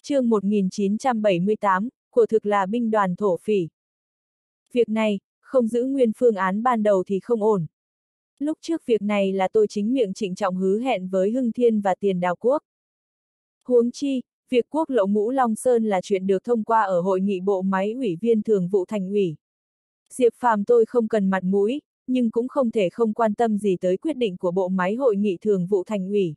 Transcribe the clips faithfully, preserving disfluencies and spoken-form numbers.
Chương một nghìn chín trăm bảy mươi tám, của thực là binh đoàn thổ phỉ. Việc này, không giữ nguyên phương án ban đầu thì không ổn. Lúc trước việc này là tôi chính miệng trịnh trọng hứa hẹn với Hưng Thiên và Tiền Đào Quốc. Huống chi, việc quốc lộ Ngũ Long Sơn là chuyện được thông qua ở hội nghị bộ máy ủy viên thường vụ thành ủy. Diệp Phàm tôi không cần mặt mũi, nhưng cũng không thể không quan tâm gì tới quyết định của bộ máy hội nghị thường vụ thành ủy.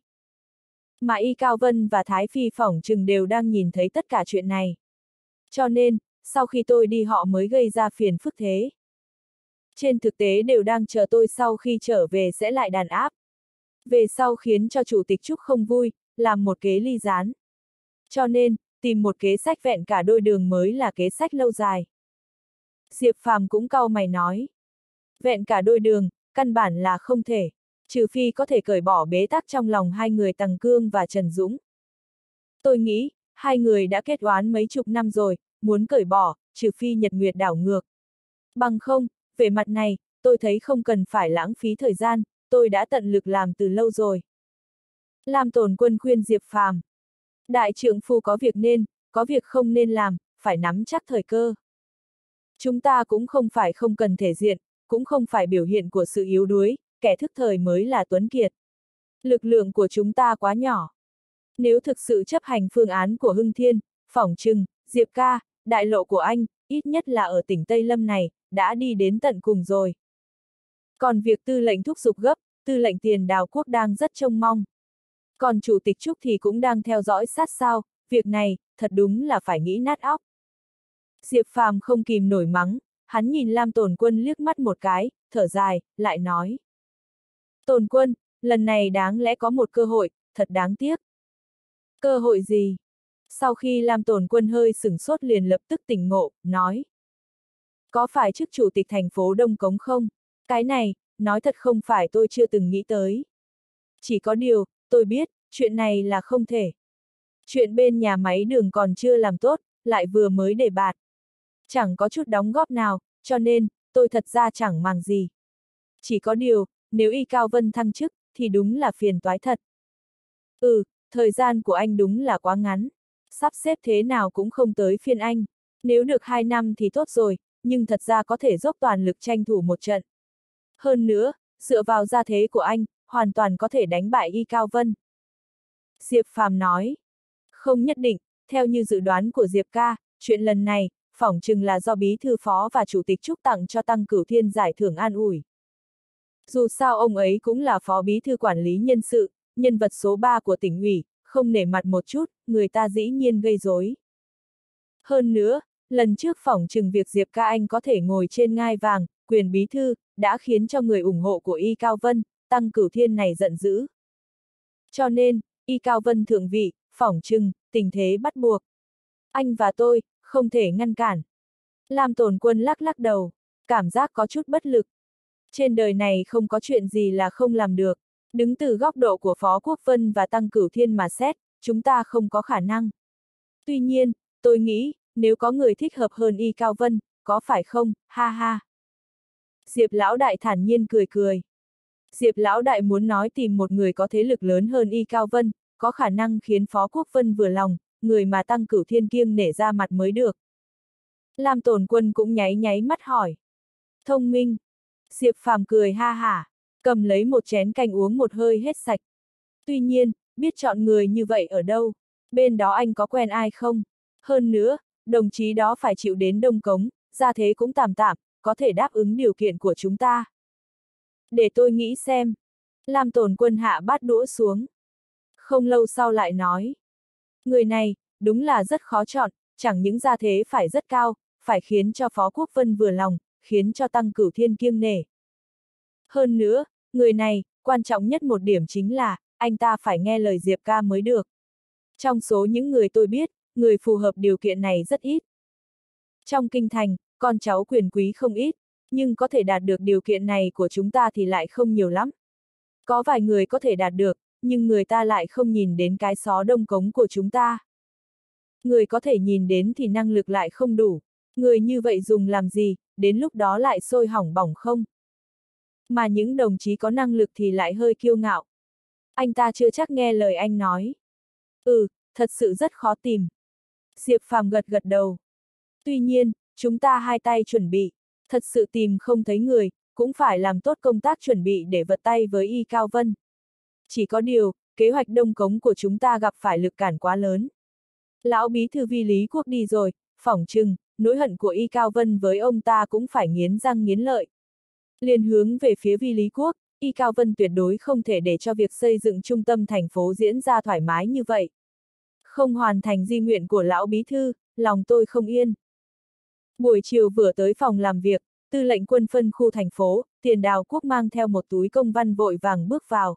Mà Y Cao Vân và Thái Phi phỏng chừng đều đang nhìn thấy tất cả chuyện này. Cho nên, sau khi tôi đi họ mới gây ra phiền phức thế. Trên thực tế đều đang chờ tôi sau khi trở về sẽ lại đàn áp. Về sau khiến cho Chủ tịch Trúc không vui, làm một kế ly gián. Cho nên, tìm một kế sách vẹn cả đôi đường mới là kế sách lâu dài. Diệp Phàm cũng cau mày nói. Vẹn cả đôi đường, căn bản là không thể. Trừ phi có thể cởi bỏ bế tắc trong lòng hai người Tằng Cương và Trần Dũng. Tôi nghĩ, hai người đã kết oán mấy chục năm rồi, muốn cởi bỏ, trừ phi Nhật Nguyệt đảo ngược. Bằng không, về mặt này, tôi thấy không cần phải lãng phí thời gian, tôi đã tận lực làm từ lâu rồi. Lam Tồn Quân khuyên Diệp Phàm. Đại trượng phu có việc nên, có việc không nên làm, phải nắm chắc thời cơ. Chúng ta cũng không phải không cần thể diện, cũng không phải biểu hiện của sự yếu đuối, kẻ thức thời mới là tuấn kiệt. Lực lượng của chúng ta quá nhỏ. Nếu thực sự chấp hành phương án của Hưng Thiên, phỏng chừng, Diệp ca, đại lộ của anh, ít nhất là ở tỉnh Tây Lâm này, đã đi đến tận cùng rồi. Còn việc tư lệnh thúc giục gấp, tư lệnh Tiền Đào Quốc đang rất trông mong. Còn Chủ tịch Trúc thì cũng đang theo dõi sát sao, việc này, thật đúng là phải nghĩ nát óc. Diệp Phàm không kìm nổi mắng, hắn nhìn Lam Tồn Quân liếc mắt một cái, thở dài, lại nói. Tồn Quân, lần này đáng lẽ có một cơ hội, thật đáng tiếc. Cơ hội gì? Sau khi Lam Tồn Quân hơi sửng sốt liền lập tức tỉnh ngộ, nói. Có phải chức chủ tịch thành phố Đông Cống không? Cái này, nói thật không phải tôi chưa từng nghĩ tới. Chỉ có điều, tôi biết, chuyện này là không thể. Chuyện bên nhà máy đường còn chưa làm tốt, lại vừa mới đề bạt. Chẳng có chút đóng góp nào, cho nên, tôi thật ra chẳng màng gì. Chỉ có điều, nếu Y Cao Vân thăng chức, thì đúng là phiền toái thật. Ừ, thời gian của anh đúng là quá ngắn. Sắp xếp thế nào cũng không tới phiên anh. Nếu được hai năm thì tốt rồi, nhưng thật ra có thể dốc toàn lực tranh thủ một trận. Hơn nữa, dựa vào gia thế của anh, hoàn toàn có thể đánh bại Y Cao Vân. Diệp Phàm nói. Không nhất định, theo như dự đoán của Diệp ca, chuyện lần này, phỏng chừng là do Bí thư Phó và Chủ tịch Trúc tặng cho Tăng Cửu Thiên giải thưởng an ủi. Dù sao ông ấy cũng là Phó Bí thư quản lý nhân sự, nhân vật số ba của tỉnh ủy, không nể mặt một chút, người ta dĩ nhiên gây rối. Hơn nữa, lần trước phỏng chừng việc Diệp ca anh có thể ngồi trên ngai vàng, quyền bí thư, đã khiến cho người ủng hộ của Y Cao Vân, Tăng Cửu Thiên này giận dữ. Cho nên, Y Cao Vân thượng vị, phỏng chừng, tình thế bắt buộc. Anh và tôi, không thể ngăn cản. Lam Tồn Quân lắc lắc đầu, cảm giác có chút bất lực. Trên đời này không có chuyện gì là không làm được. Đứng từ góc độ của Phó Quốc Vân và Tăng Cửu Thiên mà xét, chúng ta không có khả năng. Tuy nhiên, tôi nghĩ, nếu có người thích hợp hơn Y Cao Vân, có phải không, ha ha. Diệp Lão Đại thản nhiên cười cười. Diệp Lão Đại muốn nói tìm một người có thế lực lớn hơn Y Cao Vân, có khả năng khiến Phó Quốc Vân vừa lòng, người mà Tăng Cửu Thiên kiêng nể ra mặt mới được. Lam Tồn Quân cũng nháy nháy mắt hỏi. Thông minh. Diệp Phàm cười ha hả, cầm lấy một chén canh uống một hơi hết sạch. Tuy nhiên, biết chọn người như vậy ở đâu, bên đó anh có quen ai không? Hơn nữa, đồng chí đó phải chịu đến Đông Cống, gia thế cũng tạm tạm, có thể đáp ứng điều kiện của chúng ta. Để tôi nghĩ xem. Lam Tồn Quân hạ bát đũa xuống. Không lâu sau lại nói. Người này, đúng là rất khó chọn, chẳng những gia thế phải rất cao, phải khiến cho Phó Quốc Vân vừa lòng, khiến cho Tăng Cửu Thiên kiêng nể. Hơn nữa, người này, quan trọng nhất một điểm chính là, anh ta phải nghe lời Diệp ca mới được. Trong số những người tôi biết, người phù hợp điều kiện này rất ít. Trong kinh thành, con cháu quyền quý không ít, nhưng có thể đạt được điều kiện này của chúng ta thì lại không nhiều lắm. Có vài người có thể đạt được, nhưng người ta lại không nhìn đến cái xó Đông Cống của chúng ta. Người có thể nhìn đến thì năng lực lại không đủ. Người như vậy dùng làm gì, đến lúc đó lại sôi hỏng bỏng không? Mà những đồng chí có năng lực thì lại hơi kiêu ngạo. Anh ta chưa chắc nghe lời anh nói. Ừ, thật sự rất khó tìm. Diệp Phàm gật gật đầu. Tuy nhiên, chúng ta hai tay chuẩn bị, thật sự tìm không thấy người, cũng phải làm tốt công tác chuẩn bị để vật tay với Y Cao Vân. Chỉ có điều, kế hoạch đông cống của chúng ta gặp phải lực cản quá lớn. Lão bí thư Vi Lý Quốc đi rồi, phỏng chừng, nỗi hận của Y Cao Vân với ông ta cũng phải nghiến răng nghiến lợi. Liền hướng về phía Vi Lý Quốc, Y Cao Vân tuyệt đối không thể để cho việc xây dựng trung tâm thành phố diễn ra thoải mái như vậy. Không hoàn thành di nguyện của lão bí thư, lòng tôi không yên. Buổi chiều vừa tới phòng làm việc, tư lệnh quân phân khu thành phố, Tiền Đào Quốc mang theo một túi công văn vội vàng bước vào.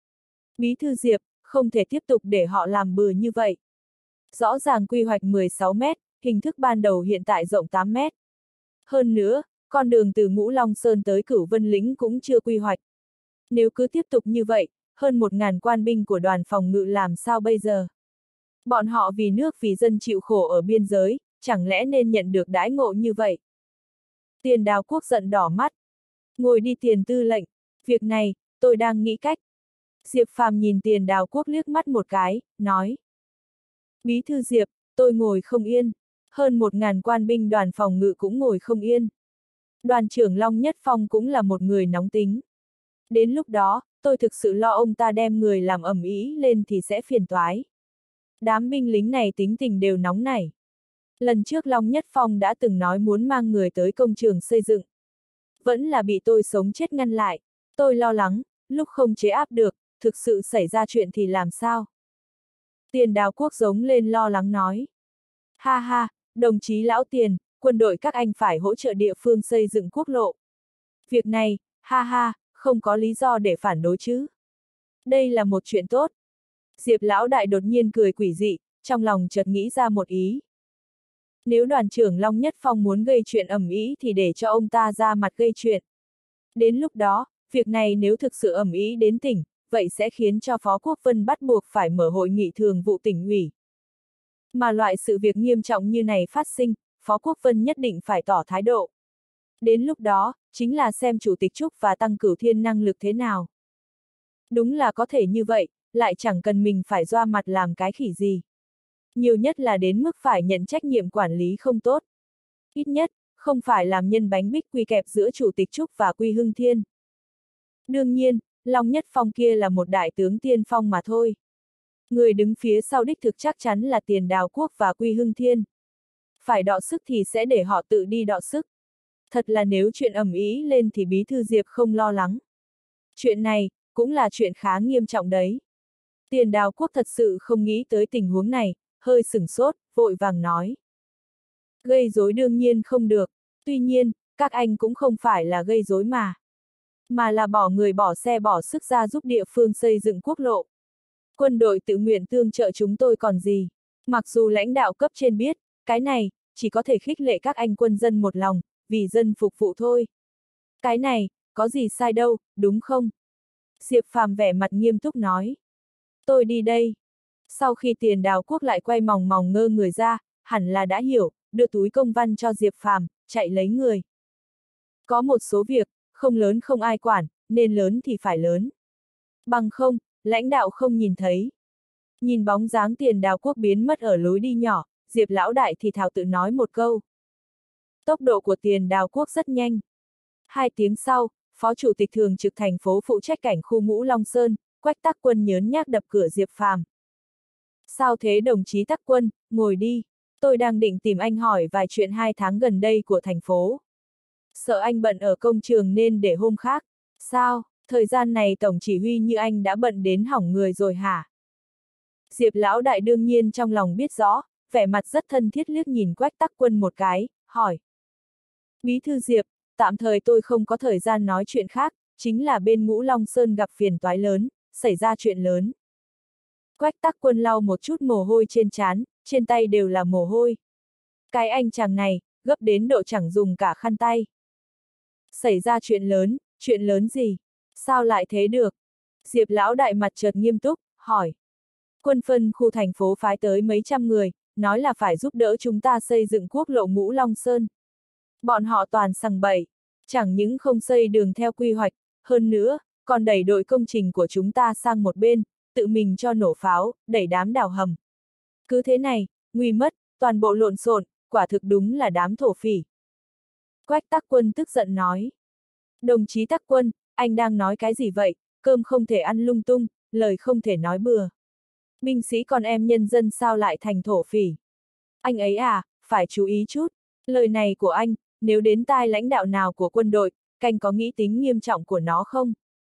Bí thư Diệp, không thể tiếp tục để họ làm bừa như vậy. Rõ ràng quy hoạch mười sáu mét, hình thức ban đầu hiện tại rộng tám mét. Hơn nữa, con đường từ Ngũ Long Sơn tới Cửu Vân Lĩnh cũng chưa quy hoạch. Nếu cứ tiếp tục như vậy, hơn một ngàn quan binh của đoàn phòng ngự làm sao bây giờ? Bọn họ vì nước vì dân chịu khổ ở biên giới, chẳng lẽ nên nhận được đãi ngộ như vậy? Tiền Đào Quốc giận đỏ mắt. Ngồi đi Tiền tư lệnh, việc này, tôi đang nghĩ cách. Diệp Phàm nhìn Tiền Đào Quốc liếc mắt một cái, nói. Bí thư Diệp, tôi ngồi không yên. Hơn một ngàn quan binh đoàn phòng ngự cũng ngồi không yên. Đoàn trưởng Long Nhất Phong cũng là một người nóng tính. Đến lúc đó, tôi thực sự lo ông ta đem người làm ầm ĩ lên thì sẽ phiền toái. Đám binh lính này tính tình đều nóng nảy. Lần trước Long Nhất Phong đã từng nói muốn mang người tới công trường xây dựng. Vẫn là bị tôi sống chết ngăn lại. Tôi lo lắng, lúc không chế áp được, thực sự xảy ra chuyện thì làm sao? Tiền Đào Quốc giống lên lo lắng nói. Ha ha, đồng chí lão Tiền, quân đội các anh phải hỗ trợ địa phương xây dựng quốc lộ. Việc này, ha ha, không có lý do để phản đối chứ. Đây là một chuyện tốt. Diệp lão đại đột nhiên cười quỷ dị, trong lòng chợt nghĩ ra một ý. Nếu đoàn trưởng Long Nhất Phong muốn gây chuyện ầm ĩ thì để cho ông ta ra mặt gây chuyện. Đến lúc đó, việc này nếu thực sự ầm ĩ đến tỉnh, vậy sẽ khiến cho Phó Quốc Vân bắt buộc phải mở hội nghị thường vụ tỉnh ủy. Mà loại sự việc nghiêm trọng như này phát sinh, Phó Quốc Vân nhất định phải tỏ thái độ. Đến lúc đó, chính là xem Chủ tịch Trúc và Tăng Cửu Thiên năng lực thế nào. Đúng là có thể như vậy, lại chẳng cần mình phải doa mặt làm cái khỉ gì. Nhiều nhất là đến mức phải nhận trách nhiệm quản lý không tốt. Ít nhất, không phải làm nhân bánh bích quy kẹp giữa Chủ tịch Trúc và Quy Hưng Thiên. Đương nhiên, Long Nhất Phong kia là một đại tướng tiên phong mà thôi. Người đứng phía sau đích thực chắc chắn là Tiền Đào Quốc và Quy Hưng Thiên. Phải đọ sức thì sẽ để họ tự đi đọ sức. Thật là nếu chuyện ầm ĩ lên thì bí thư Diệp không lo lắng. Chuyện này, cũng là chuyện khá nghiêm trọng đấy. Tiền Đào Quốc thật sự không nghĩ tới tình huống này, hơi sửng sốt, vội vàng nói. Gây rối đương nhiên không được, tuy nhiên, các anh cũng không phải là gây rối mà. Mà là bỏ người bỏ xe bỏ sức ra giúp địa phương xây dựng quốc lộ. Quân đội tự nguyện tương trợ chúng tôi còn gì. Mặc dù lãnh đạo cấp trên biết, cái này, chỉ có thể khích lệ các anh quân dân một lòng, vì dân phục vụ thôi. Cái này, có gì sai đâu, đúng không? Diệp Phàm vẻ mặt nghiêm túc nói. Tôi đi đây. Sau khi Tiền Đào Quốc lại quay mòng mòng ngơ người ra, hẳn là đã hiểu, đưa túi công văn cho Diệp Phàm, chạy lấy người. Có một số việc, không lớn không ai quản, nên lớn thì phải lớn. Bằng không, lãnh đạo không nhìn thấy. Nhìn bóng dáng Tiền Đào Quốc biến mất ở lối đi nhỏ, Diệp lão đại thì thào tự nói một câu. Tốc độ của Tiền Đào Quốc rất nhanh. Hai tiếng sau, Phó Chủ tịch Thường trực thành phố phụ trách cảnh khu Ngũ Long Sơn, Quách Tắc Quân nhớn nhác đập cửa Diệp Phàm. Sao thế đồng chí Tắc Quân, ngồi đi. Tôi đang định tìm anh hỏi vài chuyện hai tháng gần đây của thành phố. Sợ anh bận ở công trường nên để hôm khác. Sao, thời gian này tổng chỉ huy như anh đã bận đến hỏng người rồi hả? Diệp lão đại đương nhiên trong lòng biết rõ, vẻ mặt rất thân thiết liếc nhìn Quách Tắc Quân một cái, hỏi. Bí thư Diệp, tạm thời tôi không có thời gian nói chuyện khác, chính là bên Ngũ Long Sơn gặp phiền toái lớn, xảy ra chuyện lớn. Quách Tắc Quân lau một chút mồ hôi trên trán, trên tay đều là mồ hôi. Cái anh chàng này, gấp đến độ chẳng dùng cả khăn tay. Xảy ra chuyện lớn, chuyện lớn gì? Sao lại thế được? Diệp lão đại mặt chợt nghiêm túc, hỏi. Quân phân khu thành phố phái tới mấy trăm người, nói là phải giúp đỡ chúng ta xây dựng quốc lộ Ngũ Long Sơn. Bọn họ toàn sằng bậy, chẳng những không xây đường theo quy hoạch, hơn nữa, còn đẩy đội công trình của chúng ta sang một bên, tự mình cho nổ pháo, đẩy đám đào hầm. Cứ thế này, nguy mất, toàn bộ lộn xộn, quả thực đúng là đám thổ phỉ. Quách Tắc Quân tức giận nói. Đồng chí Tắc Quân, anh đang nói cái gì vậy, cơm không thể ăn lung tung, lời không thể nói bừa. Binh sĩ con em nhân dân sao lại thành thổ phỉ? Anh ấy à, phải chú ý chút. Lời này của anh, nếu đến tai lãnh đạo nào của quân đội, canh có nghĩ tính nghiêm trọng của nó không?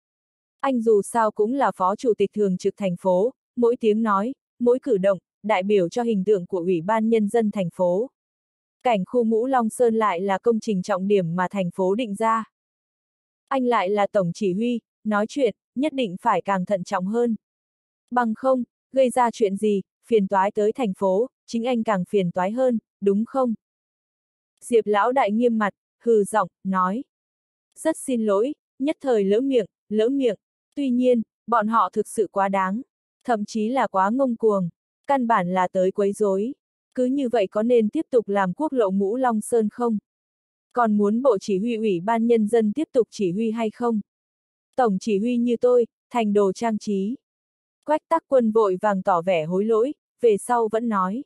Anh dù sao cũng là phó chủ tịch thường trực thành phố, mỗi tiếng nói, mỗi cử động, đại biểu cho hình tượng của Ủy ban Nhân dân thành phố. Cảnh khu Ngũ Long Sơn lại là công trình trọng điểm mà thành phố định ra. Anh lại là tổng chỉ huy, nói chuyện, nhất định phải càng thận trọng hơn. Bằng không, gây ra chuyện gì, phiền toái tới thành phố, chính anh càng phiền toái hơn, đúng không? Diệp lão đại nghiêm mặt, hừ giọng, nói. Rất xin lỗi, nhất thời lỡ miệng, lỡ miệng. Tuy nhiên, bọn họ thực sự quá đáng, thậm chí là quá ngông cuồng, căn bản là tới quấy rối. Cứ như vậy có nên tiếp tục làm quốc lộ Ngũ Long Sơn không? Còn muốn bộ chỉ huy Ủy ban Nhân dân tiếp tục chỉ huy hay không? Tổng chỉ huy như tôi, thành đồ trang trí. Quách Tắc Quân vội vàng tỏ vẻ hối lỗi, về sau vẫn nói.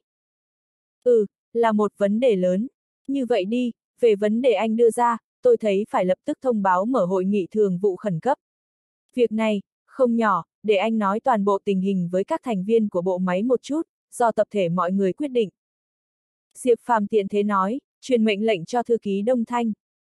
Ừ, là một vấn đề lớn. Như vậy đi, về vấn đề anh đưa ra, tôi thấy phải lập tức thông báo mở hội nghị thường vụ khẩn cấp. Việc này, không nhỏ, để anh nói toàn bộ tình hình với các thành viên của bộ máy một chút, do tập thể mọi người quyết định. Diệp Phàm tiện thế nói, truyền mệnh lệnh cho thư ký Đông Thanh.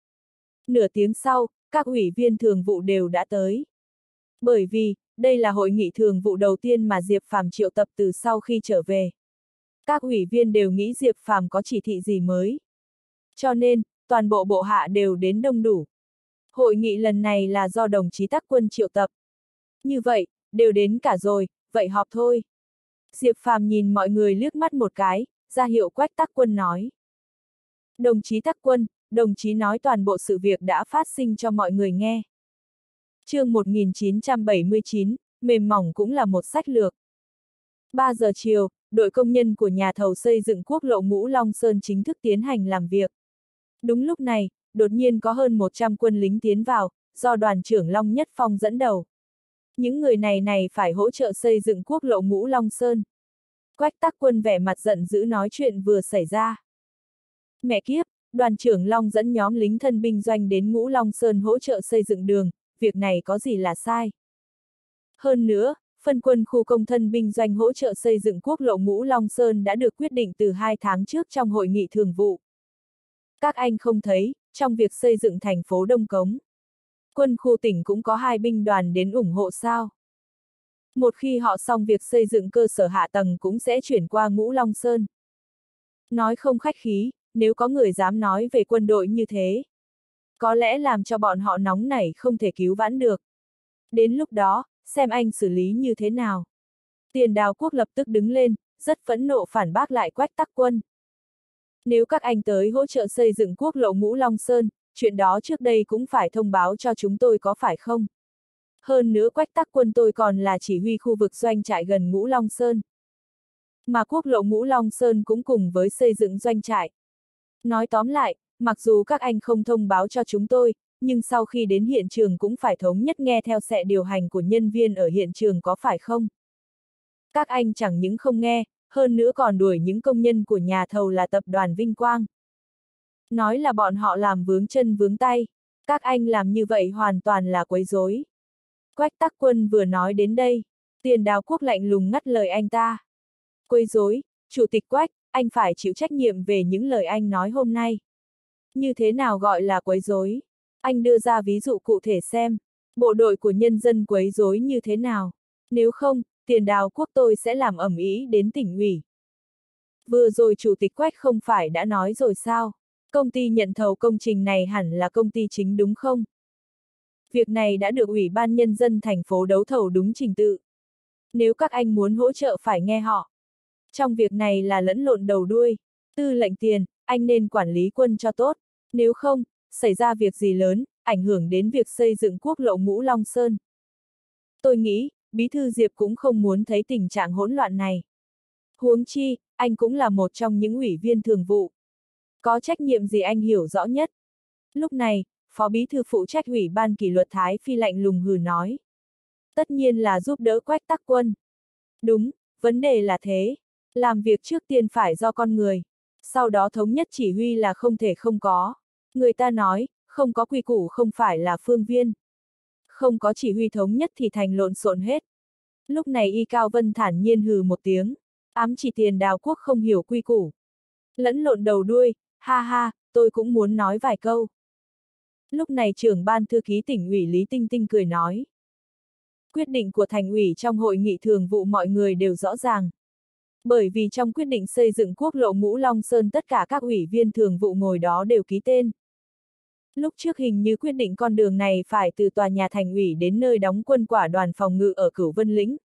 Nửa tiếng sau, các ủy viên thường vụ đều đã tới. Bởi vì, đây là hội nghị thường vụ đầu tiên mà Diệp Phàm triệu tập từ sau khi trở về. Các ủy viên đều nghĩ Diệp Phàm có chỉ thị gì mới. Cho nên, toàn bộ bộ hạ đều đến đông đủ. Hội nghị lần này là do đồng chí Tắc Quân triệu tập. Như vậy, đều đến cả rồi, vậy họp thôi. Diệp Phàm nhìn mọi người liếc mắt một cái, ra hiệu Quách Tắc Quân nói. Đồng chí Tắc Quân, đồng chí nói toàn bộ sự việc đã phát sinh cho mọi người nghe. Chương một nghìn chín trăm bảy mươi chín, mềm mỏng cũng là một sách lược. ba giờ chiều, đội công nhân của nhà thầu xây dựng quốc lộ Ngũ Long Sơn chính thức tiến hành làm việc. Đúng lúc này, đột nhiên có hơn một trăm quân lính tiến vào, do đoàn trưởng Long Nhất Phong dẫn đầu. Những người này này phải hỗ trợ xây dựng quốc lộ Ngũ Long Sơn. Quách Tắc Quân vẻ mặt giận dữ nói chuyện vừa xảy ra. Mẹ kiếp, đoàn trưởng Long dẫn nhóm lính thân binh doanh đến Ngũ Long Sơn hỗ trợ xây dựng đường, việc này có gì là sai. Hơn nữa, phân quân khu công thân binh doanh hỗ trợ xây dựng quốc lộ Ngũ Long Sơn đã được quyết định từ hai tháng trước trong hội nghị thường vụ. Các anh không thấy, trong việc xây dựng thành phố Đông Cống, quân khu tỉnh cũng có hai binh đoàn đến ủng hộ sao? Một khi họ xong việc xây dựng cơ sở hạ tầng cũng sẽ chuyển qua Ngũ Long Sơn. Nói không khách khí, nếu có người dám nói về quân đội như thế, có lẽ làm cho bọn họ nóng nảy không thể cứu vãn được. Đến lúc đó, xem anh xử lý như thế nào. Tiền Đào Quốc lập tức đứng lên, rất phẫn nộ phản bác lại Quách Tắc Quân. Nếu các anh tới hỗ trợ xây dựng quốc lộ Ngũ Long Sơn, chuyện đó trước đây cũng phải thông báo cho chúng tôi có phải không? Hơn nữa Quách Tắc Quân tôi còn là chỉ huy khu vực doanh trại gần Ngũ Long Sơn. Mà quốc lộ Ngũ Long Sơn cũng cùng với xây dựng doanh trại. Nói tóm lại, mặc dù các anh không thông báo cho chúng tôi, nhưng sau khi đến hiện trường cũng phải thống nhất nghe theo sẽ điều hành của nhân viên ở hiện trường có phải không? Các anh chẳng những không nghe, hơn nữa còn đuổi những công nhân của nhà thầu là tập đoàn Vinh Quang. Nói là bọn họ làm vướng chân vướng tay, các anh làm như vậy hoàn toàn là quấy rối. Quách Tắc Quân vừa nói đến đây, Tiền Đào Quốc lạnh lùng ngắt lời anh ta. Quấy rối, Chủ tịch Quách, anh phải chịu trách nhiệm về những lời anh nói hôm nay. Như thế nào gọi là quấy rối? Anh đưa ra ví dụ cụ thể xem, bộ đội của nhân dân quấy rối như thế nào. Nếu không, Tiền Đào Quốc tôi sẽ làm ầm ĩ đến tỉnh ủy. Vừa rồi Chủ tịch Quách không phải đã nói rồi sao? Công ty nhận thầu công trình này hẳn là công ty chính đúng không? Việc này đã được Ủy ban Nhân dân thành phố đấu thầu đúng trình tự. Nếu các anh muốn hỗ trợ phải nghe họ. Trong việc này là lẫn lộn đầu đuôi. Tư lệnh Tiền, anh nên quản lý quân cho tốt. Nếu không, xảy ra việc gì lớn, ảnh hưởng đến việc xây dựng quốc lộ Ngũ Long Sơn. Tôi nghĩ, Bí thư Diệp cũng không muốn thấy tình trạng hỗn loạn này. Huống chi, anh cũng là một trong những ủy viên thường vụ. Có trách nhiệm gì anh hiểu rõ nhất. Lúc này, Phó Bí thư phụ trách Ủy ban kỷ luật Thái Phi lạnh lùng hừ nói. Tất nhiên là giúp đỡ Quách Tắc Quân. Đúng, vấn đề là thế. Làm việc trước tiên phải do con người, sau đó thống nhất chỉ huy là không thể không có. Người ta nói, không có quy củ không phải là phương viên. Không có chỉ huy thống nhất thì thành lộn xộn hết. Lúc này Y Cao Vân thản nhiên hừ một tiếng, ám chỉ Tiền Đào Quốc không hiểu quy củ. Lẫn lộn đầu đuôi, ha ha, tôi cũng muốn nói vài câu. Lúc này trưởng ban thư ký tỉnh ủy Lý Tinh Tinh cười nói. Quyết định của thành ủy trong hội nghị thường vụ mọi người đều rõ ràng. Bởi vì trong quyết định xây dựng quốc lộ Ngũ Long Sơn tất cả các ủy viên thường vụ ngồi đó đều ký tên. Lúc trước hình như quyết định con đường này phải từ tòa nhà thành ủy đến nơi đóng quân quả đoàn phòng ngự ở Cửu Vân Lĩnh.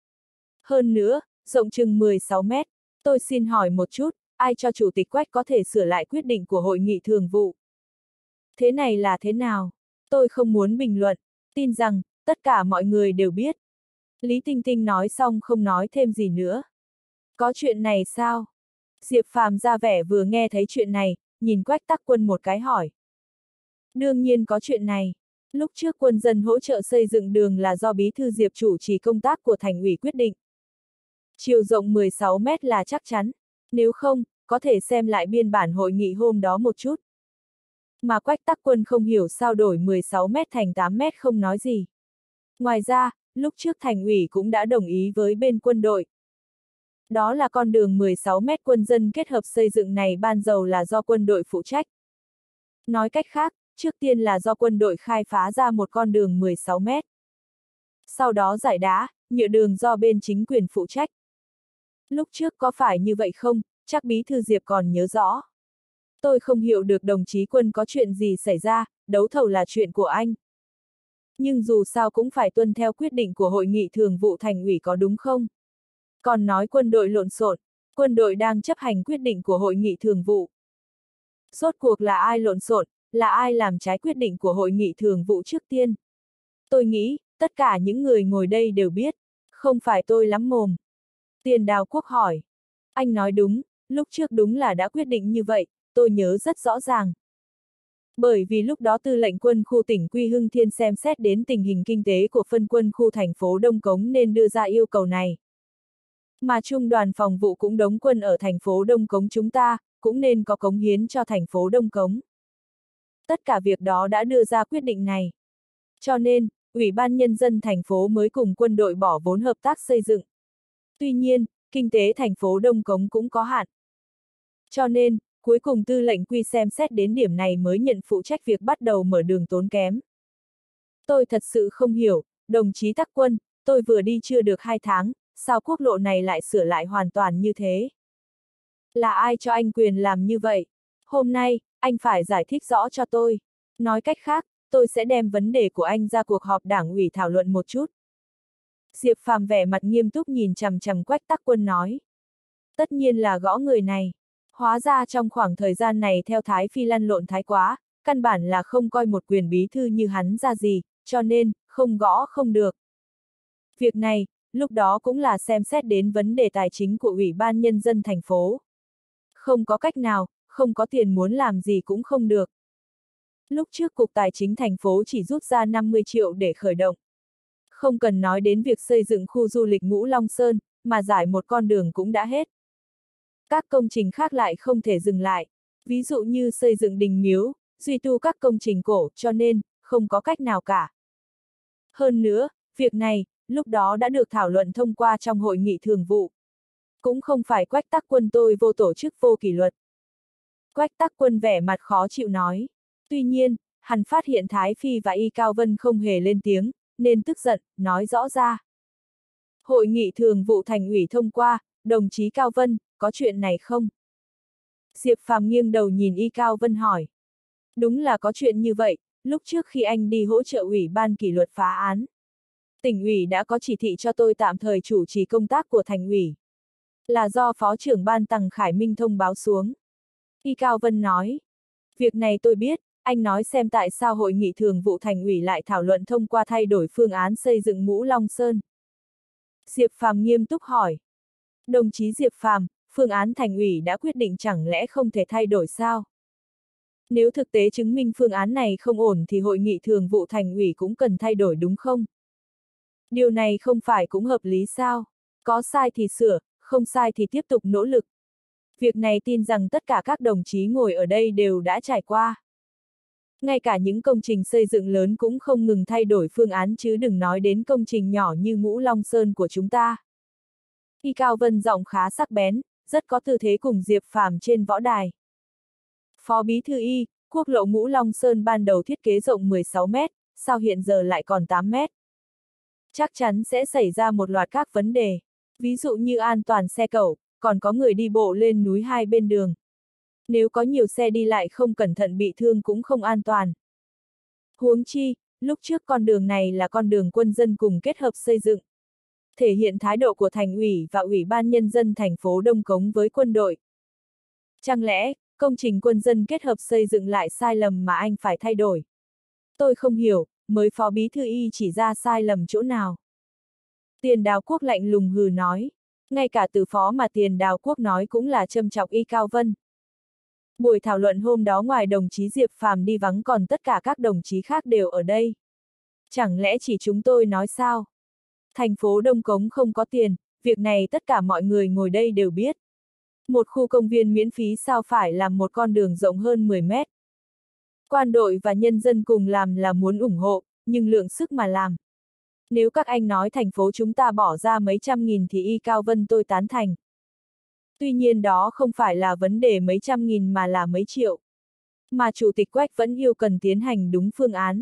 Hơn nữa, rộng chừng mười sáu mét. Tôi xin hỏi một chút, ai cho Chủ tịch Quách có thể sửa lại quyết định của hội nghị thường vụ? Thế này là thế nào? Tôi không muốn bình luận, tin rằng, tất cả mọi người đều biết. Lý Tinh Tinh nói xong không nói thêm gì nữa. Có chuyện này sao? Diệp Phàm ra vẻ vừa nghe thấy chuyện này, nhìn Quách Tắc Quân một cái hỏi. Đương nhiên có chuyện này. Lúc trước quân dân hỗ trợ xây dựng đường là do Bí thư Diệp chủ trì công tác của thành ủy quyết định. Chiều rộng mười sáu mét là chắc chắn. Nếu không, có thể xem lại biên bản hội nghị hôm đó một chút. Mà Quách Tắc Quân không hiểu sao đổi mười sáu mét thành tám mét không nói gì. Ngoài ra, lúc trước thành ủy cũng đã đồng ý với bên quân đội. Đó là con đường mười sáu mét quân dân kết hợp xây dựng này ban đầu là do quân đội phụ trách. Nói cách khác, trước tiên là do quân đội khai phá ra một con đường mười sáu mét. Sau đó giải đá, nhựa đường do bên chính quyền phụ trách. Lúc trước có phải như vậy không, chắc Bí thư Diệp còn nhớ rõ. Tôi không hiểu được đồng chí Quân có chuyện gì xảy ra, đấu thầu là chuyện của anh. Nhưng dù sao cũng phải tuân theo quyết định của hội nghị thường vụ thành ủy có đúng không? Còn nói quân đội lộn xộn, quân đội đang chấp hành quyết định của hội nghị thường vụ. Rốt cuộc là ai lộn xộn, là ai làm trái quyết định của hội nghị thường vụ trước tiên? Tôi nghĩ, tất cả những người ngồi đây đều biết, không phải tôi lắm mồm. Tiền Đào Quốc hỏi. Anh nói đúng, lúc trước đúng là đã quyết định như vậy, tôi nhớ rất rõ ràng. Bởi vì lúc đó tư lệnh quân khu tỉnh Quy Hưng Thiên xem xét đến tình hình kinh tế của phân quân khu thành phố Đông Cống nên đưa ra yêu cầu này. Mà trung đoàn phòng vụ cũng đóng quân ở thành phố Đông Cống chúng ta, cũng nên có cống hiến cho thành phố Đông Cống. Tất cả việc đó đã đưa ra quyết định này. Cho nên, Ủy ban Nhân dân thành phố mới cùng quân đội bỏ vốn hợp tác xây dựng. Tuy nhiên, kinh tế thành phố Đông Cống cũng có hạn. Cho nên, cuối cùng tư lệnh Quy xem xét đến điểm này mới nhận phụ trách việc bắt đầu mở đường tốn kém. Tôi thật sự không hiểu, đồng chí Tắc Quân, tôi vừa đi chưa được hai tháng, sao quốc lộ này lại sửa lại hoàn toàn như thế? Là ai cho anh quyền làm như vậy? Hôm nay, anh phải giải thích rõ cho tôi. Nói cách khác, tôi sẽ đem vấn đề của anh ra cuộc họp đảng ủy thảo luận một chút. Diệp Phàm vẻ mặt nghiêm túc nhìn chằm chằm Quách Tắc Quân nói. Tất nhiên là gõ người này. Hóa ra trong khoảng thời gian này theo Thái Phi lăn lộn thái quá, căn bản là không coi một quyền bí thư như hắn ra gì, cho nên, không gõ không được. Việc này, lúc đó cũng là xem xét đến vấn đề tài chính của Ủy ban Nhân dân thành phố. Không có cách nào, không có tiền muốn làm gì cũng không được. Lúc trước Cục Tài chính thành phố chỉ rút ra năm mươi triệu để khởi động. Không cần nói đến việc xây dựng khu du lịch Ngũ Long Sơn, mà giải một con đường cũng đã hết. Các công trình khác lại không thể dừng lại, ví dụ như xây dựng đình miếu, duy tu các công trình cổ, cho nên, không có cách nào cả. Hơn nữa, việc này, lúc đó đã được thảo luận thông qua trong hội nghị thường vụ. Cũng không phải Quách Tắc Quân tôi vô tổ chức vô kỷ luật. Quách Tắc Quân vẻ mặt khó chịu nói. Tuy nhiên, hắn phát hiện Thái Phi và Y Cao Vân không hề lên tiếng, nên tức giận, nói rõ ra. Hội nghị thường vụ thành ủy thông qua, đồng chí Cao Vân, có chuyện này không? Diệp Phàm nghiêng đầu nhìn Y Cao Vân hỏi. Đúng là có chuyện như vậy, lúc trước khi anh đi hỗ trợ ủy ban kỷ luật phá án. Tỉnh ủy đã có chỉ thị cho tôi tạm thời chủ trì công tác của thành ủy. Là do Phó trưởng ban Tằng Khải Minh thông báo xuống. Y Cao Vân nói. Việc này tôi biết, anh nói xem tại sao hội nghị thường vụ thành ủy lại thảo luận thông qua thay đổi phương án xây dựng Ngũ Long Sơn. Diệp Phàm nghiêm túc hỏi. Đồng chí Diệp Phàm, phương án thành ủy đã quyết định chẳng lẽ không thể thay đổi sao? Nếu thực tế chứng minh phương án này không ổn thì hội nghị thường vụ thành ủy cũng cần thay đổi đúng không? Điều này không phải cũng hợp lý sao? Có sai thì sửa, không sai thì tiếp tục nỗ lực. Việc này tin rằng tất cả các đồng chí ngồi ở đây đều đã trải qua. Ngay cả những công trình xây dựng lớn cũng không ngừng thay đổi phương án chứ đừng nói đến công trình nhỏ như Ngũ Long Sơn của chúng ta. Y Cao Vân giọng khá sắc bén, rất có tư thế cùng Diệp Phàm trên võ đài. Phó Bí thư Y, quốc lộ Ngũ Long Sơn ban đầu thiết kế rộng mười sáu mét, sao hiện giờ lại còn tám mét? Chắc chắn sẽ xảy ra một loạt các vấn đề, ví dụ như an toàn xe cẩu, còn có người đi bộ lên núi hai bên đường. Nếu có nhiều xe đi lại không cẩn thận bị thương cũng không an toàn. Huống chi, lúc trước con đường này là con đường quân dân cùng kết hợp xây dựng. Thể hiện thái độ của thành ủy và ủy ban nhân dân thành phố Đông Cống với quân đội. Chẳng lẽ, công trình quân dân kết hợp xây dựng lại sai lầm mà anh phải thay đổi? Tôi không hiểu, mới phó bí thư Y chỉ ra sai lầm chỗ nào. Tiền Đào Quốc lạnh lùng hừ nói. Ngay cả từ phó mà Tiền Đào Quốc nói cũng là châm chọc Y Cao Vân. Buổi thảo luận hôm đó ngoài đồng chí Diệp Phàm đi vắng còn tất cả các đồng chí khác đều ở đây. Chẳng lẽ chỉ chúng tôi nói sao? Thành phố Đông Cống không có tiền, việc này tất cả mọi người ngồi đây đều biết. Một khu công viên miễn phí sao phải làm một con đường rộng hơn mười mét. Quan đội và nhân dân cùng làm là muốn ủng hộ, nhưng lượng sức mà làm. Nếu các anh nói thành phố chúng ta bỏ ra mấy trăm nghìn thì Y Cao Vân tôi tán thành. Tuy nhiên đó không phải là vấn đề mấy trăm nghìn mà là mấy triệu. Mà Chủ tịch Quách vẫn yêu cần tiến hành đúng phương án.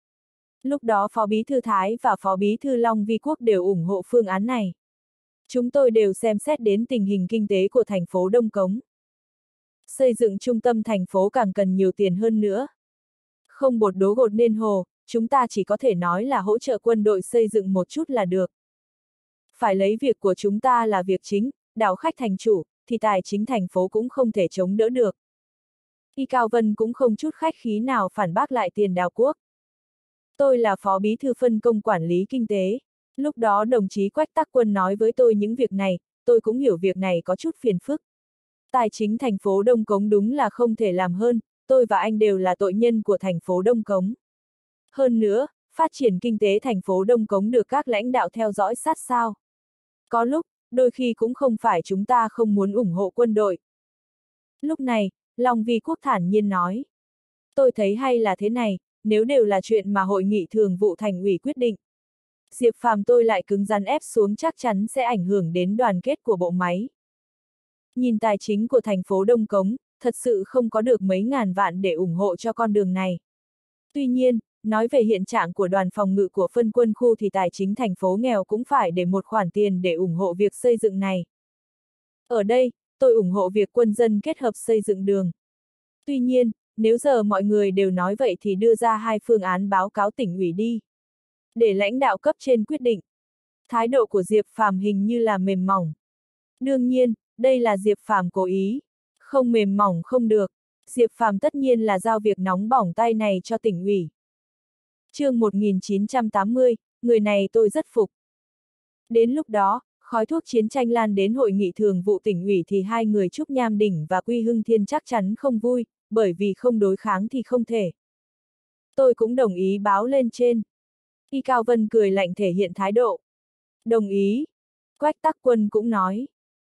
Lúc đó Phó Bí thư Thái và Phó Bí thư Long Vi Quốc đều ủng hộ phương án này. Chúng tôi đều xem xét đến tình hình kinh tế của thành phố Đông Cống. Xây dựng trung tâm thành phố càng cần nhiều tiền hơn nữa. Không bột đố gột nên hồ, chúng ta chỉ có thể nói là hỗ trợ quân đội xây dựng một chút là được. Phải lấy việc của chúng ta là việc chính, đảo khách thành chủ, thì tài chính thành phố cũng không thể chống đỡ được. Y Cao Vân cũng không chút khách khí nào phản bác lại Tiền Đào Quốc. Tôi là phó bí thư phân công quản lý kinh tế. Lúc đó đồng chí Quách Tắc Quân nói với tôi những việc này, tôi cũng hiểu việc này có chút phiền phức. Tài chính thành phố Đông Cống đúng là không thể làm hơn, tôi và anh đều là tội nhân của thành phố Đông Cống. Hơn nữa, phát triển kinh tế thành phố Đông Cống được các lãnh đạo theo dõi sát sao. Có lúc, đôi khi cũng không phải chúng ta không muốn ủng hộ quân đội. Lúc này, Long Vi Quốc thản nhiên nói. Tôi thấy hay là thế này, nếu đều là chuyện mà hội nghị thường vụ thành ủy quyết định. Diệp Phàm tôi lại cứng rắn ép xuống chắc chắn sẽ ảnh hưởng đến đoàn kết của bộ máy. Nhìn tài chính của thành phố Đông Cống, thật sự không có được mấy ngàn vạn để ủng hộ cho con đường này. Tuy nhiên, nói về hiện trạng của đoàn phòng ngự của phân quân khu thì tài chính thành phố nghèo cũng phải để một khoản tiền để ủng hộ việc xây dựng này. Ở đây, tôi ủng hộ việc quân dân kết hợp xây dựng đường. Tuy nhiên, nếu giờ mọi người đều nói vậy thì đưa ra hai phương án báo cáo tỉnh ủy đi. Để lãnh đạo cấp trên quyết định. Thái độ của Diệp Phàm hình như là mềm mỏng. Đương nhiên, đây là Diệp Phàm cố ý. Không mềm mỏng không được. Diệp Phàm tất nhiên là giao việc nóng bỏng tay này cho tỉnh ủy. Chương một nghìn chín trăm tám mươi, người này tôi rất phục. Đến lúc đó, khói thuốc chiến tranh lan đến hội nghị thường vụ tỉnh ủy thì hai người Trúc Nham Đỉnh và Quy Hưng Thiên chắc chắn không vui, bởi vì không đối kháng thì không thể. Tôi cũng đồng ý báo lên trên. Y Cao Vân cười lạnh thể hiện thái độ. Đồng ý. Quách Tắc Quân cũng nói.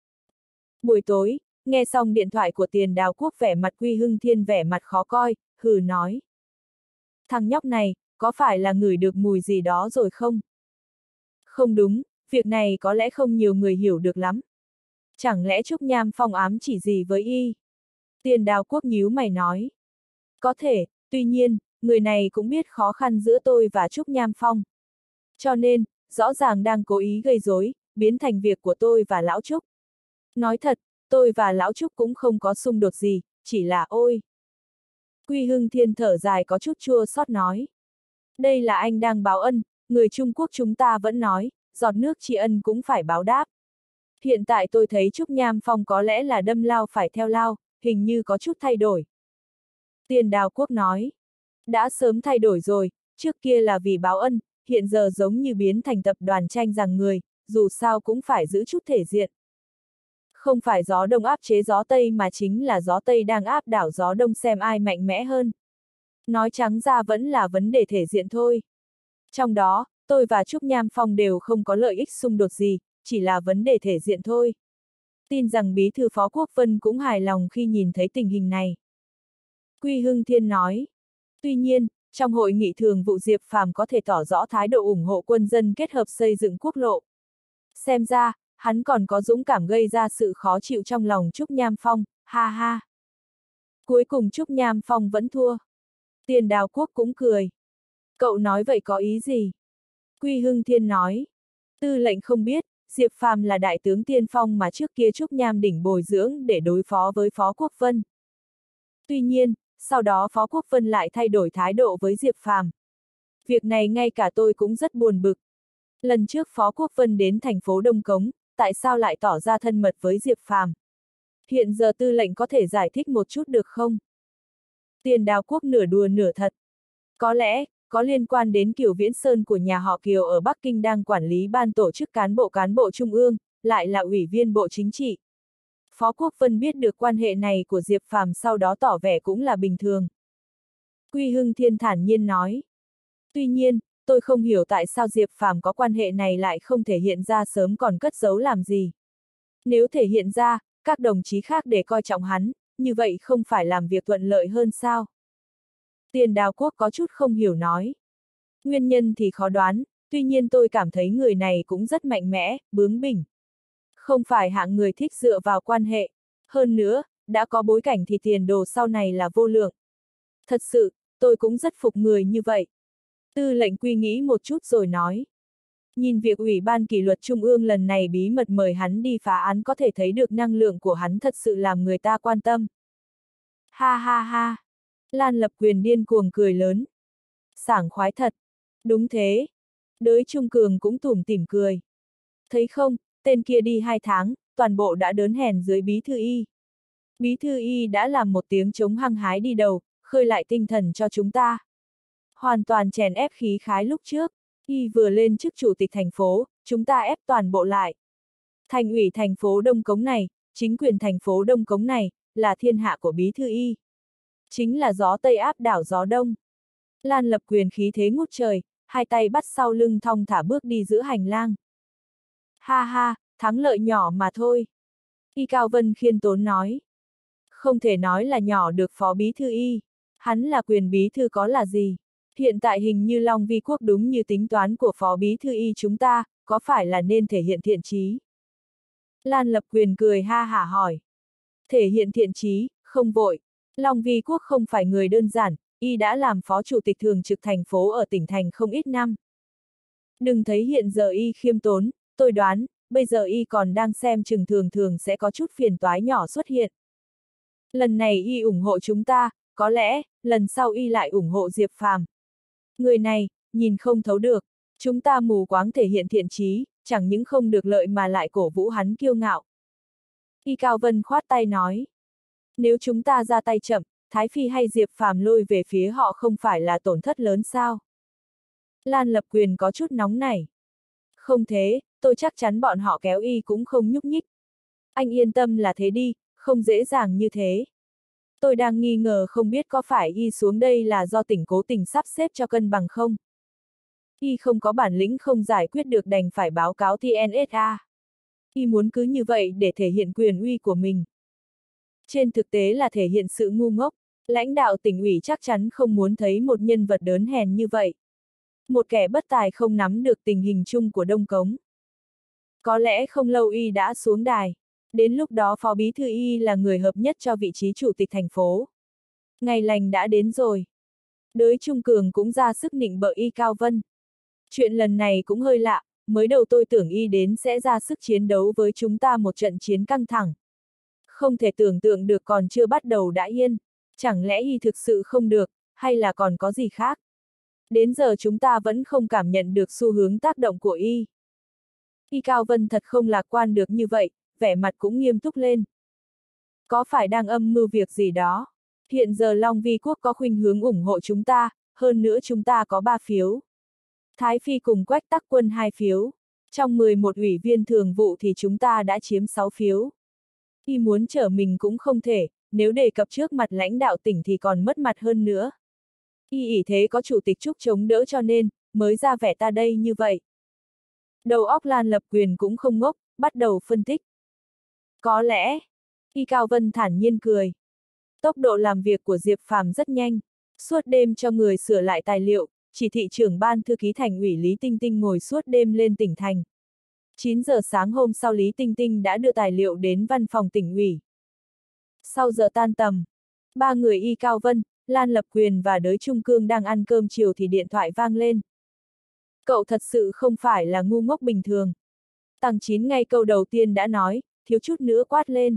Buổi tối, nghe xong điện thoại của Tiền Đào Quốc vẻ mặt Quy Hưng Thiên vẻ mặt khó coi, hừ nói. Thằng nhóc này, có phải là ngửi được mùi gì đó rồi không? Không đúng, việc này có lẽ không nhiều người hiểu được lắm. Chẳng lẽ Trúc Nham Phong ám chỉ gì với y? Tiền Đào Quốc nhíu mày nói. Có thể, tuy nhiên, người này cũng biết khó khăn giữa tôi và Trúc Nham Phong. Cho nên, rõ ràng đang cố ý gây rối, biến thành việc của tôi và Lão Trúc. Nói thật, tôi và Lão Trúc cũng không có xung đột gì, chỉ là ôi. Quy Hưng Thiên thở dài có chút chua xót nói. Đây là anh đang báo ân, người Trung Quốc chúng ta vẫn nói, giọt nước tri ân cũng phải báo đáp. Hiện tại tôi thấy Trúc Nham Phong có lẽ là đâm lao phải theo lao, hình như có chút thay đổi. Tiền Đào Quốc nói. Đã sớm thay đổi rồi, trước kia là vì báo ân, hiện giờ giống như biến thành tập đoàn tranh giằng người, dù sao cũng phải giữ chút thể diện. Không phải gió đông áp chế gió tây mà chính là gió tây đang áp đảo gió đông xem ai mạnh mẽ hơn. Nói trắng ra vẫn là vấn đề thể diện thôi. Trong đó, tôi và Trúc Nham Phong đều không có lợi ích xung đột gì, chỉ là vấn đề thể diện thôi. Tin rằng bí thư Phó Quốc Vân cũng hài lòng khi nhìn thấy tình hình này. Quy Hưng Thiên nói. Tuy nhiên, trong hội nghị thường vụ Diệp Phàm có thể tỏ rõ thái độ ủng hộ quân dân kết hợp xây dựng quốc lộ. Xem ra, hắn còn có dũng cảm gây ra sự khó chịu trong lòng Trúc Nham Phong, ha ha. Cuối cùng Trúc Nham Phong vẫn thua. Tiền Đào Quốc cũng cười. Cậu nói vậy có ý gì? Quy Hưng Thiên nói. Tư lệnh không biết, Diệp Phàm là đại tướng tiên phong mà trước kia Trúc Nham đỉnh bồi dưỡng để đối phó với Phó Quốc Vân. Tuy nhiên, sau đó Phó Quốc Vân lại thay đổi thái độ với Diệp Phàm. Việc này ngay cả tôi cũng rất buồn bực. Lần trước Phó Quốc Vân đến thành phố Đông Cống, tại sao lại tỏ ra thân mật với Diệp Phàm? Hiện giờ tư lệnh có thể giải thích một chút được không? Tiền Đào Quốc nửa đùa nửa thật. Có lẽ, có liên quan đến Kiều Viễn Sơn của nhà họ Kiều ở Bắc Kinh đang quản lý ban tổ chức cán bộ cán bộ trung ương, lại là ủy viên Bộ Chính trị. Phó Quốc Vân biết được quan hệ này của Diệp Phàm sau đó tỏ vẻ cũng là bình thường. Quy Hưng Thiên thản nhiên nói. Tuy nhiên, tôi không hiểu tại sao Diệp Phàm có quan hệ này lại không thể hiện ra sớm còn cất giấu làm gì. Nếu thể hiện ra, các đồng chí khác để coi trọng hắn, như vậy không phải làm việc thuận lợi hơn sao? Tiền Đào Quốc có chút không hiểu nói. Nguyên nhân thì khó đoán, tuy nhiên tôi cảm thấy người này cũng rất mạnh mẽ, bướng bỉnh. Không phải hạng người thích dựa vào quan hệ. Hơn nữa, đã có bối cảnh thì tiền đồ sau này là vô lượng. Thật sự, tôi cũng rất phục người như vậy. Tư lệnh Quy nghĩ một chút rồi nói. Nhìn việc Ủy ban kỷ luật Trung ương lần này bí mật mời hắn đi phá án có thể thấy được năng lượng của hắn thật sự làm người ta quan tâm. Ha ha ha. Lan Lập Quyền điên cuồng cười lớn. Sảng khoái thật. Đúng thế. Đới Trung Cường cũng tủm tỉm cười. Thấy không, tên kia đi hai tháng, toàn bộ đã đớn hèn dưới bí thư y. Bí thư y đã làm một tiếng chống hăng hái đi đầu, khơi lại tinh thần cho chúng ta. Hoàn toàn chèn ép khí khái lúc trước, y vừa lên chức chủ tịch thành phố, chúng ta ép toàn bộ lại. Thành ủy thành phố Đông Cống này, chính quyền thành phố Đông Cống này, là thiên hạ của bí thư y. Chính là gió Tây áp đảo gió Đông. Lan Lập Quyền khí thế ngút trời, hai tay bắt sau lưng thong thả bước đi giữa hành lang. Ha ha, thắng lợi nhỏ mà thôi. Y Cao Vân khiêm tốn nói. Không thể nói là nhỏ được phó bí thư y. Hắn là quyền bí thư có là gì? Hiện tại hình như Long Vi Quốc đúng như tính toán của phó bí thư y chúng ta, có phải là nên thể hiện thiện chí? Lan Lập Quyền cười ha hả hỏi. Thể hiện thiện chí, không vội. Long Vi Quốc không phải người đơn giản, y đã làm phó chủ tịch thường trực thành phố ở tỉnh thành không ít năm. Đừng thấy hiện giờ y khiêm tốn, tôi đoán, bây giờ y còn đang xem chừng thường thường sẽ có chút phiền toái nhỏ xuất hiện. Lần này y ủng hộ chúng ta, có lẽ, lần sau y lại ủng hộ Diệp Phàm. Người này, nhìn không thấu được, chúng ta mù quáng thể hiện thiện chí, chẳng những không được lợi mà lại cổ vũ hắn kiêu ngạo. Y Cao Vân khoát tay nói. Nếu chúng ta ra tay chậm, Thái Phi hay Diệp Phàm lôi về phía họ không phải là tổn thất lớn sao? Lan Lập Quyền có chút nóng nảy. Không thế, tôi chắc chắn bọn họ kéo y cũng không nhúc nhích. Anh yên tâm là thế đi, không dễ dàng như thế. Tôi đang nghi ngờ không biết có phải y xuống đây là do tỉnh cố tình sắp xếp cho cân bằng không? Y không có bản lĩnh không giải quyết được đành phải báo cáo tê en ét a. Y muốn cứ như vậy để thể hiện quyền uy của mình. Trên thực tế là thể hiện sự ngu ngốc, lãnh đạo tỉnh ủy chắc chắn không muốn thấy một nhân vật đớn hèn như vậy. Một kẻ bất tài không nắm được tình hình chung của Đông Cống. Có lẽ không lâu y đã xuống đài. Đến lúc đó phó bí thư y là người hợp nhất cho vị trí chủ tịch thành phố. Ngày lành đã đến rồi. Đới Trung Cường cũng ra sức nịnh bợ y Cao Vân. Chuyện lần này cũng hơi lạ, mới đầu tôi tưởng y đến sẽ ra sức chiến đấu với chúng ta một trận chiến căng thẳng. Không thể tưởng tượng được còn chưa bắt đầu đã yên. Chẳng lẽ y thực sự không được, hay là còn có gì khác? Đến giờ chúng ta vẫn không cảm nhận được xu hướng tác động của y. Y Cao Vân thật không lạc quan được như vậy, vẻ mặt cũng nghiêm túc lên. Có phải đang âm mưu việc gì đó? Hiện giờ Long Vi Quốc có khuynh hướng ủng hộ chúng ta, hơn nữa chúng ta có ba phiếu. Thái Phi cùng Quách Tắc Quân hai phiếu. Trong mười một ủy viên thường vụ thì chúng ta đã chiếm sáu phiếu. Y muốn trở mình cũng không thể, nếu đề cập trước mặt lãnh đạo tỉnh thì còn mất mặt hơn nữa. Y ỷ thế có chủ tịch Trúc chống đỡ cho nên, mới ra vẻ ta đây như vậy. Đầu óc Lan Lập Quyền cũng không ngốc, bắt đầu phân tích. Có lẽ, Y Cao Vân thản nhiên cười. Tốc độ làm việc của Diệp Phàm rất nhanh, suốt đêm cho người sửa lại tài liệu, chỉ thị trưởng ban thư ký thành ủy Lý Tinh Tinh ngồi suốt đêm lên tỉnh thành. chín giờ sáng hôm sau Lý Tinh Tinh đã đưa tài liệu đến văn phòng tỉnh ủy. Sau giờ tan tầm, ba người Y Cao Vân, Lan Lập Quyền và Đới Trung Cương đang ăn cơm chiều thì điện thoại vang lên. Cậu thật sự không phải là ngu ngốc bình thường. Tằng Chín ngay câu đầu tiên đã nói, thiếu chút nữa quát lên.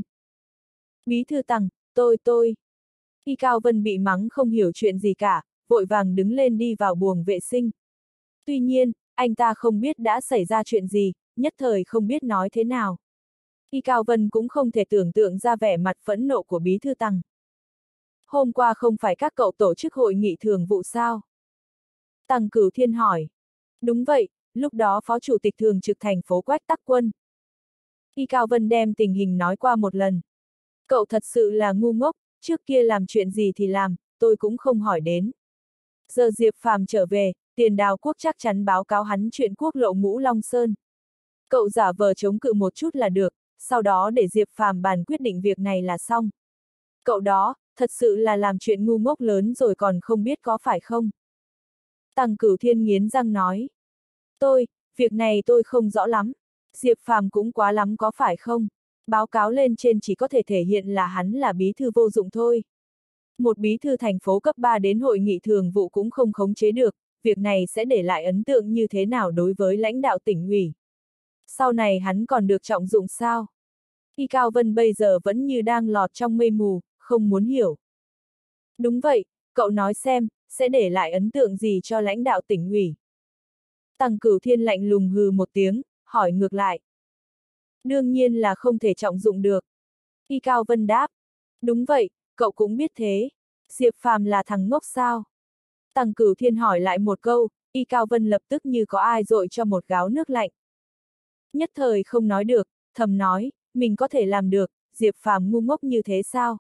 Bí thư Tằng, tôi tôi. Y Cao Vân bị mắng không hiểu chuyện gì cả, vội vàng đứng lên đi vào buồng vệ sinh. Tuy nhiên, anh ta không biết đã xảy ra chuyện gì, nhất thời không biết nói thế nào. Y Cao Vân cũng không thể tưởng tượng ra vẻ mặt phẫn nộ của bí thư Tằng. Hôm qua không phải các cậu tổ chức hội nghị thường vụ sao? Tằng Cửu Thiên hỏi. Đúng vậy, lúc đó Phó Chủ tịch Thường trực thành phố Quách Tắc Quân. Y Cao Vân đem tình hình nói qua một lần. Cậu thật sự là ngu ngốc, trước kia làm chuyện gì thì làm, tôi cũng không hỏi đến. Giờ Diệp Phàm trở về, Tiền Đào Quốc chắc chắn báo cáo hắn chuyện quốc lộ Ngũ Long Sơn. Cậu giả vờ chống cự một chút là được, sau đó để Diệp Phàm bàn quyết định việc này là xong. Cậu đó, thật sự là làm chuyện ngu ngốc lớn rồi còn không biết có phải không? Tằng Cửu Thiên nghiến răng nói. Tôi, việc này tôi không rõ lắm. Diệp Phàm cũng quá lắm có phải không? Báo cáo lên trên chỉ có thể thể hiện là hắn là bí thư vô dụng thôi. Một bí thư thành phố cấp ba đến hội nghị thường vụ cũng không khống chế được, việc này sẽ để lại ấn tượng như thế nào đối với lãnh đạo tỉnh ủy. Sau này hắn còn được trọng dụng sao? Y Cao Vân bây giờ vẫn như đang lọt trong mây mù, không muốn hiểu. Đúng vậy, cậu nói xem, sẽ để lại ấn tượng gì cho lãnh đạo tỉnh ủy? Tằng Cửu Thiên lạnh lùng hừ một tiếng, hỏi ngược lại. Đương nhiên là không thể trọng dụng được. Y Cao Vân đáp. Đúng vậy, cậu cũng biết thế. Diệp Phàm là thằng ngốc sao? Tằng Cửu Thiên hỏi lại một câu, Y Cao Vân lập tức như có ai dội cho một gáo nước lạnh. Nhất thời không nói được, thầm nói, mình có thể làm được, Diệp Phàm ngu ngốc như thế sao?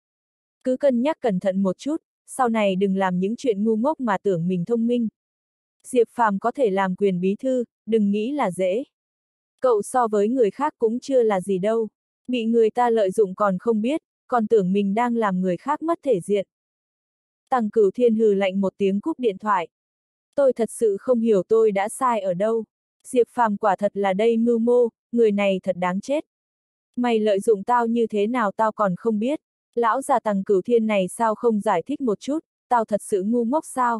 Cứ cân nhắc cẩn thận một chút, sau này đừng làm những chuyện ngu ngốc mà tưởng mình thông minh. Diệp Phàm có thể làm quyền bí thư, đừng nghĩ là dễ. Cậu so với người khác cũng chưa là gì đâu, bị người ta lợi dụng còn không biết, còn tưởng mình đang làm người khác mất thể diện. Tằng Cửu Thiên hừ lạnh một tiếng cúp điện thoại. Tôi thật sự không hiểu tôi đã sai ở đâu. Diệp Phàm quả thật là đây mưu mô, người này thật đáng chết. Mày lợi dụng tao như thế nào tao còn không biết. Lão già Tằng Cửu Thiên này sao không giải thích một chút, tao thật sự ngu ngốc sao?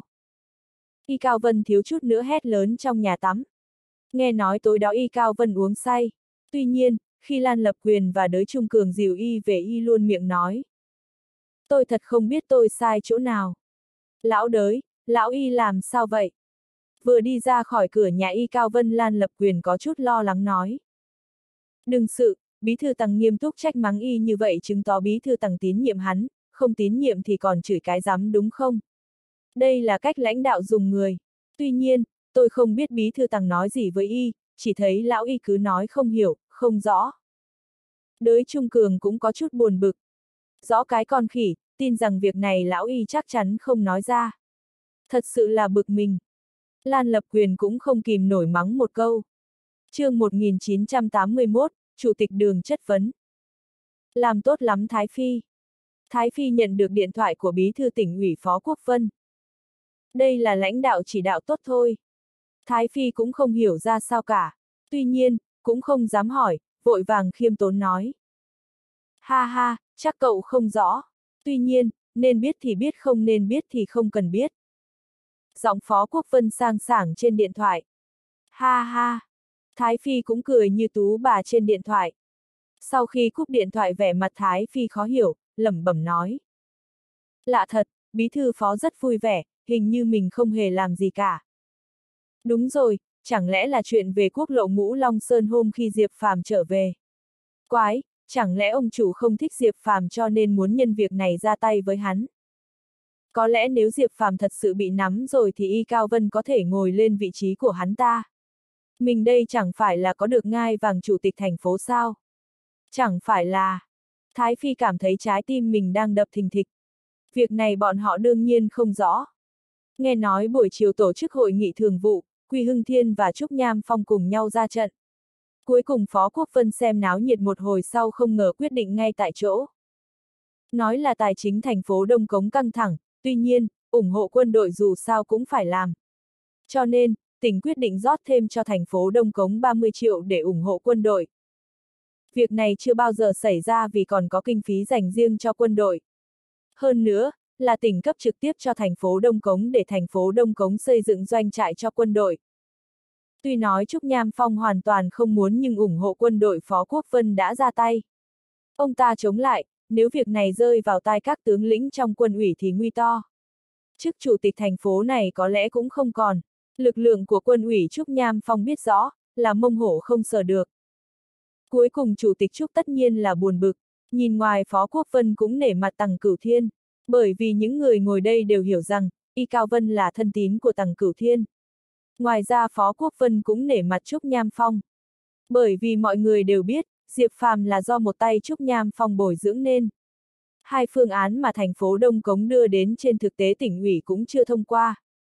Y Cao Vân thiếu chút nữa hét lớn trong nhà tắm. Nghe nói tối đó Y Cao Vân uống say. Tuy nhiên, khi Lan Lập Quyền và Đới Trung Cường dìu Y về Y luôn miệng nói. Tôi thật không biết tôi sai chỗ nào. Lão Đới, lão Y làm sao vậy? Vừa đi ra khỏi cửa nhà Y Cao Vân Lan Lập Quyền có chút lo lắng nói. Đừng sự, bí thư Tằng nghiêm túc trách mắng Y như vậy chứng tỏ bí thư Tằng tín nhiệm hắn, không tín nhiệm thì còn chửi cái rắm đúng không? Đây là cách lãnh đạo dùng người. Tuy nhiên, tôi không biết bí thư Tằng nói gì với Y, chỉ thấy lão Y cứ nói không hiểu, không rõ. Đới Trung Cường cũng có chút buồn bực. Rõ cái con khỉ, tin rằng việc này lão Y chắc chắn không nói ra. Thật sự là bực mình. Lan Lập Quyền cũng không kìm nổi mắng một câu. Chương một nghìn chín trăm tám mươi mốt, Chủ tịch Đường chất vấn. Làm tốt lắm Thái Phi. Thái Phi nhận được điện thoại của bí thư tỉnh ủy Phó Quốc Vân. Đây là lãnh đạo chỉ đạo tốt thôi. Thái Phi cũng không hiểu ra sao cả. Tuy nhiên, cũng không dám hỏi, vội vàng khiêm tốn nói. Ha ha, chắc cậu không rõ. Tuy nhiên, nên biết thì biết không nên biết thì không cần biết. Giọng Phó Quốc Vân sang sảng trên điện thoại. Ha ha. Thái Phi cũng cười như tú bà trên điện thoại. Sau khi cúp điện thoại vẻ mặt Thái Phi khó hiểu, lẩm bẩm nói. Lạ thật, bí thư Phó rất vui vẻ, hình như mình không hề làm gì cả. Đúng rồi, chẳng lẽ là chuyện về quốc lộ Ngũ Long Sơn hôm khi Diệp Phàm trở về. Quái, chẳng lẽ ông chủ không thích Diệp Phàm cho nên muốn nhân việc này ra tay với hắn. Có lẽ nếu Diệp Phàm thật sự bị nắm rồi thì Y Cao Vân có thể ngồi lên vị trí của hắn ta. Mình đây chẳng phải là có được ngai vàng chủ tịch thành phố sao? Chẳng phải là... Thái Phi cảm thấy trái tim mình đang đập thình thịch. Việc này bọn họ đương nhiên không rõ. Nghe nói buổi chiều tổ chức hội nghị thường vụ, Quy Hưng Thiên và Trúc Nham Phong cùng nhau ra trận. Cuối cùng Phó Quốc Vân xem náo nhiệt một hồi sau không ngờ quyết định ngay tại chỗ. Nói là tài chính thành phố Đông Cống căng thẳng, tuy nhiên, ủng hộ quân đội dù sao cũng phải làm. Cho nên, tỉnh quyết định rót thêm cho thành phố Đông Cống ba mươi triệu để ủng hộ quân đội. Việc này chưa bao giờ xảy ra vì còn có kinh phí dành riêng cho quân đội. Hơn nữa, là tỉnh cấp trực tiếp cho thành phố Đông Cống để thành phố Đông Cống xây dựng doanh trại cho quân đội. Tuy nói Trúc Nham Phong hoàn toàn không muốn nhưng ủng hộ quân đội Phó Quốc Vân đã ra tay. Ông ta chống lại, nếu việc này rơi vào tay các tướng lĩnh trong quân ủy thì nguy to. Chức chủ tịch thành phố này có lẽ cũng không còn. Lực lượng của quân ủy Trúc Nham Phong biết rõ, là mông hổ không sờ được. Cuối cùng chủ tịch Trúc tất nhiên là buồn bực, nhìn ngoài Phó Quốc Vân cũng nể mặt Tằng Cửu Thiên, bởi vì những người ngồi đây đều hiểu rằng, Y Cao Vân là thân tín của Tằng Cửu Thiên. Ngoài ra Phó Quốc Vân cũng nể mặt Trúc Nham Phong. Bởi vì mọi người đều biết, Diệp Phàm là do một tay Trúc Nham Phong bồi dưỡng nên. Hai phương án mà thành phố Đông Cống đưa đến trên thực tế tỉnh ủy cũng chưa thông qua.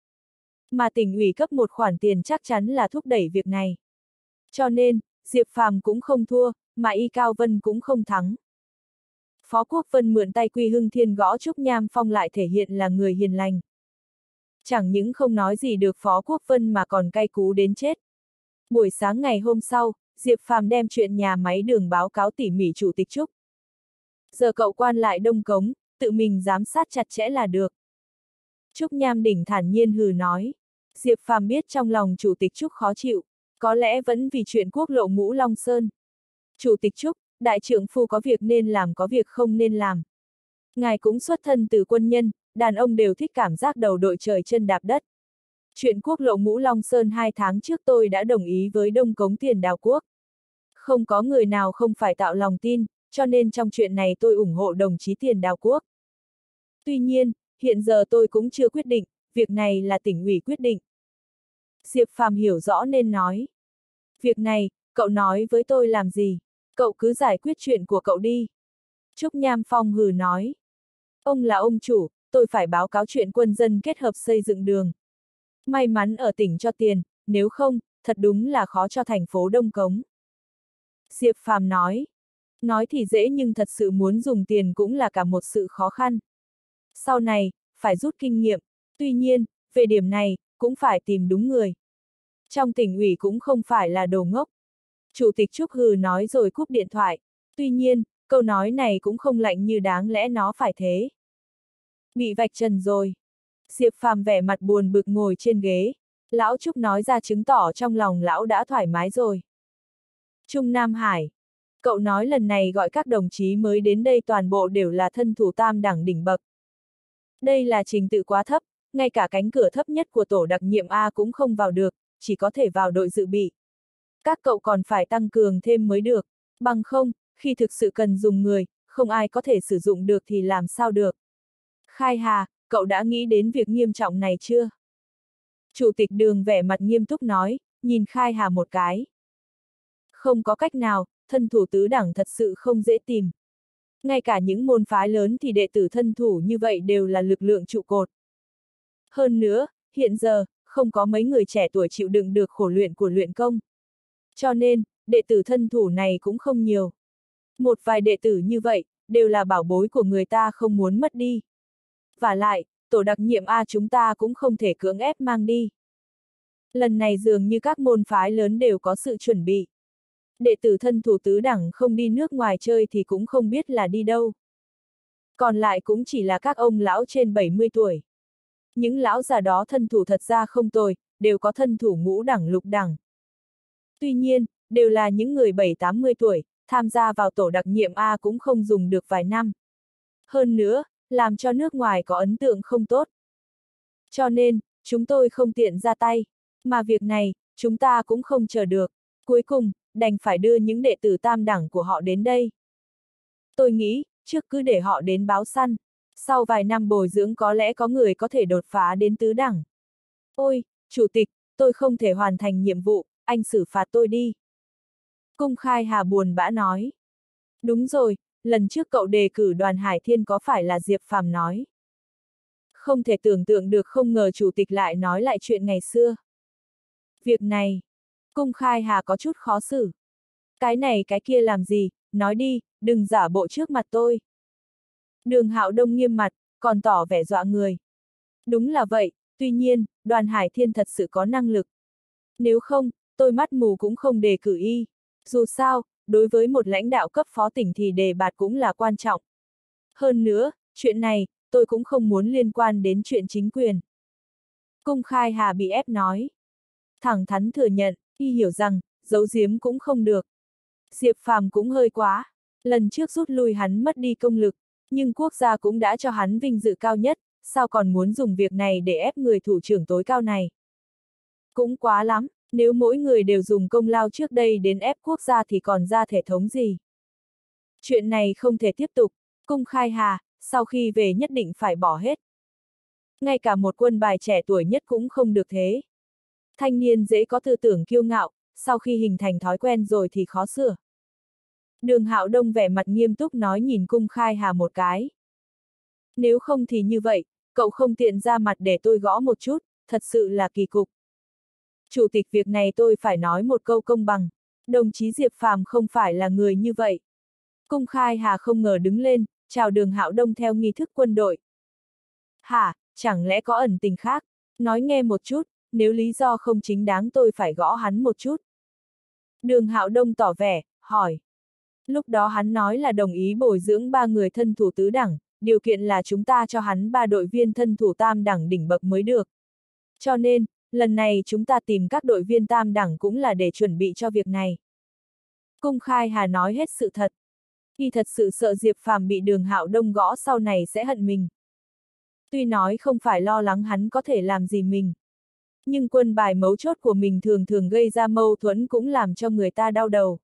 Mà tỉnh ủy cấp một khoản tiền chắc chắn là thúc đẩy việc này. Cho nên, Diệp Phàm cũng không thua, mà Y Cao Vân cũng không thắng. Phó Quốc Vân mượn tay Quy Hưng Thiên gõ Trúc Nham Phong lại thể hiện là người hiền lành. Chẳng những không nói gì được Phó Quốc Vân mà còn cay cú đến chết. Buổi sáng ngày hôm sau, Diệp Phàm đem chuyện nhà máy đường báo cáo tỉ mỉ chủ tịch Trúc. Giờ cậu quan lại Đông Cống, tự mình giám sát chặt chẽ là được. Trúc Nham Đỉnh thản nhiên hừ nói. Diệp Phàm biết trong lòng chủ tịch Trúc khó chịu, có lẽ vẫn vì chuyện quốc lộ Ngũ Long Sơn. Chủ tịch Trúc, đại trượng phu có việc nên làm có việc không nên làm. Ngài cũng xuất thân từ quân nhân, đàn ông đều thích cảm giác đầu đội trời chân đạp đất. Chuyện quốc lộ Ngũ Long Sơn hai tháng trước tôi đã đồng ý với Đông Cống Tiền Đào Quốc. Không có người nào không phải tạo lòng tin, cho nên trong chuyện này tôi ủng hộ đồng chí Tiền Đào Quốc. Tuy nhiên, hiện giờ tôi cũng chưa quyết định, việc này là tỉnh ủy quyết định. Diệp Phàm hiểu rõ nên nói. Việc này, cậu nói với tôi làm gì? Cậu cứ giải quyết chuyện của cậu đi. Trúc Nham Phong hừ nói. Ông là ông chủ, tôi phải báo cáo chuyện quân dân kết hợp xây dựng đường. May mắn ở tỉnh cho tiền, nếu không, thật đúng là khó cho thành phố Đông Cống. Diệp Phàm nói. Nói thì dễ nhưng thật sự muốn dùng tiền cũng là cả một sự khó khăn. Sau này, phải rút kinh nghiệm. Tuy nhiên, về điểm này, cũng phải tìm đúng người. Trong tỉnh ủy cũng không phải là đồ ngốc. Chủ tịch Trúc hừ nói rồi cúp điện thoại. Tuy nhiên, câu nói này cũng không lạnh như đáng lẽ nó phải thế. Bị vạch trần rồi. Diệp Phàm vẻ mặt buồn bực ngồi trên ghế. Lão Trúc nói ra chứng tỏ trong lòng lão đã thoải mái rồi. Trung Nam Hải. Cậu nói lần này gọi các đồng chí mới đến đây toàn bộ đều là thân thủ tam đẳng đỉnh bậc. Đây là trình tự quá thấp, ngay cả cánh cửa thấp nhất của tổ đặc nhiệm A cũng không vào được, chỉ có thể vào đội dự bị. Các cậu còn phải tăng cường thêm mới được, bằng không, khi thực sự cần dùng người, không ai có thể sử dụng được thì làm sao được. Khai Hà, cậu đã nghĩ đến việc nghiêm trọng này chưa? Chủ tịch Đường vẻ mặt nghiêm túc nói, nhìn Khai Hà một cái. Không có cách nào, thân thủ tứ đẳng thật sự không dễ tìm. Ngay cả những môn phái lớn thì đệ tử thân thủ như vậy đều là lực lượng trụ cột. Hơn nữa, hiện giờ, không có mấy người trẻ tuổi chịu đựng được khổ luyện của luyện công. Cho nên, đệ tử thân thủ này cũng không nhiều. Một vài đệ tử như vậy, đều là bảo bối của người ta không muốn mất đi. Và lại, tổ đặc nhiệm A chúng ta cũng không thể cưỡng ép mang đi. Lần này dường như các môn phái lớn đều có sự chuẩn bị. Đệ tử thân thủ tứ đẳng không đi nước ngoài chơi thì cũng không biết là đi đâu. Còn lại cũng chỉ là các ông lão trên bảy mươi tuổi. Những lão già đó thân thủ thật ra không tồi, đều có thân thủ ngũ đẳng lục đẳng. Tuy nhiên, đều là những người bảy tám mươi tuổi, tham gia vào tổ đặc nhiệm A cũng không dùng được vài năm. Hơn nữa, làm cho nước ngoài có ấn tượng không tốt. Cho nên, chúng tôi không tiện ra tay, mà việc này, chúng ta cũng không chờ được. Cuối cùng, đành phải đưa những đệ tử tam đẳng của họ đến đây. Tôi nghĩ, trước cứ để họ đến báo săn, sau vài năm bồi dưỡng có lẽ có người có thể đột phá đến tứ đẳng. Ôi, chủ tịch, tôi không thể hoàn thành nhiệm vụ, anh xử phạt tôi đi. Cung Khai Hà buồn bã nói. Đúng rồi, lần trước cậu đề cử Đoàn Hải Thiên có phải là Diệp Phàm nói. Không thể tưởng tượng được không ngờ chủ tịch lại nói lại chuyện ngày xưa. Việc này, Cung Khai Hà có chút khó xử. Cái này cái kia làm gì, nói đi, đừng giả bộ trước mặt tôi. Đường Hạo Đông nghiêm mặt, còn tỏ vẻ dọa người. Đúng là vậy, tuy nhiên, Đoàn Hải Thiên thật sự có năng lực. Nếu không, tôi mắt mù cũng không đề cử y. Dù sao, đối với một lãnh đạo cấp phó tỉnh thì đề bạt cũng là quan trọng. Hơn nữa, chuyện này, tôi cũng không muốn liên quan đến chuyện chính quyền. Cung Khai Hà bị ép nói. Thẳng thắn thừa nhận, y hiểu rằng, giấu giếm cũng không được. Diệp Phàm cũng hơi quá. Lần trước rút lui hắn mất đi công lực, nhưng quốc gia cũng đã cho hắn vinh dự cao nhất, sao còn muốn dùng việc này để ép người thủ trưởng tối cao này. Cũng quá lắm, nếu mỗi người đều dùng công lao trước đây đến ép quốc gia thì còn ra thể thống gì. Chuyện này không thể tiếp tục, Cung Khai Hà, sau khi về nhất định phải bỏ hết. Ngay cả một quân bài trẻ tuổi nhất cũng không được thế. Thanh niên dễ có tư tưởng kiêu ngạo, sau khi hình thành thói quen rồi thì khó sửa. Đường Hạo Đông vẻ mặt nghiêm túc nói nhìn Cung Khai Hà một cái. Nếu không thì như vậy, cậu không tiện ra mặt để tôi gõ một chút, thật sự là kỳ cục. Chủ tịch, việc này tôi phải nói một câu công bằng, đồng chí Diệp Phàm không phải là người như vậy. Cung Khai Hà không ngờ đứng lên, chào Đường Hạo Đông theo nghi thức quân đội. Hả, chẳng lẽ có ẩn tình khác? Nói nghe một chút, nếu lý do không chính đáng tôi phải gõ hắn một chút. Đường Hạo Đông tỏ vẻ, hỏi. Lúc đó hắn nói là đồng ý bồi dưỡng ba người thân thủ tứ đẳng, điều kiện là chúng ta cho hắn ba đội viên thân thủ tam đẳng đỉnh bậc mới được. Cho nên, lần này chúng ta tìm các đội viên tam đẳng cũng là để chuẩn bị cho việc này. Cung Khai Hà nói hết sự thật. Y thật sự sợ Diệp Phàm bị Đường Hạo Đông gõ sau này sẽ hận mình. Tuy nói không phải lo lắng hắn có thể làm gì mình. Nhưng quân bài mấu chốt của mình thường thường gây ra mâu thuẫn cũng làm cho người ta đau đầu.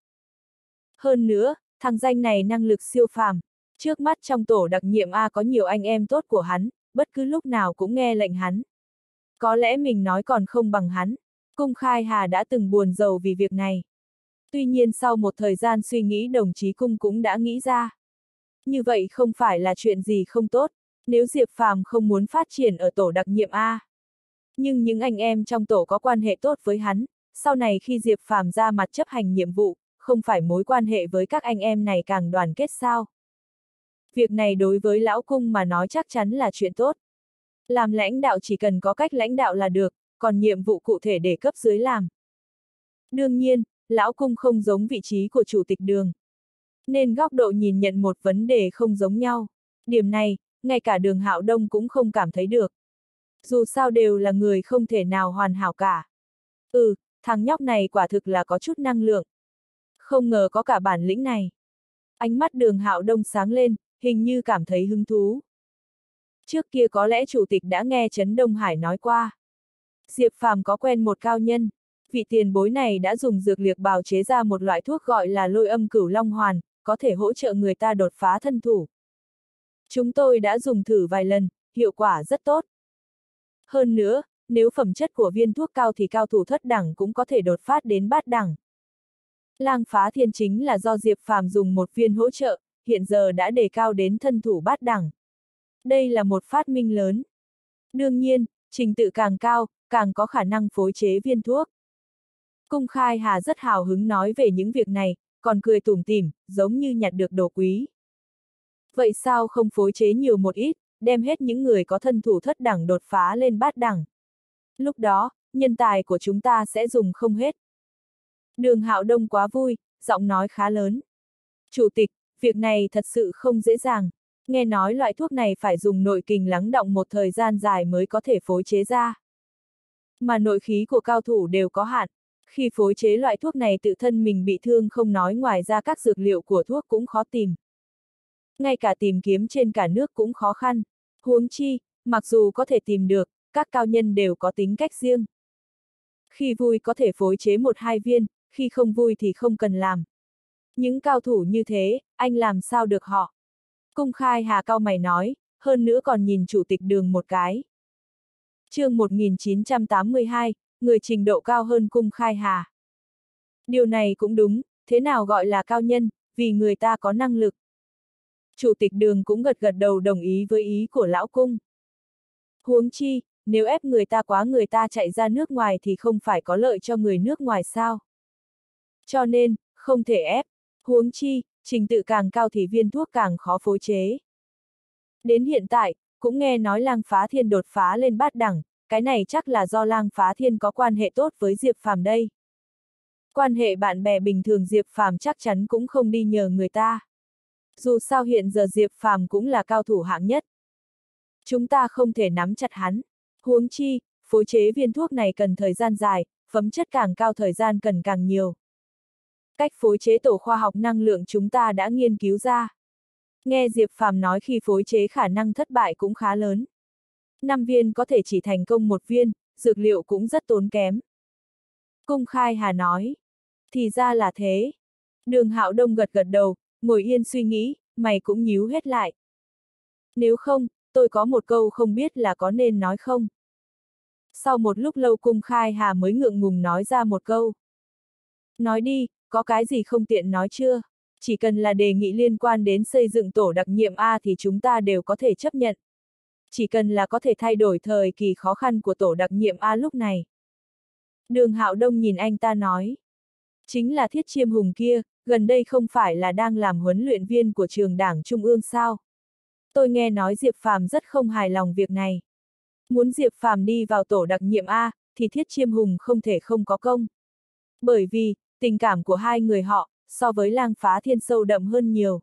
Hơn nữa, thằng danh này năng lực siêu phàm. Trước mắt trong tổ đặc nhiệm A có nhiều anh em tốt của hắn, bất cứ lúc nào cũng nghe lệnh hắn. Có lẽ mình nói còn không bằng hắn. Cung Khai Hà đã từng buồn rầu vì việc này. Tuy nhiên sau một thời gian suy nghĩ đồng chí Cung cũng đã nghĩ ra. Như vậy không phải là chuyện gì không tốt, nếu Diệp Phàm không muốn phát triển ở tổ đặc nhiệm A. Nhưng những anh em trong tổ có quan hệ tốt với hắn, sau này khi Diệp Phàm ra mặt chấp hành nhiệm vụ, không phải mối quan hệ với các anh em này càng đoàn kết sao? Việc này đối với Lão Cung mà nói chắc chắn là chuyện tốt. Làm lãnh đạo chỉ cần có cách lãnh đạo là được, còn nhiệm vụ cụ thể để cấp dưới làm. Đương nhiên, Lão Cung không giống vị trí của chủ tịch Đường. Nên góc độ nhìn nhận một vấn đề không giống nhau. Điểm này, ngay cả Đường Hạo Đông cũng không cảm thấy được. Dù sao đều là người không thể nào hoàn hảo cả. Ừ, thằng nhóc này quả thực là có chút năng lượng. Không ngờ có cả bản lĩnh này. Ánh mắt Đường Hạo Đông sáng lên, hình như cảm thấy hứng thú. Trước kia có lẽ chủ tịch đã nghe Trấn Đông Hải nói qua. Diệp Phàm có quen một cao nhân. Vị tiền bối này đã dùng dược liệt bào chế ra một loại thuốc gọi là lôi âm cửu long hoàn, có thể hỗ trợ người ta đột phá thân thủ. Chúng tôi đã dùng thử vài lần, hiệu quả rất tốt. Hơn nữa, nếu phẩm chất của viên thuốc cao thì cao thủ thất đẳng cũng có thể đột phát đến bát đẳng. Lang phá thiên chính là do Diệp Phàm dùng một viên hỗ trợ, hiện giờ đã đề cao đến thân thủ bát đẳng. Đây là một phát minh lớn. Đương nhiên, trình tự càng cao, càng có khả năng phối chế viên thuốc. Cung Khai Hà rất hào hứng nói về những việc này, còn cười tủm tỉm, giống như nhặt được đồ quý. Vậy sao không phối chế nhiều một ít, đem hết những người có thân thủ thất đẳng đột phá lên bát đẳng. Lúc đó, nhân tài của chúng ta sẽ dùng không hết. Đường Hạo Đông quá vui, giọng nói khá lớn. Chủ tịch, việc này thật sự không dễ dàng. Nghe nói loại thuốc này phải dùng nội kình lắng đọng một thời gian dài mới có thể phối chế ra. Mà nội khí của cao thủ đều có hạn. Khi phối chế loại thuốc này tự thân mình bị thương không nói, ngoài ra các dược liệu của thuốc cũng khó tìm. Ngay cả tìm kiếm trên cả nước cũng khó khăn. Huống chi, mặc dù có thể tìm được, các cao nhân đều có tính cách riêng. Khi vui có thể phối chế một hai viên, khi không vui thì không cần làm. Những cao thủ như thế, anh làm sao được họ? Cung Khai Hà cau mày nói, hơn nữa còn nhìn chủ tịch Đường một cái. Chương một nghìn chín trăm tám mươi hai, người trình độ cao hơn Cung Khai Hà. Điều này cũng đúng, thế nào gọi là cao nhân, vì người ta có năng lực. Chủ tịch Đường cũng gật gật đầu đồng ý với ý của Lão Cung. Huống chi, nếu ép người ta quá người ta chạy ra nước ngoài thì không phải có lợi cho người nước ngoài sao? Cho nên, không thể ép, huống chi, trình tự càng cao thì viên thuốc càng khó phối chế. Đến hiện tại, cũng nghe nói Lang Phá Thiên đột phá lên bát đẳng, cái này chắc là do Lang Phá Thiên có quan hệ tốt với Diệp Phàm đây. Quan hệ bạn bè bình thường Diệp Phàm chắc chắn cũng không đi nhờ người ta. Dù sao hiện giờ Diệp Phàm cũng là cao thủ hạng nhất. Chúng ta không thể nắm chặt hắn. Huống chi, phối chế viên thuốc này cần thời gian dài, phẩm chất càng cao thời gian cần càng nhiều. Cách phối chế tổ khoa học năng lượng chúng ta đã nghiên cứu ra. Nghe Diệp Phàm nói khi phối chế khả năng thất bại cũng khá lớn. Năm viên có thể chỉ thành công một viên, dược liệu cũng rất tốn kém. Cung Khai Hà nói. Thì ra là thế. Đường Hạo Đông gật gật đầu, ngồi yên suy nghĩ, mày cũng nhíu hết lại. Nếu không, tôi có một câu không biết là có nên nói không. Sau một lúc lâu Cung Khai Hà mới ngượng ngùng nói ra một câu. Nói đi, có cái gì không tiện nói chưa? Chỉ cần là đề nghị liên quan đến xây dựng tổ đặc nhiệm A thì chúng ta đều có thể chấp nhận. Chỉ cần là có thể thay đổi thời kỳ khó khăn của tổ đặc nhiệm A lúc này. Đường Hạo Đông nhìn anh ta nói. Chính là Thiết Chiêm Hùng kia, gần đây không phải là đang làm huấn luyện viên của trường đảng Trung ương sao? Tôi nghe nói Diệp Phàm rất không hài lòng việc này. Muốn Diệp Phàm đi vào tổ đặc nhiệm A, thì Thiết Chiêm Hùng không thể không có công. Bởi vì, tình cảm của hai người họ, so với Lang Phá Thiên sâu đậm hơn nhiều.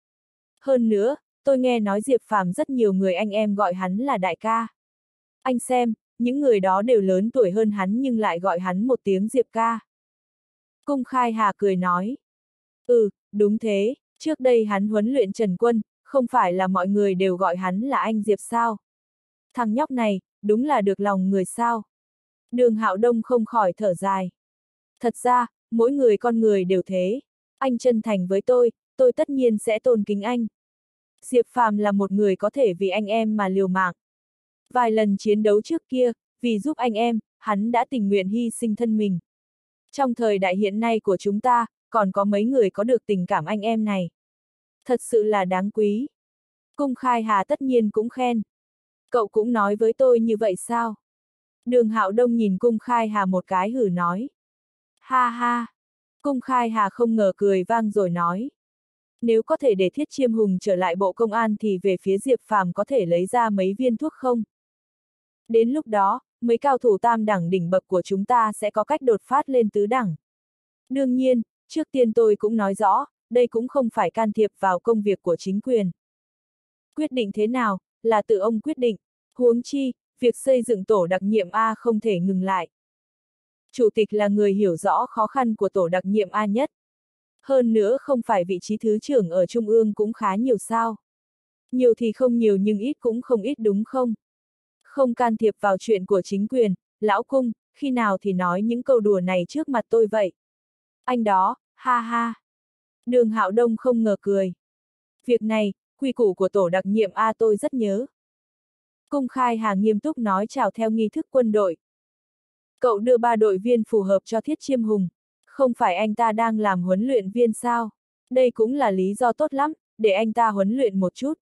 Hơn nữa, tôi nghe nói Diệp Phàm rất nhiều người anh em gọi hắn là đại ca. Anh xem, những người đó đều lớn tuổi hơn hắn nhưng lại gọi hắn một tiếng Diệp ca. Cung Khai Hà cười nói. Ừ, đúng thế, trước đây hắn huấn luyện Trần Quân, không phải là mọi người đều gọi hắn là anh Diệp sao? Thằng nhóc này, đúng là được lòng người sao? Đường Hạo Đông không khỏi thở dài. Thật ra, mỗi người con người đều thế. Anh chân thành với tôi, tôi tất nhiên sẽ tôn kính anh. Diệp Phàm là một người có thể vì anh em mà liều mạng. Vài lần chiến đấu trước kia, vì giúp anh em, hắn đã tình nguyện hy sinh thân mình. Trong thời đại hiện nay của chúng ta, còn có mấy người có được tình cảm anh em này. Thật sự là đáng quý. Cung Khai Hà tất nhiên cũng khen. Cậu cũng nói với tôi như vậy sao? Đường Hạo Đông nhìn Cung Khai Hà một cái hử nói. Ha ha! Cung Khai Hà không ngờ cười vang rồi nói. Nếu có thể để Thiết Chiêm Hùng trở lại Bộ Công an thì về phía Diệp Phàm có thể lấy ra mấy viên thuốc không? Đến lúc đó, mấy cao thủ tam đẳng đỉnh bậc của chúng ta sẽ có cách đột phát lên tứ đẳng. Đương nhiên, trước tiên tôi cũng nói rõ, đây cũng không phải can thiệp vào công việc của chính quyền. Quyết định thế nào, là tự ông quyết định, huống chi, việc xây dựng tổ đặc nhiệm A không thể ngừng lại. Chủ tịch là người hiểu rõ khó khăn của tổ đặc nhiệm A nhất. Hơn nữa không phải vị trí thứ trưởng ở Trung ương cũng khá nhiều sao. Nhiều thì không nhiều nhưng ít cũng không ít đúng không? Không can thiệp vào chuyện của chính quyền, lão Cung, khi nào thì nói những câu đùa này trước mặt tôi vậy? Anh đó, ha ha. Đường Hạo Đông không ngờ cười. Việc này, quy củ của tổ đặc nhiệm A tôi rất nhớ. Cung Khai Hà nghiêm túc nói chào theo nghi thức quân đội. Cậu đưa ba đội viên phù hợp cho Thiết Chiêm Hùng. Không phải anh ta đang làm huấn luyện viên sao? Đây cũng là lý do tốt lắm, để anh ta huấn luyện một chút.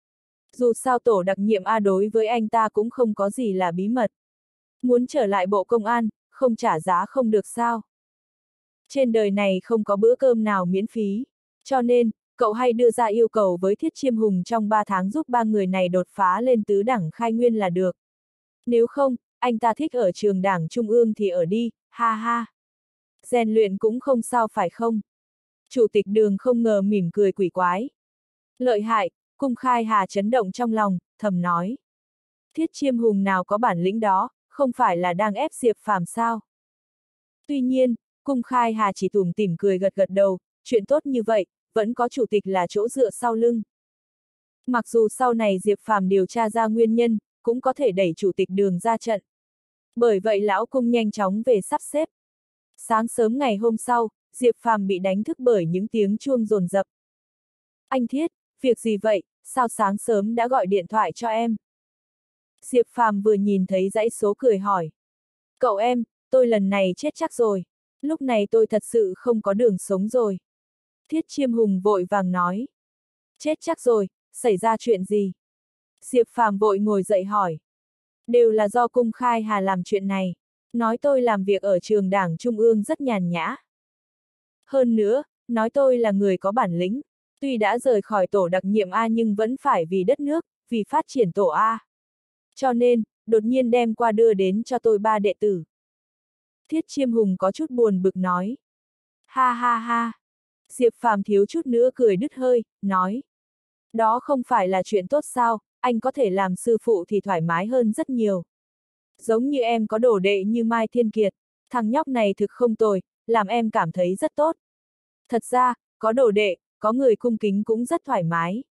Dù sao tổ đặc nhiệm A đối với anh ta cũng không có gì là bí mật. Muốn trở lại Bộ Công an, không trả giá không được sao? Trên đời này không có bữa cơm nào miễn phí. Cho nên, cậu hay đưa ra yêu cầu với Thiết Chiêm Hùng trong ba tháng giúp ba người này đột phá lên tứ đẳng khai nguyên là được. Nếu không, anh ta thích ở trường đảng Trung ương thì ở đi, ha ha. Rèn luyện cũng không sao phải không? Chủ tịch Đường không ngờ mỉm cười quỷ quái. Lợi hại, Cung Khai Hà chấn động trong lòng, thầm nói. Thiết Chiêm Hùng nào có bản lĩnh đó, không phải là đang ép Diệp Phàm sao? Tuy nhiên, Cung Khai Hà chỉ tủm tỉm cười gật gật đầu, chuyện tốt như vậy, vẫn có chủ tịch là chỗ dựa sau lưng. Mặc dù sau này Diệp Phàm điều tra ra nguyên nhân, cũng có thể đẩy chủ tịch Đường ra trận. Bởi vậy lão Cung nhanh chóng về sắp xếp. Sáng sớm ngày hôm sau, Diệp Phàm bị đánh thức bởi những tiếng chuông dồn dập. Anh Thiết, việc gì vậy, sao sáng sớm đã gọi điện thoại cho em? Diệp Phàm vừa nhìn thấy dãy số cười hỏi. Cậu em, tôi lần này chết chắc rồi. Lúc này tôi thật sự không có đường sống rồi. Thiết Chiêm Hùng vội vàng nói. Chết chắc rồi, xảy ra chuyện gì? Diệp Phàm vội ngồi dậy hỏi. Đều là do Cung Khai Hà làm chuyện này. Nói tôi làm việc ở trường đảng Trung ương rất nhàn nhã. Hơn nữa, nói tôi là người có bản lĩnh, tuy đã rời khỏi tổ đặc nhiệm A nhưng vẫn phải vì đất nước, vì phát triển tổ A. Cho nên, đột nhiên đem qua đưa đến cho tôi ba đệ tử. Thiết Chiêm Hùng có chút buồn bực nói. Ha ha ha. Diệp Phàm thiếu chút nữa cười đứt hơi, nói. Đó không phải là chuyện tốt sao, anh có thể làm sư phụ thì thoải mái hơn rất nhiều. Giống như em có đồ đệ như Mai Thiên Kiệt, thằng nhóc này thực không tồi, làm em cảm thấy rất tốt. Thật ra, có đồ đệ, có người cung kính cũng rất thoải mái.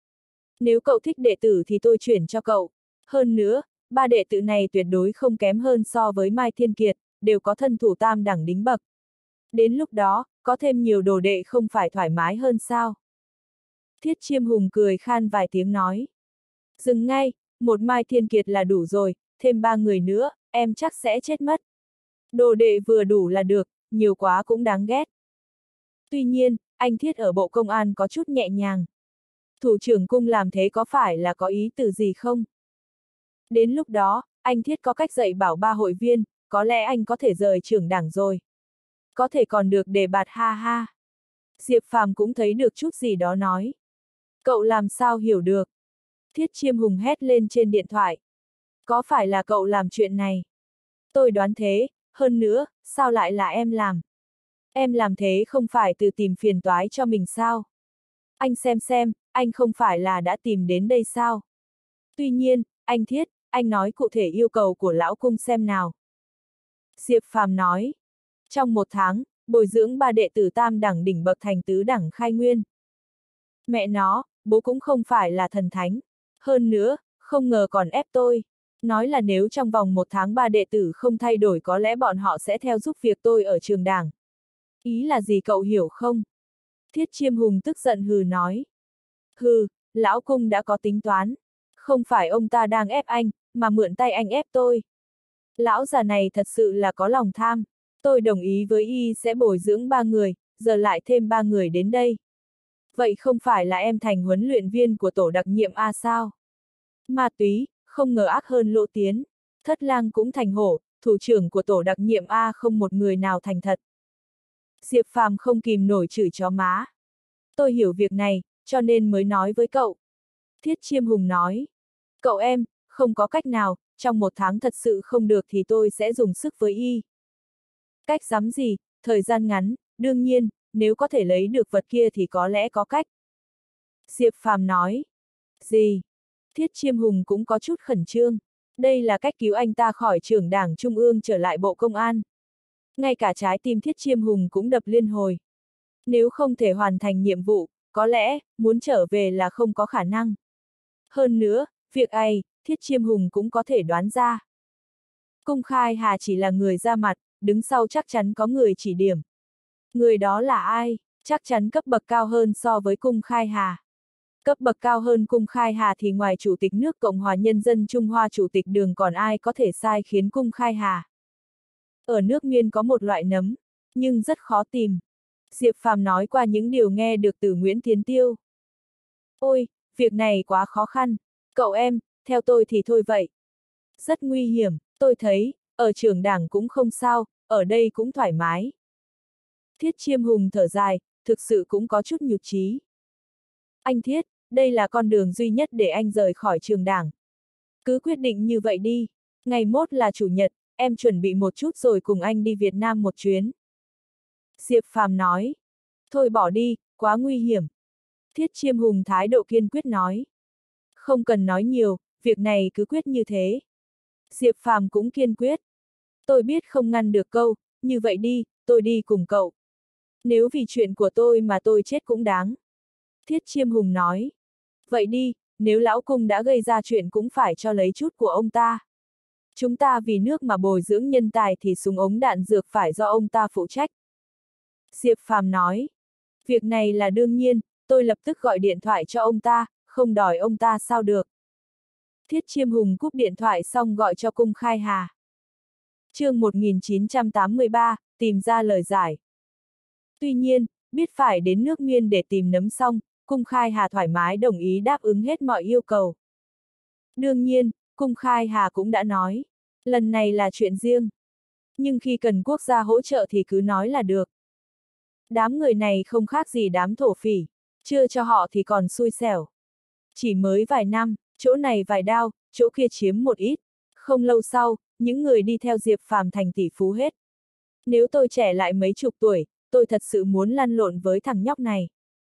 Nếu cậu thích đệ tử thì tôi chuyển cho cậu. Hơn nữa, ba đệ tử này tuyệt đối không kém hơn so với Mai Thiên Kiệt, đều có thân thủ tam đẳng đính bậc. Đến lúc đó, có thêm nhiều đồ đệ không phải thoải mái hơn sao? Thiết Chiêm Hùng cười khan vài tiếng nói. Dừng ngay, một Mai Thiên Kiệt là đủ rồi, thêm ba người nữa, em chắc sẽ chết mất. Đồ đệ vừa đủ là được, nhiều quá cũng đáng ghét. Tuy nhiên, anh Thiết ở Bộ Công an có chút nhẹ nhàng. Thủ trưởng cung làm thế có phải là có ý từ gì không? Đến lúc đó, anh Thiết có cách dạy bảo ba hội viên, có lẽ anh có thể rời trưởng đảng rồi. Có thể còn được đề bạt ha ha. Diệp Phàm cũng thấy được chút gì đó nói. Cậu làm sao hiểu được? Thiết Chiêm Hùng hét lên trên điện thoại. Có phải là cậu làm chuyện này? Tôi đoán thế, hơn nữa, sao lại là em làm? Em làm thế không phải từ tìm phiền toái cho mình sao? Anh xem xem, anh không phải là đã tìm đến đây sao? Tuy nhiên, anh Thiết, anh nói cụ thể yêu cầu của lão cung xem nào. Diệp Phàm nói. Trong một tháng, bồi dưỡng ba đệ tử tam đẳng đỉnh bậc thành tứ đẳng khai nguyên. Mẹ nó, bố cũng không phải là thần thánh. Hơn nữa, không ngờ còn ép tôi. Nói là nếu trong vòng một tháng ba đệ tử không thay đổi có lẽ bọn họ sẽ theo giúp việc tôi ở trường đảng. Ý là gì cậu hiểu không? Thiết Chiêm Hùng tức giận hừ nói. Hừ, lão cung đã có tính toán. Không phải ông ta đang ép anh, mà mượn tay anh ép tôi. Lão già này thật sự là có lòng tham. Tôi đồng ý với y sẽ bồi dưỡng ba người, giờ lại thêm ba người đến đây. Vậy không phải là em thành huấn luyện viên của tổ đặc nhiệm A sao? Ma túy, không ngờ ác hơn Lỗ Tiến. Thất lang cũng thành hổ, thủ trưởng của tổ đặc nhiệm A không một người nào thành thật. Diệp Phàm không kìm nổi chửi chó má. Tôi hiểu việc này, cho nên mới nói với cậu. Thiết Chiêm Hùng nói. Cậu em, không có cách nào, trong một tháng thật sự không được thì tôi sẽ dùng sức với y. Cách dám gì, thời gian ngắn, đương nhiên, nếu có thể lấy được vật kia thì có lẽ có cách. Diệp Phàm nói. Gì? Thiết Chiêm Hùng cũng có chút khẩn trương. Đây là cách cứu anh ta khỏi trưởng đảng trung ương trở lại Bộ Công an. Ngay cả trái tim Thiết Chiêm Hùng cũng đập liên hồi. Nếu không thể hoàn thành nhiệm vụ, có lẽ, muốn trở về là không có khả năng. Hơn nữa, việc ấy, Thiết Chiêm Hùng cũng có thể đoán ra. Cung Khai Hà chỉ là người ra mặt, đứng sau chắc chắn có người chỉ điểm. Người đó là ai? Chắc chắn cấp bậc cao hơn so với Cung Khai Hà. Cấp bậc cao hơn Cung Khai Hà thì ngoài Chủ tịch nước Cộng hòa Nhân dân Trung Hoa Chủ tịch Đường còn ai có thể sai khiến Cung Khai Hà. Ở nước Miên có một loại nấm, nhưng rất khó tìm. Diệp Phàm nói qua những điều nghe được từ Nguyễn Tiến Tiêu. Ôi, việc này quá khó khăn. Cậu em, theo tôi thì thôi vậy. Rất nguy hiểm, tôi thấy, ở trường đảng cũng không sao, ở đây cũng thoải mái. Thiết Chiêm Hùng thở dài, thực sự cũng có chút nhụt chí. Anh Thiết, đây là con đường duy nhất để anh rời khỏi trường đảng. Cứ quyết định như vậy đi. Ngày mốt là chủ nhật, em chuẩn bị một chút rồi cùng anh đi Việt Nam một chuyến. Diệp Phàm nói. Thôi bỏ đi, quá nguy hiểm. Thiết Chiêm Hùng thái độ kiên quyết nói. Không cần nói nhiều, việc này cứ quyết như thế. Diệp Phàm cũng kiên quyết. Tôi biết không ngăn được câu, như vậy đi, tôi đi cùng cậu. Nếu vì chuyện của tôi mà tôi chết cũng đáng. Thiết Chiêm Hùng nói. Vậy đi, nếu lão cung đã gây ra chuyện cũng phải cho lấy chút của ông ta. Chúng ta vì nước mà bồi dưỡng nhân tài thì súng ống đạn dược phải do ông ta phụ trách. Diệp Phàm nói. Việc này là đương nhiên, tôi lập tức gọi điện thoại cho ông ta, không đòi ông ta sao được. Thiết Chiêm Hùng cúp điện thoại xong gọi cho Cung Khai Hà. Chương một nghìn chín trăm tám mươi ba, tìm ra lời giải. Tuy nhiên, biết phải đến nước Miên để tìm nấm xong, Cung Khai Hà thoải mái đồng ý đáp ứng hết mọi yêu cầu. Đương nhiên, Cung Khai Hà cũng đã nói, lần này là chuyện riêng. Nhưng khi cần quốc gia hỗ trợ thì cứ nói là được. Đám người này không khác gì đám thổ phỉ, chưa cho họ thì còn xui xẻo. Chỉ mới vài năm, chỗ này vài đao, chỗ kia chiếm một ít. Không lâu sau, những người đi theo Diệp Phàm thành tỷ phú hết. Nếu tôi trẻ lại mấy chục tuổi, tôi thật sự muốn lăn lộn với thằng nhóc này.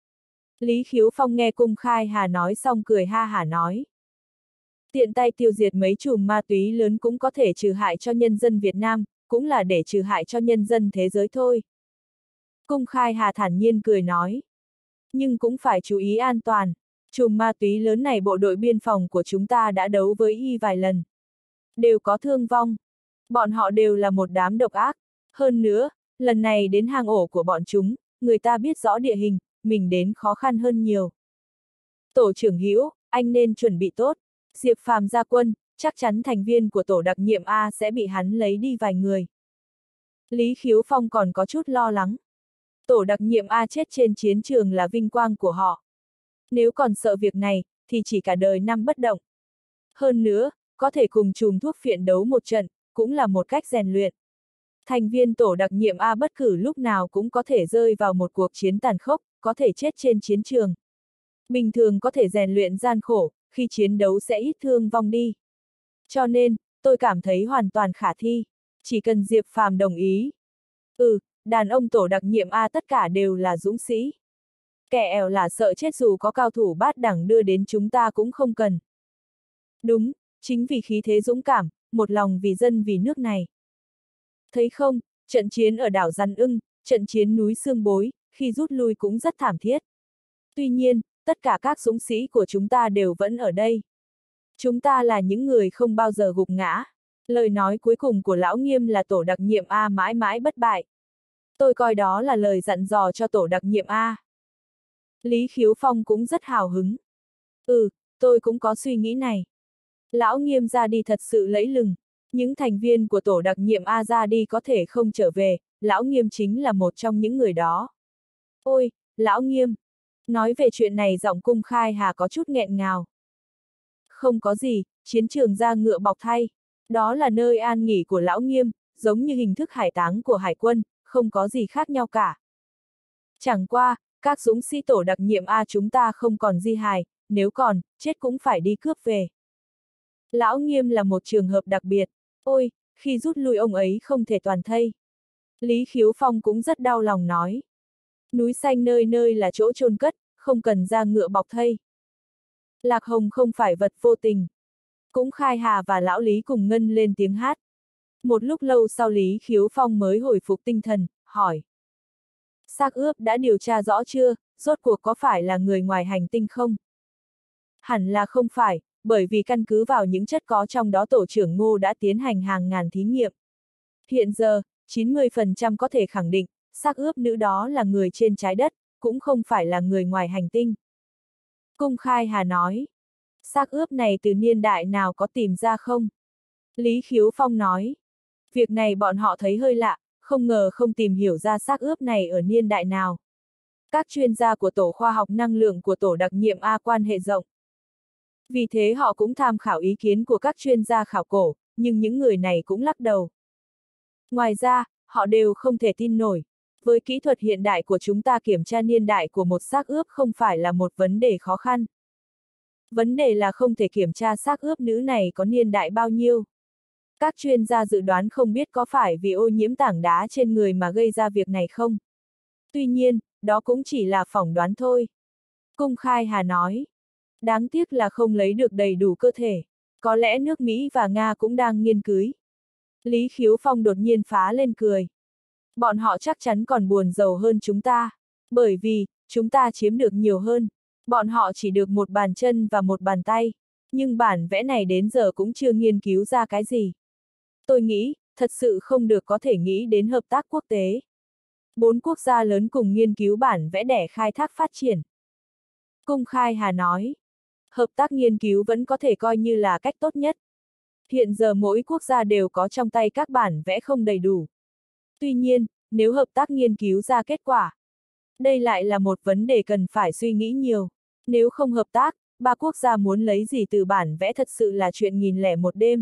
Lý Khiếu Phong nghe Cung Khai Hà nói xong cười ha hả nói. Tiện tay tiêu diệt mấy chùm ma túy lớn cũng có thể trừ hại cho nhân dân Việt Nam, cũng là để trừ hại cho nhân dân thế giới thôi. Cung Khai Hà thản nhiên cười nói. Nhưng cũng phải chú ý an toàn. Chùm ma túy lớn này bộ đội biên phòng của chúng ta đã đấu với y vài lần. Đều có thương vong. Bọn họ đều là một đám độc ác. Hơn nữa, lần này đến hang ổ của bọn chúng, người ta biết rõ địa hình, mình đến khó khăn hơn nhiều. Tổ trưởng Hữu, anh nên chuẩn bị tốt. Diệp Phàm ra quân, chắc chắn thành viên của tổ đặc nhiệm A sẽ bị hắn lấy đi vài người. Lý Khiếu Phong còn có chút lo lắng. Tổ đặc nhiệm A chết trên chiến trường là vinh quang của họ. Nếu còn sợ việc này, thì chỉ cả đời năm bất động. Hơn nữa, có thể cùng chùm thuốc phiện đấu một trận, cũng là một cách rèn luyện. Thành viên tổ đặc nhiệm A bất cứ lúc nào cũng có thể rơi vào một cuộc chiến tàn khốc, có thể chết trên chiến trường. Bình thường có thể rèn luyện gian khổ, khi chiến đấu sẽ ít thương vong đi. Cho nên, tôi cảm thấy hoàn toàn khả thi. Chỉ cần Diệp Phàm đồng ý. Ừ, đàn ông tổ đặc nhiệm A tất cả đều là dũng sĩ. Kẻ ẻo là sợ chết dù có cao thủ bát đẳng đưa đến chúng ta cũng không cần. Đúng, chính vì khí thế dũng cảm, một lòng vì dân vì nước này. Thấy không, trận chiến ở đảo Giàn Ưng, trận chiến núi Sương Bối, khi rút lui cũng rất thảm thiết. Tuy nhiên, tất cả các dũng sĩ của chúng ta đều vẫn ở đây. Chúng ta là những người không bao giờ gục ngã. Lời nói cuối cùng của Lão Nghiêm là tổ đặc nhiệm A mãi mãi bất bại. Tôi coi đó là lời dặn dò cho tổ đặc nhiệm A. Lý Khiếu Phong cũng rất hào hứng. Ừ, tôi cũng có suy nghĩ này. Lão Nghiêm ra đi thật sự lẫy lừng. Những thành viên của tổ đặc nhiệm A ra đi có thể không trở về, Lão Nghiêm chính là một trong những người đó. Ôi, Lão Nghiêm! Nói về chuyện này giọng Cung Khai Hà có chút nghẹn ngào. Không có gì, chiến trường ra ngựa bọc thay. Đó là nơi an nghỉ của Lão Nghiêm, giống như hình thức hải táng của hải quân, không có gì khác nhau cả. Chẳng qua, các dũng sĩ tổ đặc nhiệm A chúng ta không còn di hài, nếu còn, chết cũng phải đi cướp về. Lão Nghiêm là một trường hợp đặc biệt. Ôi, khi rút lui ông ấy không thể toàn thây. Lý Khiếu Phong cũng rất đau lòng nói. Núi xanh nơi nơi là chỗ chôn cất, không cần ra ngựa bọc thây. Lạc Hồng không phải vật vô tình. Cũng Khai Hà và Lão Lý cùng ngân lên tiếng hát. Một lúc lâu sau Lý Khiếu Phong mới hồi phục tinh thần, hỏi. Xác ướp đã điều tra rõ chưa, rốt cuộc có phải là người ngoài hành tinh không? Hẳn là không phải, bởi vì căn cứ vào những chất có trong đó tổ trưởng Ngô đã tiến hành hàng ngàn thí nghiệm. Hiện giờ, chín mươi phần trăm có thể khẳng định, xác ướp nữ đó là người trên trái đất, cũng không phải là người ngoài hành tinh. Cung Khai Hà nói, xác ướp này từ niên đại nào có tìm ra không? Lý Khiếu Phong nói, việc này bọn họ thấy hơi lạ, không ngờ không tìm hiểu ra xác ướp này ở niên đại nào. Các chuyên gia của tổ khoa học năng lượng của tổ đặc nhiệm A quan hệ rộng. Vì thế họ cũng tham khảo ý kiến của các chuyên gia khảo cổ, nhưng những người này cũng lắc đầu. Ngoài ra, họ đều không thể tin nổi. Với kỹ thuật hiện đại của chúng ta kiểm tra niên đại của một xác ướp không phải là một vấn đề khó khăn. Vấn đề là không thể kiểm tra xác ướp nữ này có niên đại bao nhiêu. Các chuyên gia dự đoán không biết có phải vì ô nhiễm tảng đá trên người mà gây ra việc này không. Tuy nhiên, đó cũng chỉ là phỏng đoán thôi. Cung Khai Hà nói. Đáng tiếc là không lấy được đầy đủ cơ thể. Có lẽ nước Mỹ và Nga cũng đang nghiên cứu. Lý Khiếu Phong đột nhiên phá lên cười. Bọn họ chắc chắn còn buồn giàu hơn chúng ta. Bởi vì, chúng ta chiếm được nhiều hơn. Bọn họ chỉ được một bàn chân và một bàn tay. Nhưng bản vẽ này đến giờ cũng chưa nghiên cứu ra cái gì. Tôi nghĩ, thật sự không được có thể nghĩ đến hợp tác quốc tế. Bốn quốc gia lớn cùng nghiên cứu bản vẽ để khai thác phát triển. Cung Khai Hà nói, hợp tác nghiên cứu vẫn có thể coi như là cách tốt nhất. Hiện giờ mỗi quốc gia đều có trong tay các bản vẽ không đầy đủ. Tuy nhiên, nếu hợp tác nghiên cứu ra kết quả, đây lại là một vấn đề cần phải suy nghĩ nhiều. Nếu không hợp tác, ba quốc gia muốn lấy gì từ bản vẽ thật sự là chuyện nghìn lẻ một đêm.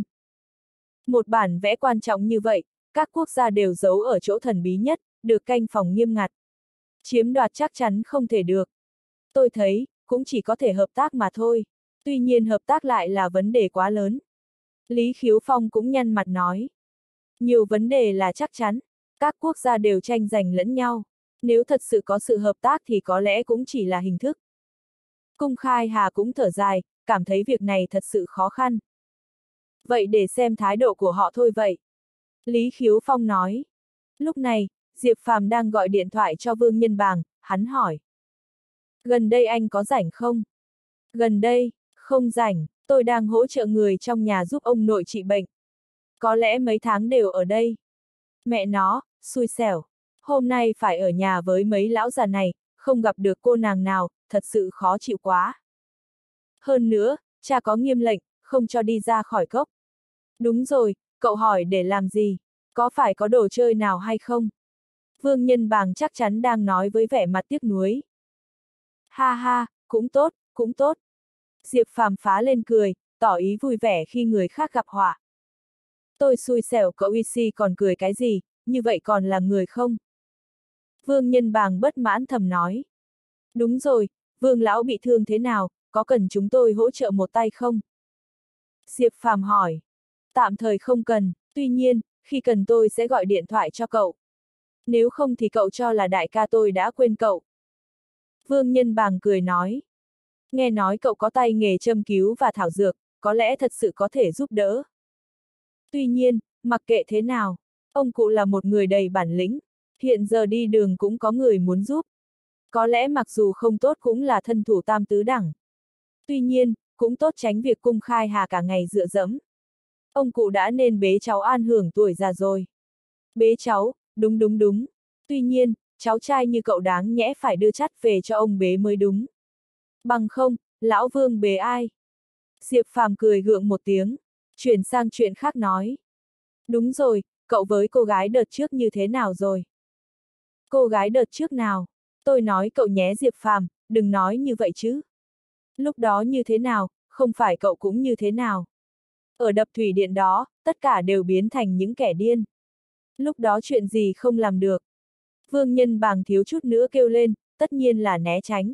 Một bản vẽ quan trọng như vậy, các quốc gia đều giấu ở chỗ thần bí nhất, được canh phòng nghiêm ngặt. Chiếm đoạt chắc chắn không thể được. Tôi thấy, cũng chỉ có thể hợp tác mà thôi. Tuy nhiên hợp tác lại là vấn đề quá lớn. Lý Khiếu Phong cũng nhăn mặt nói. Nhiều vấn đề là chắc chắn, các quốc gia đều tranh giành lẫn nhau. Nếu thật sự có sự hợp tác thì có lẽ cũng chỉ là hình thức. Cung Khai Hà cũng thở dài, cảm thấy việc này thật sự khó khăn. Vậy để xem thái độ của họ thôi vậy. Lý Khiếu Phong nói. Lúc này, Diệp Phàm đang gọi điện thoại cho Vương Nhân Bàng, hắn hỏi. Gần đây anh có rảnh không? Gần đây, không rảnh, tôi đang hỗ trợ người trong nhà giúp ông nội trị bệnh. Có lẽ mấy tháng đều ở đây. Mẹ nó, xui xẻo. Hôm nay phải ở nhà với mấy lão già này, không gặp được cô nàng nào, thật sự khó chịu quá. Hơn nữa, cha có nghiêm lệnh, không cho đi ra khỏi cốc. Đúng rồi, cậu hỏi để làm gì? Có phải có đồ chơi nào hay không? Vương Nhân Bàng chắc chắn đang nói với vẻ mặt tiếc nuối. Ha ha, cũng tốt, cũng tốt. Diệp Phàm phá lên cười, tỏ ý vui vẻ khi người khác gặp họa. Tôi xui xẻo cậu y si còn cười cái gì, như vậy còn là người không? Vương Nhân Bàng bất mãn thầm nói. Đúng rồi, Vương lão bị thương thế nào, có cần chúng tôi hỗ trợ một tay không? Diệp Phàm hỏi. Tạm thời không cần, tuy nhiên, khi cần tôi sẽ gọi điện thoại cho cậu. Nếu không thì cậu cho là đại ca tôi đã quên cậu. Vương Nhân Bàng cười nói. Nghe nói cậu có tay nghề châm cứu và thảo dược, có lẽ thật sự có thể giúp đỡ. Tuy nhiên, mặc kệ thế nào, ông cụ là một người đầy bản lĩnh, hiện giờ đi đường cũng có người muốn giúp. Có lẽ mặc dù không tốt cũng là thân thủ tam tứ đẳng. Tuy nhiên, cũng tốt tránh việc Cung Khai Hà cả ngày dựa dẫm. Ông cụ đã nên bế cháu an hưởng tuổi già rồi. Bế cháu, đúng đúng đúng. Tuy nhiên, cháu trai như cậu đáng nhẽ phải đưa chắt về cho ông bế mới đúng. Bằng không, lão Vương bế ai? Diệp Phàm cười gượng một tiếng, chuyển sang chuyện khác nói. Đúng rồi, cậu với cô gái đợt trước như thế nào rồi? Cô gái đợt trước nào? Tôi nói cậu nhé Diệp Phàm, đừng nói như vậy chứ. Lúc đó như thế nào, không phải cậu cũng như thế nào. Ở đập thủy điện đó, tất cả đều biến thành những kẻ điên. Lúc đó chuyện gì không làm được. Vương Nhân Bàng thiếu chút nữa kêu lên, tất nhiên là né tránh.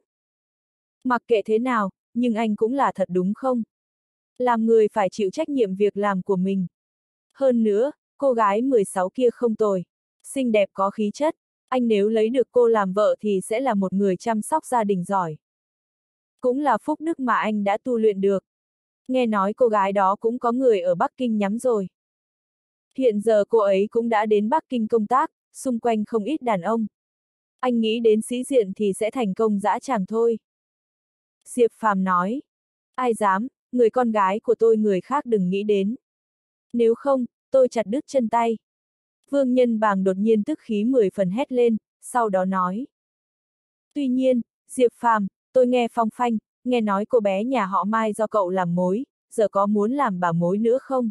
Mặc kệ thế nào, nhưng anh cũng là thật đúng không? Làm người phải chịu trách nhiệm việc làm của mình. Hơn nữa, cô gái mười sáu kia không tồi. Xinh đẹp có khí chất, anh nếu lấy được cô làm vợ thì sẽ là một người chăm sóc gia đình giỏi. Cũng là phúc đức mà anh đã tu luyện được. Nghe nói cô gái đó cũng có người ở Bắc Kinh nhắm rồi. Hiện giờ cô ấy cũng đã đến Bắc Kinh công tác, xung quanh không ít đàn ông. Anh nghĩ đến sĩ diện thì sẽ thành công dã tràng thôi. Diệp Phàm nói. Ai dám, người con gái của tôi người khác đừng nghĩ đến. Nếu không, tôi chặt đứt chân tay. Vương Nhân Bàng đột nhiên tức khí mười phần hét lên, sau đó nói. Tuy nhiên, Diệp Phàm, tôi nghe phong phanh, nghe nói cô bé nhà họ Mai do cậu làm mối, giờ có muốn làm bà mối nữa không?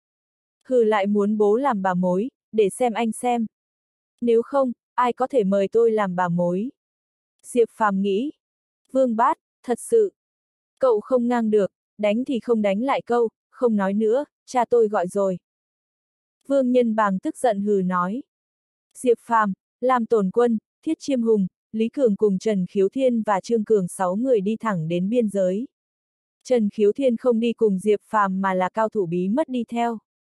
Hừ lại muốn bố làm bà mối, để xem anh xem. Nếu không, ai có thể mời tôi làm bà mối? Diệp Phàm nghĩ. Vương Bát, thật sự. Cậu không ngang được, đánh thì không đánh lại câu, không nói nữa, cha tôi gọi rồi. Vương Nhân Bàng tức giận hừ nói. Diệp Phàm, Lam Tồn Quân, Thiết Chiêm Hùng, Lý Cường cùng Trần Khiếu Thiên và Trương Cường sáu người đi thẳng đến biên giới. Trần Khiếu Thiên không đi cùng Diệp Phàm mà là cao thủ bí mất đi theo.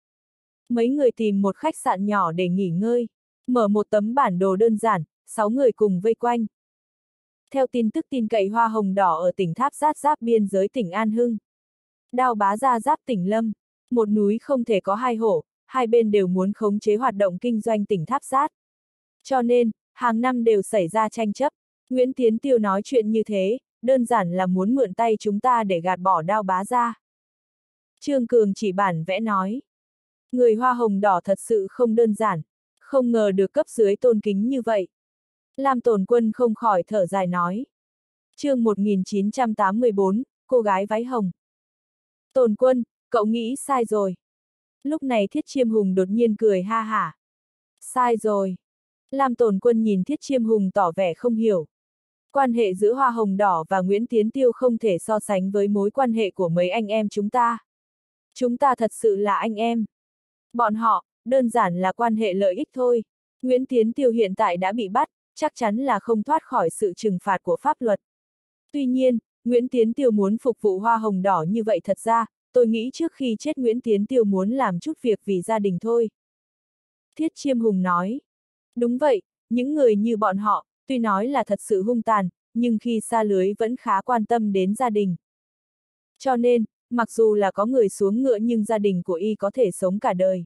Mấy người tìm một khách sạn nhỏ để nghỉ ngơi, mở một tấm bản đồ đơn giản, sáu người cùng vây quanh. Theo tin tức tin cậy hoa hồng đỏ ở tỉnh Tháp Sát giáp biên giới tỉnh An Hưng. Đao Bá Gia giáp tỉnh Lâm, một núi không thể có hai hổ, hai bên đều muốn khống chế hoạt động kinh doanh tỉnh Tháp Sát. Cho nên, hàng năm đều xảy ra tranh chấp. Nguyễn Tiến Tiêu nói chuyện như thế, đơn giản là muốn mượn tay chúng ta để gạt bỏ Đao Bá Gia. Trương Cường chỉ bản vẽ nói. Người hoa hồng đỏ thật sự không đơn giản, không ngờ được cấp dưới tôn kính như vậy. Lam Tồn Quân không khỏi thở dài nói. Chương một nghìn chín trăm tám mươi bốn, cô gái váy hồng. Tồn Quân, cậu nghĩ sai rồi. Lúc này Thiết Chiêm Hùng đột nhiên cười ha hả. Sai rồi. Lam Tồn Quân nhìn Thiết Chiêm Hùng tỏ vẻ không hiểu. Quan hệ giữa Hoa Hồng Đỏ và Nguyễn Tiến Tiêu không thể so sánh với mối quan hệ của mấy anh em chúng ta. Chúng ta thật sự là anh em. Bọn họ, đơn giản là quan hệ lợi ích thôi. Nguyễn Tiến Tiêu hiện tại đã bị bắt, chắc chắn là không thoát khỏi sự trừng phạt của pháp luật. Tuy nhiên, Nguyễn Tiến Tiêu muốn phục vụ hoa hồng đỏ như vậy thật ra, tôi nghĩ trước khi chết Nguyễn Tiến Tiêu muốn làm chút việc vì gia đình thôi. Thiết Chiêm Hùng nói. Đúng vậy, những người như bọn họ, tuy nói là thật sự hung tàn, nhưng khi sa lưới vẫn khá quan tâm đến gia đình. Cho nên, mặc dù là có người xuống ngựa nhưng gia đình của y có thể sống cả đời.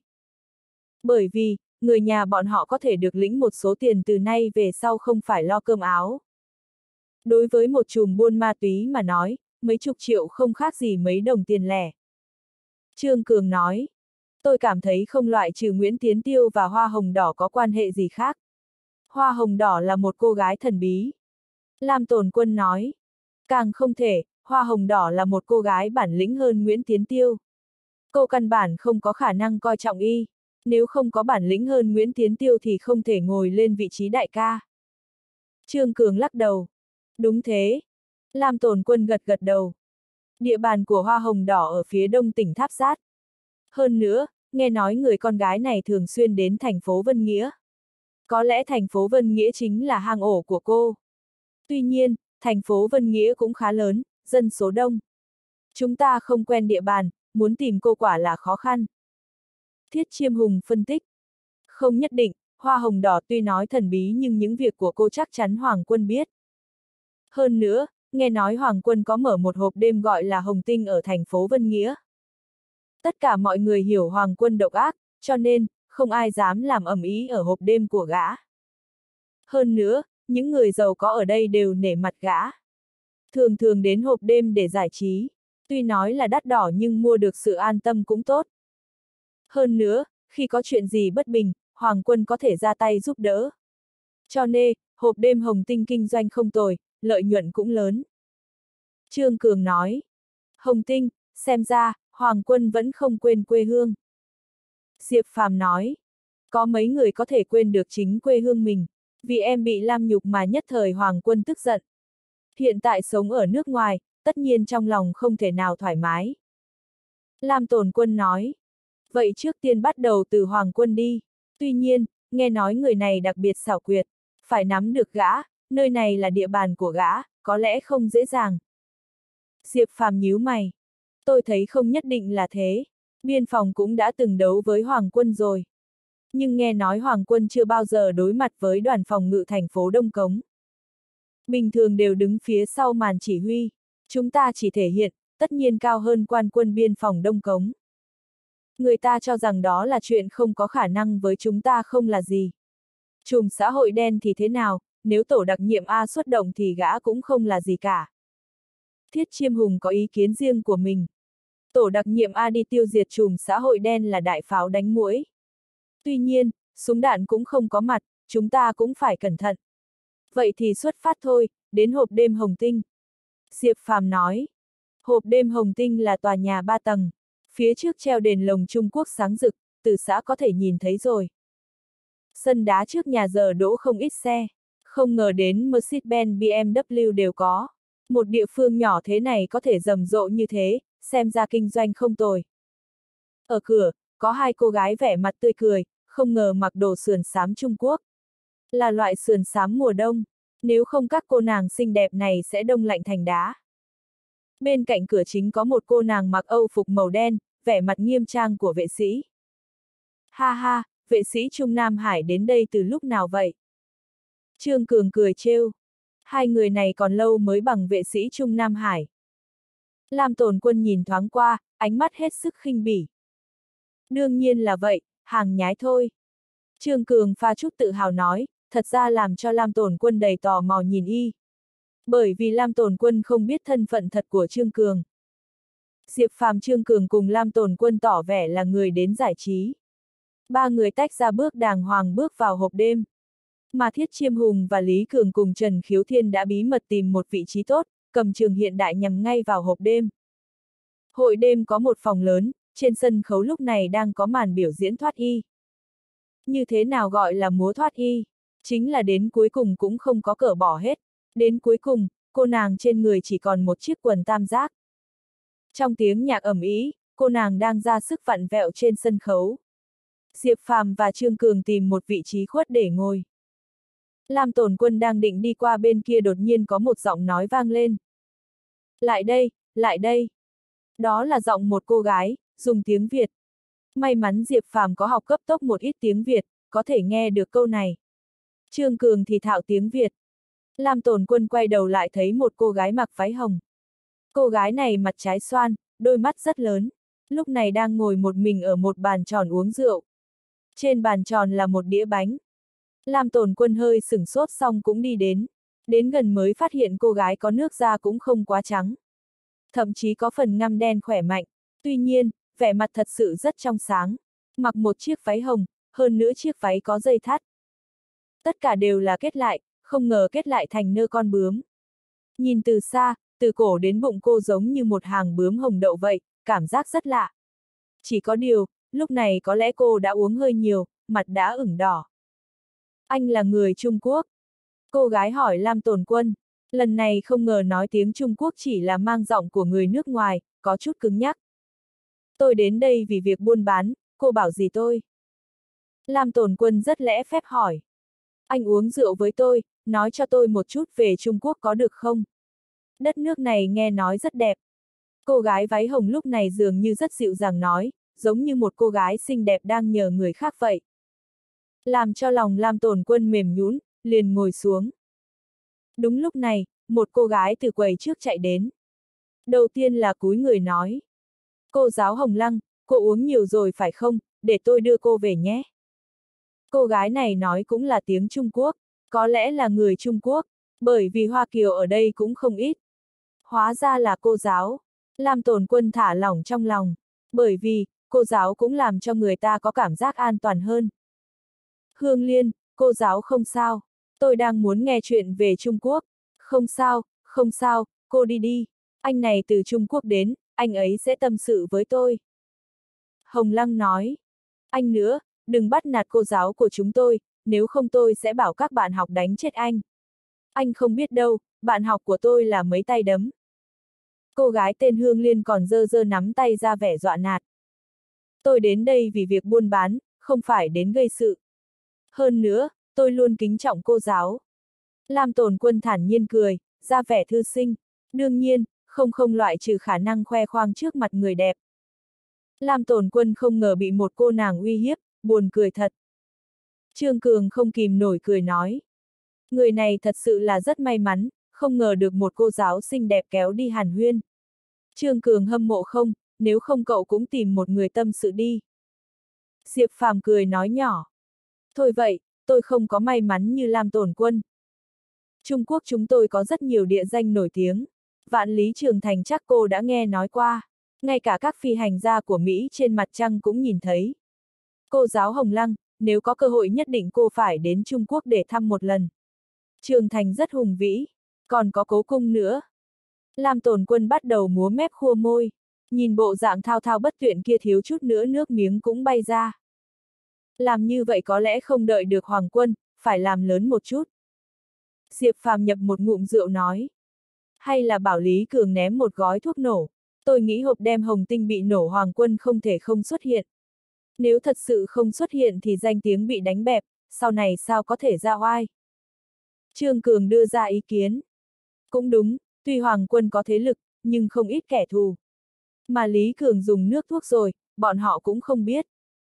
Bởi vì, người nhà bọn họ có thể được lĩnh một số tiền từ nay về sau không phải lo cơm áo. Đối với một chùm buôn ma túy mà nói, mấy chục triệu không khác gì mấy đồng tiền lẻ. Trương Cường nói, tôi cảm thấy không loại trừ Nguyễn Tiến Tiêu và Hoa Hồng Đỏ có quan hệ gì khác. Hoa Hồng Đỏ là một cô gái thần bí. Lam Tồn Quân nói, càng không thể, Hoa Hồng Đỏ là một cô gái bản lĩnh hơn Nguyễn Tiến Tiêu. Cô căn bản không có khả năng coi trọng y, nếu không có bản lĩnh hơn Nguyễn Tiến Tiêu thì không thể ngồi lên vị trí đại ca. Trương Cường lắc đầu. Đúng thế. Lam Tồn Quân gật gật đầu. Địa bàn của Hoa Hồng Đỏ ở phía đông tỉnh Tháp Sát. Hơn nữa, nghe nói người con gái này thường xuyên đến thành phố Vân Nghĩa. Có lẽ thành phố Vân Nghĩa chính là hang ổ của cô. Tuy nhiên, thành phố Vân Nghĩa cũng khá lớn, dân số đông. Chúng ta không quen địa bàn, muốn tìm cô quả là khó khăn. Thiết Chiêm Hùng phân tích. Không nhất định, Hoa Hồng Đỏ tuy nói thần bí nhưng những việc của cô chắc chắn Hoàng Quân biết. Hơn nữa, nghe nói Hoàng Quân có mở một hộp đêm gọi là Hồng Tinh ở thành phố Vân Nghĩa. Tất cả mọi người hiểu Hoàng Quân độc ác, cho nên, không ai dám làm ầm ĩ ở hộp đêm của gã. Hơn nữa, những người giàu có ở đây đều nể mặt gã. Thường thường đến hộp đêm để giải trí, tuy nói là đắt đỏ nhưng mua được sự an tâm cũng tốt. Hơn nữa, khi có chuyện gì bất bình, Hoàng Quân có thể ra tay giúp đỡ. Cho nên, hộp đêm Hồng Tinh kinh doanh không tồi, lợi nhuận cũng lớn. Trương Cường nói, Hồng Tinh, xem ra, Hoàng Quân vẫn không quên quê hương. Diệp Phàm nói, có mấy người có thể quên được chính quê hương mình, vì em bị lam nhục mà nhất thời Hoàng Quân tức giận. Hiện tại sống ở nước ngoài, tất nhiên trong lòng không thể nào thoải mái. Lam Tồn Quân nói, vậy trước tiên bắt đầu từ Hoàng Quân đi, tuy nhiên, nghe nói người này đặc biệt xảo quyệt, phải nắm được gã, nơi này là địa bàn của gã, có lẽ không dễ dàng. Diệp Phàm nhíu mày, tôi thấy không nhất định là thế, biên phòng cũng đã từng đấu với Hoàng Quân rồi. Nhưng nghe nói Hoàng Quân chưa bao giờ đối mặt với đoàn phòng ngự thành phố Đông Cống. Bình thường đều đứng phía sau màn chỉ huy, chúng ta chỉ thể hiện, tất nhiên cao hơn quan quân biên phòng Đông Cống. Người ta cho rằng đó là chuyện không có khả năng với chúng ta không là gì. Chùm xã hội đen thì thế nào, nếu tổ đặc nhiệm A xuất động thì gã cũng không là gì cả. Thiết Chiêm Hùng có ý kiến riêng của mình. Tổ đặc nhiệm A đi tiêu diệt chùm xã hội đen là đại pháo đánh muỗi. Tuy nhiên, súng đạn cũng không có mặt, chúng ta cũng phải cẩn thận. Vậy thì xuất phát thôi, đến hộp đêm Hồng Tinh. Diệp Phàm nói. Hộp đêm Hồng Tinh là tòa nhà ba tầng. Phía trước treo đèn lồng Trung Quốc sáng rực, từ xã có thể nhìn thấy rồi. Sân đá trước nhà giờ đỗ không ít xe. Không ngờ đến Mercedes-Benz B M W đều có. Một địa phương nhỏ thế này có thể rầm rộ như thế, xem ra kinh doanh không tồi. Ở cửa, có hai cô gái vẻ mặt tươi cười, không ngờ mặc đồ sườn xám Trung Quốc. Là loại sườn xám mùa đông, nếu không các cô nàng xinh đẹp này sẽ đông lạnh thành đá. Bên cạnh cửa chính có một cô nàng mặc âu phục màu đen, vẻ mặt nghiêm trang của vệ sĩ. Ha ha, vệ sĩ Trung Nam Hải đến đây từ lúc nào vậy? Trương Cường cười trêu. Hai người này còn lâu mới bằng vệ sĩ Trung Nam Hải. Lam Tồn Quân nhìn thoáng qua, ánh mắt hết sức khinh bỉ. Đương nhiên là vậy, hàng nhái thôi. Trương Cường pha chút tự hào nói, thật ra làm cho Lam Tồn Quân đầy tò mò nhìn y. Bởi vì Lam Tồn Quân không biết thân phận thật của Trương Cường. Diệp Phàm, Trương Cường cùng Lam Tồn Quân tỏ vẻ là người đến giải trí. Ba người tách ra bước đàng hoàng bước vào hộp đêm. Mà Thiết Chiêm Hùng và Lý Cường cùng Trần Khiếu Thiên đã bí mật tìm một vị trí tốt, cầm trường hiện đại nhằm ngay vào hộp đêm. Hội đêm có một phòng lớn, trên sân khấu lúc này đang có màn biểu diễn thoát y. Như thế nào gọi là múa thoát y? Chính là đến cuối cùng cũng không có cởi bỏ hết. Đến cuối cùng, cô nàng trên người chỉ còn một chiếc quần tam giác. Trong tiếng nhạc ầm ĩ, cô nàng đang ra sức vặn vẹo trên sân khấu. Diệp Phàm và Trương Cường tìm một vị trí khuất để ngồi. Lam Tồn Quân đang định đi qua bên kia đột nhiên có một giọng nói vang lên. Lại đây, lại đây. Đó là giọng một cô gái, dùng tiếng Việt. May mắn Diệp Phàm có học cấp tốc một ít tiếng Việt, có thể nghe được câu này. Trương Cường thì thạo tiếng Việt. Lam Tồn Quân quay đầu lại thấy một cô gái mặc váy hồng. Cô gái này mặt trái xoan, đôi mắt rất lớn. Lúc này đang ngồi một mình ở một bàn tròn uống rượu. Trên bàn tròn là một đĩa bánh. Lam Tồn Quân hơi sửng sốt xong cũng đi đến. Đến gần mới phát hiện cô gái có nước da cũng không quá trắng. Thậm chí có phần ngăm đen khỏe mạnh. Tuy nhiên, vẻ mặt thật sự rất trong sáng. Mặc một chiếc váy hồng, hơn nữa chiếc váy có dây thắt. Tất cả đều là kết lại, không ngờ kết lại thành nơ con bướm. Nhìn từ xa, từ cổ đến bụng cô giống như một hàng bướm hồng đậu vậy, cảm giác rất lạ. Chỉ có điều, lúc này có lẽ cô đã uống hơi nhiều, mặt đã ửng đỏ. Anh là người Trung Quốc. Cô gái hỏi Lam Tồn Quân. Lần này không ngờ nói tiếng Trung Quốc chỉ là mang giọng của người nước ngoài, có chút cứng nhắc. Tôi đến đây vì việc buôn bán, cô bảo gì tôi? Lam Tồn Quân rất lễ phép hỏi. Anh uống rượu với tôi, nói cho tôi một chút về Trung Quốc có được không? Đất nước này nghe nói rất đẹp. Cô gái váy hồng lúc này dường như rất dịu dàng nói, giống như một cô gái xinh đẹp đang nhờ người khác vậy. Làm cho lòng Lam Tồn Quân mềm nhũn, liền ngồi xuống. Đúng lúc này, một cô gái từ quầy trước chạy đến. Đầu tiên là cúi người nói. Cô giáo Hồng Lăng, cô uống nhiều rồi phải không, để tôi đưa cô về nhé. Cô gái này nói cũng là tiếng Trung Quốc, có lẽ là người Trung Quốc, bởi vì Hoa Kiều ở đây cũng không ít. Hóa ra là cô giáo. Lam Tồn Quân thả lỏng trong lòng, bởi vì, cô giáo cũng làm cho người ta có cảm giác an toàn hơn. Hương Liên, cô giáo không sao, tôi đang muốn nghe chuyện về Trung Quốc. Không sao, không sao, cô đi đi. Anh này từ Trung Quốc đến, anh ấy sẽ tâm sự với tôi. Hồng Lăng nói. Anh nữa, đừng bắt nạt cô giáo của chúng tôi, nếu không tôi sẽ bảo các bạn học đánh chết anh. Anh không biết đâu, bạn học của tôi là mấy tay đấm. Cô gái tên Hương Liên còn giơ giơ nắm tay ra vẻ dọa nạt. Tôi đến đây vì việc buôn bán, không phải đến gây sự. Hơn nữa, tôi luôn kính trọng cô giáo. Lam Tồn Quân thản nhiên cười, ra vẻ thư sinh. Đương nhiên, không không loại trừ khả năng khoe khoang trước mặt người đẹp. Lam Tồn Quân không ngờ bị một cô nàng uy hiếp, buồn cười thật. Trương Cường không kìm nổi cười nói. Người này thật sự là rất may mắn, không ngờ được một cô giáo xinh đẹp kéo đi hàn huyên. Trương Cường hâm mộ không, nếu không cậu cũng tìm một người tâm sự đi. Diệp Phàm cười nói nhỏ. Thôi vậy, tôi không có may mắn như Lam Tồn Quân. Trung Quốc chúng tôi có rất nhiều địa danh nổi tiếng. Vạn Lý Trường Thành chắc cô đã nghe nói qua. Ngay cả các phi hành gia của Mỹ trên mặt trăng cũng nhìn thấy. Cô giáo Hồng Lăng, nếu có cơ hội nhất định cô phải đến Trung Quốc để thăm một lần. Trường Thành rất hùng vĩ, còn có cố cung nữa. Lam Tồn Quân bắt đầu múa mép khua môi, nhìn bộ dạng thao thao bất tuyệt kia thiếu chút nữa nước miếng cũng bay ra. Làm như vậy có lẽ không đợi được Hoàng Quân, phải làm lớn một chút. Diệp Phàm nhập một ngụm rượu nói. Hay là bảo Lý Cường ném một gói thuốc nổ. Tôi nghĩ hộp đem hồng tinh bị nổ Hoàng Quân không thể không xuất hiện. Nếu thật sự không xuất hiện thì danh tiếng bị đánh bẹp, sau này sao có thể ra oai. Trương Cường đưa ra ý kiến. Cũng đúng, tuy Hoàng Quân có thế lực, nhưng không ít kẻ thù. Mà Lý Cường dùng nước thuốc rồi, bọn họ cũng không biết.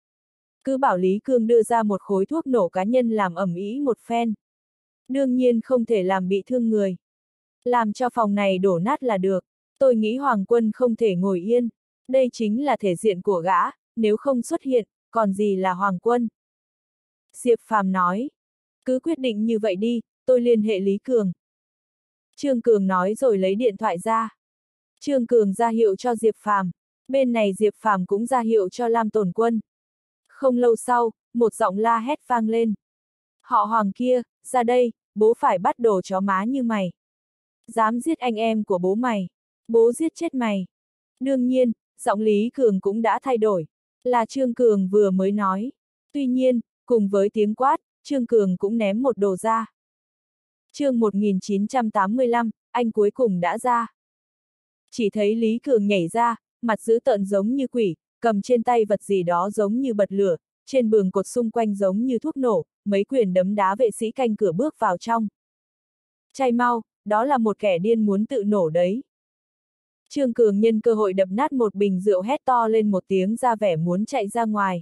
Cứ bảo Lý Cường đưa ra một khối thuốc nổ cá nhân làm ầm ĩ một phen. Đương nhiên không thể làm bị thương người. Làm cho phòng này đổ nát là được. Tôi nghĩ Hoàng Quân không thể ngồi yên. Đây chính là thể diện của gã, nếu không xuất hiện, còn gì là Hoàng Quân. Diệp Phàm nói. Cứ quyết định như vậy đi, tôi liên hệ Lý Cường. Trương Cường nói rồi lấy điện thoại ra. Trương Cường ra hiệu cho Diệp Phàm, bên này Diệp Phàm cũng ra hiệu cho Lam Tồn Quân. Không lâu sau, một giọng la hét vang lên. Họ Hoàng kia, ra đây, bố phải bắt đồ chó má như mày. Dám giết anh em của bố mày, bố giết chết mày. Đương nhiên, giọng Lý Cường cũng đã thay đổi, là Trương Cường vừa mới nói. Tuy nhiên, cùng với tiếng quát, Trương Cường cũng ném một đồ ra. Chương một nghìn chín trăm tám mươi lăm, anh cuối cùng đã ra. Chỉ thấy Lý Cường nhảy ra, mặt dữ tợn giống như quỷ, cầm trên tay vật gì đó giống như bật lửa, trên bường cột xung quanh giống như thuốc nổ, mấy quyền đấm đá vệ sĩ canh cửa bước vào trong. Chạy mau, đó là một kẻ điên muốn tự nổ đấy. Trương Cường nhân cơ hội đập nát một bình rượu hét to lên một tiếng ra vẻ muốn chạy ra ngoài.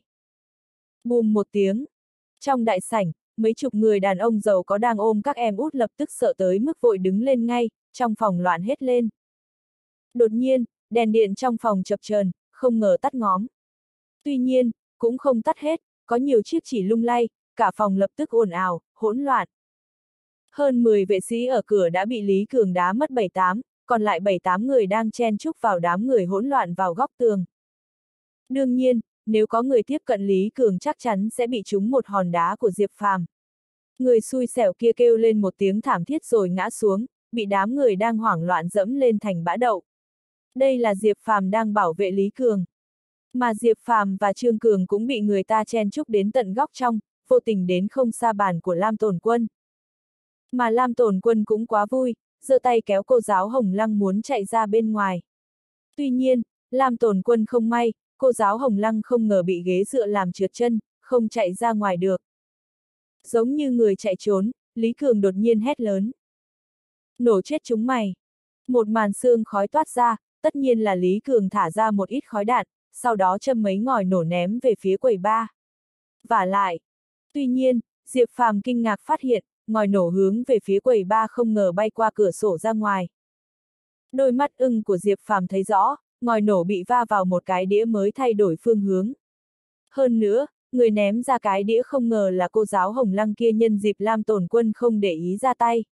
Bùm một tiếng. Trong đại sảnh, mấy chục người đàn ông giàu có đang ôm các em út lập tức sợ tới mức vội đứng lên ngay, trong phòng loạn hết lên. Đột nhiên, đèn điện trong phòng chập chờn, không ngờ tắt ngóm. Tuy nhiên, cũng không tắt hết, có nhiều chiếc chỉ lung lay, cả phòng lập tức ồn ào, hỗn loạn. Hơn mười vệ sĩ ở cửa đã bị Lý Cường đá mất bảy tám, còn lại bảy tám người đang chen chúc vào đám người hỗn loạn vào góc tường. Đương nhiên, nếu có người tiếp cận Lý Cường chắc chắn sẽ bị trúng một hòn đá của Diệp Phàm. Người xui xẻo kia kêu lên một tiếng thảm thiết rồi ngã xuống, bị đám người đang hoảng loạn dẫm lên thành bã đậu. Đây là Diệp Phàm đang bảo vệ Lý Cường. Mà Diệp Phàm và Trương Cường cũng bị người ta chen chúc đến tận góc trong, vô tình đến không xa bàn của Lam Tồn Quân. Mà Lam Tồn Quân cũng quá vui, giơ tay kéo cô giáo Hồng Lăng muốn chạy ra bên ngoài. Tuy nhiên, Lam Tồn Quân không may, cô giáo Hồng Lăng không ngờ bị ghế dựa làm trượt chân, không chạy ra ngoài được. Giống như người chạy trốn, Lý Cường đột nhiên hét lớn. Nổ chết chúng mày! Một màn sương khói toát ra, tất nhiên là Lý Cường thả ra một ít khói đạn, sau đó châm mấy ngòi nổ ném về phía quầy bar. Vả lại. Tuy nhiên, Diệp Phàm kinh ngạc phát hiện, ngòi nổ hướng về phía quầy bar không ngờ bay qua cửa sổ ra ngoài. Đôi mắt ưng của Diệp Phàm thấy rõ, ngòi nổ bị va vào một cái đĩa mới thay đổi phương hướng. Hơn nữa, người ném ra cái đĩa không ngờ là cô giáo Hồng Lăng kia nhân dịp Lam Tồn Quân không để ý ra tay.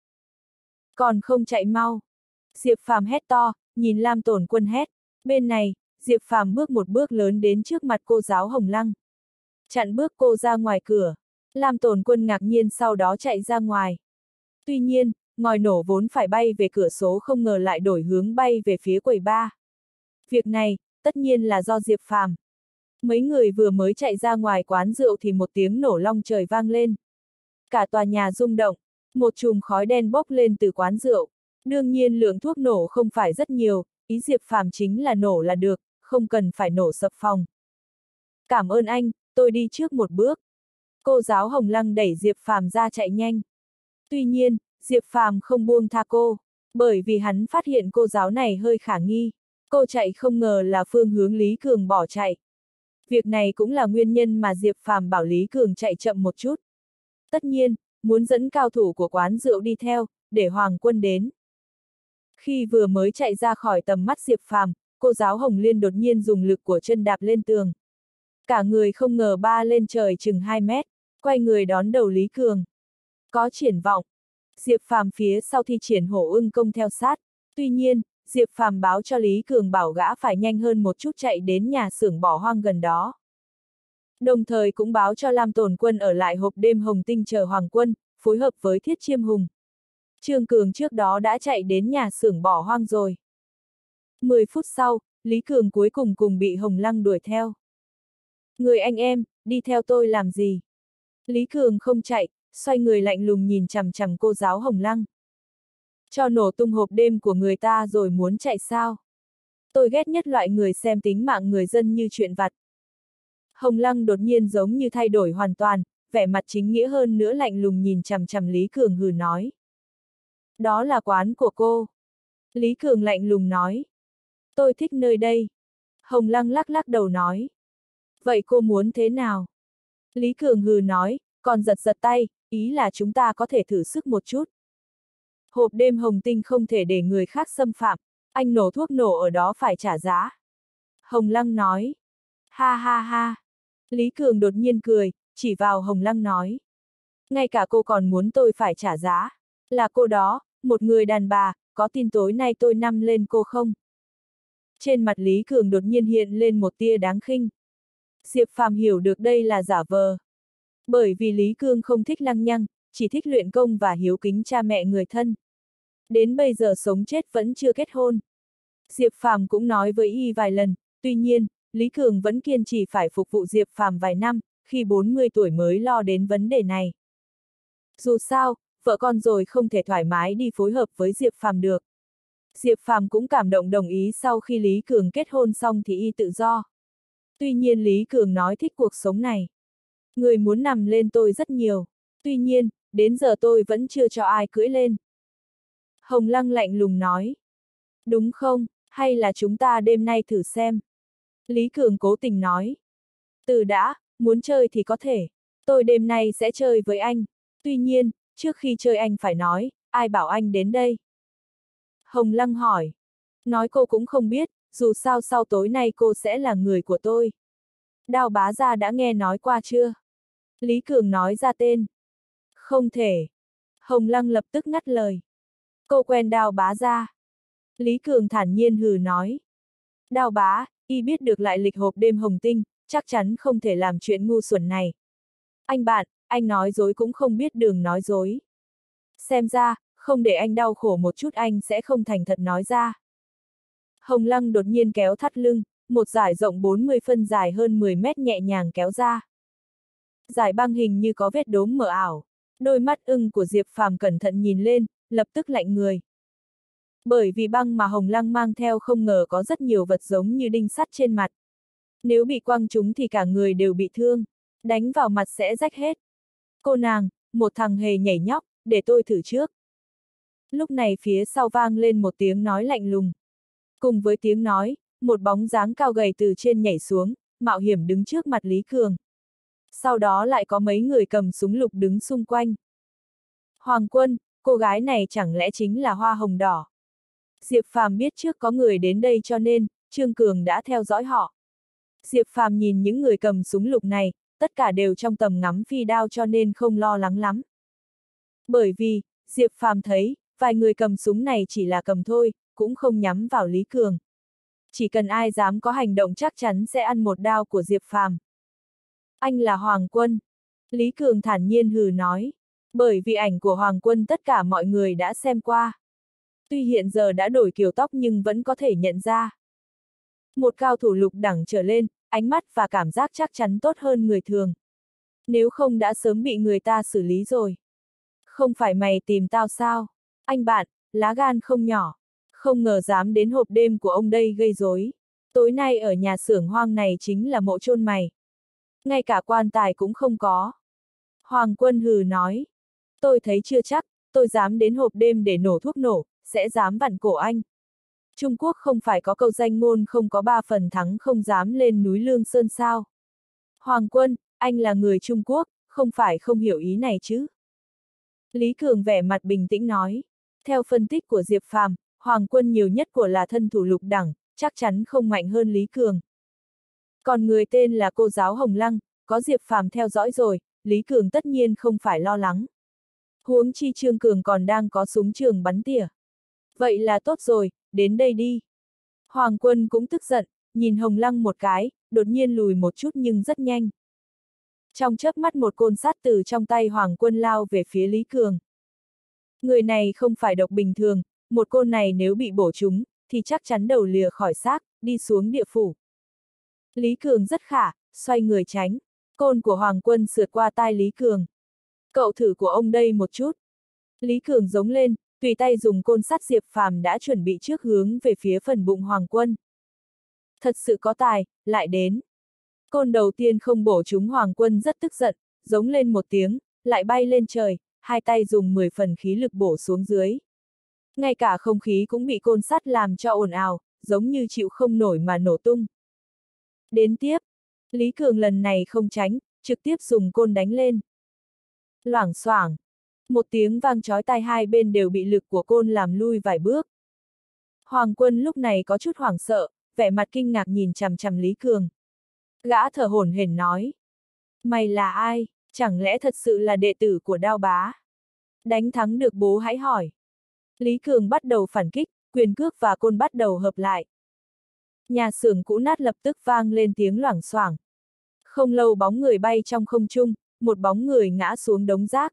Còn không chạy mau. Diệp Phàm hét to, nhìn Lam Tồn Quân hét. Bên này, Diệp Phàm bước một bước lớn đến trước mặt cô giáo Hồng Lăng. Chặn bước cô ra ngoài cửa. Lam Tồn Quân ngạc nhiên sau đó chạy ra ngoài. Tuy nhiên, ngòi nổ vốn phải bay về cửa sổ không ngờ lại đổi hướng bay về phía quầy bar. Việc này, tất nhiên là do Diệp Phàm. Mấy người vừa mới chạy ra ngoài quán rượu thì một tiếng nổ long trời vang lên. Cả tòa nhà rung động, một chùm khói đen bốc lên từ quán rượu. Đương nhiên lượng thuốc nổ không phải rất nhiều, ý Diệp Phàm chính là nổ là được, không cần phải nổ sập phòng. Cảm ơn anh, tôi đi trước một bước. Cô giáo Hồng Lăng đẩy Diệp Phàm ra chạy nhanh. Tuy nhiên, Diệp Phàm không buông tha cô, bởi vì hắn phát hiện cô giáo này hơi khả nghi. Cô chạy không ngờ là phương hướng Lý Cường bỏ chạy. Việc này cũng là nguyên nhân mà Diệp Phàm bảo Lý Cường chạy chậm một chút. Tất nhiên, muốn dẫn cao thủ của quán rượu đi theo, để Hoàng Quân đến. Khi vừa mới chạy ra khỏi tầm mắt Diệp Phàm, cô giáo Hồng Liên đột nhiên dùng lực của chân đạp lên tường. Cả người không ngờ ba lên trời chừng hai mét, quay người đón đầu Lý Cường. Có triển vọng. Diệp Phàm phía sau thi triển hổ ưng công theo sát. Tuy nhiên, Diệp Phàm báo cho Lý Cường bảo gã phải nhanh hơn một chút chạy đến nhà xưởng bỏ hoang gần đó. Đồng thời cũng báo cho Lam Tồn Quân ở lại hộp đêm Hồng Tinh chờ Hoàng Quân, phối hợp với Thiết Chiêm Hùng. Trương Cường trước đó đã chạy đến nhà xưởng bỏ hoang rồi. Mười phút sau, Lý Cường cuối cùng cùng bị Hồng Lăng đuổi theo. Người anh em, đi theo tôi làm gì? Lý Cường không chạy, xoay người lạnh lùng nhìn chằm chằm cô giáo Hồng Lăng. Cho nổ tung hộp đêm của người ta rồi muốn chạy sao? Tôi ghét nhất loại người xem tính mạng người dân như chuyện vặt. Hồng Lăng đột nhiên giống như thay đổi hoàn toàn, vẻ mặt chính nghĩa hơn nữa lạnh lùng nhìn chằm chằm Lý Cường hừ nói. Đó là quán của cô. Lý Cường lạnh lùng nói. Tôi thích nơi đây. Hồng Lăng lắc lắc đầu nói. Vậy cô muốn thế nào? Lý Cường hừ nói, còn giật giật tay, ý là chúng ta có thể thử sức một chút. Hộp đêm Hồng Tinh không thể để người khác xâm phạm, anh nổ thuốc nổ ở đó phải trả giá. Hồng Lăng nói. Ha ha ha. Lý Cường đột nhiên cười, chỉ vào Hồng Lăng nói. Ngay cả cô còn muốn tôi phải trả giá. Là cô đó, một người đàn bà, có tin tối nay tôi năm lên cô không? Trên mặt Lý Cường đột nhiên hiện lên một tia đáng khinh. Diệp Phàm hiểu được đây là giả vờ. Bởi vì Lý Cường không thích lăng nhăng, chỉ thích luyện công và hiếu kính cha mẹ người thân. Đến bây giờ sống chết vẫn chưa kết hôn. Diệp Phàm cũng nói với y vài lần, tuy nhiên, Lý Cường vẫn kiên trì phải phục vụ Diệp Phàm vài năm, khi bốn mươi tuổi mới lo đến vấn đề này. Dù sao, vợ con rồi không thể thoải mái đi phối hợp với Diệp Phàm được. Diệp Phàm cũng cảm động đồng ý sau khi Lý Cường kết hôn xong thì y tự do. Tuy nhiên Lý Cường nói thích cuộc sống này. Người muốn nằm lên tôi rất nhiều. Tuy nhiên, đến giờ tôi vẫn chưa cho ai cưỡi lên. Hồng Lăng lạnh lùng nói. Đúng không, hay là chúng ta đêm nay thử xem. Lý Cường cố tình nói. Từ đã, muốn chơi thì có thể. Tôi đêm nay sẽ chơi với anh. Tuy nhiên, trước khi chơi anh phải nói, ai bảo anh đến đây? Hồng Lăng hỏi. Nói cô cũng không biết, dù sao sau tối nay cô sẽ là người của tôi. Đao Bá Gia đã nghe nói qua chưa? Lý Cường nói ra tên. Không thể. Hồng Lăng lập tức ngắt lời. Cô quen Đao Bá Gia. Lý Cường thản nhiên hừ nói. Đao Bá, y biết được lại lịch hộp đêm hồng tinh, chắc chắn không thể làm chuyện ngu xuẩn này. Anh bạn, anh nói dối cũng không biết đường nói dối. Xem ra, không để anh đau khổ một chút anh sẽ không thành thật nói ra. Hồng Lăng đột nhiên kéo thắt lưng, một dải rộng bốn mươi phân dài hơn mười mét nhẹ nhàng kéo ra. Dải băng hình như có vết đốm mờ ảo. Đôi mắt ưng của Diệp Phàm cẩn thận nhìn lên, lập tức lạnh người. Bởi vì băng mà Hồng Lăng mang theo không ngờ có rất nhiều vật giống như đinh sắt trên mặt. Nếu bị quăng trúng thì cả người đều bị thương, đánh vào mặt sẽ rách hết. Cô nàng, một thằng hề nhảy nhóc, để tôi thử trước. Lúc này phía sau vang lên một tiếng nói lạnh lùng. Cùng với tiếng nói, một bóng dáng cao gầy từ trên nhảy xuống, mạo hiểm đứng trước mặt Lý Cường. Sau đó lại có mấy người cầm súng lục đứng xung quanh. Hoàng Quân, cô gái này chẳng lẽ chính là Hoa Hồng Đỏ? Diệp Phàm biết trước có người đến đây cho nên, Trương Cường đã theo dõi họ. Diệp Phàm nhìn những người cầm súng lục này, tất cả đều trong tầm ngắm phi đao cho nên không lo lắng lắm. Bởi vì, Diệp Phàm thấy, vài người cầm súng này chỉ là cầm thôi, cũng không nhắm vào Lý Cường. Chỉ cần ai dám có hành động chắc chắn sẽ ăn một đao của Diệp Phàm. Anh là Hoàng Quân. Lý Cường thản nhiên hừ nói. Bởi vì ảnh của Hoàng Quân tất cả mọi người đã xem qua. Tuy hiện giờ đã đổi kiểu tóc nhưng vẫn có thể nhận ra. Một cao thủ lục đẳng trở lên, ánh mắt và cảm giác chắc chắn tốt hơn người thường. Nếu không đã sớm bị người ta xử lý rồi. Không phải mày tìm tao sao? Anh bạn, lá gan không nhỏ. Không ngờ dám đến hộp đêm của ông đây gây rối. Tối nay ở nhà xưởng hoang này chính là mộ chôn mày. Ngay cả quan tài cũng không có. Hoàng Quân hừ nói. Tôi thấy chưa chắc, tôi dám đến hộp đêm để nổ thuốc nổ, sẽ dám vặn cổ anh. Trung Quốc không phải có câu danh ngôn không có ba phần thắng không dám lên núi Lương Sơn sao? Hoàng Quân, anh là người Trung Quốc, không phải không hiểu ý này chứ? Lý Cường vẻ mặt bình tĩnh nói. Theo phân tích của Diệp Phàm, Hoàng Quân nhiều nhất của là thân thủ lục đẳng, chắc chắn không mạnh hơn Lý Cường. Còn người tên là cô giáo Hồng Lăng, có Diệp Phàm theo dõi rồi, Lý Cường tất nhiên không phải lo lắng. Huống chi Trương Cường còn đang có súng trường bắn tỉa. Vậy là tốt rồi, đến đây đi. Hoàng Quân cũng tức giận, nhìn Hồng Lăng một cái, đột nhiên lùi một chút nhưng rất nhanh. Trong chớp mắt một côn sắt từ trong tay Hoàng Quân lao về phía Lý Cường. Người này không phải độc bình thường, một côn này nếu bị bổ trúng, thì chắc chắn đầu lìa khỏi xác, đi xuống địa phủ. Lý Cường rất khả, xoay người tránh. Côn của Hoàng Quân sượt qua tai Lý Cường. Cậu thử của ông đây một chút. Lý Cường giống lên, tùy tay dùng côn sắt Diệp Phàm đã chuẩn bị trước hướng về phía phần bụng Hoàng Quân. Thật sự có tài, lại đến. Côn đầu tiên không bổ trúng Hoàng Quân rất tức giận, giống lên một tiếng, lại bay lên trời, hai tay dùng mười phần khí lực bổ xuống dưới. Ngay cả không khí cũng bị côn sắt làm cho ồn ào, giống như chịu không nổi mà nổ tung. Đến tiếp, Lý Cường lần này không tránh, trực tiếp dùng côn đánh lên. Loảng xoảng, một tiếng vang chói tai hai bên đều bị lực của côn làm lui vài bước. Hoàng Quân lúc này có chút hoảng sợ, vẻ mặt kinh ngạc nhìn chằm chằm Lý Cường. Gã thở hổn hển nói. Mày là ai, chẳng lẽ thật sự là đệ tử của Đao Bá? Đánh thắng được bố hãy hỏi. Lý Cường bắt đầu phản kích, quyền cước và côn bắt đầu hợp lại. Nhà xưởng cũ nát lập tức vang lên tiếng loảng xoảng. Không lâu bóng người bay trong không trung, một bóng người ngã xuống đống rác.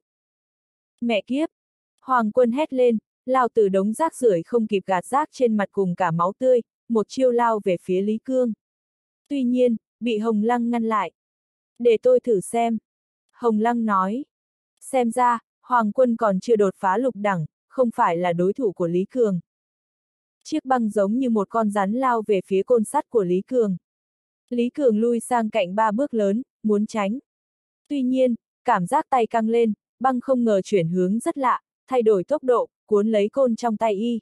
Mẹ kiếp! Hoàng Quân hét lên, lao từ đống rác rưởi không kịp gạt rác trên mặt cùng cả máu tươi, một chiêu lao về phía Lý Cường. Tuy nhiên, bị Hồng Lăng ngăn lại. Để tôi thử xem. Hồng Lăng nói. Xem ra, Hoàng Quân còn chưa đột phá lục đẳng, không phải là đối thủ của Lý Cường. Chiếc băng giống như một con rắn lao về phía côn sắt của Lý Cường. Lý Cường lui sang cạnh ba bước lớn, muốn tránh. Tuy nhiên, cảm giác tay căng lên, băng không ngờ chuyển hướng rất lạ, thay đổi tốc độ, cuốn lấy côn trong tay y.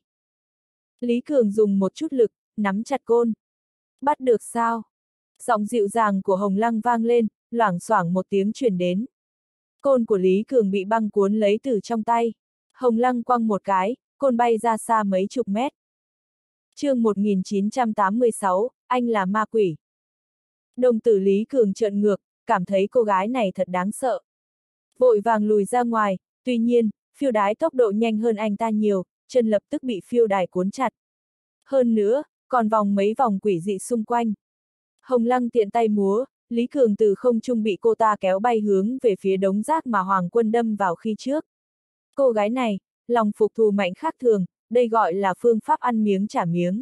Lý Cường dùng một chút lực, nắm chặt côn. Bắt được sao? Giọng dịu dàng của Hồng Lăng vang lên, loảng xoảng một tiếng truyền đến. Côn của Lý Cường bị băng cuốn lấy từ trong tay. Hồng Lăng quăng một cái, côn bay ra xa mấy chục mét. chương một nghìn chín trăm tám mươi sáu, anh là ma quỷ. Đồng tử Lý Cường trợn ngược, cảm thấy cô gái này thật đáng sợ. Vội vàng lùi ra ngoài, tuy nhiên, phiêu đái tốc độ nhanh hơn anh ta nhiều, chân lập tức bị phiêu đài cuốn chặt. Hơn nữa, còn vòng mấy vòng quỷ dị xung quanh. Hồng Lăng tiện tay múa, Lý Cường từ không trung bị cô ta kéo bay hướng về phía đống rác mà Hoàng Quân đâm vào khi trước. Cô gái này, lòng phục thù mạnh khác thường, đây gọi là phương pháp ăn miếng trả miếng.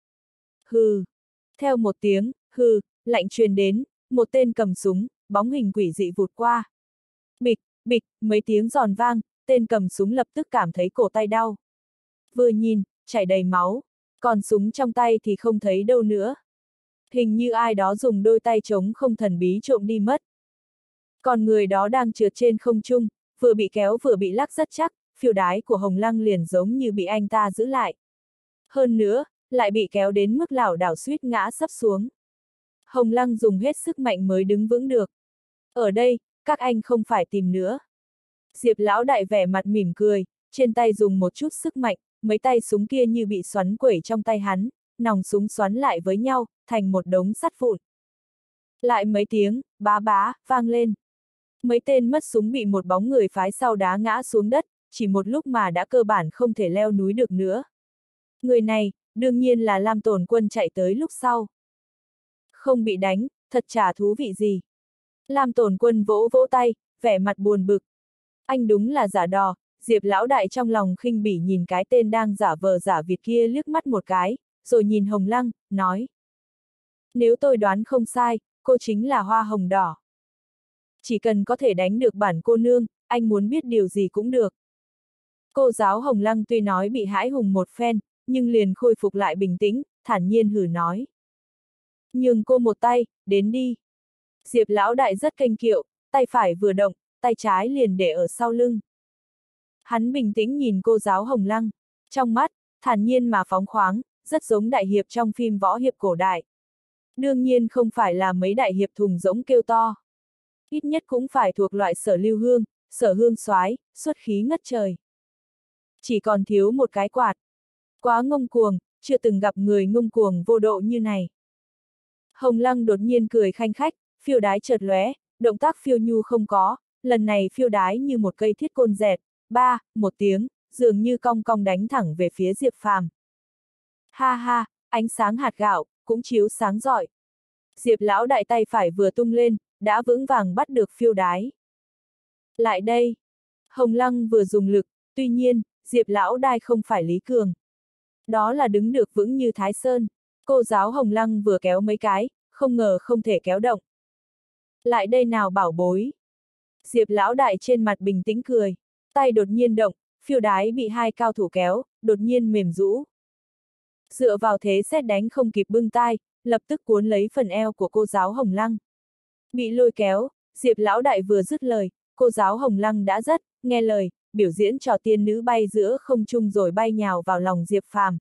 Hừ. Theo một tiếng, hừ, lạnh truyền đến, một tên cầm súng, bóng hình quỷ dị vụt qua. Bịch, bịch, mấy tiếng giòn vang, tên cầm súng lập tức cảm thấy cổ tay đau. Vừa nhìn, chảy đầy máu, còn súng trong tay thì không thấy đâu nữa. Hình như ai đó dùng đôi tay trống không thần bí trộm đi mất. Còn người đó đang trượt trên không trung, vừa bị kéo vừa bị lắc rất chắc, phiêu đái của Hồng Lăng liền giống như bị anh ta giữ lại. Hơn nữa, lại bị kéo đến mức lảo đảo suýt ngã sấp xuống. Hồng Lăng dùng hết sức mạnh mới đứng vững được. Ở đây, các anh không phải tìm nữa. Diệp lão đại vẻ mặt mỉm cười, trên tay dùng một chút sức mạnh, mấy tay súng kia như bị xoắn quẩy trong tay hắn, nòng súng xoắn lại với nhau, thành một đống sắt vụn. Lại mấy tiếng, bá bá, vang lên. Mấy tên mất súng bị một bóng người phái sau đá ngã xuống đất, chỉ một lúc mà đã cơ bản không thể leo núi được nữa. Người này, đương nhiên là Lam Tồn Quân chạy tới lúc sau. Không bị đánh, thật chả thú vị gì. Lam Tồn Quân vỗ vỗ tay, vẻ mặt buồn bực. Anh đúng là giả đò, Diệp lão đại trong lòng khinh bỉ nhìn cái tên đang giả vờ giả vịt kia liếc mắt một cái, rồi nhìn Hồng Lăng, nói. Nếu tôi đoán không sai, cô chính là hoa hồng đỏ. Chỉ cần có thể đánh được bản cô nương, anh muốn biết điều gì cũng được. Cô giáo Hồng Lăng tuy nói bị hãi hùng một phen, nhưng liền khôi phục lại bình tĩnh, thản nhiên hử nói. Nhường cô một tay, đến đi. Diệp lão đại rất kênh kiệu, tay phải vừa động, tay trái liền để ở sau lưng. Hắn bình tĩnh nhìn cô giáo Hồng Lăng, trong mắt, thản nhiên mà phóng khoáng, rất giống đại hiệp trong phim võ hiệp cổ đại. Đương nhiên không phải là mấy đại hiệp thùng rỗng kêu to. Ít nhất cũng phải thuộc loại Sở Lưu Hương, Sở Hương soái, xuất khí ngất trời. Chỉ còn thiếu một cái quạt. Quá ngông cuồng, chưa từng gặp người ngông cuồng vô độ như này. Hồng Lăng đột nhiên cười khanh khách, phiêu đái chợt lóe, động tác phiêu nhu không có, lần này phiêu đái như một cây thiết côn dẹt, ba, một tiếng, dường như cong cong đánh thẳng về phía Diệp Phàm. Ha ha, ánh sáng hạt gạo, cũng chiếu sáng rọi. Diệp lão đại tay phải vừa tung lên, đã vững vàng bắt được phiêu đái. Lại đây. Hồng Lăng vừa dùng lực, tuy nhiên, Diệp lão đại không phải Lý Cường. Đó là đứng được vững như Thái Sơn. Cô giáo Hồng Lăng vừa kéo mấy cái, không ngờ không thể kéo động. Lại đây nào bảo bối. Diệp lão đại trên mặt bình tĩnh cười, tay đột nhiên động, phiêu đái bị hai cao thủ kéo, đột nhiên mềm rũ. Dựa vào thế sét đánh không kịp bưng tai, lập tức cuốn lấy phần eo của cô giáo Hồng Lăng. Bị lôi kéo, Diệp lão đại vừa dứt lời, cô giáo Hồng Lăng đã rất, nghe lời, biểu diễn trò tiên nữ bay giữa không trung rồi bay nhào vào lòng Diệp Phàm.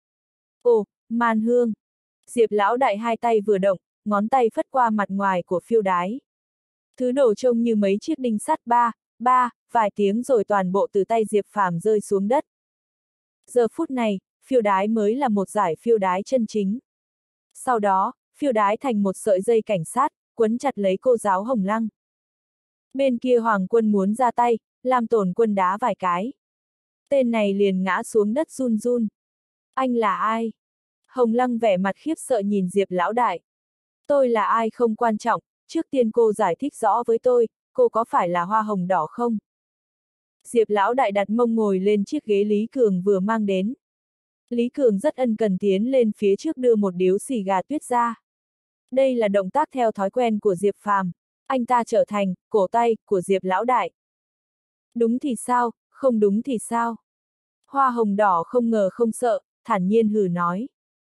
Ồ, man hương. Diệp lão đại hai tay vừa động, ngón tay phất qua mặt ngoài của phiêu đái. Thứ đồ trông như mấy chiếc đinh sắt ba, ba, vài tiếng rồi toàn bộ từ tay Diệp Phàm rơi xuống đất. Giờ phút này, phiêu đái mới là một giải phiêu đái chân chính. Sau đó, phiêu đái thành một sợi dây cảnh sát, quấn chặt lấy cô giáo Hồng Lăng. Bên kia Hoàng Quân muốn ra tay, Lam Tồn Quân đá vài cái. Tên này liền ngã xuống đất run run. Anh là ai? Hồng Lăng vẻ mặt khiếp sợ nhìn Diệp lão đại. Tôi là ai không quan trọng, trước tiên cô giải thích rõ với tôi, cô có phải là hoa hồng đỏ không? Diệp lão đại đặt mông ngồi lên chiếc ghế Lý Cường vừa mang đến. Lý Cường rất ân cần tiến lên phía trước đưa một điếu xì gà tuyết ra. Đây là động tác theo thói quen của Diệp Phàm, anh ta trở thành cổ tay của Diệp lão đại. Đúng thì sao, không đúng thì sao? Hoa hồng đỏ không ngờ không sợ, thản nhiên hừ nói.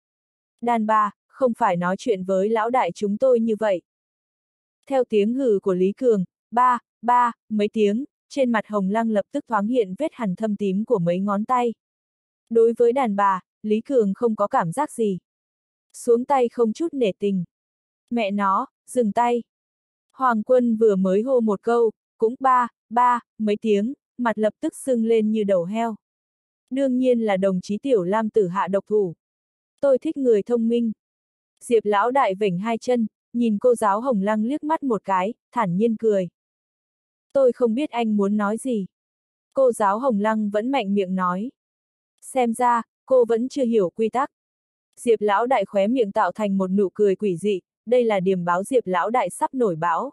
Đàn bà, không phải nói chuyện với lão đại chúng tôi như vậy. Theo tiếng hừ của Lý Cường, ba, ba, mấy tiếng, trên mặt Hồng Lăng lập tức thoáng hiện vết hằn thâm tím của mấy ngón tay. Đối với đàn bà, Lý Cường không có cảm giác gì. Xuống tay không chút nể tình. Mẹ nó, dừng tay. Hoàng Quân vừa mới hô một câu, cũng ba, ba, mấy tiếng, mặt lập tức sưng lên như đầu heo. Đương nhiên là đồng chí Tiểu Lam tử hạ độc thủ. Tôi thích người thông minh. Diệp lão đại vểnh hai chân, nhìn cô giáo Hồng Lăng liếc mắt một cái, thản nhiên cười. Tôi không biết anh muốn nói gì. Cô giáo Hồng Lăng vẫn mạnh miệng nói. Xem ra, cô vẫn chưa hiểu quy tắc. Diệp lão đại khóe miệng tạo thành một nụ cười quỷ dị, đây là điềm báo Diệp lão đại sắp nổi bão.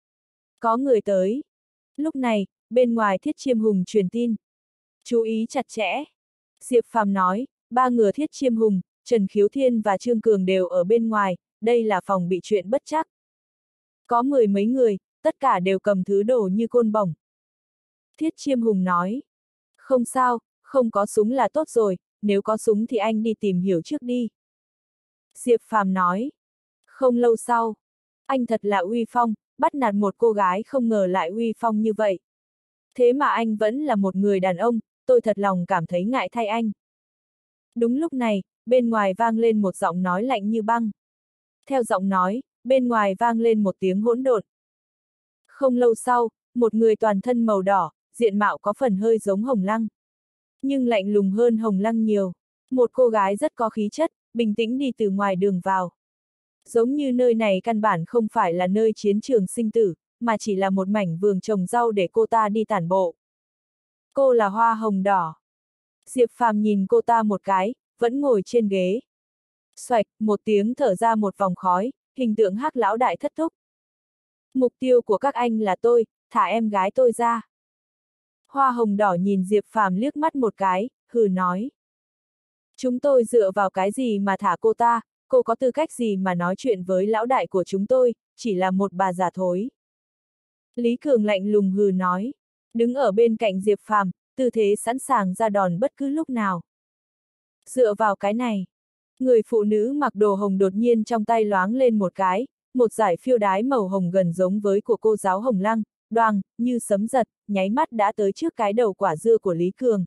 Có người tới. Lúc này, bên ngoài Thiết Chiêm Hùng truyền tin. Chú ý chặt chẽ. Diệp Phàm nói, ba ngừa Thiết Chiêm Hùng, Trần Khiếu Thiên và Trương Cường đều ở bên ngoài, đây là phòng bị chuyện bất trắc. Có mười mấy người, tất cả đều cầm thứ đồ như côn bổng. Thiết Chiêm Hùng nói, không sao, không có súng là tốt rồi, nếu có súng thì anh đi tìm hiểu trước đi. Diệp Phàm nói, không lâu sau, anh thật là uy phong, bắt nạt một cô gái không ngờ lại uy phong như vậy. Thế mà anh vẫn là một người đàn ông, tôi thật lòng cảm thấy ngại thay anh. Đúng lúc này, bên ngoài vang lên một giọng nói lạnh như băng. Theo giọng nói, bên ngoài vang lên một tiếng hỗn độn. Không lâu sau, một người toàn thân màu đỏ, diện mạo có phần hơi giống Hồng Lăng. Nhưng lạnh lùng hơn Hồng Lăng nhiều. Một cô gái rất có khí chất, bình tĩnh đi từ ngoài đường vào. Giống như nơi này căn bản không phải là nơi chiến trường sinh tử, mà chỉ là một mảnh vườn trồng rau để cô ta đi tản bộ. Cô là Hoa Hồng Đỏ. Diệp Phàm nhìn cô ta một cái, vẫn ngồi trên ghế. Xoạch, một tiếng thở ra một vòng khói, hình tượng Hắc lão đại thất thúc. Mục tiêu của các anh là tôi, thả em gái tôi ra. Hoa Hồng Đỏ nhìn Diệp Phàm liếc mắt một cái, hừ nói. Chúng tôi dựa vào cái gì mà thả cô ta, cô có tư cách gì mà nói chuyện với lão đại của chúng tôi, chỉ là một bà già thối. Lý Cường lạnh lùng hừ nói, đứng ở bên cạnh Diệp Phàm, tư thế sẵn sàng ra đòn bất cứ lúc nào. Dựa vào cái này, người phụ nữ mặc đồ hồng đột nhiên trong tay loáng lên một cái, một dải phiêu đái màu hồng gần giống với của cô giáo Hồng Lăng, đoàng, như sấm giật, nháy mắt đã tới trước cái đầu quả dưa của Lý Cường.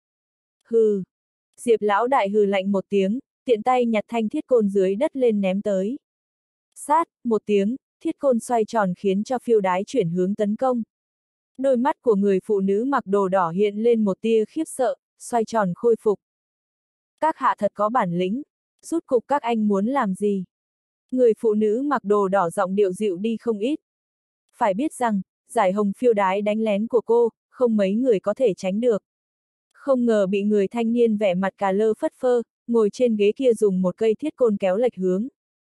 Hừ. Diệp lão đại hừ lạnh một tiếng, tiện tay nhặt thanh thiết côn dưới đất lên ném tới. Sát, một tiếng, thiết côn xoay tròn khiến cho phiêu đái chuyển hướng tấn công. Đôi mắt của người phụ nữ mặc đồ đỏ hiện lên một tia khiếp sợ, xoay tròn khôi phục. Các hạ thật có bản lĩnh, rút cục các anh muốn làm gì? Người phụ nữ mặc đồ đỏ giọng điệu dịu đi không ít. Phải biết rằng, giải hồng phiêu đái đánh lén của cô, không mấy người có thể tránh được. Không ngờ bị người thanh niên vẻ mặt cà lơ phất phơ, ngồi trên ghế kia dùng một cây thiết côn kéo lệch hướng.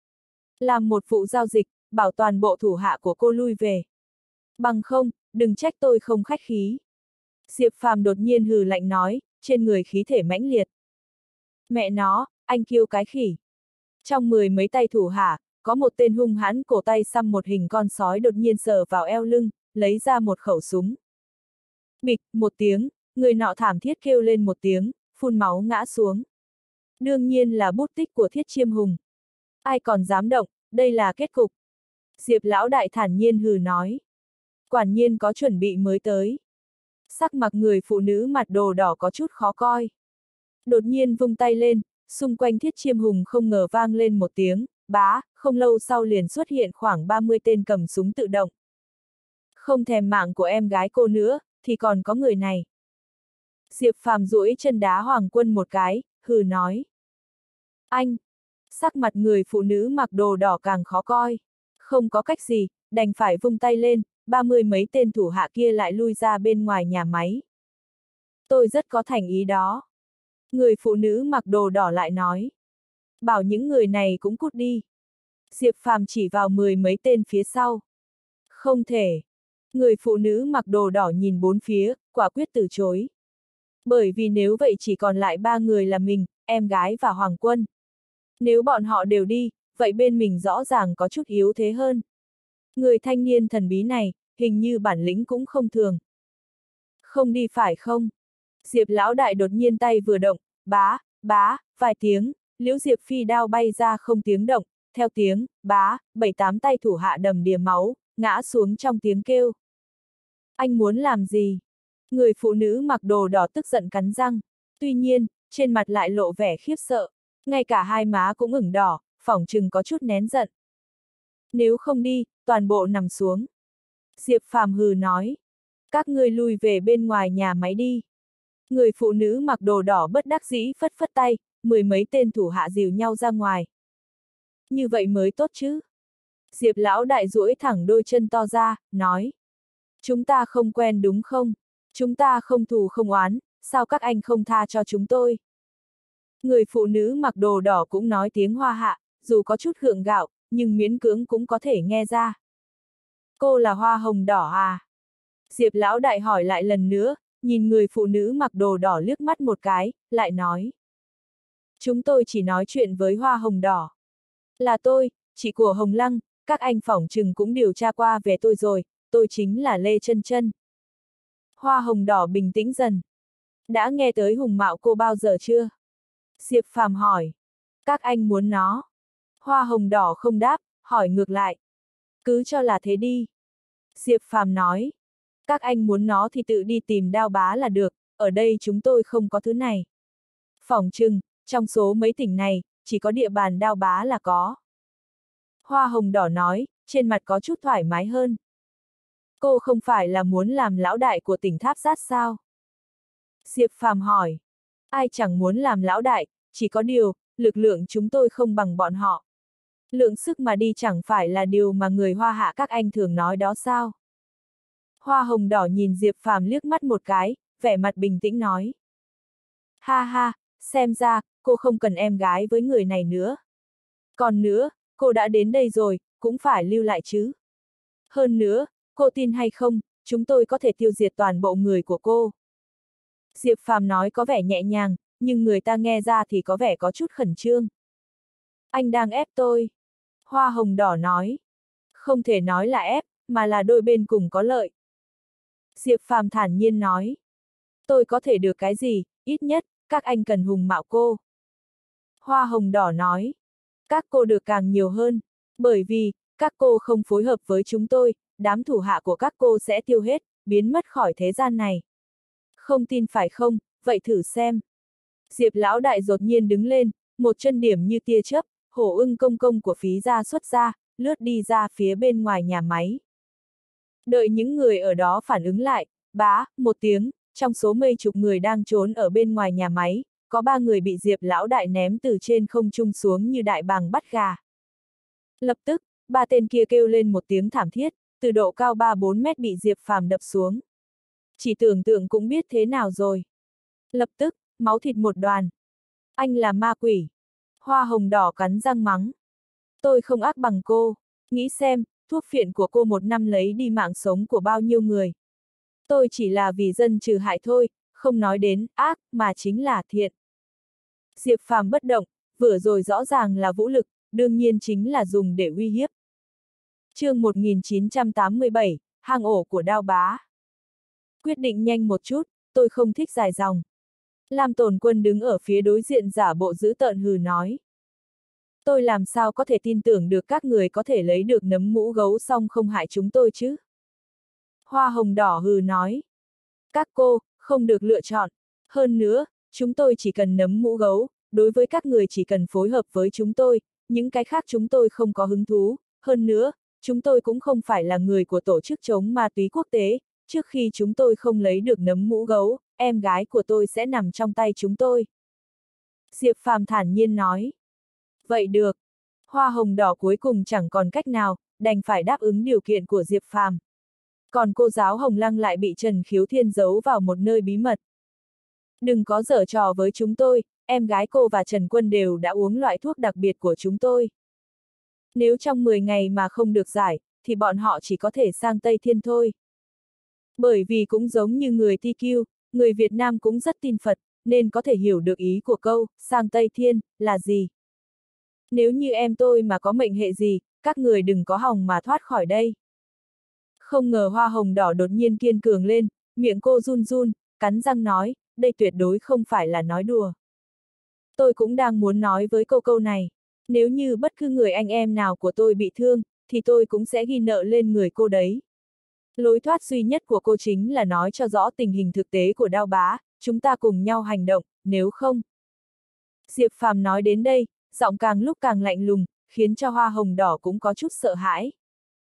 Làm một vụ giao dịch, bảo toàn bộ thủ hạ của cô lui về. Bằng không, đừng trách tôi không khách khí. Diệp Phàm đột nhiên hừ lạnh nói, trên người khí thể mãnh liệt. Mẹ nó, anh kêu cái khỉ. Trong mười mấy tay thủ hạ, có một tên hung hãn cổ tay xăm một hình con sói đột nhiên sờ vào eo lưng, lấy ra một khẩu súng. Bịch, một tiếng, người nọ thảm thiết kêu lên một tiếng, phun máu ngã xuống. Đương nhiên là bút tích của Thiết Chiêm Hùng. Ai còn dám động, đây là kết cục. Diệp lão đại thản nhiên hừ nói. Quả nhiên có chuẩn bị mới tới. Sắc mặt người phụ nữ mặt đồ đỏ có chút khó coi. Đột nhiên vung tay lên, xung quanh Thiết Chiêm Hùng không ngờ vang lên một tiếng, bá, không lâu sau liền xuất hiện khoảng ba mươi tên cầm súng tự động. Không thèm mạng của em gái cô nữa, thì còn có người này. Diệp Phàm duỗi chân đá Hoàng Quân một cái, hừ nói. Anh! Sắc mặt người phụ nữ mặc đồ đỏ càng khó coi. Không có cách gì, đành phải vung tay lên, ba mươi mấy tên thủ hạ kia lại lui ra bên ngoài nhà máy. Tôi rất có thành ý đó. Người phụ nữ mặc đồ đỏ lại nói. Bảo những người này cũng cút đi. Diệp Phàm chỉ vào mười mấy tên phía sau. Không thể. Người phụ nữ mặc đồ đỏ nhìn bốn phía, quả quyết từ chối. Bởi vì nếu vậy chỉ còn lại ba người là mình, em gái và Hoàng Quân. Nếu bọn họ đều đi, vậy bên mình rõ ràng có chút yếu thế hơn. Người thanh niên thần bí này, hình như bản lĩnh cũng không thường. Không đi phải không? Diệp lão đại đột nhiên tay vừa động, bá, bá, vài tiếng, liễu Diệp phi đao bay ra không tiếng động, theo tiếng, bá, bảy tám tay thủ hạ đầm đìa máu, ngã xuống trong tiếng kêu. Anh muốn làm gì? Người phụ nữ mặc đồ đỏ tức giận cắn răng. Tuy nhiên, trên mặt lại lộ vẻ khiếp sợ. Ngay cả hai má cũng ửng đỏ, phỏng chừng có chút nén giận. Nếu không đi, toàn bộ nằm xuống. Diệp Phàm hừ nói. Các ngươi lui về bên ngoài nhà máy đi. Người phụ nữ mặc đồ đỏ bất đắc dĩ phất phất tay, mười mấy tên thủ hạ dìu nhau ra ngoài. Như vậy mới tốt chứ. Diệp lão đại duỗi thẳng đôi chân to ra, nói. Chúng ta không quen đúng không? Chúng ta không thù không oán, sao các anh không tha cho chúng tôi? Người phụ nữ mặc đồ đỏ cũng nói tiếng Hoa hạ, dù có chút gượng gạo, nhưng miễn cưỡng cũng có thể nghe ra. Cô là hoa hồng đỏ à? Diệp lão đại hỏi lại lần nữa, nhìn người phụ nữ mặc đồ đỏ liếc mắt một cái, lại nói. Chúng tôi chỉ nói chuyện với hoa hồng đỏ. Là tôi, chị của Hồng Lăng, các anh phỏng chừng cũng điều tra qua về tôi rồi, tôi chính là Lê Chân Chân. Hoa hồng đỏ bình tĩnh dần. Đã nghe tới hùng mạo cô bao giờ chưa? Diệp Phàm hỏi. Các anh muốn nó. Hoa hồng đỏ không đáp, hỏi ngược lại. Cứ cho là thế đi. Diệp Phàm nói. Các anh muốn nó thì tự đi tìm Đao Bá là được, ở đây chúng tôi không có thứ này. Phỏng chừng, trong số mấy tỉnh này, chỉ có địa bàn Đao Bá là có. Hoa hồng đỏ nói, trên mặt có chút thoải mái hơn. Cô không phải là muốn làm lão đại của tỉnh Tháp Sát sao? Diệp Phàm hỏi. Ai chẳng muốn làm lão đại, chỉ có điều, lực lượng chúng tôi không bằng bọn họ. Lượng sức mà đi chẳng phải là điều mà người Hoa hạ các anh thường nói đó sao? Hoa hồng đỏ nhìn Diệp Phàm liếc mắt một cái, vẻ mặt bình tĩnh nói. Ha ha, xem ra, cô không cần em gái với người này nữa. Còn nữa, cô đã đến đây rồi, cũng phải lưu lại chứ. Hơn nữa, cô tin hay không, chúng tôi có thể tiêu diệt toàn bộ người của cô. Diệp Phàm nói có vẻ nhẹ nhàng, nhưng người ta nghe ra thì có vẻ có chút khẩn trương. Anh đang ép tôi. Hoa hồng đỏ nói. Không thể nói là ép, mà là đôi bên cùng có lợi. Diệp Phàm thản nhiên nói. Tôi có thể được cái gì, ít nhất, các anh cần hùng mạo cô. Hoa hồng đỏ nói. Các cô được càng nhiều hơn, bởi vì, các cô không phối hợp với chúng tôi, đám thủ hạ của các cô sẽ tiêu hết, biến mất khỏi thế gian này. Không tin phải không, vậy thử xem. Diệp lão đại đột nhiên đứng lên, một chân điểm như tia chớp, hổ ưng công công của phí gia xuất ra, lướt đi ra phía bên ngoài nhà máy. Đợi những người ở đó phản ứng lại, bá, một tiếng, trong số mấy chục người đang trốn ở bên ngoài nhà máy, có ba người bị Diệp lão đại ném từ trên không trung xuống như đại bàng bắt gà. Lập tức, ba tên kia kêu lên một tiếng thảm thiết, từ độ cao ba bốn mét bị Diệp Phàm đập xuống. Chỉ tưởng tượng cũng biết thế nào rồi. Lập tức, máu thịt một đoàn. Anh là ma quỷ. Hoa hồng đỏ cắn răng mắng. Tôi không ác bằng cô. Nghĩ xem, thuốc phiện của cô một năm lấy đi mạng sống của bao nhiêu người. Tôi chỉ là vì dân trừ hại thôi, không nói đến ác, mà chính là thiện. Diệp Phàm bất động, vừa rồi rõ ràng là vũ lực, đương nhiên chính là dùng để uy hiếp. Chương một nghìn chín trăm tám mươi bảy, hang ổ của Đao Bá. Quyết định nhanh một chút, tôi không thích dài dòng. Lam Tồn Quân đứng ở phía đối diện giả bộ dữ tợn hừ nói. Tôi làm sao có thể tin tưởng được các người có thể lấy được nấm mũ gấu xong không hại chúng tôi chứ? Hoa hồng đỏ hừ nói. Các cô, không được lựa chọn. Hơn nữa, chúng tôi chỉ cần nấm mũ gấu, đối với các người chỉ cần phối hợp với chúng tôi, những cái khác chúng tôi không có hứng thú. Hơn nữa, chúng tôi cũng không phải là người của tổ chức chống ma túy quốc tế, trước khi chúng tôi không lấy được nấm mũ gấu, em gái của tôi sẽ nằm trong tay chúng tôi. Diệp Phàm thản nhiên nói. Vậy được. Hoa hồng đỏ cuối cùng chẳng còn cách nào, đành phải đáp ứng điều kiện của Diệp Phàm. Còn cô giáo Hồng Lăng lại bị Trần Khiếu Thiên giấu vào một nơi bí mật. Đừng có giở trò với chúng tôi, em gái cô và Trần Quân đều đã uống loại thuốc đặc biệt của chúng tôi. Nếu trong mười ngày mà không được giải, thì bọn họ chỉ có thể sang Tây Thiên thôi. Bởi vì cũng giống như người Ti Kiu, người Việt Nam cũng rất tin Phật, nên có thể hiểu được ý của câu, sang Tây Thiên, là gì. Nếu như em tôi mà có mệnh hệ gì, các người đừng có hòng mà thoát khỏi đây. Không ngờ hoa hồng đỏ đột nhiên kiên cường lên, miệng cô run run, cắn răng nói, đây tuyệt đối không phải là nói đùa. Tôi cũng đang muốn nói với cô câu này, nếu như bất cứ người anh em nào của tôi bị thương, thì tôi cũng sẽ ghi nợ lên người cô đấy. Lối thoát duy nhất của cô chính là nói cho rõ tình hình thực tế của Đao Bá, chúng ta cùng nhau hành động, nếu không. Diệp Phàm nói đến đây, giọng càng lúc càng lạnh lùng, khiến cho Hoa Hồng Đỏ cũng có chút sợ hãi.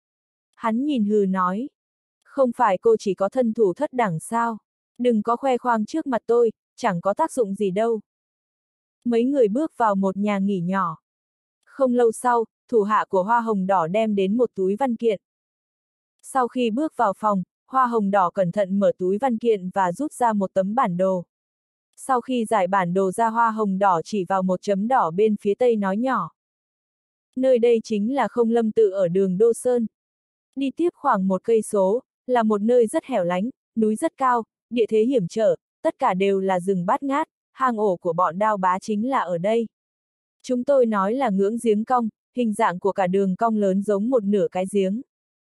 Hắn nhìn hừ nói, không phải cô chỉ có thân thủ thất đẳng sao, đừng có khoe khoang trước mặt tôi, chẳng có tác dụng gì đâu. Mấy người bước vào một nhà nghỉ nhỏ. Không lâu sau, thủ hạ của Hoa Hồng Đỏ đem đến một túi văn kiện. Sau khi bước vào phòng, Hoa Hồng Đỏ cẩn thận mở túi văn kiện và rút ra một tấm bản đồ. Sau khi giải bản đồ ra, Hoa Hồng Đỏ chỉ vào một chấm đỏ bên phía tây nói nhỏ. Nơi đây chính là Không Lâm Tự ở đường Đô Sơn. Đi tiếp khoảng một cây số, là một nơi rất hẻo lánh, núi rất cao, địa thế hiểm trở, tất cả đều là rừng bát ngát, hang ổ của bọn Đao Bá chính là ở đây. Chúng tôi nói là ngưỡng giếng cong, hình dạng của cả đường cong lớn giống một nửa cái giếng.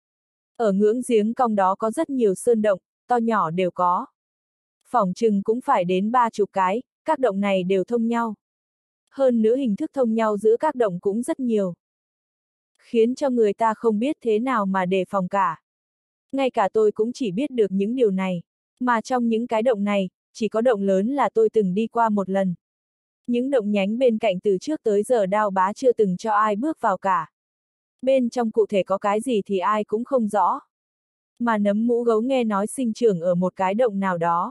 Ở ngưỡng giếng cong đó có rất nhiều sơn động, to nhỏ đều có. Phỏng chừng cũng phải đến ba chục cái, các động này đều thông nhau. Hơn nữa hình thức thông nhau giữa các động cũng rất nhiều. Khiến cho người ta không biết thế nào mà đề phòng cả. Ngay cả tôi cũng chỉ biết được những điều này. Mà trong những cái động này, chỉ có động lớn là tôi từng đi qua một lần. Những động nhánh bên cạnh từ trước tới giờ Đao Bá chưa từng cho ai bước vào cả. Bên trong cụ thể có cái gì thì ai cũng không rõ. Mà nấm mũ gấu nghe nói sinh trưởng ở một cái động nào đó.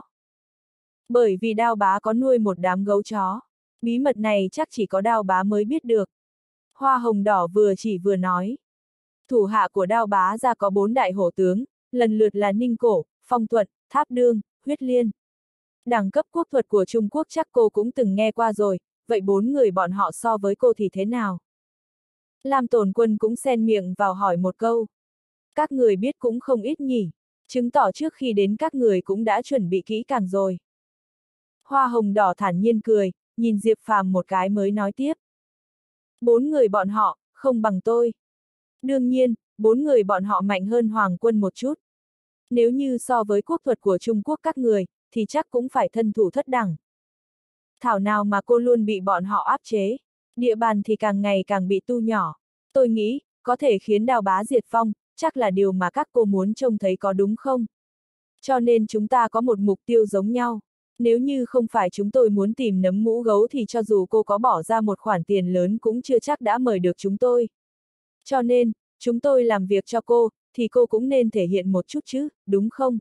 Bởi vì Đao Bá có nuôi một đám gấu chó. Bí mật này chắc chỉ có Đao Bá mới biết được. Hoa Hồng Đỏ vừa chỉ vừa nói. Thủ hạ của Đao Bá ra có bốn đại hổ tướng, lần lượt là Ninh Cổ, Phong Thuận, Tháp Đương, Huyết Liên. Đẳng cấp quốc thuật của Trung Quốc chắc cô cũng từng nghe qua rồi, vậy bốn người bọn họ so với cô thì thế nào? Lam Tồn Quân cũng xen miệng vào hỏi một câu. Các người biết cũng không ít nhỉ, chứng tỏ trước khi đến các người cũng đã chuẩn bị kỹ càng rồi. Hoa Hồng Đỏ thản nhiên cười, nhìn Diệp Phàm một cái mới nói tiếp. Bốn người bọn họ, không bằng tôi. Đương nhiên, bốn người bọn họ mạnh hơn Hoàng Quân một chút. Nếu như so với quốc thuật của Trung Quốc các người, thì chắc cũng phải thân thủ thất đẳng. Thảo nào mà cô luôn bị bọn họ áp chế, địa bàn thì càng ngày càng bị tu nhỏ. Tôi nghĩ, có thể khiến Đao Bá diệt vong, chắc là điều mà các cô muốn trông thấy có đúng không? Cho nên chúng ta có một mục tiêu giống nhau. Nếu như không phải chúng tôi muốn tìm nấm mũ gấu thì cho dù cô có bỏ ra một khoản tiền lớn cũng chưa chắc đã mời được chúng tôi. Cho nên, chúng tôi làm việc cho cô, thì cô cũng nên thể hiện một chút chứ, đúng không?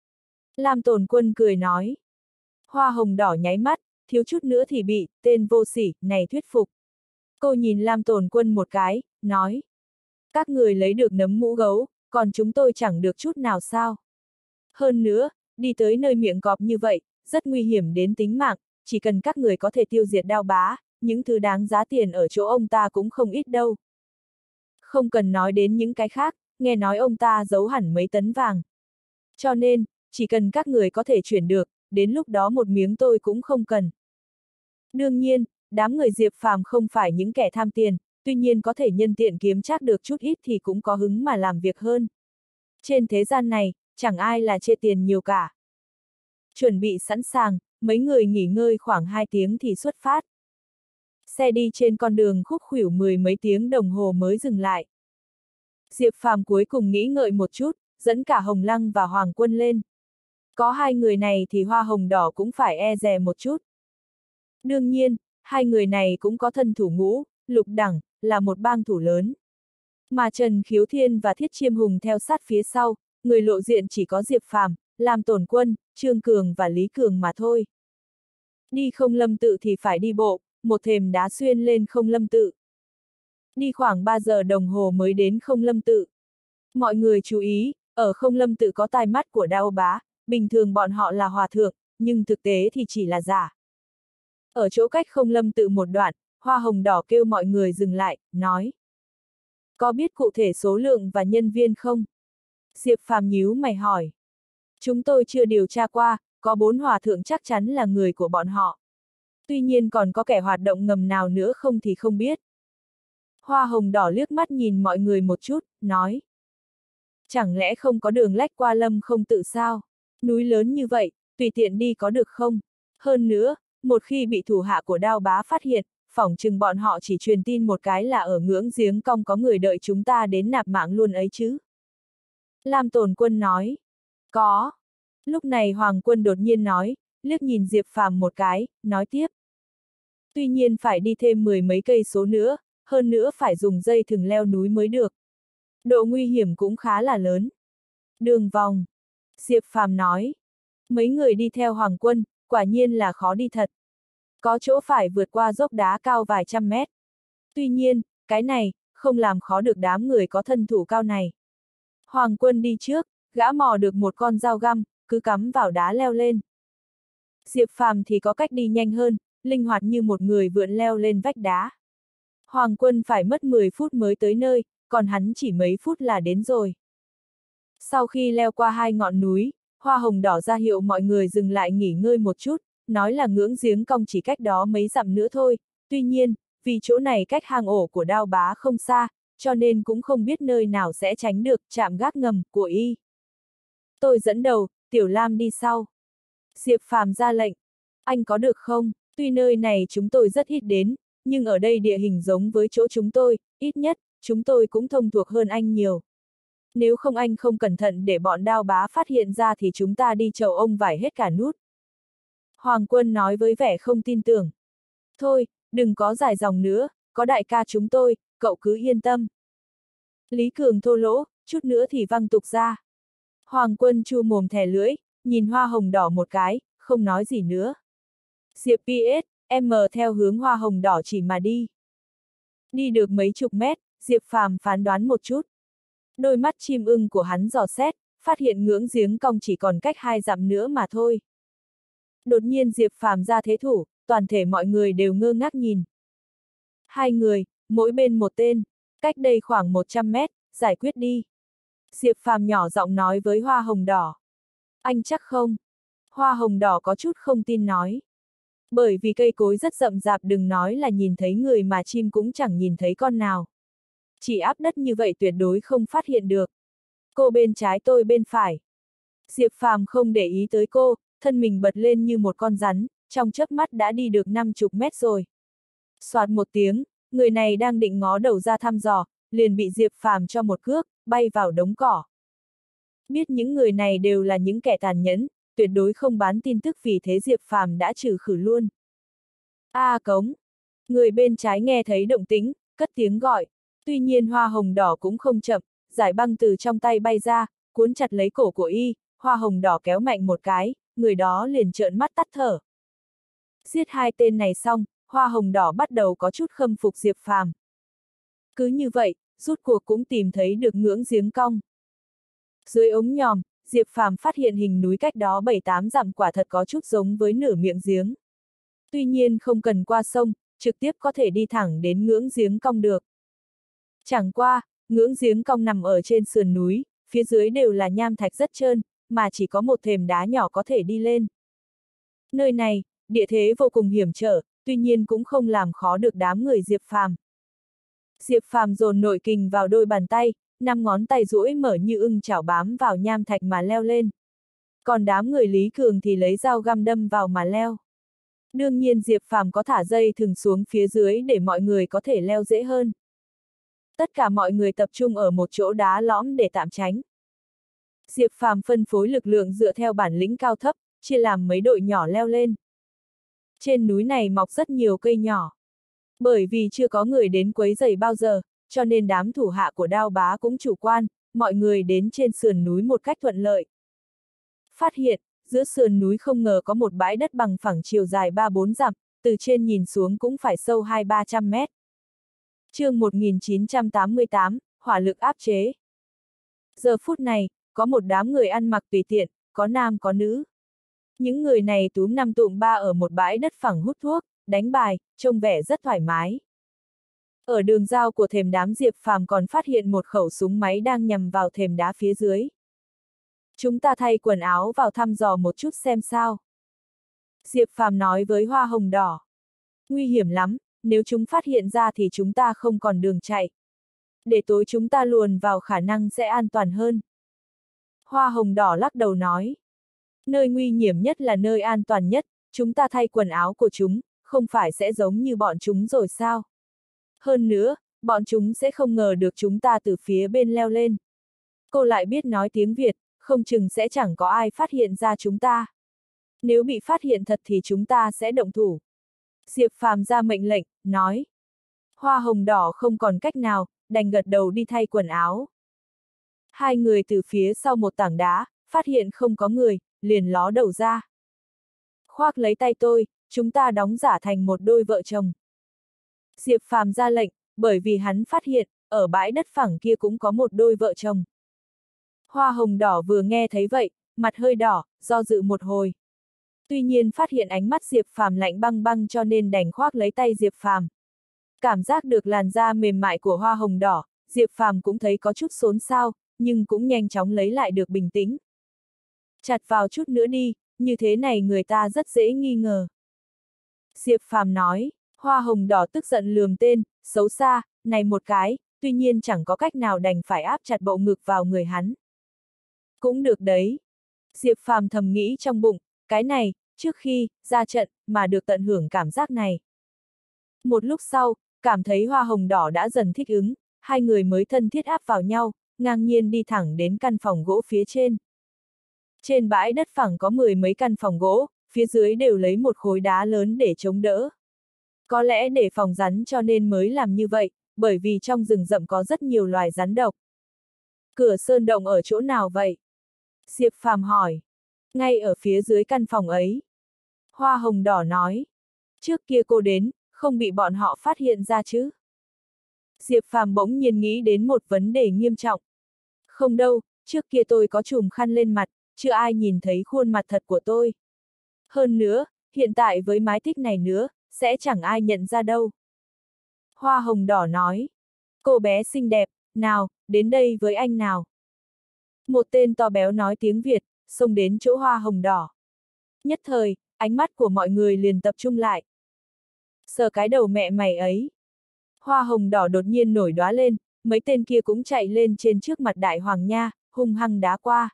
Lam Tồn Quân cười nói. Hoa Hồng Đỏ nháy mắt, thiếu chút nữa thì bị tên vô sỉ này thuyết phục. Cô nhìn Lam Tồn Quân một cái, nói. Các người lấy được nấm mũ gấu, còn chúng tôi chẳng được chút nào sao? Hơn nữa, đi tới nơi miệng cọp như vậy, rất nguy hiểm đến tính mạng, chỉ cần các người có thể tiêu diệt Đao Bá, những thứ đáng giá tiền ở chỗ ông ta cũng không ít đâu. Không cần nói đến những cái khác, nghe nói ông ta giấu hẳn mấy tấn vàng. Cho nên, chỉ cần các người có thể chuyển được, đến lúc đó một miếng tôi cũng không cần. Đương nhiên, đám người Diệp Phàm không phải những kẻ tham tiền, tuy nhiên có thể nhân tiện kiếm trác được chút ít thì cũng có hứng mà làm việc hơn. Trên thế gian này, chẳng ai là chê tiền nhiều cả. Chuẩn bị sẵn sàng, mấy người nghỉ ngơi khoảng hai tiếng thì xuất phát. Xe đi trên con đường khúc khuỷu mười mấy tiếng đồng hồ mới dừng lại. Diệp Phàm cuối cùng nghĩ ngợi một chút, dẫn cả Hồng Lăng và Hoàng Quân lên. Có hai người này thì Hoa Hồng Đỏ cũng phải e dè một chút. Đương nhiên, hai người này cũng có thân thủ ngũ, lục đẳng, là một bang thủ lớn. Mà Trần Khiếu Thiên và Thiết Chiêm Hùng theo sát phía sau, người lộ diện chỉ có Diệp Phàm, Lam Tồn Quân, Trương Cường và Lý Cường mà thôi. Đi Không Lâm Tự thì phải đi bộ, một thềm đá xuyên lên Không Lâm Tự. Đi khoảng ba giờ đồng hồ mới đến Không Lâm Tự. Mọi người chú ý, ở Không Lâm Tự có tai mắt của Đao Bá, bình thường bọn họ là hòa thượng, nhưng thực tế thì chỉ là giả. Ở chỗ cách Không Lâm Tự một đoạn, Hoa Hồng Đỏ kêu mọi người dừng lại, nói. Có biết cụ thể số lượng và nhân viên không? Diệp Phàm nhíu mày hỏi. Chúng tôi chưa điều tra qua, có bốn hòa thượng chắc chắn là người của bọn họ. Tuy nhiên còn có kẻ hoạt động ngầm nào nữa không thì không biết. Hoa Hồng Đỏ liếc mắt nhìn mọi người một chút, nói. Chẳng lẽ không có đường lách qua Lâm Không Tự sao? Núi lớn như vậy, tùy tiện đi có được không? Hơn nữa, một khi bị thủ hạ của Đao Bá phát hiện, phỏng chừng bọn họ chỉ truyền tin một cái là ở ngưỡng giếng cong có người đợi chúng ta đến nạp mạng luôn ấy chứ. Lam Tồn Quân nói. Có. Lúc này Hoàng Quân đột nhiên nói, liếc nhìn Diệp Phàm một cái, nói tiếp. Tuy nhiên phải đi thêm mười mấy cây số nữa, hơn nữa phải dùng dây thừng leo núi mới được. Độ nguy hiểm cũng khá là lớn. Đường vòng. Diệp Phàm nói. Mấy người đi theo Hoàng Quân, quả nhiên là khó đi thật. Có chỗ phải vượt qua dốc đá cao vài trăm mét. Tuy nhiên, cái này, không làm khó được đám người có thân thủ cao này. Hoàng Quân đi trước, gã mò được một con dao găm, cứ cắm vào đá leo lên. Diệp Phàm thì có cách đi nhanh hơn, linh hoạt như một người vượn leo lên vách đá. Hoàng Quân phải mất mười phút mới tới nơi, còn hắn chỉ mấy phút là đến rồi. Sau khi leo qua hai ngọn núi, Hoa Hồng Đỏ ra hiệu mọi người dừng lại nghỉ ngơi một chút, nói là ngưỡng giếng cong chỉ cách đó mấy dặm nữa thôi. Tuy nhiên, vì chỗ này cách hang ổ của Đao Bá không xa, cho nên cũng không biết nơi nào sẽ tránh được trạm gác ngầm của y. Tôi dẫn đầu, Tiểu Lam đi sau. Diệp Phàm ra lệnh. Anh có được không? Tuy nơi này chúng tôi rất ít đến, nhưng ở đây địa hình giống với chỗ chúng tôi, ít nhất, chúng tôi cũng thông thuộc hơn anh nhiều. Nếu không anh không cẩn thận để bọn Đao Bá phát hiện ra thì chúng ta đi chầu ông vải hết cả nút. Hoàng Quân nói với vẻ không tin tưởng. Thôi, đừng có dài dòng nữa, có đại ca chúng tôi, cậu cứ yên tâm. Lý Cường thô lỗ, chút nữa thì văng tục ra. Hoàng Quân chu mồm thè lưỡi, nhìn Hoa Hồng Đỏ một cái, không nói gì nữa. Diệp pê ét, em theo hướng Hoa Hồng Đỏ chỉ mà đi. Đi được mấy chục mét, Diệp Phàm phán đoán một chút. Đôi mắt chim ưng của hắn dò xét, phát hiện ngưỡng giếng cong chỉ còn cách hai dặm nữa mà thôi. Đột nhiên Diệp Phàm ra thế thủ, toàn thể mọi người đều ngơ ngác nhìn. Hai người, mỗi bên một tên, cách đây khoảng một trăm mét, giải quyết đi. Diệp Phàm nhỏ giọng nói với Hoa Hồng Đỏ. Anh chắc không? Hoa Hồng Đỏ có chút không tin nói. Bởi vì cây cối rất rậm rạp, đừng nói là nhìn thấy người mà chim cũng chẳng nhìn thấy con nào. Chỉ áp đất như vậy tuyệt đối không phát hiện được. Cô bên trái tôi bên phải. Diệp Phàm không để ý tới cô, thân mình bật lên như một con rắn, trong chớp mắt đã đi được năm chục mét rồi. Soạt một tiếng, người này đang định ngó đầu ra thăm dò, liền bị Diệp Phàm cho một cước, bay vào đống cỏ. Biết những người này đều là những kẻ tàn nhẫn, tuyệt đối không bán tin tức, vì thế Diệp Phàm đã trừ khử luôn. A à, cống! Người bên trái nghe thấy động tĩnh, cất tiếng gọi. Tuy nhiên Hoa Hồng Đỏ cũng không chậm, giải băng từ trong tay bay ra, cuốn chặt lấy cổ của y, Hoa Hồng Đỏ kéo mạnh một cái, người đó liền trợn mắt tắt thở. Giết hai tên này xong, Hoa Hồng Đỏ bắt đầu có chút khâm phục Diệp Phàm. Cứ như vậy, rút cuộc cũng tìm thấy được ngưỡng giếng cong. Dưới ống nhòm, Diệp Phàm phát hiện hình núi cách đó bảy tám dặm, quả thật có chút giống với nửa miệng giếng. Tuy nhiên không cần qua sông, trực tiếp có thể đi thẳng đến ngưỡng giếng cong được. Chẳng qua, ngưỡng giếng cong nằm ở trên sườn núi, phía dưới đều là nham thạch rất trơn, mà chỉ có một thềm đá nhỏ có thể đi lên. Nơi này, địa thế vô cùng hiểm trở, tuy nhiên cũng không làm khó được đám người Diệp Phàm. Diệp Phàm dồn nội kình vào đôi bàn tay, năm ngón tay duỗi mở như ưng chảo bám vào nham thạch mà leo lên. Còn đám người Lý Cường thì lấy dao găm đâm vào mà leo. Đương nhiên Diệp Phàm có thả dây thừng xuống phía dưới để mọi người có thể leo dễ hơn. Tất cả mọi người tập trung ở một chỗ đá lõm để tạm tránh. Diệp Phàm phân phối lực lượng dựa theo bản lĩnh cao thấp, chia làm mấy đội nhỏ leo lên. Trên núi này mọc rất nhiều cây nhỏ. Bởi vì chưa có người đến quấy rầy bao giờ, cho nên đám thủ hạ của Đao Bá cũng chủ quan, mọi người đến trên sườn núi một cách thuận lợi. Phát hiện, giữa sườn núi không ngờ có một bãi đất bằng phẳng chiều dài ba bốn dặm, từ trên nhìn xuống cũng phải sâu hai ba trăm mét. Chương một nghìn chín trăm tám mươi tám, hỏa lực áp chế. Giờ phút này, có một đám người ăn mặc tùy tiện, có nam có nữ. Những người này túm năm tụm ba ở một bãi đất phẳng hút thuốc, đánh bài, trông vẻ rất thoải mái. Ở đường giao của thềm đám Diệp Phàm còn phát hiện một khẩu súng máy đang nhằm vào thềm đá phía dưới. Chúng ta thay quần áo vào thăm dò một chút xem sao. Diệp Phàm nói với Hoa Hồng Đỏ. Nguy hiểm lắm, nếu chúng phát hiện ra thì chúng ta không còn đường chạy. Để tối chúng ta luồn vào khả năng sẽ an toàn hơn. Hoa Hồng Đỏ lắc đầu nói. Nơi nguy hiểm nhất là nơi an toàn nhất, chúng ta thay quần áo của chúng, không phải sẽ giống như bọn chúng rồi sao? Hơn nữa, bọn chúng sẽ không ngờ được chúng ta từ phía bên leo lên. Cô lại biết nói tiếng Việt, không chừng sẽ chẳng có ai phát hiện ra chúng ta. Nếu bị phát hiện thật thì chúng ta sẽ động thủ. Diệp Phàm ra mệnh lệnh, nói. Hoa hồng đỏ không còn cách nào, đành gật đầu đi thay quần áo. Hai người từ phía sau một tảng đá, phát hiện không có người, liền ló đầu ra. Khoác lấy tay tôi, chúng ta đóng giả thành một đôi vợ chồng. Diệp Phàm ra lệnh, bởi vì hắn phát hiện, ở bãi đất phẳng kia cũng có một đôi vợ chồng. Hoa hồng đỏ vừa nghe thấy vậy, mặt hơi đỏ, do dự một hồi. Tuy nhiên phát hiện ánh mắt Diệp Phàm lạnh băng băng cho nên đành khoác lấy tay Diệp Phàm. Cảm giác được làn da mềm mại của hoa hồng đỏ, Diệp Phàm cũng thấy có chút xốn xao, nhưng cũng nhanh chóng lấy lại được bình tĩnh. Chặt vào chút nữa đi, như thế này người ta rất dễ nghi ngờ. Diệp Phàm nói, hoa hồng đỏ tức giận lườm tên, xấu xa, này một cái, tuy nhiên chẳng có cách nào đành phải áp chặt bộ ngực vào người hắn. Cũng được đấy. Diệp Phàm thầm nghĩ trong bụng, cái này, trước khi ra trận, mà được tận hưởng cảm giác này. Một lúc sau, cảm thấy hoa hồng đỏ đã dần thích ứng, hai người mới thân thiết áp vào nhau, ngang nhiên đi thẳng đến căn phòng gỗ phía trên. Trên bãi đất phẳng có mười mấy căn phòng gỗ, phía dưới đều lấy một khối đá lớn để chống đỡ. Có lẽ để phòng rắn cho nên mới làm như vậy, bởi vì trong rừng rậm có rất nhiều loài rắn độc. Cửa sơn động ở chỗ nào vậy? Diệp Phàm hỏi. Ngay ở phía dưới căn phòng ấy. Hoa hồng đỏ nói. Trước kia cô đến, không bị bọn họ phát hiện ra chứ? Diệp Phàm bỗng nhiên nghĩ đến một vấn đề nghiêm trọng. Không đâu, trước kia tôi có chùm khăn lên mặt, chưa ai nhìn thấy khuôn mặt thật của tôi. Hơn nữa, hiện tại với mái tóc này nữa, sẽ chẳng ai nhận ra đâu. Hoa hồng đỏ nói. Cô bé xinh đẹp, nào, đến đây với anh nào. Một tên to béo nói tiếng Việt, xông đến chỗ hoa hồng đỏ. Nhất thời, ánh mắt của mọi người liền tập trung lại. Sờ cái đầu mẹ mày ấy. Hoa hồng đỏ đột nhiên nổi đóa lên, mấy tên kia cũng chạy lên trên trước mặt Đại Hoàng Nha, hung hăng đá qua.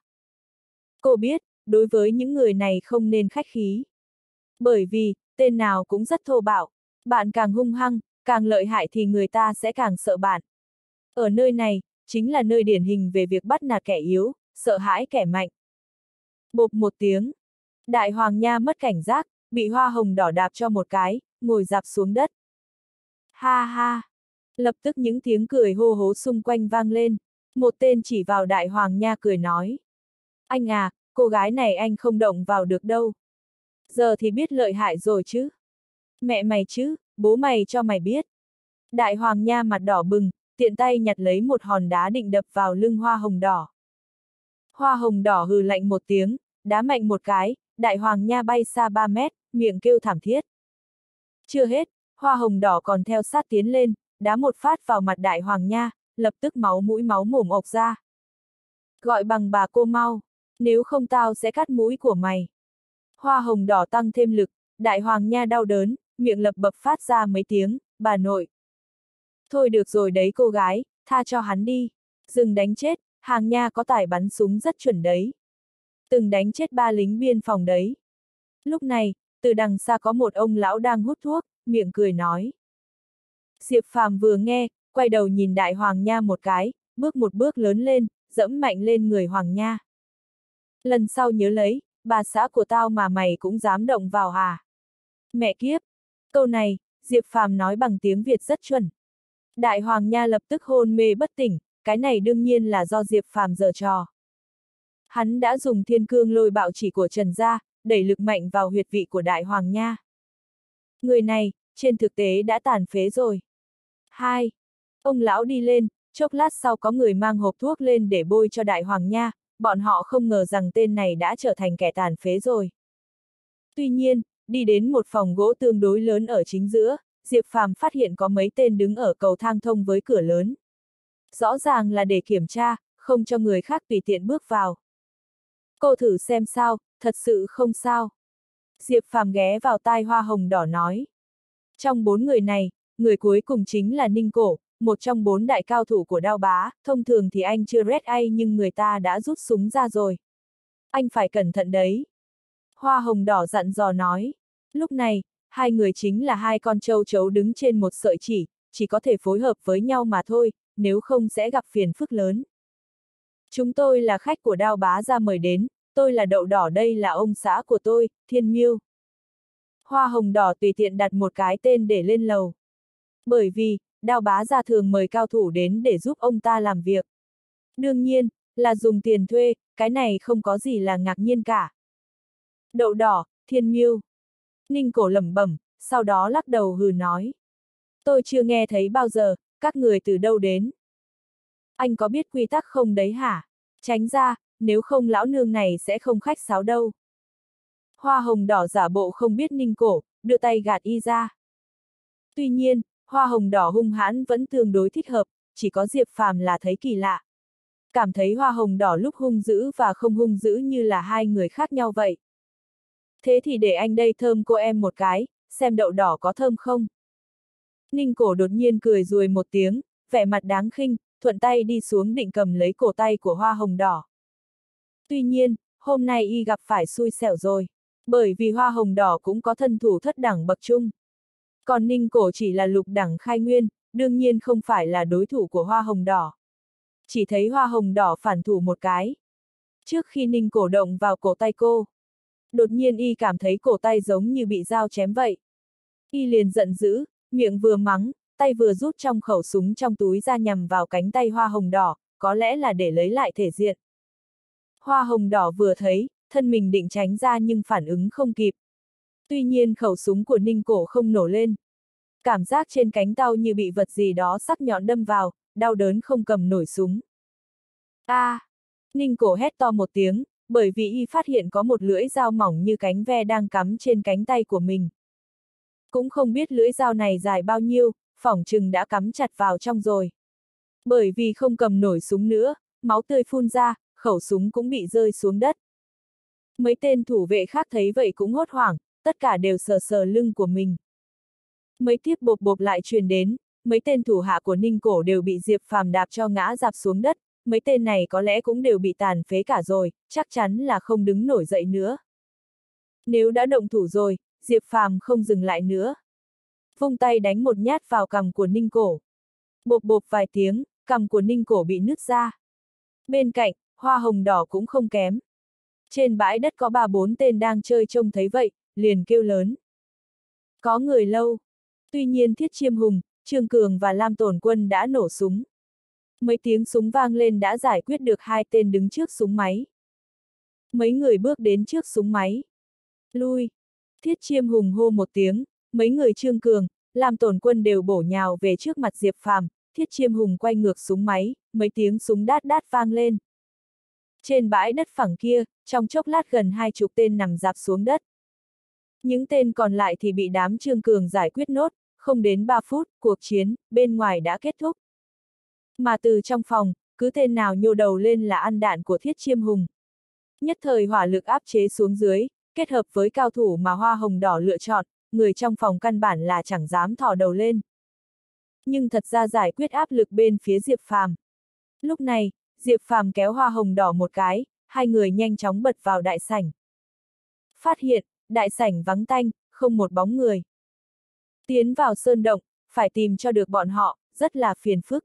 Cô biết, đối với những người này không nên khách khí. Bởi vì, tên nào cũng rất thô bạo, bạn càng hung hăng, càng lợi hại thì người ta sẽ càng sợ bạn. Ở nơi này, chính là nơi điển hình về việc bắt nạt kẻ yếu, sợ hãi kẻ mạnh. Bộp một tiếng, Đại Hoàng Nha mất cảnh giác, bị hoa hồng đỏ đạp cho một cái, ngồi dạp xuống đất. Ha ha! Lập tức những tiếng cười hô hố xung quanh vang lên, một tên chỉ vào Đại Hoàng Nha cười nói. Anh à, cô gái này anh không động vào được đâu. Giờ thì biết lợi hại rồi chứ. Mẹ mày chứ, bố mày cho mày biết. Đại Hoàng Nha mặt đỏ bừng, tiện tay nhặt lấy một hòn đá định đập vào lưng hoa hồng đỏ. Hoa hồng đỏ hừ lạnh một tiếng, đá mạnh một cái, Đại Hoàng Nha bay xa ba mét, miệng kêu thảm thiết. Chưa hết, hoa hồng đỏ còn theo sát tiến lên, đá một phát vào mặt Đại Hoàng Nha, lập tức máu mũi máu mồm ộc ra. Gọi bằng bà cô mau, nếu không tao sẽ cắt mũi của mày. Hoa hồng đỏ tăng thêm lực, Đại Hoàng Nha đau đớn, miệng lập bập phát ra mấy tiếng, bà nội. Thôi được rồi đấy cô gái, tha cho hắn đi. Đừng đánh chết, hàng nha có tài bắn súng rất chuẩn đấy. Từng đánh chết ba lính biên phòng đấy. Lúc này, từ đằng xa có một ông lão đang hút thuốc, miệng cười nói. Diệp Phàm vừa nghe, quay đầu nhìn Đại Hoàng Nha một cái, bước một bước lớn lên, dẫm mạnh lên người Hoàng Nha. Lần sau nhớ lấy, bà xã của tao mà mày cũng dám động vào hả? Mẹ kiếp! Câu này, Diệp Phàm nói bằng tiếng Việt rất chuẩn. Đại Hoàng Nha lập tức hôn mê bất tỉnh, cái này đương nhiên là do Diệp Phàm giở trò. Hắn đã dùng thiên cương lôi bạo chỉ của Trần gia, đẩy lực mạnh vào huyệt vị của Đại Hoàng Nha. Người này, trên thực tế đã tàn phế rồi. Hai. Ông lão đi lên, chốc lát sau có người mang hộp thuốc lên để bôi cho Đại Hoàng Nha, bọn họ không ngờ rằng tên này đã trở thành kẻ tàn phế rồi. Tuy nhiên, đi đến một phòng gỗ tương đối lớn ở chính giữa, Diệp Phàm phát hiện có mấy tên đứng ở cầu thang thông với cửa lớn. Rõ ràng là để kiểm tra, không cho người khác tùy tiện bước vào. Cô thử xem sao, thật sự không sao. Diệp Phàm ghé vào tai hoa hồng đỏ nói. Trong bốn người này, người cuối cùng chính là Ninh Cổ, một trong bốn đại cao thủ của Đao Bá, thông thường thì anh chưa red ai nhưng người ta đã rút súng ra rồi. Anh phải cẩn thận đấy. Hoa hồng đỏ dặn dò nói. Lúc này, hai người chính là hai con trâu trấu đứng trên một sợi chỉ, chỉ có thể phối hợp với nhau mà thôi, nếu không sẽ gặp phiền phức lớn. Chúng tôi là khách của Đao bá gia mời đến, tôi là Đậu Đỏ, đây là ông xã của tôi, Thiên Miêu. Hoa Hồng Đỏ tùy tiện đặt một cái tên để lên lầu. Bởi vì, Đao bá gia thường mời cao thủ đến để giúp ông ta làm việc. Đương nhiên, là dùng tiền thuê, cái này không có gì là ngạc nhiên cả. Đậu Đỏ, Thiên Miêu. Ninh Cổ lẩm bẩm, sau đó lắc đầu hừ nói. Tôi chưa nghe thấy bao giờ, các người từ đâu đến? Anh có biết quy tắc không đấy hả? Tránh ra, nếu không lão nương này sẽ không khách sáo đâu. Hoa Hồng Đỏ giả bộ không biết Ninh Cổ, đưa tay gạt y ra. Tuy nhiên, Hoa Hồng Đỏ hung hãn vẫn tương đối thích hợp, chỉ có Diệp Phàm là thấy kỳ lạ. Cảm thấy Hoa Hồng Đỏ lúc hung dữ và không hung dữ như là hai người khác nhau vậy. Thế thì để anh đây thơm cô em một cái, xem đậu đỏ có thơm không? Ninh Cổ đột nhiên cười ruồi một tiếng, vẻ mặt đáng khinh, thuận tay đi xuống định cầm lấy cổ tay của Hoa Hồng Đỏ. Tuy nhiên, hôm nay y gặp phải xui xẻo rồi, bởi vì Hoa Hồng Đỏ cũng có thân thủ thất đẳng bậc trung. Còn Ninh Cổ chỉ là lục đẳng khai nguyên, đương nhiên không phải là đối thủ của Hoa Hồng Đỏ. Chỉ thấy Hoa Hồng Đỏ phản thủ một cái. Trước khi Ninh Cổ động vào cổ tay cô, đột nhiên y cảm thấy cổ tay giống như bị dao chém vậy. Y liền giận dữ, miệng vừa mắng, tay vừa rút trong khẩu súng trong túi ra nhằm vào cánh tay Hoa Hồng Đỏ, có lẽ là để lấy lại thể diện. Hoa Hồng Đỏ vừa thấy, thân mình định tránh ra nhưng phản ứng không kịp. Tuy nhiên khẩu súng của Ninh Cổ không nổ lên. Cảm giác trên cánh tay như bị vật gì đó sắc nhọn đâm vào, đau đớn không cầm nổi súng. A! À, Ninh Cổ hét to một tiếng, bởi vì y phát hiện có một lưỡi dao mỏng như cánh ve đang cắm trên cánh tay của mình. Cũng không biết lưỡi dao này dài bao nhiêu, phỏng chừng đã cắm chặt vào trong rồi. Bởi vì không cầm nổi súng nữa, máu tươi phun ra, khẩu súng cũng bị rơi xuống đất. Mấy tên thủ vệ khác thấy vậy cũng hốt hoảng, tất cả đều sờ sờ lưng của mình. Mấy tiếp bộp bộp lại truyền đến, mấy tên thủ hạ của Ninh Cổ đều bị Diệp Phàm đạp cho ngã rạp xuống đất, mấy tên này có lẽ cũng đều bị tàn phế cả rồi, chắc chắn là không đứng nổi dậy nữa. Nếu đã động thủ rồi, Diệp Phàm không dừng lại nữa. Vung tay đánh một nhát vào cằm của Ninh Cổ. Bộp bộp vài tiếng, cằm của Ninh Cổ bị nứt ra. Bên cạnh, Hoa Hồng Đỏ cũng không kém. Trên bãi đất có ba bốn tên đang chơi trông thấy vậy, liền kêu lớn. Có người lâu. Tuy nhiên Thiết Chiêm Hùng, Trương Cường và Lam Tổn Quân đã nổ súng. Mấy tiếng súng vang lên đã giải quyết được hai tên đứng trước súng máy. Mấy người bước đến trước súng máy. Lui. Thiết Chiêm Hùng hô một tiếng, mấy người Trương Cường, Lam Tổn Quân đều bổ nhào về trước mặt Diệp Phàm. Thiết Chiêm Hùng quay ngược súng máy, mấy tiếng súng đát đát vang lên. Trên bãi đất phẳng kia, trong chốc lát gần hai chục tên nằm rạp xuống đất. Những tên còn lại thì bị đám Trương Cường giải quyết nốt, không đến ba phút, cuộc chiến bên ngoài đã kết thúc. Mà từ trong phòng, cứ tên nào nhô đầu lên là ăn đạn của Thiết Chiêm Hùng. Nhất thời hỏa lực áp chế xuống dưới, kết hợp với cao thủ mà Hoa Hồng Đỏ lựa chọn, người trong phòng căn bản là chẳng dám thò đầu lên. Nhưng thật ra giải quyết áp lực bên phía Diệp Phàm. Lúc này, Diệp Phàm kéo Hoa Hồng Đỏ một cái, hai người nhanh chóng bật vào đại sảnh. Phát hiện, đại sảnh vắng tanh, không một bóng người. Tiến vào sơn động, phải tìm cho được bọn họ, rất là phiền phức.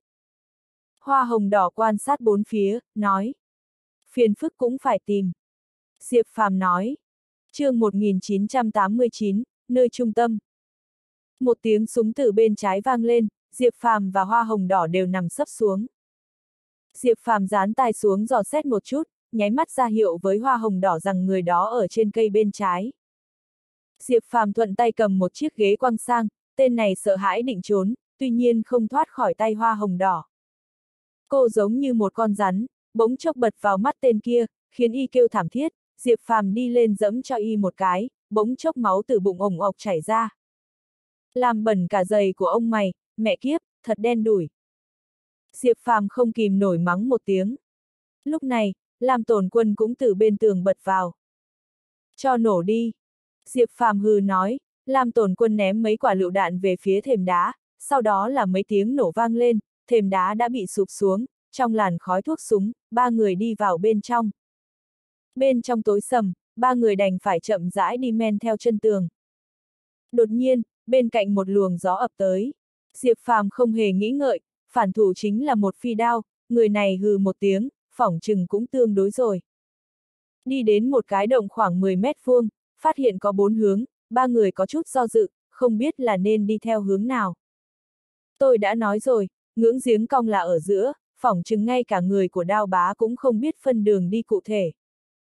Hoa Hồng Đỏ quan sát bốn phía, nói. Phiền phức cũng phải tìm. Diệp Phàm nói. Chương một nghìn chín trăm tám mươi chín, nơi trung tâm. Một tiếng súng từ bên trái vang lên, Diệp Phàm và Hoa Hồng Đỏ đều nằm sấp xuống. Diệp Phàm dán tai xuống dò xét một chút, nháy mắt ra hiệu với Hoa Hồng Đỏ rằng người đó ở trên cây bên trái. Diệp Phàm thuận tay cầm một chiếc ghế quăng sang, tên này sợ hãi định trốn, tuy nhiên không thoát khỏi tay Hoa Hồng Đỏ. Cô giống như một con rắn, bỗng chốc bật vào mắt tên kia, khiến y kêu thảm thiết. Diệp Phàm đi lên giẫm cho y một cái, bỗng chốc máu từ bụng ổng ọc chảy ra. Làm bẩn cả giày của ông mày, mẹ kiếp, thật đen đủi. Diệp Phàm không kìm nổi mắng một tiếng. Lúc này, Lam Tổn Quân cũng từ bên tường bật vào. Cho nổ đi. Diệp Phàm hừ nói, Lam Tổn Quân ném mấy quả lựu đạn về phía thềm đá, sau đó là mấy tiếng nổ vang lên, thềm đá đã bị sụp xuống, trong làn khói thuốc súng, ba người đi vào bên trong. Bên trong tối sầm, ba người đành phải chậm rãi đi men theo chân tường. Đột nhiên, bên cạnh một luồng gió ập tới. Diệp Phàm không hề nghĩ ngợi, phản thủ chính là một phi đao, người này hừ một tiếng, phỏng chừng cũng tương đối rồi. Đi đến một cái động khoảng mười mét vuông, phát hiện có bốn hướng, ba người có chút do dự, không biết là nên đi theo hướng nào. Tôi đã nói rồi, ngưỡng giếng cong là ở giữa, phỏng chừng ngay cả người của Đao Bá cũng không biết phân đường đi cụ thể.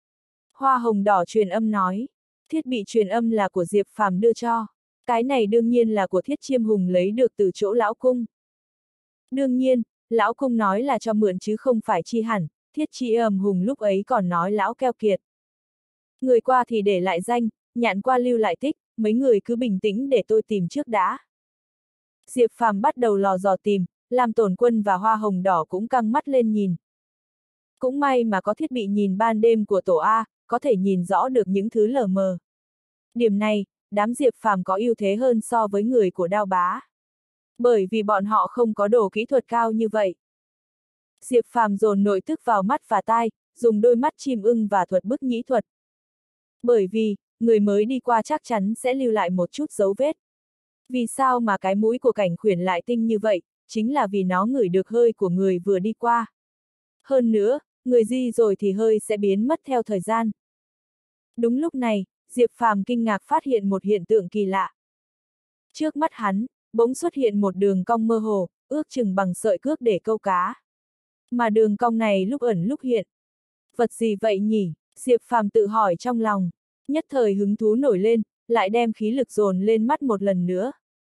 Hoa hồng đỏ truyền âm nói, thiết bị truyền âm là của Diệp Phàm đưa cho, cái này đương nhiên là của Thiết Chiêm Hùng lấy được từ chỗ lão cung. Đương nhiên, lão cung nói là cho mượn chứ không phải chi hẳn, Thiết Chiêm Hùng lúc ấy còn nói lão keo kiệt. Người qua thì để lại danh, nhạn qua lưu lại tích, mấy người cứ bình tĩnh để tôi tìm trước đã. Diệp Phàm bắt đầu lò dò tìm, Lam Tổn Quân và Hoa Hồng Đỏ cũng căng mắt lên nhìn. Cũng may mà có thiết bị nhìn ban đêm của tổ A, có thể nhìn rõ được những thứ lờ mờ. Điểm này, đám Diệp Phàm có ưu thế hơn so với người của Đao Bá. Bởi vì bọn họ không có đồ kỹ thuật cao như vậy. Diệp Phàm dồn nội tức vào mắt và tai, dùng đôi mắt chim ưng và thuật bức nhĩ thuật. Bởi vì, người mới đi qua chắc chắn sẽ lưu lại một chút dấu vết. Vì sao mà cái mũi của Cảnh Khuyển lại tinh như vậy, chính là vì nó ngửi được hơi của người vừa đi qua. Hơn nữa, người di rồi thì hơi sẽ biến mất theo thời gian. Đúng lúc này, Diệp Phàm kinh ngạc phát hiện một hiện tượng kỳ lạ. Trước mắt hắn, bỗng xuất hiện một đường cong mơ hồ, ước chừng bằng sợi cước để câu cá. Mà đường cong này lúc ẩn lúc hiện. Vật gì vậy nhỉ? Diệp Phàm tự hỏi trong lòng. Nhất thời hứng thú nổi lên, lại đem khí lực dồn lên mắt một lần nữa.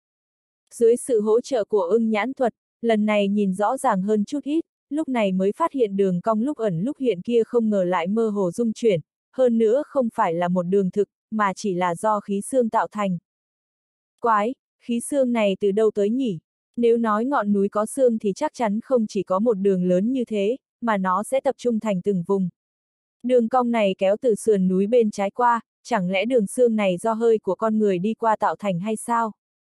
Dưới sự hỗ trợ của ưng nhãn thuật, lần này nhìn rõ ràng hơn chút ít, lúc này mới phát hiện đường cong lúc ẩn lúc hiện kia không ngờ lại mơ hồ rung chuyển, hơn nữa không phải là một đường thực, mà chỉ là do khí xương tạo thành. Quái, khí xương này từ đâu tới nhỉ? Nếu nói ngọn núi có xương thì chắc chắn không chỉ có một đường lớn như thế, mà nó sẽ tập trung thành từng vùng. Đường cong này kéo từ sườn núi bên trái qua, chẳng lẽ đường xương này do hơi của con người đi qua tạo thành hay sao?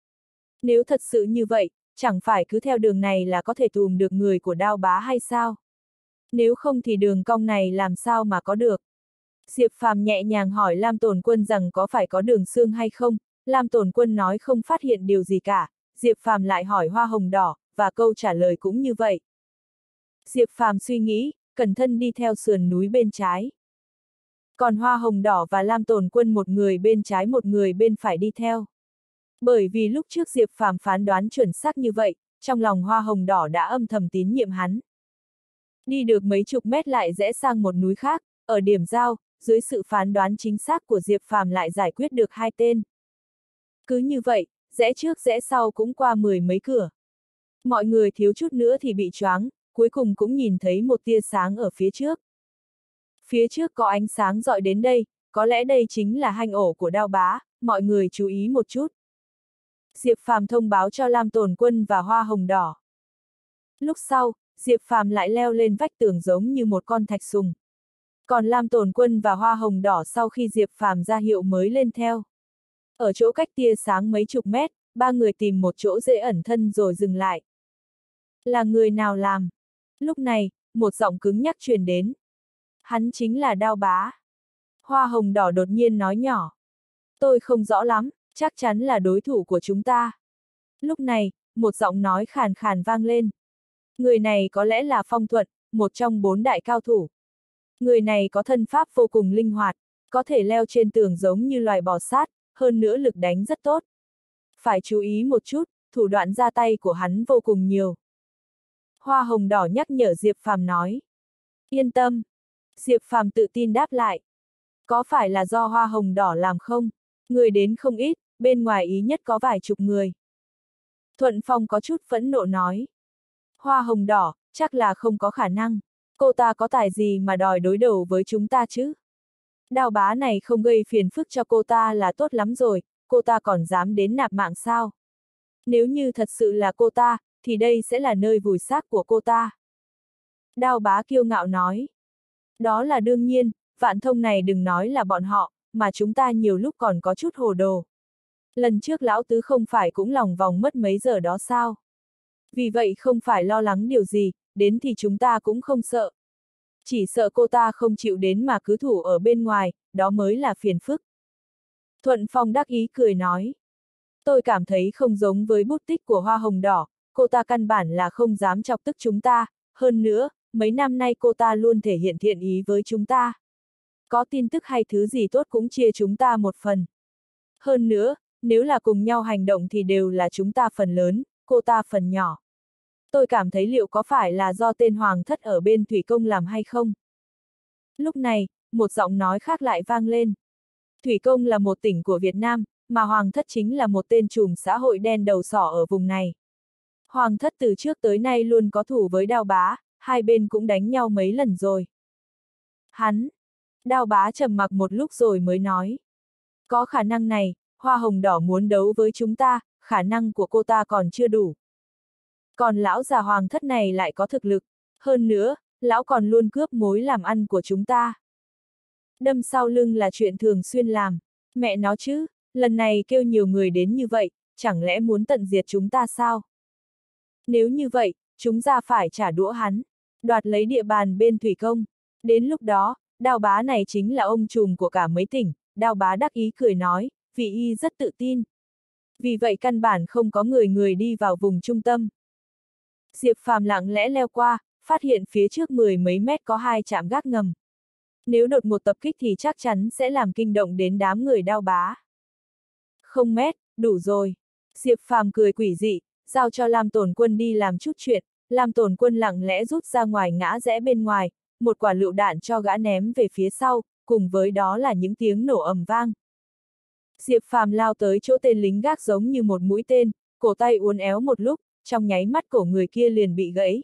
Nếu thật sự như vậy, chẳng phải cứ theo đường này là có thể tùm được người của Đao Bá hay sao? Nếu không thì đường cong này làm sao mà có được? Diệp Phàm nhẹ nhàng hỏi Lam Tổn Quân rằng có phải có đường xương hay không, Lam Tổn Quân nói không phát hiện điều gì cả, Diệp Phàm lại hỏi Hoa Hồng Đỏ, và câu trả lời cũng như vậy. Diệp Phàm suy nghĩ, cẩn thận đi theo sườn núi bên trái. Còn Hoa Hồng Đỏ và Lam Tổn Quân một người bên trái một người bên phải đi theo. Bởi vì lúc trước Diệp Phàm phán đoán chuẩn xác như vậy, trong lòng Hoa Hồng Đỏ đã âm thầm tín nhiệm hắn. Đi được mấy chục mét lại rẽ sang một núi khác, ở điểm giao, dưới sự phán đoán chính xác của Diệp Phàm lại giải quyết được hai tên. Cứ như vậy, rẽ trước rẽ sau cũng qua mười mấy cửa. Mọi người thiếu chút nữa thì bị choáng, cuối cùng cũng nhìn thấy một tia sáng ở phía trước. Phía trước có ánh sáng rọi đến đây, có lẽ đây chính là hang ổ của Đao Bá, mọi người chú ý một chút. Diệp Phàm thông báo cho Lam Tổn Quân và Hoa Hồng Đỏ. Lúc sau, Diệp Phàm lại leo lên vách tường giống như một con thạch sùng. Còn Lam Tổn Quân và Hoa Hồng Đỏ sau khi Diệp Phàm ra hiệu mới lên theo. Ở chỗ cách tia sáng mấy chục mét, ba người tìm một chỗ dễ ẩn thân rồi dừng lại. Là người nào làm? Lúc này, một giọng cứng nhắc truyền đến. Hắn chính là Đao Bá. Hoa Hồng Đỏ đột nhiên nói nhỏ. Tôi không rõ lắm, chắc chắn là đối thủ của chúng ta. Lúc này, một giọng nói khàn khàn vang lên. Người này có lẽ là Phong Thuận, một trong bốn đại cao thủ. Người này có thân pháp vô cùng linh hoạt, có thể leo trên tường giống như loài bò sát, hơn nữa lực đánh rất tốt. Phải chú ý một chút, thủ đoạn ra tay của hắn vô cùng nhiều. Hoa Hồng Đỏ nhắc nhở Diệp Phàm nói. Yên tâm. Diệp Phàm tự tin đáp lại. Có phải là do Hoa Hồng Đỏ làm không? Người đến không ít, bên ngoài ý nhất có vài chục người. Thuận Phong có chút phẫn nộ nói. Hoa Hồng Đỏ, chắc là không có khả năng. Cô ta có tài gì mà đòi đối đầu với chúng ta chứ? Đao Bá này không gây phiền phức cho cô ta là tốt lắm rồi, cô ta còn dám đến nạp mạng sao? Nếu như thật sự là cô ta, thì đây sẽ là nơi vùi xác của cô ta. Đao Bá kiêu ngạo nói. Đó là đương nhiên, Vạn Thông này đừng nói là bọn họ, mà chúng ta nhiều lúc còn có chút hồ đồ. Lần trước lão tứ không phải cũng lòng vòng mất mấy giờ đó sao? Vì vậy không phải lo lắng điều gì, đến thì chúng ta cũng không sợ. Chỉ sợ cô ta không chịu đến mà cứ thủ ở bên ngoài, đó mới là phiền phức. Thuận Phong đắc ý cười nói. Tôi cảm thấy không giống với bút tích của Hoa Hồng Đỏ, cô ta căn bản là không dám chọc tức chúng ta, hơn nữa, mấy năm nay cô ta luôn thể hiện thiện ý với chúng ta. Có tin tức hay thứ gì tốt cũng chia chúng ta một phần. Hơn nữa, nếu là cùng nhau hành động thì đều là chúng ta phần lớn, cô ta phần nhỏ. Tôi cảm thấy liệu có phải là do tên Hoàng thất ở bên Thủy Công làm hay không? Lúc này, một giọng nói khác lại vang lên. Thủy Công là một tỉnh của Việt Nam, mà Hoàng thất chính là một tên trùm xã hội đen đầu sỏ ở vùng này. Hoàng thất từ trước tới nay luôn có thủ với Đao Bá, hai bên cũng đánh nhau mấy lần rồi. Hắn! Đao Bá trầm mặc một lúc rồi mới nói. Có khả năng này, Hoa Hồng Đỏ muốn đấu với chúng ta, khả năng của cô ta còn chưa đủ. Còn lão già Hoàng thất này lại có thực lực, hơn nữa, lão còn luôn cướp mối làm ăn của chúng ta. Đâm sau lưng là chuyện thường xuyên làm, mẹ nó chứ, lần này kêu nhiều người đến như vậy, chẳng lẽ muốn tận diệt chúng ta sao? Nếu như vậy, chúng ta phải trả đũa hắn, đoạt lấy địa bàn bên Thủy Công. Đến lúc đó, Đao Bá này chính là ông trùm của cả mấy tỉnh, Đao Bá đắc ý cười nói, vì y rất tự tin. Vì vậy căn bản không có người người đi vào vùng trung tâm. Diệp Phàm lặng lẽ leo qua, phát hiện phía trước mười mấy mét có hai trạm gác ngầm. Nếu đột một tập kích thì chắc chắn sẽ làm kinh động đến đám người Đao Bá. Không mét, đủ rồi. Diệp Phàm cười quỷ dị, giao cho Lam Tổn Quân đi làm chút chuyện. Lam Tổn Quân lặng lẽ rút ra ngoài ngã rẽ bên ngoài, một quả lựu đạn cho gã ném về phía sau, cùng với đó là những tiếng nổ ầm vang. Diệp Phàm lao tới chỗ tên lính gác giống như một mũi tên, cổ tay uốn éo một lúc, trong nháy mắt cổ người kia liền bị gãy.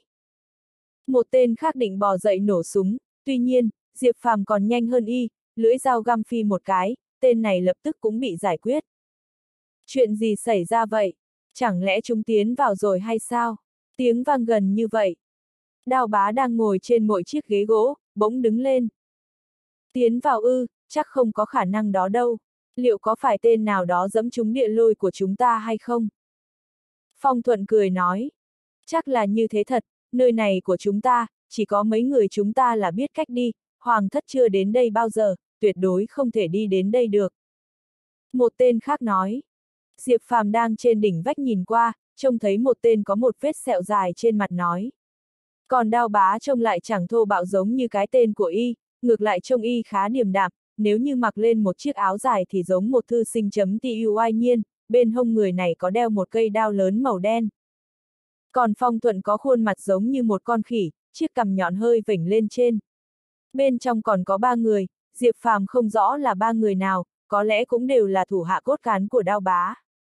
Một tên khác định bò dậy nổ súng, tuy nhiên, Diệp Phàm còn nhanh hơn y, lưỡi dao găm phi một cái, tên này lập tức cũng bị giải quyết. Chuyện gì xảy ra vậy? Chẳng lẽ chúng tiến vào rồi hay sao? Tiếng vang gần như vậy. Đao Bá đang ngồi trên mỗi chiếc ghế gỗ, bỗng đứng lên. Tiến vào ư, chắc không có khả năng đó đâu. Liệu có phải tên nào đó giẫm trúng địa lôi của chúng ta hay không? Phong Thuận cười nói. Chắc là như thế thật, nơi này của chúng ta, chỉ có mấy người chúng ta là biết cách đi, Hoàng thất chưa đến đây bao giờ, tuyệt đối không thể đi đến đây được. Một tên khác nói. Diệp Phàm đang trên đỉnh vách nhìn qua, trông thấy một tên có một vết sẹo dài trên mặt nói. Còn Đao Bá trông lại chẳng thô bạo giống như cái tên của y, ngược lại trông y khá điềm đạm, nếu như mặc lên một chiếc áo dài thì giống một thư sinh chấm tù oai nhiên, bên hông người này có đeo một cây đao lớn màu đen. Còn Phong Thuận có khuôn mặt giống như một con khỉ, chiếc cằm nhọn hơi vểnh lên trên. Bên trong còn có ba người, Diệp Phàm không rõ là ba người nào, có lẽ cũng đều là thủ hạ cốt cán của Đao Bá.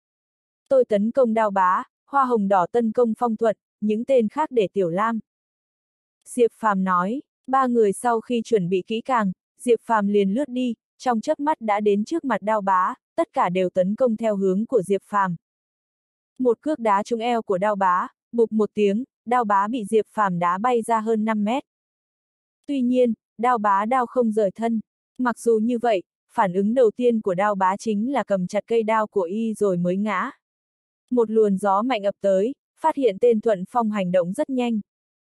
Tôi tấn công Đao Bá, Hoa Hồng Đỏ tấn công Phong Thuận, những tên khác để Tiểu Lam. Diệp Phàm nói, ba người sau khi chuẩn bị kỹ càng, Diệp Phàm liền lướt đi, trong chớp mắt đã đến trước mặt Đao Bá, tất cả đều tấn công theo hướng của Diệp Phàm. Một cước đá trúng eo của Đao Bá, bụp một tiếng, Đao Bá bị Diệp Phàm đá bay ra hơn năm mét. Tuy nhiên, Đao Bá đao không rời thân. Mặc dù như vậy, phản ứng đầu tiên của Đao Bá chính là cầm chặt cây đao của y rồi mới ngã. Một luồng gió mạnh ập tới, phát hiện tên Thuận Phong hành động rất nhanh.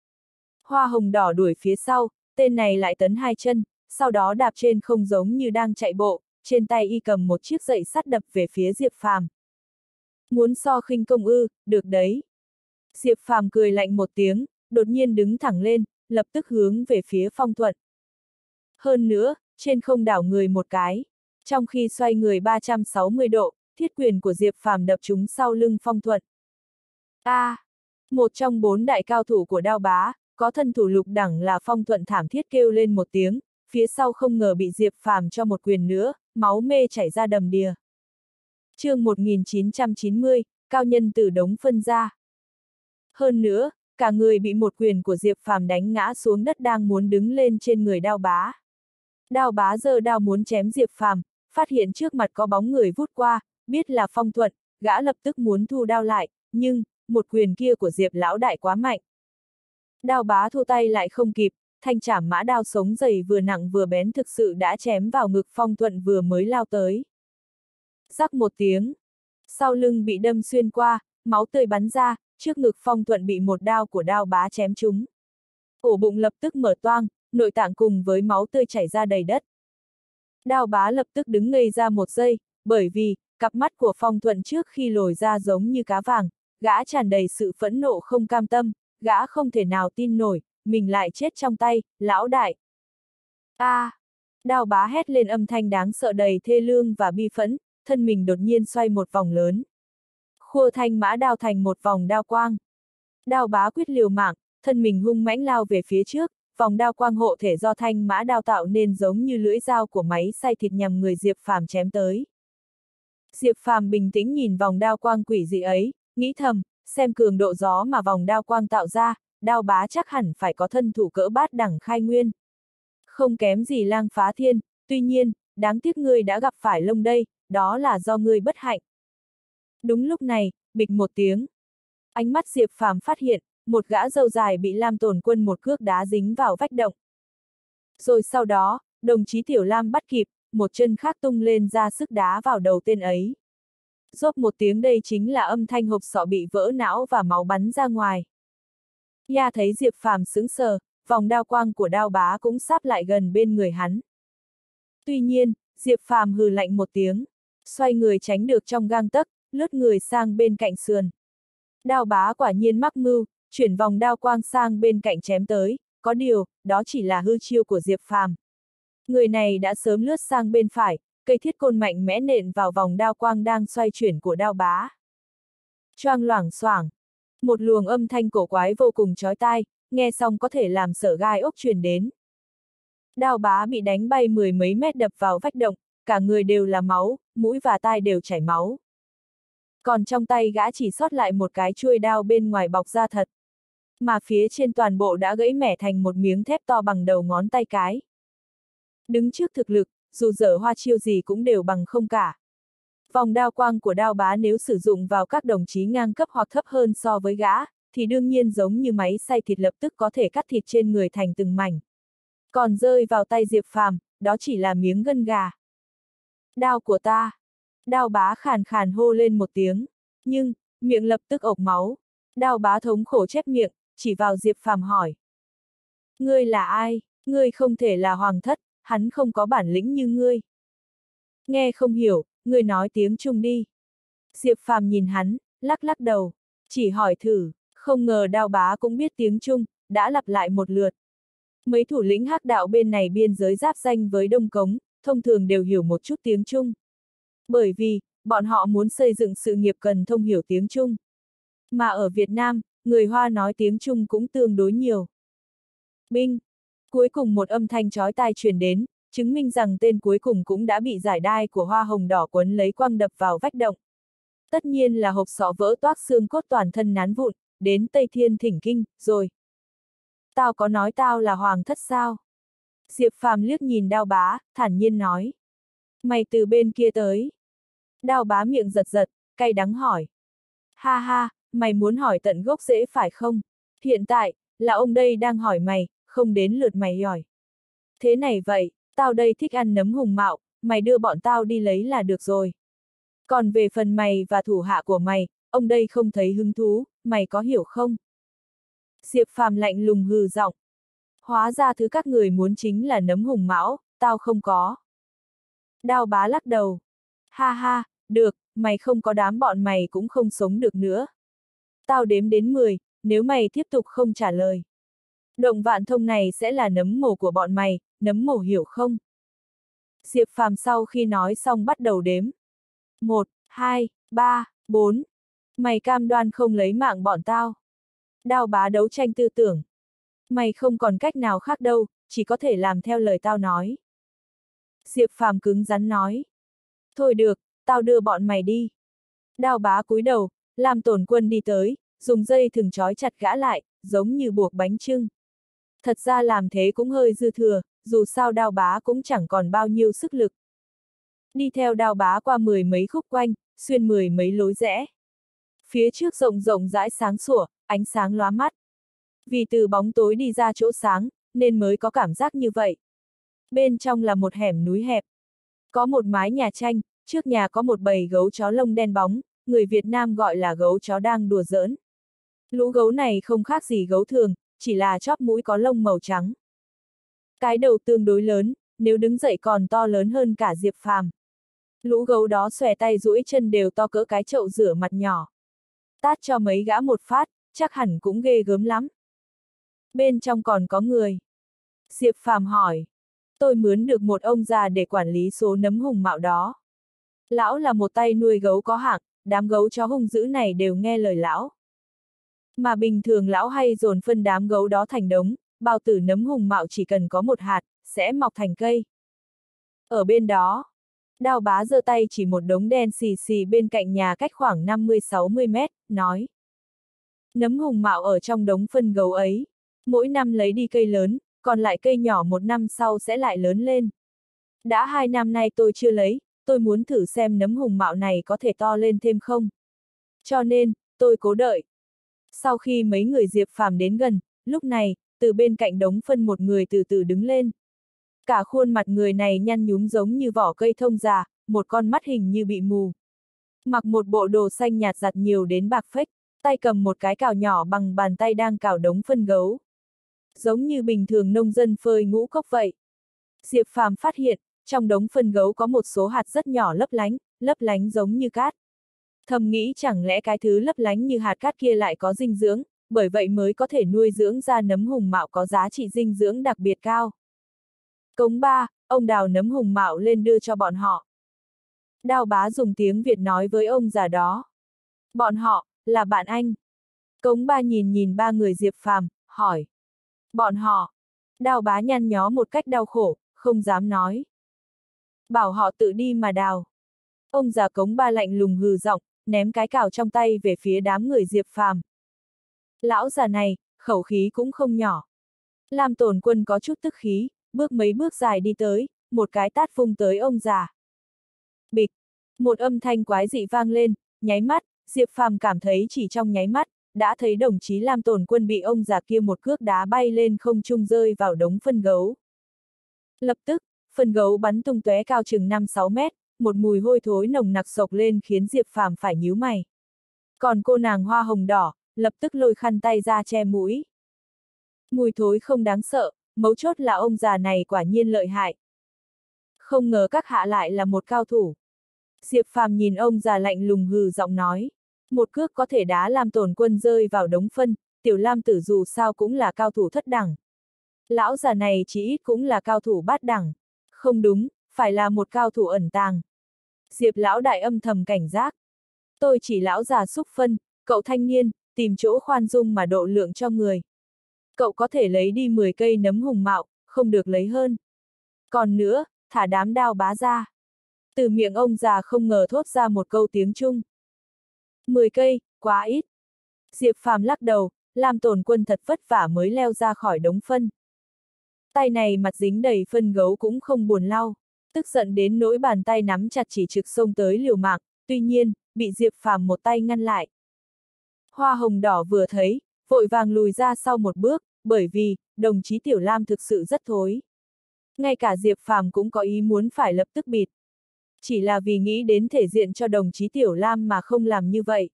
Hoa Hồng Đỏ đuổi phía sau, tên này lại tấn hai chân, sau đó đạp trên không giống như đang chạy bộ, trên tay y cầm một chiếc gậy sắt đập về phía Diệp Phàm. Muốn so khinh công ư, được đấy. Diệp Phàm cười lạnh một tiếng, đột nhiên đứng thẳng lên, lập tức hướng về phía Phong Thuận. Hơn nữa, trên không đảo người một cái, trong khi xoay người ba trăm sáu mươi độ, thiết quyền của Diệp Phàm đập trúng sau lưng Phong Thuận. A, à, một trong bốn đại cao thủ của Đao Bá, có thân thủ lục đẳng là Phong Thuận thảm thiết kêu lên một tiếng, phía sau không ngờ bị Diệp Phàm cho một quyền nữa, máu mê chảy ra đầm đìa. Chương một nghìn chín trăm chín mươi, cao nhân từ đống phân ra. Hơn nữa, cả người bị một quyền của Diệp Phàm đánh ngã xuống đất đang muốn đứng lên trên người Đao Bá. Đao Bá giơ đao muốn chém Diệp Phàm, phát hiện trước mặt có bóng người vút qua, biết là Phong Thuận, gã lập tức muốn thu đao lại, nhưng, một quyền kia của Diệp lão đại quá mạnh. Đao Bá thu tay lại không kịp, thanh trảm mã đao sống dày vừa nặng vừa bén thực sự đã chém vào ngực Phong Thuận vừa mới lao tới. Rắc một tiếng, sau lưng bị đâm xuyên qua, máu tươi bắn ra, trước ngực Phong Thuận bị một đao của Đao Bá chém trúng. Ổ bụng lập tức mở toang, nội tạng cùng với máu tươi chảy ra đầy đất. Đao Bá lập tức đứng ngây ra một giây, bởi vì, cặp mắt của Phong Thuận trước khi lồi ra giống như cá vàng, gã tràn đầy sự phẫn nộ không cam tâm, gã không thể nào tin nổi, mình lại chết trong tay, lão đại. A! À, Đao Bá hét lên âm thanh đáng sợ đầy thê lương và bi phẫn, thân mình đột nhiên xoay một vòng lớn. Khua thanh mã đao thành một vòng đao quang. Đao Bá quyết liều mạng, thân mình hung mãnh lao về phía trước, vòng đao quang hộ thể do thanh mã đao tạo nên giống như lưỡi dao của máy xay thịt nhằm người Diệp Phàm chém tới. Diệp Phàm bình tĩnh nhìn vòng đao quang quỷ dị ấy, nghĩ thầm, xem cường độ gió mà vòng đao quang tạo ra, Đao Bá chắc hẳn phải có thân thủ cỡ bát đẳng khai nguyên. Không kém gì Lang Phá Thiên, tuy nhiên, đáng tiếc ngươi đã gặp phải Long đây, đó là do ngươi bất hạnh. Đúng lúc này, bịch một tiếng. Ánh mắt Diệp Phàm phát hiện, một gã râu dài bị Lam Tồn Quân một cước đá dính vào vách động. Rồi sau đó, đồng chí Tiểu Lam bắt kịp, một chân khác tung lên ra sức đá vào đầu tên ấy. Rốp một tiếng, đây chính là âm thanh hộp sọ bị vỡ não và máu bắn ra ngoài. Ya thấy Diệp Phàm sững sờ, vòng đao quang của Đao Bá cũng sáp lại gần bên người hắn. Tuy nhiên, Diệp Phàm hừ lạnh một tiếng, xoay người tránh được trong gang tấc, lướt người sang bên cạnh sườn. Đao Bá quả nhiên mắc mưu, chuyển vòng đao quang sang bên cạnh chém tới, có điều, đó chỉ là hư chiêu của Diệp Phàm. Người này đã sớm lướt sang bên phải, cây thiết côn mạnh mẽ nện vào vòng đao quang đang xoay chuyển của Đao Bá. Choang loảng xoảng, một luồng âm thanh cổ quái vô cùng chói tai, nghe xong có thể làm sợ gai ốc truyền đến. Đao Bá bị đánh bay mười mấy mét đập vào vách động, cả người đều là máu, mũi và tai đều chảy máu. Còn trong tay gã chỉ sót lại một cái chuôi đao bên ngoài bọc da thật, mà phía trên toàn bộ đã gãy mẻ thành một miếng thép to bằng đầu ngón tay cái. Đứng trước thực lực, dù dở hoa chiêu gì cũng đều bằng không cả. Vòng đao quang của Đao Bá nếu sử dụng vào các đồng chí ngang cấp hoặc thấp hơn so với gã, thì đương nhiên giống như máy xay thịt lập tức có thể cắt thịt trên người thành từng mảnh. Còn rơi vào tay Diệp Phàm, đó chỉ là miếng gân gà. Đao của ta! Đao Bá khàn khàn hô lên một tiếng, nhưng, miệng lập tức ộc máu. Đao Bá thống khổ chép miệng, chỉ vào Diệp Phàm hỏi. Ngươi là ai? Ngươi không thể là Hoàng Thất, hắn không có bản lĩnh như ngươi. Nghe không hiểu, ngươi nói tiếng Trung đi. Diệp Phàm nhìn hắn, lắc lắc đầu, chỉ hỏi thử, không ngờ Đao Bá cũng biết tiếng Trung, đã lặp lại một lượt. Mấy thủ lĩnh Hắc đạo bên này biên giới giáp danh với Đông Cống, thông thường đều hiểu một chút tiếng Trung. Bởi vì, bọn họ muốn xây dựng sự nghiệp cần thông hiểu tiếng Trung. Mà ở Việt Nam, người Hoa nói tiếng Trung cũng tương đối nhiều. Binh! Cuối cùng một âm thanh chói tai truyền đến, chứng minh rằng tên cuối cùng cũng đã bị giải đai của hoa hồng đỏ quấn lấy quăng đập vào vách động. Tất nhiên là hộp sọ vỡ toác xương cốt toàn thân nán vụn, đến Tây Thiên thỉnh kinh, rồi. Tao có nói tao là Hoàng Thất sao? Diệp Phàm liếc nhìn Đao Bá, thản nhiên nói. Mày từ bên kia tới. Đao Bá miệng giật giật, cay đắng hỏi. Ha ha, mày muốn hỏi tận gốc rễ phải không? Hiện tại, là ông đây đang hỏi mày, không đến lượt mày hỏi. Thế này vậy, tao đây thích ăn nấm hùng mạo, mày đưa bọn tao đi lấy là được rồi. Còn về phần mày và thủ hạ của mày, ông đây không thấy hứng thú, mày có hiểu không? Diệp Phàm lạnh lùng hừ giọng. Hóa ra thứ các người muốn chính là nấm hùng mão, tao không có. Đao Bá lắc đầu. Ha ha, được, mày không có đám bọn mày cũng không sống được nữa. Tao đếm đến mười, nếu mày tiếp tục không trả lời. Động Vạn Thông này sẽ là nấm mồ của bọn mày, nấm mồ hiểu không? Diệp Phàm sau khi nói xong bắt đầu đếm. Một, hai, ba, bốn. Mày cam đoan không lấy mạng bọn tao. Đao Bá đấu tranh tư tưởng. Mày không còn cách nào khác đâu, chỉ có thể làm theo lời tao nói. Diệp Phàm cứng rắn nói. Thôi được, tao đưa bọn mày đi. Đao Bá cúi đầu, Lam Tồn Quân đi tới, dùng dây thừng trói chặt gã lại, giống như buộc bánh chưng. Thật ra làm thế cũng hơi dư thừa, dù sao Đao Bá cũng chẳng còn bao nhiêu sức lực. Đi theo Đao Bá qua mười mấy khúc quanh, xuyên mười mấy lối rẽ. Phía trước rộng rộng rãi sáng sủa, ánh sáng lóa mắt. Vì từ bóng tối đi ra chỗ sáng, nên mới có cảm giác như vậy. Bên trong là một hẻm núi hẹp. Có một mái nhà tranh, trước nhà có một bầy gấu chó lông đen bóng, người Việt Nam gọi là gấu chó đang đùa giỡn. Lũ gấu này không khác gì gấu thường, chỉ là chóp mũi có lông màu trắng. Cái đầu tương đối lớn, nếu đứng dậy còn to lớn hơn cả Diệp Phàm. Lũ gấu đó xòe tay duỗi chân đều to cỡ cái chậu rửa mặt nhỏ. Tát cho mấy gã một phát, chắc hẳn cũng ghê gớm lắm. Bên trong còn có người. Diệp Phàm hỏi. Tôi mướn được một ông già để quản lý số nấm hùng mạo đó. Lão là một tay nuôi gấu có hạng, đám gấu chó hung dữ này đều nghe lời lão. Mà bình thường lão hay dồn phân đám gấu đó thành đống, bao tử nấm hùng mạo chỉ cần có một hạt, sẽ mọc thành cây. Ở bên đó, Đao Bá giơ tay chỉ một đống đen xì xì bên cạnh nhà cách khoảng năm mươi sáu mươi mét, nói. Nấm hùng mạo ở trong đống phân gấu ấy, mỗi năm lấy đi cây lớn, còn lại cây nhỏ một năm sau sẽ lại lớn lên. Đã hai năm nay tôi chưa lấy, tôi muốn thử xem nấm hùng mạo này có thể to lên thêm không. Cho nên, tôi cố đợi. Sau khi mấy người Diệp Phàm đến gần, lúc này, từ bên cạnh đống phân một người từ từ đứng lên. Cả khuôn mặt người này nhăn nhúm giống như vỏ cây thông già, một con mắt hình như bị mù. Mặc một bộ đồ xanh nhạt giặt nhiều đến bạc phách, tay cầm một cái cào nhỏ bằng bàn tay đang cào đống phân gấu. Giống như bình thường nông dân phơi ngũ cốc vậy. Diệp Phàm phát hiện, trong đống phân gấu có một số hạt rất nhỏ lấp lánh, lấp lánh giống như cát. Thầm nghĩ chẳng lẽ cái thứ lấp lánh như hạt cát kia lại có dinh dưỡng, bởi vậy mới có thể nuôi dưỡng ra nấm hùng mạo có giá trị dinh dưỡng đặc biệt cao. Cống ba, ông đào nấm hùng mạo lên đưa cho bọn họ. Đao Bá dùng tiếng Việt nói với ông già đó. Bọn họ, là bạn anh. Cống ba nhìn nhìn ba người Diệp Phàm, hỏi. Bọn họ. Đao Bá nhăn nhó một cách đau khổ, không dám nói. Bảo họ tự đi mà đào. Ông già Cống ba lạnh lùng hừ giọng, ném cái cào trong tay về phía đám người Diệp Phàm. Lão già này, khẩu khí cũng không nhỏ. Lam Tồn Quân có chút tức khí, bước mấy bước dài đi tới, một cái tát vung tới ông già. Bịch, một âm thanh quái dị vang lên, nháy mắt, Diệp Phàm cảm thấy chỉ trong nháy mắt, đã thấy đồng chí Lam Tồn Quân bị ông già kia một cước đá bay lên không trung rơi vào đống phân gấu. Lập tức, phân gấu bắn tung tóe cao chừng năm sáu mét, một mùi hôi thối nồng nặc sộc lên khiến Diệp Phàm phải nhíu mày. Còn cô nàng hoa hồng đỏ, lập tức lôi khăn tay ra che mũi. Mùi thối không đáng sợ, mấu chốt là ông già này quả nhiên lợi hại. Không ngờ các hạ lại là một cao thủ. Diệp Phàm nhìn ông già lạnh lùng hừ giọng nói. Một cước có thể đá Lam Tồn Quân rơi vào đống phân, tiểu Lam tử dù sao cũng là cao thủ thất đẳng. Lão già này chỉ ít cũng là cao thủ bát đẳng. Không đúng, phải là một cao thủ ẩn tàng. Diệp lão đại âm thầm cảnh giác. Tôi chỉ lão già xúc phân, cậu thanh niên, tìm chỗ khoan dung mà độ lượng cho người. Cậu có thể lấy đi mười cây nấm hùng mạo, không được lấy hơn. Còn nữa, thả đám Đao Bá ra. Từ miệng ông già không ngờ thốt ra một câu tiếng Trung. mười cây, quá ít. Diệp Phàm lắc đầu, Lam Tồn Quân thật vất vả mới leo ra khỏi đống phân. Tay này mặt dính đầy phân gấu cũng không buồn lau, tức giận đến nỗi bàn tay nắm chặt chỉ trực xông tới liều mạng, tuy nhiên, bị Diệp Phàm một tay ngăn lại. Hoa hồng đỏ vừa thấy, vội vàng lùi ra sau một bước, bởi vì, đồng chí Tiểu Lam thực sự rất thối. Ngay cả Diệp Phàm cũng có ý muốn phải lập tức bịt. Chỉ là vì nghĩ đến thể diện cho đồng chí Tiểu Lam mà không làm như vậy.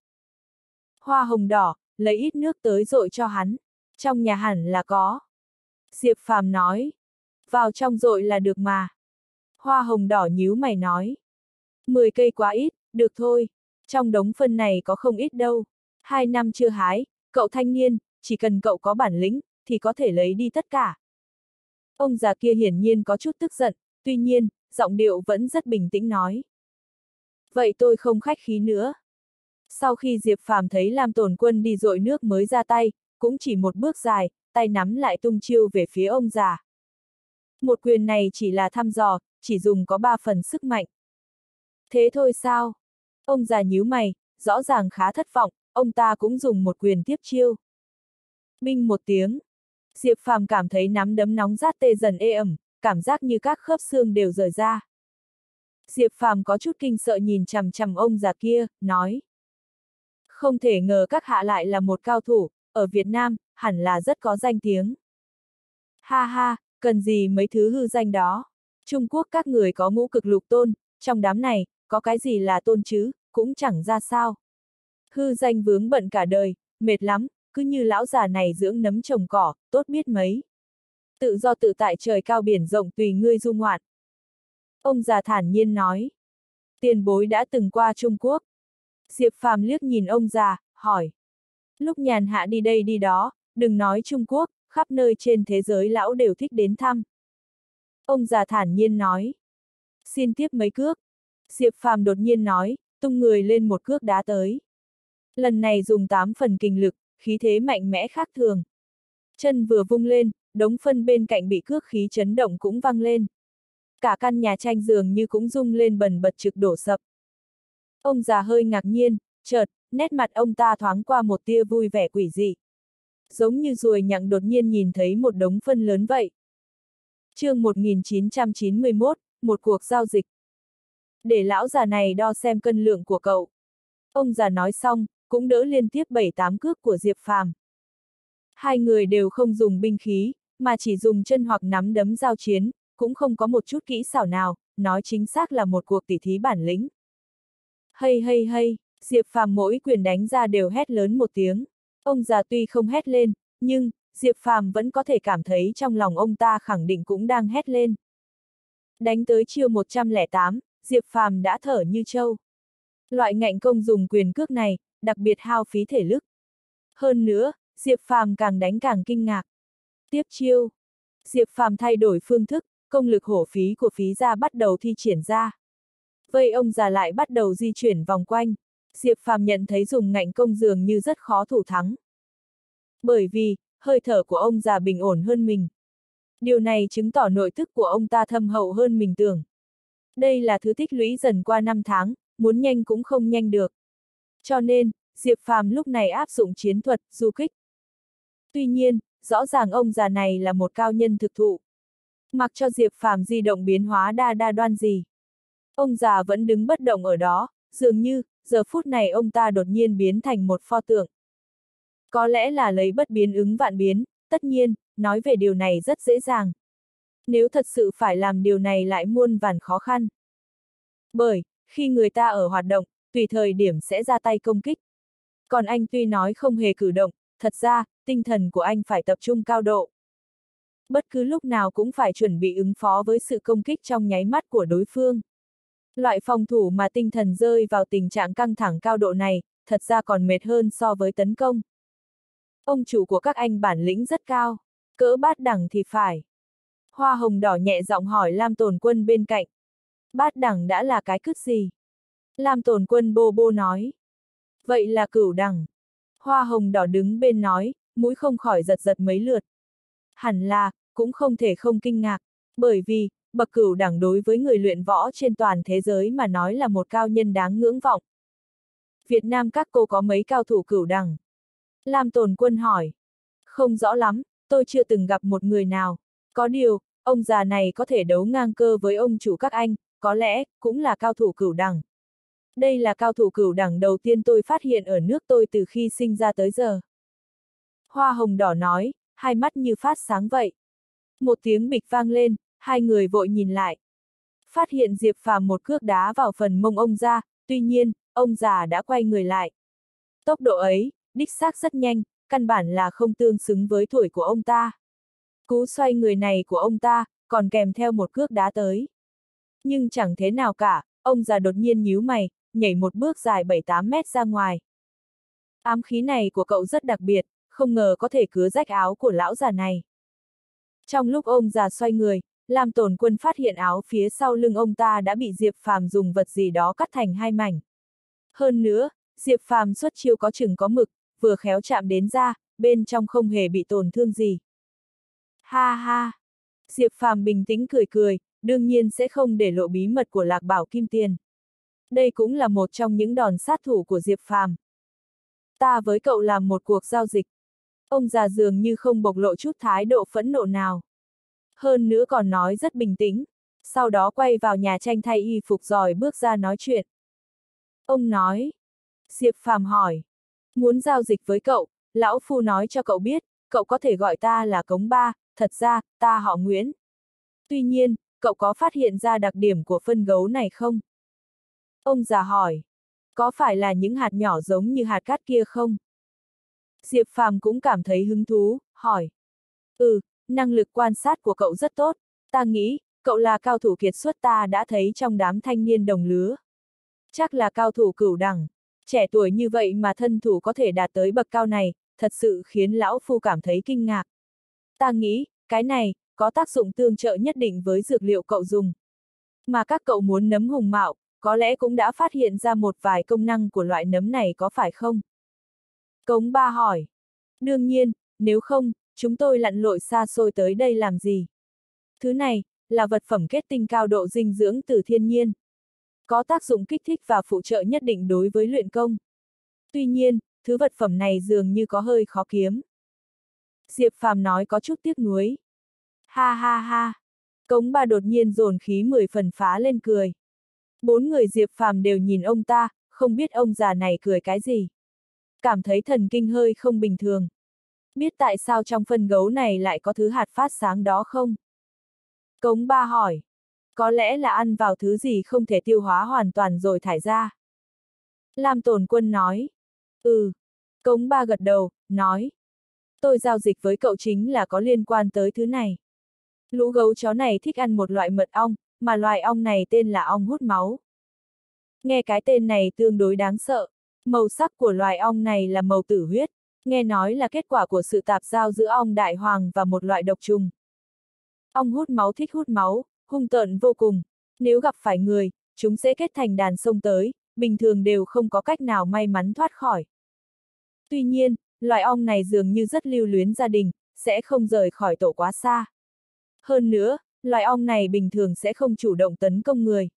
Hoa hồng đỏ, lấy ít nước tới dội cho hắn. Trong nhà hẳn là có. Diệp Phàm nói. Vào trong dội là được mà. Hoa hồng đỏ nhíu mày nói. mười cây quá ít, được thôi. Trong đống phân này có không ít đâu. Hai năm chưa hái, cậu thanh niên, chỉ cần cậu có bản lĩnh, thì có thể lấy đi tất cả. Ông già kia hiển nhiên có chút tức giận, tuy nhiên, giọng điệu vẫn rất bình tĩnh nói. Vậy tôi không khách khí nữa. Sau khi Diệp Phàm thấy Lam Tồn Quân đi dội nước mới ra tay, cũng chỉ một bước dài, tay nắm lại tung chiêu về phía ông già. Một quyền này chỉ là thăm dò, chỉ dùng có ba phần sức mạnh. Thế thôi sao? Ông già nhíu mày, rõ ràng khá thất vọng, ông ta cũng dùng một quyền tiếp chiêu. Binh một tiếng. Diệp Phàm cảm thấy nắm đấm nóng rát tê dần ê ẩm, cảm giác như các khớp xương đều rời ra. Diệp Phàm có chút kinh sợ nhìn chằm chằm ông già kia, nói. Không thể ngờ các hạ lại là một cao thủ, ở Việt Nam, hẳn là rất có danh tiếng. Ha ha, cần gì mấy thứ hư danh đó. Trung Quốc các người có ngũ cực lục tôn, trong đám này, có cái gì là tôn chứ, cũng chẳng ra sao. Hư danh vướng bận cả đời, mệt lắm, cứ như lão già này dưỡng nấm trồng cỏ, tốt biết mấy. Tự do tự tại trời cao biển rộng tùy ngươi du ngoạn. Ông già thản nhiên nói. Tiền bối đã từng qua Trung Quốc. Diệp Phàm liếc nhìn ông già, hỏi. Lúc nhàn hạ đi đây đi đó, đừng nói Trung Quốc, khắp nơi trên thế giới lão đều thích đến thăm. Ông già thản nhiên nói. Xin tiếp mấy cước. Diệp Phàm đột nhiên nói, tung người lên một cước đá tới. Lần này dùng tám phần kinh lực, khí thế mạnh mẽ khác thường. Chân vừa vung lên, đống phân bên cạnh bị cước khí chấn động cũng văng lên. Cả căn nhà tranh dường như cũng rung lên bần bật trực đổ sập. Ông già hơi ngạc nhiên, chợt, nét mặt ông ta thoáng qua một tia vui vẻ quỷ dị. Giống như ruồi nhặng đột nhiên nhìn thấy một đống phân lớn vậy. Chương một nghìn chín trăm chín mươi mốt, một cuộc giao dịch. Để lão già này đo xem cân lượng của cậu. Ông già nói xong, cũng đỡ liên tiếp bảy tám cước của Diệp Phàm. Hai người đều không dùng binh khí, mà chỉ dùng chân hoặc nắm đấm giao chiến, cũng không có một chút kỹ xảo nào, nói chính xác là một cuộc tỉ thí bản lĩnh. Hay hay hay, Diệp Phàm mỗi quyền đánh ra đều hét lớn một tiếng. Ông già tuy không hét lên, nhưng Diệp Phàm vẫn có thể cảm thấy trong lòng ông ta khẳng định cũng đang hét lên. Đánh tới chiêu một trăm lẻ tám, Diệp Phàm đã thở như trâu. Loại ngạnh công dùng quyền cước này, đặc biệt hao phí thể lực. Hơn nữa, Diệp Phàm càng đánh càng kinh ngạc. Tiếp chiêu. Diệp Phàm thay đổi phương thức, công lực hổ phí của phí gia bắt đầu thi triển ra. Vây ông già lại bắt đầu di chuyển vòng quanh. Diệp Phàm nhận thấy dùng ngạnh công dường như rất khó thủ thắng. Bởi vì, hơi thở của ông già bình ổn hơn mình. Điều này chứng tỏ nội thức của ông ta thâm hậu hơn mình tưởng. Đây là thứ tích lũy dần qua năm tháng, muốn nhanh cũng không nhanh được. Cho nên, Diệp Phàm lúc này áp dụng chiến thuật, du kích. Tuy nhiên, rõ ràng ông già này là một cao nhân thực thụ. Mặc cho Diệp Phàm di động biến hóa đa đa đoan gì. Ông già vẫn đứng bất động ở đó, dường như, giờ phút này ông ta đột nhiên biến thành một pho tượng. Có lẽ là lấy bất biến ứng vạn biến, tất nhiên, nói về điều này rất dễ dàng. Nếu thật sự phải làm điều này lại muôn vàn khó khăn. Bởi, khi người ta ở hoạt động, tùy thời điểm sẽ ra tay công kích. Còn anh tuy nói không hề cử động, thật ra, tinh thần của anh phải tập trung cao độ. Bất cứ lúc nào cũng phải chuẩn bị ứng phó với sự công kích trong nháy mắt của đối phương. Loại phòng thủ mà tinh thần rơi vào tình trạng căng thẳng cao độ này, thật ra còn mệt hơn so với tấn công. Ông chủ của các anh bản lĩnh rất cao, cỡ bát đẳng thì phải. Hoa hồng đỏ nhẹ giọng hỏi Lam Tồn Quân bên cạnh. Bát đẳng đã là cái cứt gì? Lam Tồn Quân bô bô nói. Vậy là cửu đẳng. Hoa hồng đỏ đứng bên nói, mũi không khỏi giật giật mấy lượt. Hẳn là, cũng không thể không kinh ngạc, bởi vì, bậc cửu đẳng đối với người luyện võ trên toàn thế giới mà nói là một cao nhân đáng ngưỡng vọng. Việt Nam các cô có mấy cao thủ cửu đẳng? Lam Tồn Quân hỏi. Không rõ lắm, tôi chưa từng gặp một người nào. Có điều, ông già này có thể đấu ngang cơ với ông chủ các anh, có lẽ, cũng là cao thủ cửu đẳng. Đây là cao thủ cửu đẳng đầu tiên tôi phát hiện ở nước tôi từ khi sinh ra tới giờ. Hoa hồng đỏ nói, hai mắt như phát sáng vậy. Một tiếng bịch vang lên, hai người vội nhìn lại. Phát hiện Diệp Phàm một cước đá vào phần mông ông ra, tuy nhiên, ông già đã quay người lại. Tốc độ ấy, đích xác rất nhanh, căn bản là không tương xứng với tuổi của ông ta. Cú xoay người này của ông ta, còn kèm theo một cước đá tới. Nhưng chẳng thế nào cả, ông già đột nhiên nhíu mày, nhảy một bước dài bảy tám mét ra ngoài. Ám khí này của cậu rất đặc biệt, không ngờ có thể cứa rách áo của lão già này. Trong lúc ông già xoay người, Lam Tồn Quân phát hiện áo phía sau lưng ông ta đã bị Diệp Phàm dùng vật gì đó cắt thành hai mảnh. Hơn nữa, Diệp Phàm xuất chiêu có chừng có mực, vừa khéo chạm đến da, bên trong không hề bị tổn thương gì. Ha ha! Diệp Phàm bình tĩnh cười cười, đương nhiên sẽ không để lộ bí mật của Lạc Bảo Kim Tiền. Đây cũng là một trong những đòn sát thủ của Diệp Phàm. Ta với cậu làm một cuộc giao dịch. Ông già dường như không bộc lộ chút thái độ phẫn nộ nào. Hơn nữa còn nói rất bình tĩnh, sau đó quay vào nhà tranh thay y phục rồi bước ra nói chuyện. Ông nói. Diệp Phàm hỏi. Muốn giao dịch với cậu, lão phu nói cho cậu biết, cậu có thể gọi ta là Cống Ba, thật ra, ta họ Nguyễn. Tuy nhiên, cậu có phát hiện ra đặc điểm của phân gấu này không? Ông già hỏi. Có phải là những hạt nhỏ giống như hạt cát kia không? Diệp Phàm cũng cảm thấy hứng thú, hỏi. Ừ, năng lực quan sát của cậu rất tốt, ta nghĩ, cậu là cao thủ kiệt xuất ta đã thấy trong đám thanh niên đồng lứa. Chắc là cao thủ cửu đẳng, trẻ tuổi như vậy mà thân thủ có thể đạt tới bậc cao này, thật sự khiến lão phu cảm thấy kinh ngạc. Ta nghĩ, cái này, có tác dụng tương trợ nhất định với dược liệu cậu dùng. Mà các cậu muốn nấm hùng mạo, có lẽ cũng đã phát hiện ra một vài công năng của loại nấm này có phải không? Cống Ba hỏi. Đương nhiên, nếu không, chúng tôi lặn lội xa xôi tới đây làm gì? Thứ này, là vật phẩm kết tinh cao độ dinh dưỡng từ thiên nhiên. Có tác dụng kích thích và phụ trợ nhất định đối với luyện công. Tuy nhiên, thứ vật phẩm này dường như có hơi khó kiếm. Diệp Phàm nói có chút tiếc nuối. Ha ha ha. Cống Ba đột nhiên dồn khí mười phần phá lên cười. Bốn người Diệp Phàm đều nhìn ông ta, không biết ông già này cười cái gì. Cảm thấy thần kinh hơi không bình thường. Biết tại sao trong phân gấu này lại có thứ hạt phát sáng đó không? Cống Ba hỏi. Có lẽ là ăn vào thứ gì không thể tiêu hóa hoàn toàn rồi thải ra. Lam Tồn Quân nói. Ừ. Cống Ba gật đầu, nói. Tôi giao dịch với cậu chính là có liên quan tới thứ này. Lũ gấu chó này thích ăn một loại mật ong, mà loài ong này tên là ong hút máu. Nghe cái tên này tương đối đáng sợ. Màu sắc của loài ong này là màu tử huyết, nghe nói là kết quả của sự tạp giao giữa ong đại hoàng và một loại độc trùng. Ong hút máu thích hút máu, hung tợn vô cùng. Nếu gặp phải người, chúng sẽ kết thành đàn xông tới, bình thường đều không có cách nào may mắn thoát khỏi. Tuy nhiên, loài ong này dường như rất lưu luyến gia đình, sẽ không rời khỏi tổ quá xa. Hơn nữa, loài ong này bình thường sẽ không chủ động tấn công người.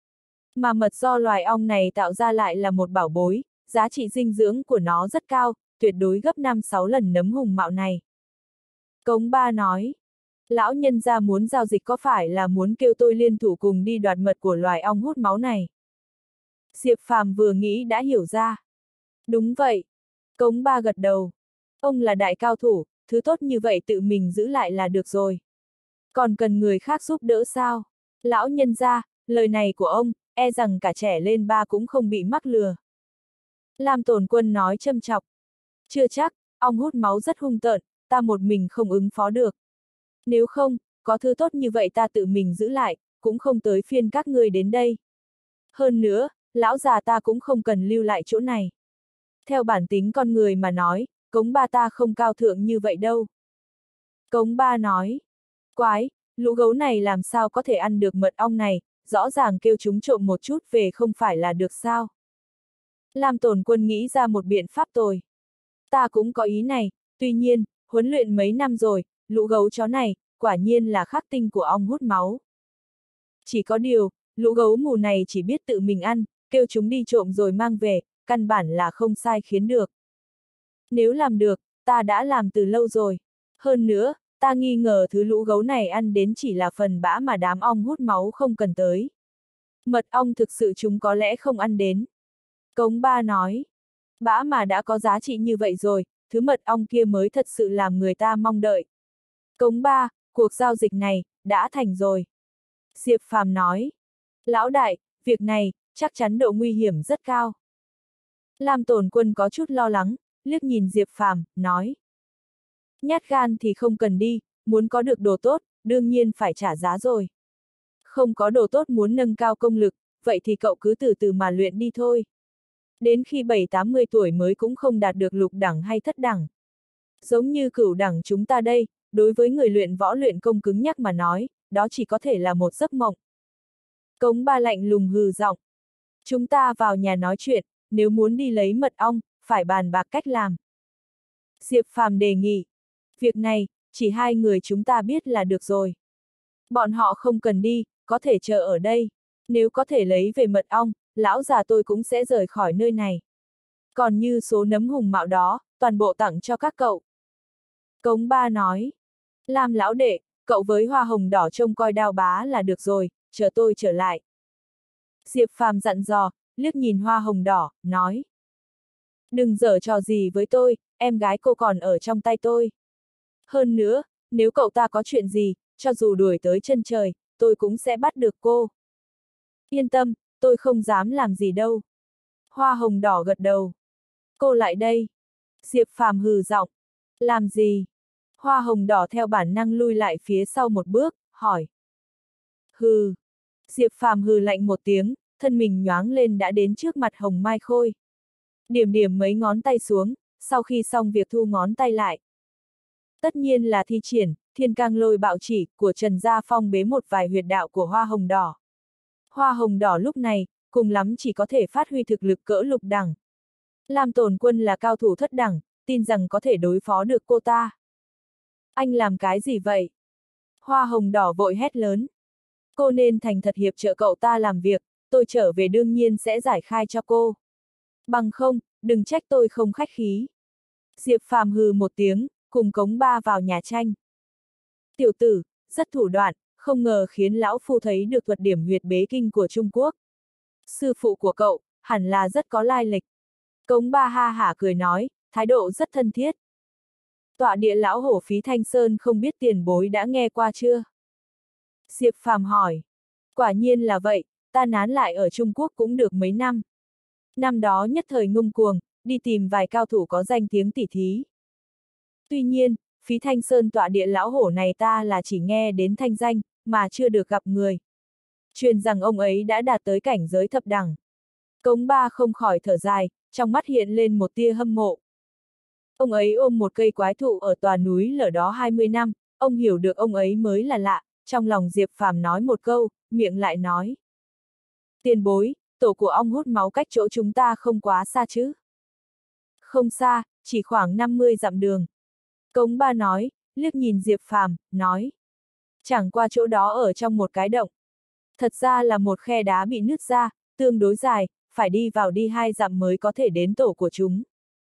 Mà mật do loài ong này tạo ra lại là một bảo bối, giá trị dinh dưỡng của nó rất cao, tuyệt đối gấp năm sáu lần nấm hùng mạo này. Cống Ba nói, lão nhân gia muốn giao dịch có phải là muốn kêu tôi liên thủ cùng đi đoạt mật của loài ong hút máu này? Diệp Phàm vừa nghĩ đã hiểu ra. Đúng vậy. Cống Ba gật đầu. Ông là đại cao thủ, thứ tốt như vậy tự mình giữ lại là được rồi. Còn cần người khác giúp đỡ sao? Lão nhân gia, lời này của ông, e rằng cả trẻ lên ba cũng không bị mắc lừa. Lam Tồn Quân nói châm chọc. Chưa chắc, ong hút máu rất hung tợn, ta một mình không ứng phó được. Nếu không, có thứ tốt như vậy ta tự mình giữ lại, cũng không tới phiên các ngươi đến đây. Hơn nữa, lão già ta cũng không cần lưu lại chỗ này. Theo bản tính con người mà nói, Cống Ba ta không cao thượng như vậy đâu. Cống Ba nói, quái, lũ gấu này làm sao có thể ăn được mật ong này, rõ ràng kêu chúng trộm một chút về không phải là được sao. Lam Tồn Quân nghĩ ra một biện pháp tồi. Ta cũng có ý này, tuy nhiên, huấn luyện mấy năm rồi, lũ gấu chó này, quả nhiên là khắc tinh của ong hút máu. Chỉ có điều, lũ gấu mù này chỉ biết tự mình ăn, kêu chúng đi trộm rồi mang về, căn bản là không sai khiến được. Nếu làm được, ta đã làm từ lâu rồi. Hơn nữa, ta nghi ngờ thứ lũ gấu này ăn đến chỉ là phần bã mà đám ong hút máu không cần tới. Mật ong thực sự chúng có lẽ không ăn đến. Cống Ba nói, bã mà đã có giá trị như vậy rồi, thứ mật ong kia mới thật sự làm người ta mong đợi. Cống Ba, cuộc giao dịch này, đã thành rồi. Diệp Phàm nói, lão đại, việc này, chắc chắn độ nguy hiểm rất cao. Lam Tồn Quân có chút lo lắng, liếc nhìn Diệp Phàm, nói. Nhát gan thì không cần đi, muốn có được đồ tốt, đương nhiên phải trả giá rồi. Không có đồ tốt muốn nâng cao công lực, vậy thì cậu cứ từ từ mà luyện đi thôi. Đến khi bảy tám mươi tuổi mới cũng không đạt được lục đẳng hay thất đẳng. Giống như cửu đẳng chúng ta đây, đối với người luyện võ luyện công cứng nhắc mà nói, đó chỉ có thể là một giấc mộng. Cống Ba lạnh lùng hừ giọng. Chúng ta vào nhà nói chuyện, nếu muốn đi lấy mật ong, phải bàn bạc cách làm. Diệp Phàm đề nghị. Việc này, chỉ hai người chúng ta biết là được rồi. Bọn họ không cần đi, có thể chờ ở đây. Nếu có thể lấy về mật ong, lão già tôi cũng sẽ rời khỏi nơi này. Còn như số nấm hùng mạo đó, toàn bộ tặng cho các cậu. Cống Ba nói. Lam lão đệ, cậu với hoa hồng đỏ trông coi Đao Bá là được rồi, chờ tôi trở lại. Diệp Phàm dặn dò, liếc nhìn hoa hồng đỏ, nói. Đừng giở trò gì với tôi, em gái cô còn ở trong tay tôi. Hơn nữa, nếu cậu ta có chuyện gì, cho dù đuổi tới chân trời, tôi cũng sẽ bắt được cô. Yên tâm, tôi không dám làm gì đâu. Hoa hồng đỏ gật đầu. Cô lại đây. Diệp Phàm hừ giọng. Làm gì? Hoa hồng đỏ theo bản năng lui lại phía sau một bước, hỏi. Hừ. Diệp Phàm hừ lạnh một tiếng, thân mình nhoáng lên đã đến trước mặt Hồng Mai Khôi. Điểm điểm mấy ngón tay xuống, sau khi xong việc thu ngón tay lại. Tất nhiên là thi triển Thiên Cang Lôi Bạo Chỉ của Trần Gia Phong bế một vài huyệt đạo của Hoa Hồng Đỏ. Hoa Hồng Đỏ lúc này, cùng lắm chỉ có thể phát huy thực lực cỡ lục đẳng. Lam Tồn Quân là cao thủ thất đẳng, tin rằng có thể đối phó được cô ta. Anh làm cái gì vậy? Hoa Hồng Đỏ vội hét lớn. Cô nên thành thật hiệp trợ cậu ta làm việc, tôi trở về đương nhiên sẽ giải khai cho cô. Bằng không, đừng trách tôi không khách khí. Diệp Phàm hừ một tiếng, cùng Cống Ba vào nhà tranh. Tiểu tử, rất thủ đoạn, không ngờ khiến lão phu thấy được thuật điểm huyệt bế kinh của Trung Quốc. Sư phụ của cậu, hẳn là rất có lai lịch. Cống Ba ha hả cười nói, thái độ rất thân thiết. Tọa địa lão hổ Phí Thanh Sơn không biết tiền bối đã nghe qua chưa? Diệp Phàm hỏi. Quả nhiên là vậy, ta nán lại ở Trung Quốc cũng được mấy năm. Năm đó nhất thời ngông cuồng, đi tìm vài cao thủ có danh tiếng tỉ thí. Tuy nhiên, Phí Thanh Sơn tọa địa lão hổ này ta là chỉ nghe đến thanh danh, mà chưa được gặp người. Truyền rằng ông ấy đã đạt tới cảnh giới thập đẳng. Cống Ba không khỏi thở dài, trong mắt hiện lên một tia hâm mộ. Ông ấy ôm một cây quái thụ ở tòa núi lở đó hai mươi năm, ông hiểu được ông ấy mới là lạ, trong lòng Diệp Phàm nói một câu, miệng lại nói. Tiền bối, tổ của ông hút máu cách chỗ chúng ta không quá xa chứ? Không xa, chỉ khoảng năm mươi dặm đường. Cống Ba nói, liếc nhìn Diệp Phàm, nói. Chẳng qua chỗ đó ở trong một cái động. Thật ra là một khe đá bị nứt ra, tương đối dài, phải đi vào đi hai dặm mới có thể đến tổ của chúng.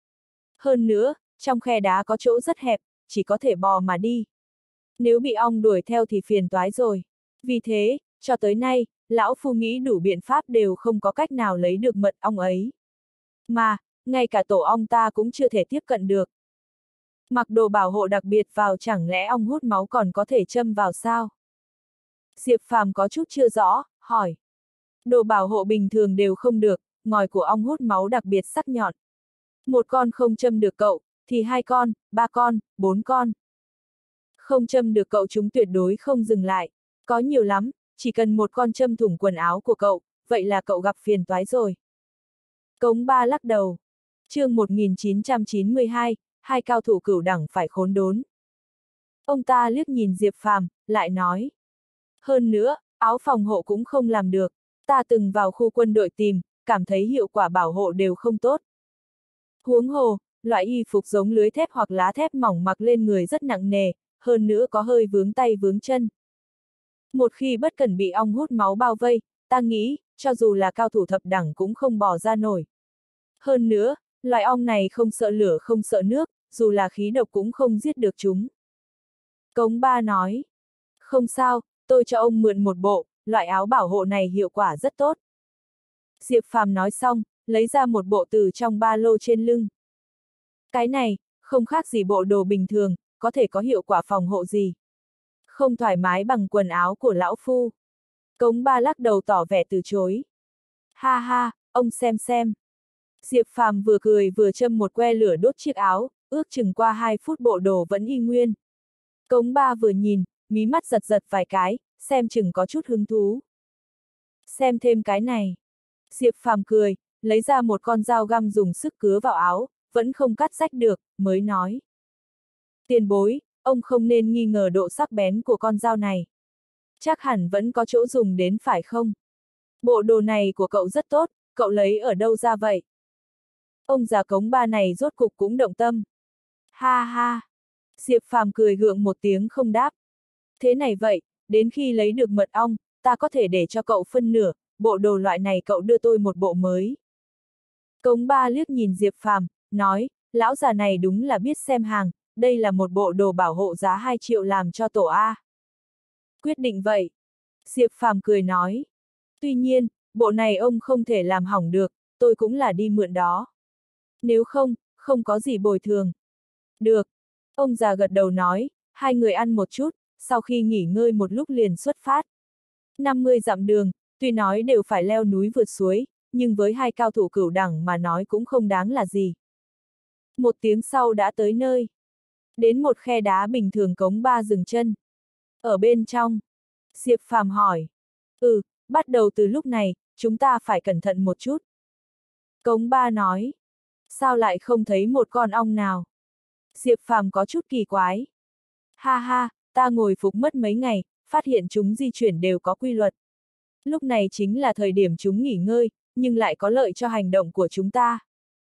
Hơn nữa, trong khe đá có chỗ rất hẹp, chỉ có thể bò mà đi. Nếu bị ong đuổi theo thì phiền toái rồi. Vì thế, cho tới nay, lão phu nghĩ đủ biện pháp đều không có cách nào lấy được mật ong ấy. Mà, ngay cả tổ ong ta cũng chưa thể tiếp cận được. Mặc đồ bảo hộ đặc biệt vào chẳng lẽ ong hút máu còn có thể châm vào sao? Diệp Phàm có chút chưa rõ, hỏi. Đồ bảo hộ bình thường đều không được, ngòi của ong hút máu đặc biệt sắc nhọn. Một con không châm được cậu, thì hai con, ba con, bốn con. Không châm được cậu chúng tuyệt đối không dừng lại. Có nhiều lắm, chỉ cần một con châm thủng quần áo của cậu, vậy là cậu gặp phiền toái rồi. Cống Ba lắc đầu. Chương một nghìn chín trăm chín mươi hai, hai cao thủ cửu đẳng phải khốn đốn. Ông ta liếc nhìn Diệp Phàm, lại nói. Hơn nữa, áo phòng hộ cũng không làm được. Ta từng vào khu quân đội tìm, cảm thấy hiệu quả bảo hộ đều không tốt. Huống hồ, loại y phục giống lưới thép hoặc lá thép mỏng mặc lên người rất nặng nề, hơn nữa có hơi vướng tay vướng chân. Một khi bất cẩn bị ong hút máu bao vây, ta nghĩ, cho dù là cao thủ thập đẳng cũng không bỏ ra nổi. Hơn nữa, loài ong này không sợ lửa không sợ nước, dù là khí độc cũng không giết được chúng. Cống Ba nói, không sao, tôi cho ông mượn một bộ, loại áo bảo hộ này hiệu quả rất tốt. Diệp Phàm nói xong, lấy ra một bộ từ trong ba lô trên lưng. Cái này, không khác gì bộ đồ bình thường, có thể có hiệu quả phòng hộ gì. Không thoải mái bằng quần áo của lão phu. Cống Ba lắc đầu tỏ vẻ từ chối. Ha ha, ông xem xem. Diệp Phàm vừa cười vừa châm một que lửa đốt chiếc áo, ước chừng qua hai phút bộ đồ vẫn y nguyên. Cống Ba vừa nhìn, mí mắt giật giật vài cái, xem chừng có chút hứng thú. Xem thêm cái này. Diệp Phàm cười, lấy ra một con dao găm dùng sức cứa vào áo, vẫn không cắt rách được, mới nói. Tiền bối, ông không nên nghi ngờ độ sắc bén của con dao này. Chắc hẳn vẫn có chỗ dùng đến phải không? Bộ đồ này của cậu rất tốt, cậu lấy ở đâu ra vậy? Ông già Cống Ba này rốt cục cũng động tâm. Ha ha! Diệp Phàm cười gượng một tiếng không đáp. Thế này vậy, đến khi lấy được mật ong, ta có thể để cho cậu phân nửa, bộ đồ loại này cậu đưa tôi một bộ mới. Cống Ba liếc nhìn Diệp Phàm, nói, lão già này đúng là biết xem hàng, đây là một bộ đồ bảo hộ giá hai triệu làm cho tổ A. Quyết định vậy. Diệp Phàm cười nói. Tuy nhiên, bộ này ông không thể làm hỏng được, tôi cũng là đi mượn đó. Nếu không, không có gì bồi thường. Được. Ông già gật đầu nói, hai người ăn một chút, sau khi nghỉ ngơi một lúc liền xuất phát. năm mươi dặm đường, tuy nói đều phải leo núi vượt suối, nhưng với hai cao thủ cửu đẳng mà nói cũng không đáng là gì. Một tiếng sau đã tới nơi. Đến một khe đá bình thường. Cống Ba dừng chân. Ở bên trong. Diệp Phàm hỏi. Ừ, bắt đầu từ lúc này, chúng ta phải cẩn thận một chút. Cống Ba nói. Sao lại không thấy một con ong nào? Diệp Phàm có chút kỳ quái. Ha ha, ta ngồi phục mất mấy ngày, phát hiện chúng di chuyển đều có quy luật. Lúc này chính là thời điểm chúng nghỉ ngơi, nhưng lại có lợi cho hành động của chúng ta.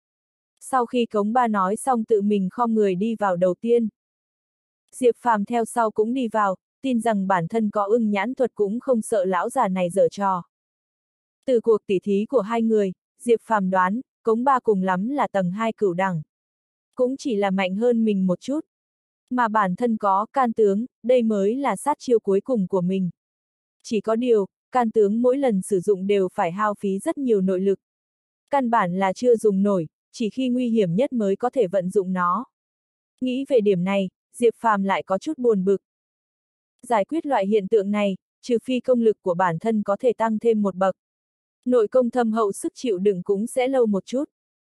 Sau khi Cống Ba nói xong tự mình khom người đi vào đầu tiên. Diệp Phàm theo sau cũng đi vào, tin rằng bản thân có ưng nhãn thuật cũng không sợ lão già này giở trò. Từ cuộc tỉ thí của hai người, Diệp Phàm đoán, Cống Ba cùng lắm là tầng hai cửu đẳng. Cũng chỉ là mạnh hơn mình một chút. Mà bản thân có can tướng, đây mới là sát chiêu cuối cùng của mình. Chỉ có điều, can tướng mỗi lần sử dụng đều phải hao phí rất nhiều nội lực. Căn bản là chưa dùng nổi, chỉ khi nguy hiểm nhất mới có thể vận dụng nó. Nghĩ về điểm này, Diệp Phàm lại có chút buồn bực. Giải quyết loại hiện tượng này, trừ phi công lực của bản thân có thể tăng thêm một bậc. Nội công thâm hậu sức chịu đựng cũng sẽ lâu một chút.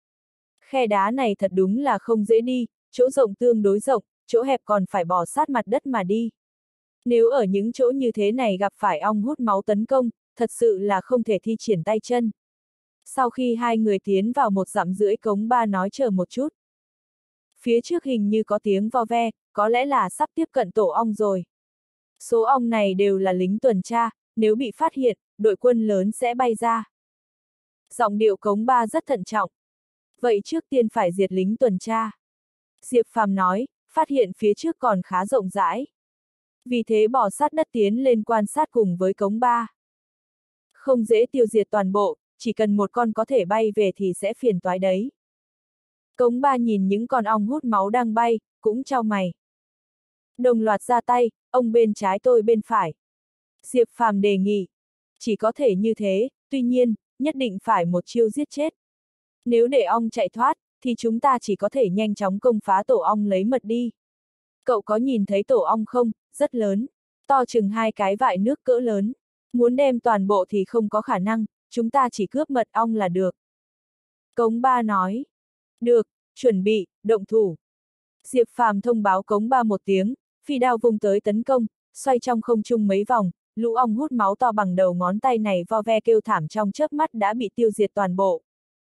Khe đá này thật đúng là không dễ đi, chỗ rộng tương đối rộng, chỗ hẹp còn phải bò sát mặt đất mà đi. Nếu ở những chỗ như thế này gặp phải ong hút máu tấn công, thật sự là không thể thi triển tay chân. Sau khi hai người tiến vào một dặm rưỡi, Cống Ba nói chờ một chút. Phía trước hình như có tiếng vo ve, có lẽ là sắp tiếp cận tổ ong rồi. Số ong này đều là lính tuần tra, nếu bị phát hiện, đội quân lớn sẽ bay ra. Giọng điệu Cống Ba rất thận trọng. Vậy trước tiên phải diệt lính tuần tra. Diệp Phàm nói, phát hiện phía trước còn khá rộng rãi. Vì thế bò sát đất tiến lên quan sát cùng với Cống Ba. Không dễ tiêu diệt toàn bộ, chỉ cần một con có thể bay về thì sẽ phiền toái đấy. Cống Ba nhìn những con ong hút máu đang bay, cũng chau mày. Đồng loạt ra tay, ông bên trái tôi bên phải. Diệp Phàm đề nghị. Chỉ có thể như thế, tuy nhiên, nhất định phải một chiêu giết chết. Nếu để ong chạy thoát, thì chúng ta chỉ có thể nhanh chóng công phá tổ ong lấy mật đi. Cậu có nhìn thấy tổ ong không? Rất lớn. To chừng hai cái vại nước cỡ lớn. Muốn đem toàn bộ thì không có khả năng, chúng ta chỉ cướp mật ong là được. Cống Ba nói. Được, chuẩn bị, động thủ. Diệp Phàm thông báo Cống Ba một tiếng, phi đao vung tới tấn công, xoay trong không trung mấy vòng, lũ ong hút máu to bằng đầu ngón tay này vo ve kêu thảm trong chớp mắt đã bị tiêu diệt toàn bộ.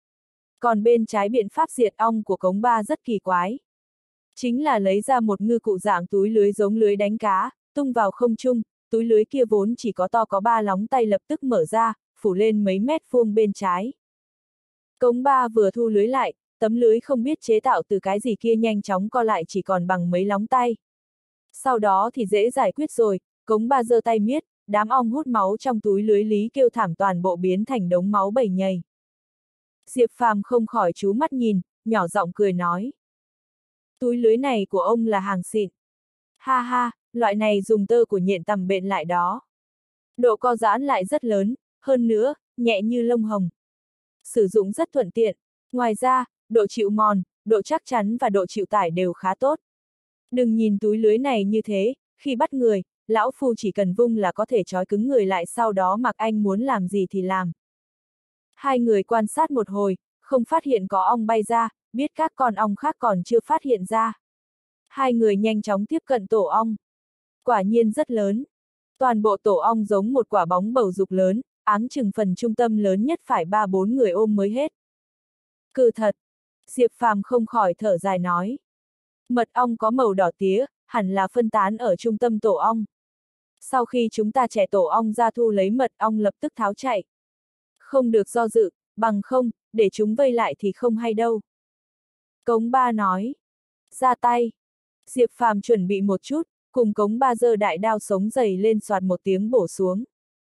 Còn bên trái biện pháp diệt ong của Cống Ba rất kỳ quái. Chính là lấy ra một ngư cụ dạng túi lưới giống lưới đánh cá, tung vào không trung, túi lưới kia vốn chỉ có to có ba lóng tay lập tức mở ra, phủ lên mấy mét vuông bên trái. Cống Ba vừa thu lưới lại, tấm lưới không biết chế tạo từ cái gì kia nhanh chóng co lại chỉ còn bằng mấy lóng tay. Sau đó thì dễ giải quyết rồi, Cống Ba giơ tay miết, đám ong hút máu trong túi lưới lý kêu thảm toàn bộ biến thành đống máu bầy nhầy. Diệp Phàm không khỏi trú mắt nhìn, nhỏ giọng cười nói. Túi lưới này của ông là hàng xịn. Ha ha, loại này dùng tơ của nhện tằm bện lại đó. Độ co giãn lại rất lớn, hơn nữa, nhẹ như lông hồng. Sử dụng rất thuận tiện. Ngoài ra, độ chịu mòn, độ chắc chắn và độ chịu tải đều khá tốt. Đừng nhìn túi lưới này như thế, khi bắt người, lão phu chỉ cần vung là có thể trói cứng người lại, sau đó mặc anh muốn làm gì thì làm. Hai người quan sát một hồi, không phát hiện có ong bay ra, biết các con ong khác còn chưa phát hiện ra. Hai người nhanh chóng tiếp cận tổ ong. Quả nhiên rất lớn. Toàn bộ tổ ong giống một quả bóng bầu dục lớn, áng chừng phần trung tâm lớn nhất phải ba bốn người ôm mới hết. Cừ thật. Diệp Phàm không khỏi thở dài nói. Mật ong có màu đỏ tía, hẳn là phân tán ở trung tâm tổ ong. Sau khi chúng ta trẻ tổ ong ra thu lấy mật ong lập tức tháo chạy. Không được do dự, bằng không, để chúng vây lại thì không hay đâu. Cống Ba nói. Ra tay. Diệp Phàm chuẩn bị một chút, cùng Cống Ba giơ đại đao sống dày lên soạt một tiếng bổ xuống.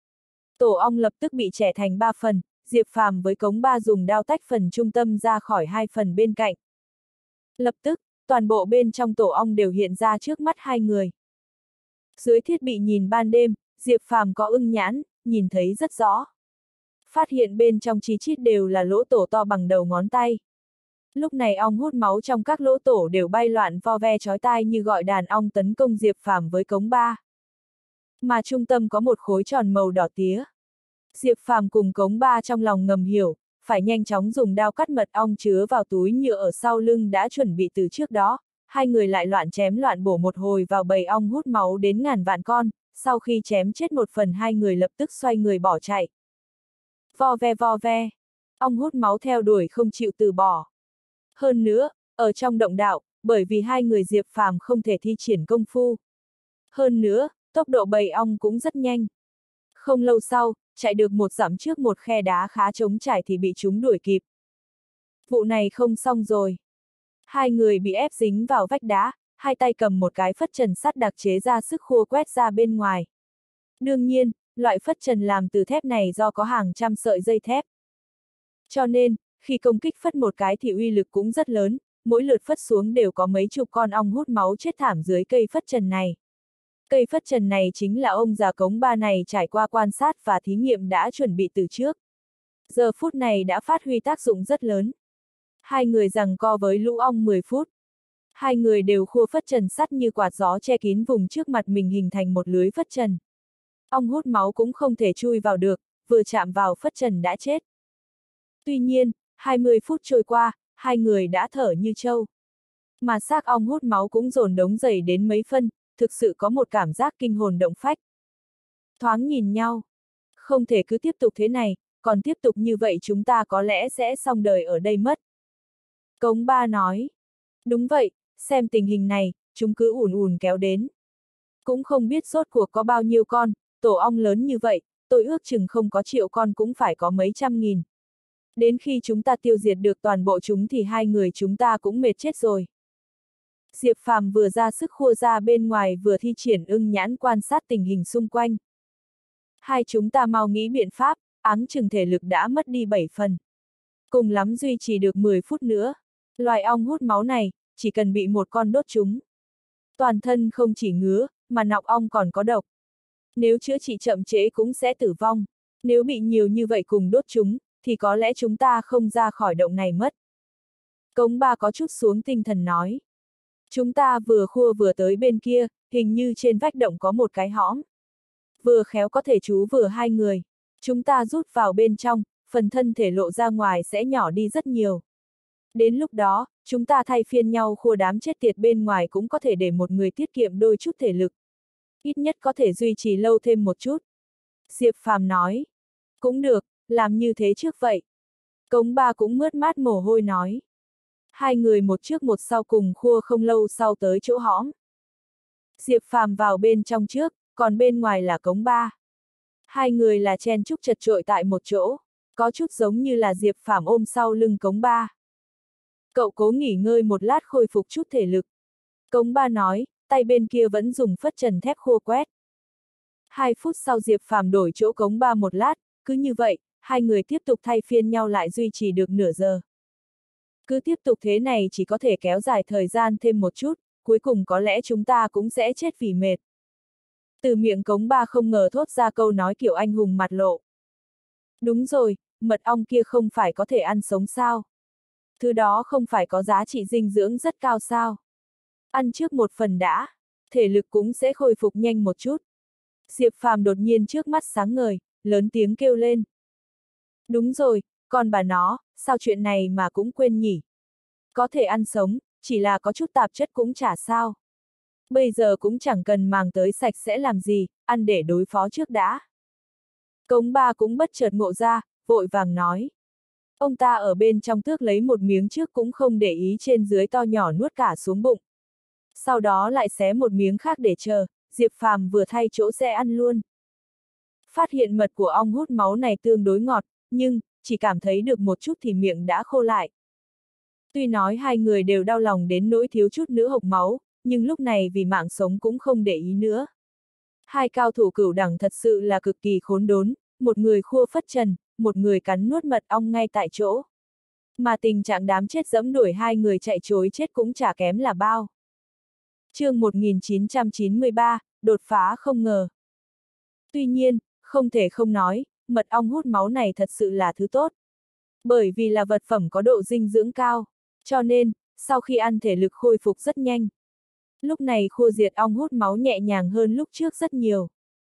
Tổ ong lập tức bị chẻ thành ba phần, Diệp Phàm với Cống Ba dùng đao tách phần trung tâm ra khỏi hai phần bên cạnh. Lập tức, toàn bộ bên trong tổ ong đều hiện ra trước mắt hai người. Dưới thiết bị nhìn ban đêm, Diệp Phàm có ưng nhãn, nhìn thấy rất rõ. Phát hiện bên trong chí chít đều là lỗ tổ to bằng đầu ngón tay. Lúc này ong hút máu trong các lỗ tổ đều bay loạn vo ve chói tai như gọi đàn ong tấn công Diệp Phàm với Cống Ba. Mà trung tâm có một khối tròn màu đỏ tía. Diệp Phàm cùng Cống Ba trong lòng ngầm hiểu, phải nhanh chóng dùng đao cắt mật ong chứa vào túi nhựa ở sau lưng đã chuẩn bị từ trước đó. Hai người lại loạn chém loạn bổ một hồi vào bầy ong hút máu đến ngàn vạn con, sau khi chém chết một phần hai người lập tức xoay người bỏ chạy. Vo ve vo ve, ong hút máu theo đuổi không chịu từ bỏ. Hơn nữa, ở trong động đạo, bởi vì hai người Diệp Phàm không thể thi triển công phu, Hơn nữa, tốc độ bầy ong cũng rất nhanh. Không lâu sau, chạy được một dặm trước một khe đá khá trống trải thì bị chúng đuổi kịp. Vụ này không xong rồi. Hai người bị ép dính vào vách đá, hai tay cầm một cái phất trần sắt đặc chế ra sức khua quét ra bên ngoài. Đương nhiên, loại phất trần làm từ thép này do có hàng trăm sợi dây thép. Cho nên, khi công kích phất một cái thì uy lực cũng rất lớn, mỗi lượt phất xuống đều có mấy chục con ong hút máu chết thảm dưới cây phất trần này. Cây phất trần này chính là ông già cống ba này trải qua quan sát và thí nghiệm đã chuẩn bị từ trước. Giờ phút này đã phát huy tác dụng rất lớn. Hai người giằng co với lũ ong mười phút. Hai người đều khua phất trần sắt như quạt gió che kín vùng trước mặt mình hình thành một lưới phất trần. Ong hút máu cũng không thể chui vào được, vừa chạm vào phất trần đã chết. Tuy nhiên, hai mươi phút trôi qua, hai người đã thở như trâu. Mà xác ong hút máu cũng dồn đống dày đến mấy phân, thực sự có một cảm giác kinh hồn động phách. Thoáng nhìn nhau. Không thể cứ tiếp tục thế này, còn tiếp tục như vậy chúng ta có lẽ sẽ xong đời ở đây mất. Cống ba nói. Đúng vậy, xem tình hình này, chúng cứ ùn ùn kéo đến. Cũng không biết rốt cuộc có bao nhiêu con, tổ ong lớn như vậy, tôi ước chừng không có triệu con cũng phải có mấy trăm nghìn. Đến khi chúng ta tiêu diệt được toàn bộ chúng thì hai người chúng ta cũng mệt chết rồi. Diệp Phàm vừa ra sức khua ra bên ngoài vừa thi triển ưng nhãn quan sát tình hình xung quanh. Hai chúng ta mau nghĩ biện pháp, áng chừng thể lực đã mất đi bảy phần. Cùng lắm duy trì được mười phút nữa. Loài ong hút máu này, chỉ cần bị một con đốt chúng. Toàn thân không chỉ ngứa, mà nọc ong còn có độc. Nếu chữa trị chậm trễ cũng sẽ tử vong. Nếu bị nhiều như vậy cùng đốt chúng, thì có lẽ chúng ta không ra khỏi động này mất. Cống ba có chút xuống tinh thần nói. Chúng ta vừa khua vừa tới bên kia, hình như trên vách động có một cái hõm. Vừa khéo có thể trú vừa hai người. Chúng ta rút vào bên trong, phần thân thể lộ ra ngoài sẽ nhỏ đi rất nhiều. Đến lúc đó, chúng ta thay phiên nhau khua đám chết tiệt bên ngoài cũng có thể để một người tiết kiệm đôi chút thể lực. Ít nhất có thể duy trì lâu thêm một chút. Diệp Phàm nói. Cũng được, làm như thế trước vậy. Cống ba cũng mướt mát mồ hôi nói. Hai người một trước một sau cùng khua không lâu sau tới chỗ hõm. Diệp Phàm vào bên trong trước, còn bên ngoài là cống ba. Hai người là chen chúc chật chội tại một chỗ, có chút giống như là Diệp Phàm ôm sau lưng cống ba. Cậu cố nghỉ ngơi một lát khôi phục chút thể lực. Cống ba nói, tay bên kia vẫn dùng phất trần thép khô quét. Hai phút sau Diệp Phàm đổi chỗ cống ba một lát, cứ như vậy, hai người tiếp tục thay phiên nhau lại duy trì được nửa giờ. Cứ tiếp tục thế này chỉ có thể kéo dài thời gian thêm một chút, cuối cùng có lẽ chúng ta cũng sẽ chết vì mệt. Từ miệng cống ba không ngờ thốt ra câu nói kiểu anh hùng mặt lộ. Đúng rồi, mật ong kia không phải có thể ăn sống sao? Thứ đó không phải có giá trị dinh dưỡng rất cao sao? Ăn trước một phần đã, thể lực cũng sẽ khôi phục nhanh một chút. Diệp Phàm đột nhiên trước mắt sáng ngời, lớn tiếng kêu lên. Đúng rồi, còn bà nó, sao chuyện này mà cũng quên nhỉ? Có thể ăn sống, chỉ là có chút tạp chất cũng chả sao. Bây giờ cũng chẳng cần màng tới sạch sẽ làm gì, ăn để đối phó trước đã. Cống ba cũng bất chợt ngộ ra, vội vàng nói. Ông ta ở bên trong tước lấy một miếng trước cũng không để ý trên dưới to nhỏ nuốt cả xuống bụng. Sau đó lại xé một miếng khác để chờ, Diệp Phàm vừa thay chỗ sẽ ăn luôn. Phát hiện mật của ong hút máu này tương đối ngọt, nhưng, chỉ cảm thấy được một chút thì miệng đã khô lại. Tuy nói hai người đều đau lòng đến nỗi thiếu chút nữa hộc máu, nhưng lúc này vì mạng sống cũng không để ý nữa. Hai cao thủ cửu đẳng thật sự là cực kỳ khốn đốn, một người khua phất trần, một người cắn nuốt mật ong ngay tại chỗ. Mà tình trạng đám chết dẫm đuổi hai người chạy trối chết cũng chả kém là bao. Chương một nghìn chín trăm chín mươi ba, đột phá không ngờ. Tuy nhiên, không thể không nói, mật ong hút máu này thật sự là thứ tốt. Bởi vì là vật phẩm có độ dinh dưỡng cao, cho nên, sau khi ăn thể lực khôi phục rất nhanh. Lúc này khua diệt ong hút máu nhẹ nhàng hơn lúc trước rất nhiều.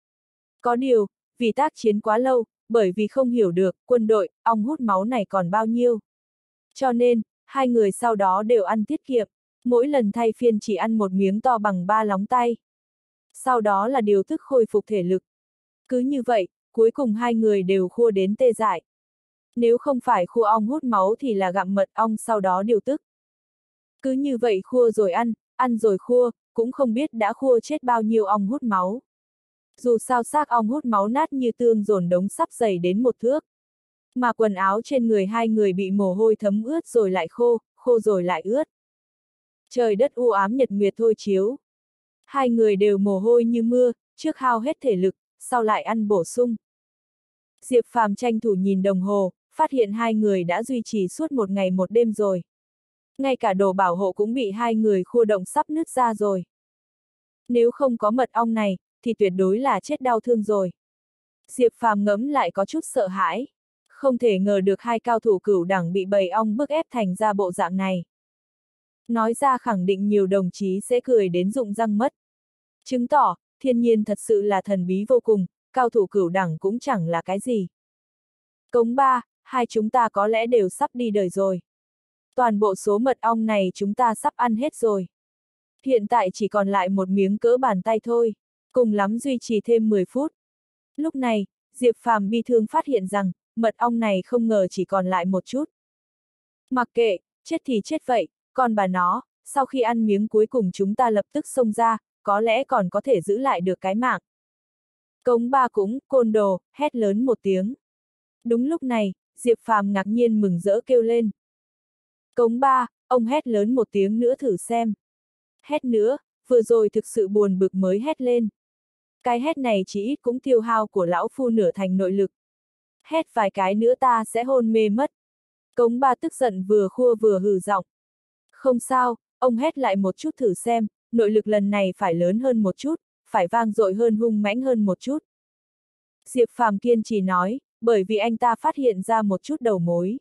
Có điều, vì tác chiến quá lâu, bởi vì không hiểu được quân đội, ong hút máu này còn bao nhiêu. Cho nên, hai người sau đó đều ăn tiết kiệm, mỗi lần thay phiên chỉ ăn một miếng to bằng ba lóng tay. Sau đó là điều tức khôi phục thể lực. Cứ như vậy, cuối cùng hai người đều khua đến tê dại. Nếu không phải khua ong hút máu thì là gặm mật ong sau đó điều tức. Cứ như vậy khua rồi ăn, ăn rồi khua, cũng không biết đã khua chết bao nhiêu ong hút máu. Dù sao xác ong hút máu nát như tương dồn đống sắp dày đến một thước. Mà quần áo trên người hai người bị mồ hôi thấm ướt rồi lại khô, khô rồi lại ướt. Trời đất u ám nhật nguyệt thôi chiếu. Hai người đều mồ hôi như mưa, trước hao hết thể lực, sau lại ăn bổ sung. Diệp Phàm tranh thủ nhìn đồng hồ, phát hiện hai người đã duy trì suốt một ngày một đêm rồi. Ngay cả đồ bảo hộ cũng bị hai người khua động sắp nứt ra rồi. Nếu không có mật ong này, thì tuyệt đối là chết đau thương rồi. Diệp Phàm ngẫm lại có chút sợ hãi. Không thể ngờ được hai cao thủ cửu đẳng bị bầy ong bức ép thành ra bộ dạng này. Nói ra khẳng định nhiều đồng chí sẽ cười đến rụng răng mất. Chứng tỏ, thiên nhiên thật sự là thần bí vô cùng, cao thủ cửu đẳng cũng chẳng là cái gì. Cống ba, hai chúng ta có lẽ đều sắp đi đời rồi. Toàn bộ số mật ong này chúng ta sắp ăn hết rồi. Hiện tại chỉ còn lại một miếng cỡ bàn tay thôi, cùng lắm duy trì thêm mười phút. Lúc này, Diệp Phàm bi thương phát hiện rằng, mật ong này không ngờ chỉ còn lại một chút. Mặc kệ, chết thì chết vậy, còn bà nó, sau khi ăn miếng cuối cùng chúng ta lập tức xông ra, có lẽ còn có thể giữ lại được cái mạng. Cống ba cũng, côn đồ, hét lớn một tiếng. Đúng lúc này, Diệp Phàm ngạc nhiên mừng rỡ kêu lên. Cống ba, ông hét lớn một tiếng nữa thử xem. Hét nữa, vừa rồi thực sự buồn bực mới hét lên. Cái hét này chỉ ít cũng tiêu hao của lão phu nửa thành nội lực. Hét vài cái nữa ta sẽ hôn mê mất. Cống ba tức giận vừa khua vừa hừ giọng. Không sao, ông hét lại một chút thử xem, nội lực lần này phải lớn hơn một chút, phải vang dội hơn hung mãnh hơn một chút. Diệp Phàm kiên trì nói, bởi vì anh ta phát hiện ra một chút đầu mối.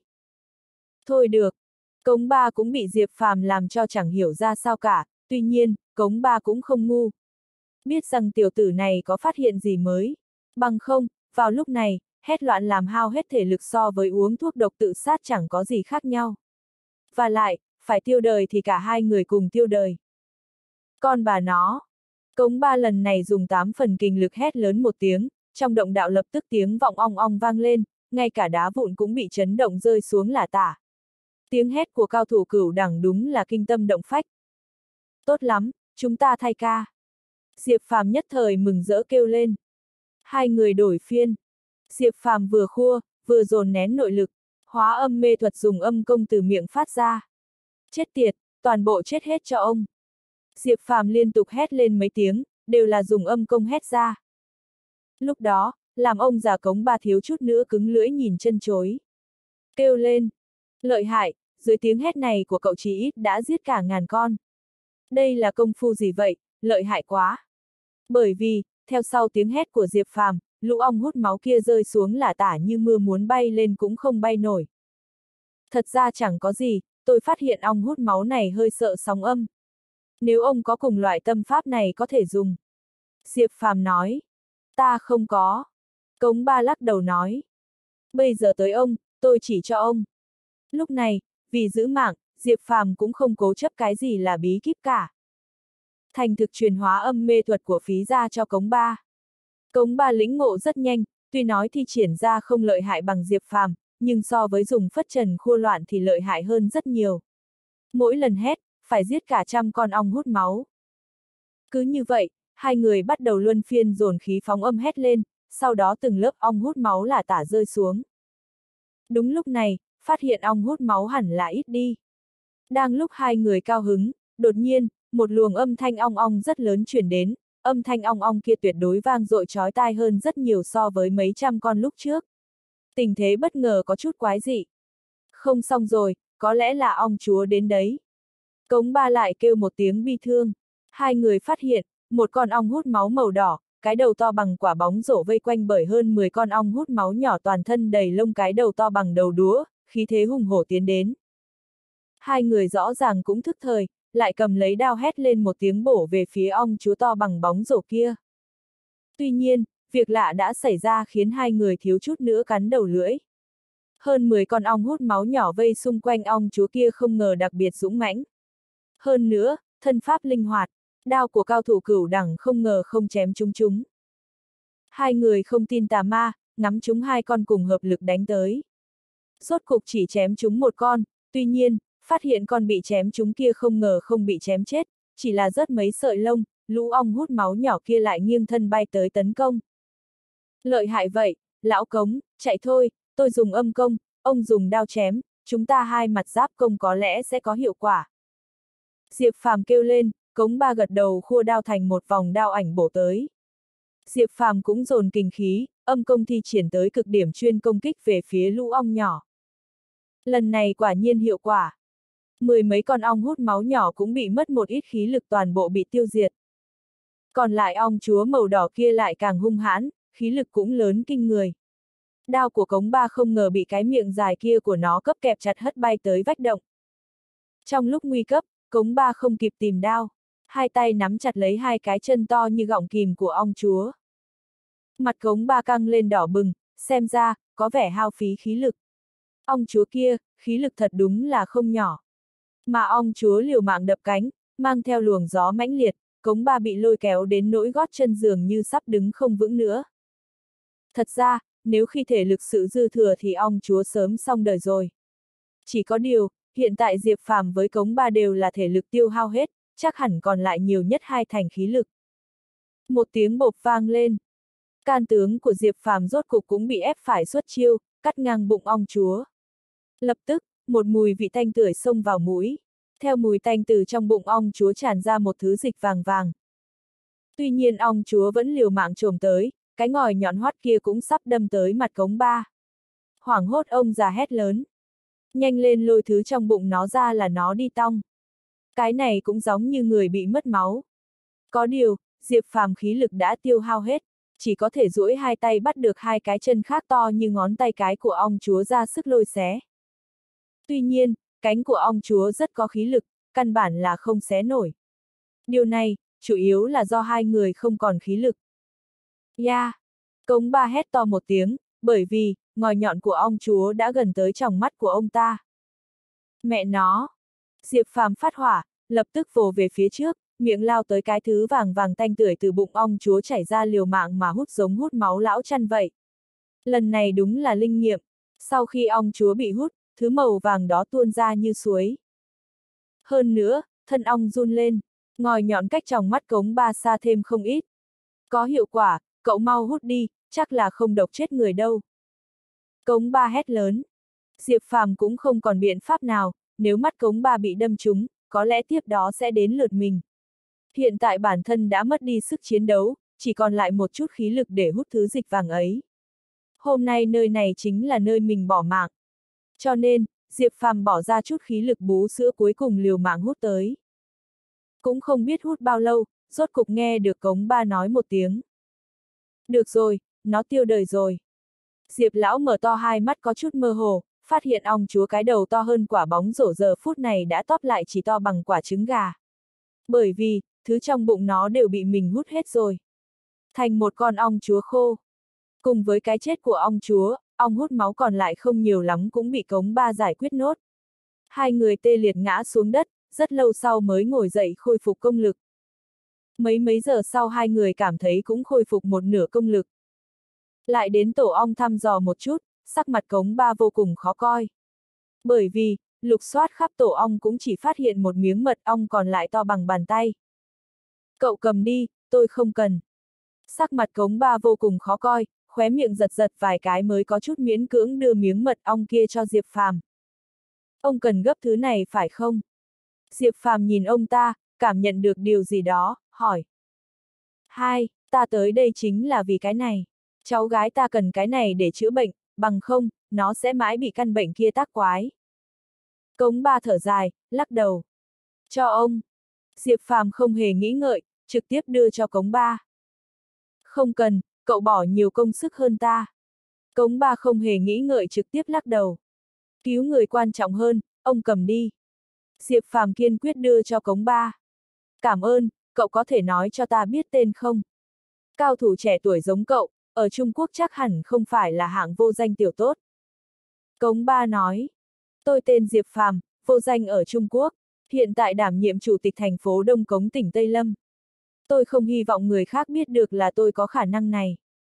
Thôi được, Cống ba cũng bị Diệp Phàm làm cho chẳng hiểu ra sao cả, tuy nhiên, Cống ba cũng không ngu. Biết rằng tiểu tử này có phát hiện gì mới. Bằng không, vào lúc này, hét loạn làm hao hết thể lực so với uống thuốc độc tự sát chẳng có gì khác nhau. Và lại, phải tiêu đời thì cả hai người cùng tiêu đời. Con bà nó. Cống ba lần này dùng tám phần kinh lực hét lớn một tiếng, trong động đạo lập tức tiếng vọng ong ong vang lên, ngay cả đá vụn cũng bị chấn động rơi xuống lả tả. Tiếng hét của cao thủ cửu đẳng đúng là kinh tâm động phách. Tốt lắm, chúng ta thay ca. Diệp Phàm nhất thời mừng rỡ kêu lên. Hai người đổi phiên. Diệp Phàm vừa khua, vừa dồn nén nội lực, hóa âm mê thuật dùng âm công từ miệng phát ra. Chết tiệt, toàn bộ chết hết cho ông. Diệp Phàm liên tục hét lên mấy tiếng, đều là dùng âm công hét ra. Lúc đó, làm ông già Cống ba thiếu chút nữa cứng lưỡi nhìn chân chối. Kêu lên. Lợi hại, dưới tiếng hét này của cậu chí ít đã giết cả ngàn con. Đây là công phu gì vậy, lợi hại quá. Bởi vì, theo sau tiếng hét của Diệp Phàm, lũ ong hút máu kia rơi xuống lả tả như mưa muốn bay lên cũng không bay nổi. Thật ra chẳng có gì, tôi phát hiện ong hút máu này hơi sợ sóng âm. Nếu ông có cùng loại tâm pháp này có thể dùng. Diệp Phàm nói. Ta không có. Cống ba lắc đầu nói. Bây giờ tới ông, tôi chỉ cho ông. Lúc này, vì giữ mạng, Diệp Phàm cũng không cố chấp cái gì là bí kíp cả. Thành thực truyền hóa âm mê thuật của phí ra cho Cống ba. Cống ba lĩnh ngộ rất nhanh, tuy nói thi triển ra không lợi hại bằng Diệp Phàm, nhưng so với dùng phất trần khua loạn thì lợi hại hơn rất nhiều. Mỗi lần hét, phải giết cả trăm con ong hút máu. Cứ như vậy, hai người bắt đầu luân phiên dồn khí phóng âm hét lên, sau đó từng lớp ong hút máu lả tả rơi xuống. Đúng lúc này, phát hiện ong hút máu hẳn là ít đi. Đang lúc hai người cao hứng, đột nhiên, một luồng âm thanh ong ong rất lớn truyền đến, âm thanh ong ong kia tuyệt đối vang dội chói tai hơn rất nhiều so với mấy trăm con lúc trước. Tình thế bất ngờ có chút quái dị. Không xong rồi, có lẽ là ong chúa đến đấy. Cống ba lại kêu một tiếng bi thương. Hai người phát hiện, một con ong hút máu màu đỏ, cái đầu to bằng quả bóng rổ vây quanh bởi hơn mười con ong hút máu nhỏ toàn thân đầy lông, cái đầu to bằng đầu đũa, khí thế hùng hổ tiến đến. Hai người rõ ràng cũng thức thời, lại cầm lấy đao hét lên một tiếng bổ về phía ong chúa to bằng bóng rổ kia. Tuy nhiên, việc lạ đã xảy ra khiến hai người thiếu chút nữa cắn đầu lưỡi. Hơn mười con ong hút máu nhỏ vây xung quanh ong chúa kia không ngờ đặc biệt dũng mãnh. Hơn nữa, thân pháp linh hoạt, đao của cao thủ cửu đẳng không ngờ không chém chúng chúng. Hai người không tin tà ma, ngắm chúng hai con cùng hợp lực đánh tới. Rốt cục chỉ chém chúng một con, tuy nhiên, phát hiện con bị chém chúng kia không ngờ không bị chém chết, chỉ là rớt mấy sợi lông, lũ ong hút máu nhỏ kia lại nghiêng thân bay tới tấn công. Lợi hại vậy, lão Cống, chạy thôi, tôi dùng âm công, ông dùng đao chém, chúng ta hai mặt giáp công có lẽ sẽ có hiệu quả. Diệp Phàm kêu lên, Cống Ba gật đầu khua đao thành một vòng đao ảnh bổ tới. Diệp Phàm cũng dồn kinh khí, âm công thi triển tới cực điểm chuyên công kích về phía lũ ong nhỏ. Lần này quả nhiên hiệu quả. Mười mấy con ong hút máu nhỏ cũng bị mất một ít khí lực, toàn bộ bị tiêu diệt. Còn lại ong chúa màu đỏ kia lại càng hung hãn, khí lực cũng lớn kinh người. Đao của Cống Ba không ngờ bị cái miệng dài kia của nó cấp kẹp chặt hất bay tới vách động. Trong lúc nguy cấp, Cống Ba không kịp tìm đao, hai tay nắm chặt lấy hai cái chân to như gọng kìm của ong chúa. Mặt Cống Ba căng lên đỏ bừng, xem ra, có vẻ hao phí khí lực. Ong chúa kia, khí lực thật đúng là không nhỏ. Mà ong chúa liều mạng đập cánh, mang theo luồng gió mãnh liệt, Cống Ba bị lôi kéo đến nỗi gót chân dường như sắp đứng không vững nữa. Thật ra, nếu khi thể lực sự dư thừa thì ong chúa sớm xong đời rồi. Chỉ có điều, hiện tại Diệp Phàm với Cống Ba đều là thể lực tiêu hao hết, chắc hẳn còn lại nhiều nhất hai thành khí lực. Một tiếng bộp vang lên. Can tướng của Diệp Phàm rốt cục cũng bị ép phải xuất chiêu, cắt ngang bụng ong chúa. Lập tức, một mùi vị tanh tưởi xông vào mũi. Theo mùi tanh từ trong bụng ong chúa tràn ra một thứ dịch vàng vàng. Tuy nhiên ong chúa vẫn liều mạng chồm tới, cái ngòi nhọn hoắt kia cũng sắp đâm tới mặt Cống Ba. Hoảng hốt ông già hét lớn. Nhanh lên lôi thứ trong bụng nó ra là nó đi tong. Cái này cũng giống như người bị mất máu. Có điều, Diệp Phàm khí lực đã tiêu hao hết, chỉ có thể duỗi hai tay bắt được hai cái chân khác to như ngón tay cái của ong chúa ra sức lôi xé. Tuy nhiên, cánh của ong chúa rất có khí lực, căn bản là không xé nổi. Điều này, chủ yếu là do hai người không còn khí lực. Ya! Yeah. Cống Ba hét to một tiếng, bởi vì, ngòi nhọn của ong chúa đã gần tới tròng mắt của ông ta. Mẹ nó! Diệp Phàm phát hỏa, lập tức vồ về phía trước, miệng lao tới cái thứ vàng vàng tanh tưởi từ bụng ong chúa chảy ra liều mạng mà hút giống hút máu lão chăn vậy. Lần này đúng là linh nghiệm, sau khi ong chúa bị hút, thứ màu vàng đó tuôn ra như suối. Hơn nữa, thân ong run lên, ngòi nhọn cách tròng mắt Cống Ba xa thêm không ít. Có hiệu quả, cậu mau hút đi, chắc là không độc chết người đâu. Cống Ba hét lớn. Diệp Phàm cũng không còn biện pháp nào, nếu mắt Cống Ba bị đâm trúng, có lẽ tiếp đó sẽ đến lượt mình. Hiện tại bản thân đã mất đi sức chiến đấu, chỉ còn lại một chút khí lực để hút thứ dịch vàng ấy. Hôm nay nơi này chính là nơi mình bỏ mạng. Cho nên, Diệp Phàm bỏ ra chút khí lực bú sữa cuối cùng liều mạng hút tới. Cũng không biết hút bao lâu, rốt cục nghe được Cống Ba nói một tiếng. Được rồi, nó tiêu đời rồi. Diệp lão mở to hai mắt có chút mơ hồ, phát hiện ong chúa cái đầu to hơn quả bóng rổ giờ phút này đã tóp lại chỉ to bằng quả trứng gà. Bởi vì, thứ trong bụng nó đều bị mình hút hết rồi. Thành một con ong chúa khô. Cùng với cái chết của ong chúa, ong hút máu còn lại không nhiều lắm cũng bị Cống Ba giải quyết nốt. Hai người tê liệt ngã xuống đất, rất lâu sau mới ngồi dậy khôi phục công lực. Mấy mấy giờ sau hai người cảm thấy cũng khôi phục một nửa công lực. Lại đến tổ ong thăm dò một chút, sắc mặt Cống Ba vô cùng khó coi. Bởi vì, lục soát khắp tổ ong cũng chỉ phát hiện một miếng mật ong còn lại to bằng bàn tay. Cậu cầm đi, tôi không cần. Sắc mặt Cống Ba vô cùng khó coi, khóe miệng giật giật vài cái mới có chút miễn cưỡng đưa miếng mật ong kia cho Diệp Phàm. Ông cần gấp thứ này phải không? Diệp Phàm nhìn ông ta, cảm nhận được điều gì đó, hỏi. Hai, ta tới đây chính là vì cái này. Cháu gái ta cần cái này để chữa bệnh, bằng không, nó sẽ mãi bị căn bệnh kia tác quái. Cống Ba thở dài, lắc đầu. Cho ông. Diệp Phàm không hề nghĩ ngợi, trực tiếp đưa cho Cống Ba. Không cần, cậu bỏ nhiều công sức hơn ta. Cống Ba không hề nghĩ ngợi trực tiếp lắc đầu. Cứu người quan trọng hơn, ông cầm đi. Diệp Phàm kiên quyết đưa cho Cống Ba. Cảm ơn, cậu có thể nói cho ta biết tên không? Cao thủ trẻ tuổi giống cậu, ở Trung Quốc chắc hẳn không phải là hạng vô danh tiểu tốt. Cống Ba nói. Tôi tên Diệp Phàm, vô danh ở Trung Quốc, hiện tại đảm nhiệm chủ tịch thành phố Đông Cống tỉnh Tây Lâm. Tôi không hy vọng người khác biết được là tôi có khả năng này.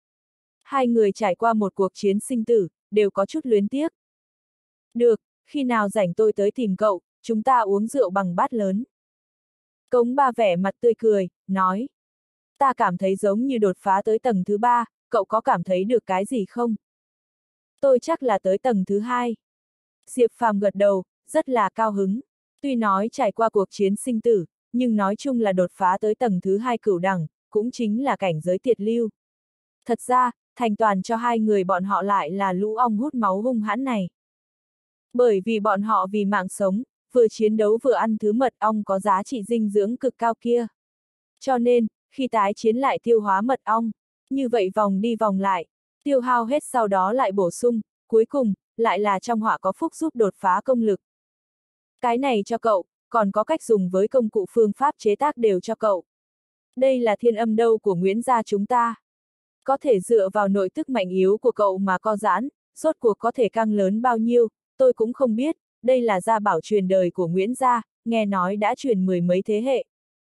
Hai người trải qua một cuộc chiến sinh tử, đều có chút luyến tiếc. Được, khi nào rảnh tôi tới tìm cậu, chúng ta uống rượu bằng bát lớn. Cống Ba vẻ mặt tươi cười, nói. Ta cảm thấy giống như đột phá tới tầng thứ ba, cậu có cảm thấy được cái gì không? Tôi chắc là tới tầng thứ hai. Diệp Phàm gật đầu, rất là cao hứng. Tuy nói trải qua cuộc chiến sinh tử, nhưng nói chung là đột phá tới tầng thứ hai cửu đẳng, cũng chính là cảnh giới tiệt lưu. Thật ra, thành toàn cho hai người bọn họ lại là lũ ong hút máu hung hãn này. Bởi vì bọn họ vì mạng sống, vừa chiến đấu vừa ăn thứ mật ong có giá trị dinh dưỡng cực cao kia. Cho nên, khi tái chiến lại tiêu hóa mật ong, như vậy vòng đi vòng lại, tiêu hao hết sau đó lại bổ sung, cuối cùng, lại là trong họa có phúc giúp đột phá công lực. Cái này cho cậu, còn có cách dùng với công cụ phương pháp chế tác đều cho cậu. Đây là thiên âm đâu của Nguyễn gia chúng ta. Có thể dựa vào nội tức mạnh yếu của cậu mà co giãn, rốt cuộc có thể căng lớn bao nhiêu, tôi cũng không biết, đây là gia bảo truyền đời của Nguyễn gia, nghe nói đã truyền mười mấy thế hệ.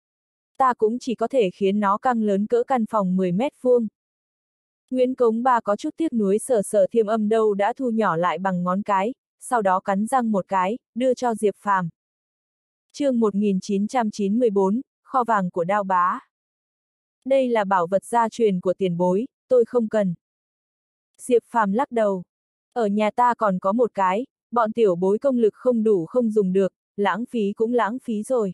Ta cũng chỉ có thể khiến nó căng lớn cỡ căn phòng mười mét vuông. Nguyễn Cống Ba có chút tiếc nuối sờ sờ thiêm âm đâu đã thu nhỏ lại bằng ngón cái, sau đó cắn răng một cái, đưa cho Diệp Phàm. Chương một nghìn chín trăm chín mươi bốn, kho vàng của Đao Bá. Đây là bảo vật gia truyền của tiền bối, tôi không cần. Diệp Phàm lắc đầu. Ở nhà ta còn có một cái, bọn tiểu bối công lực không đủ không dùng được, lãng phí cũng lãng phí rồi.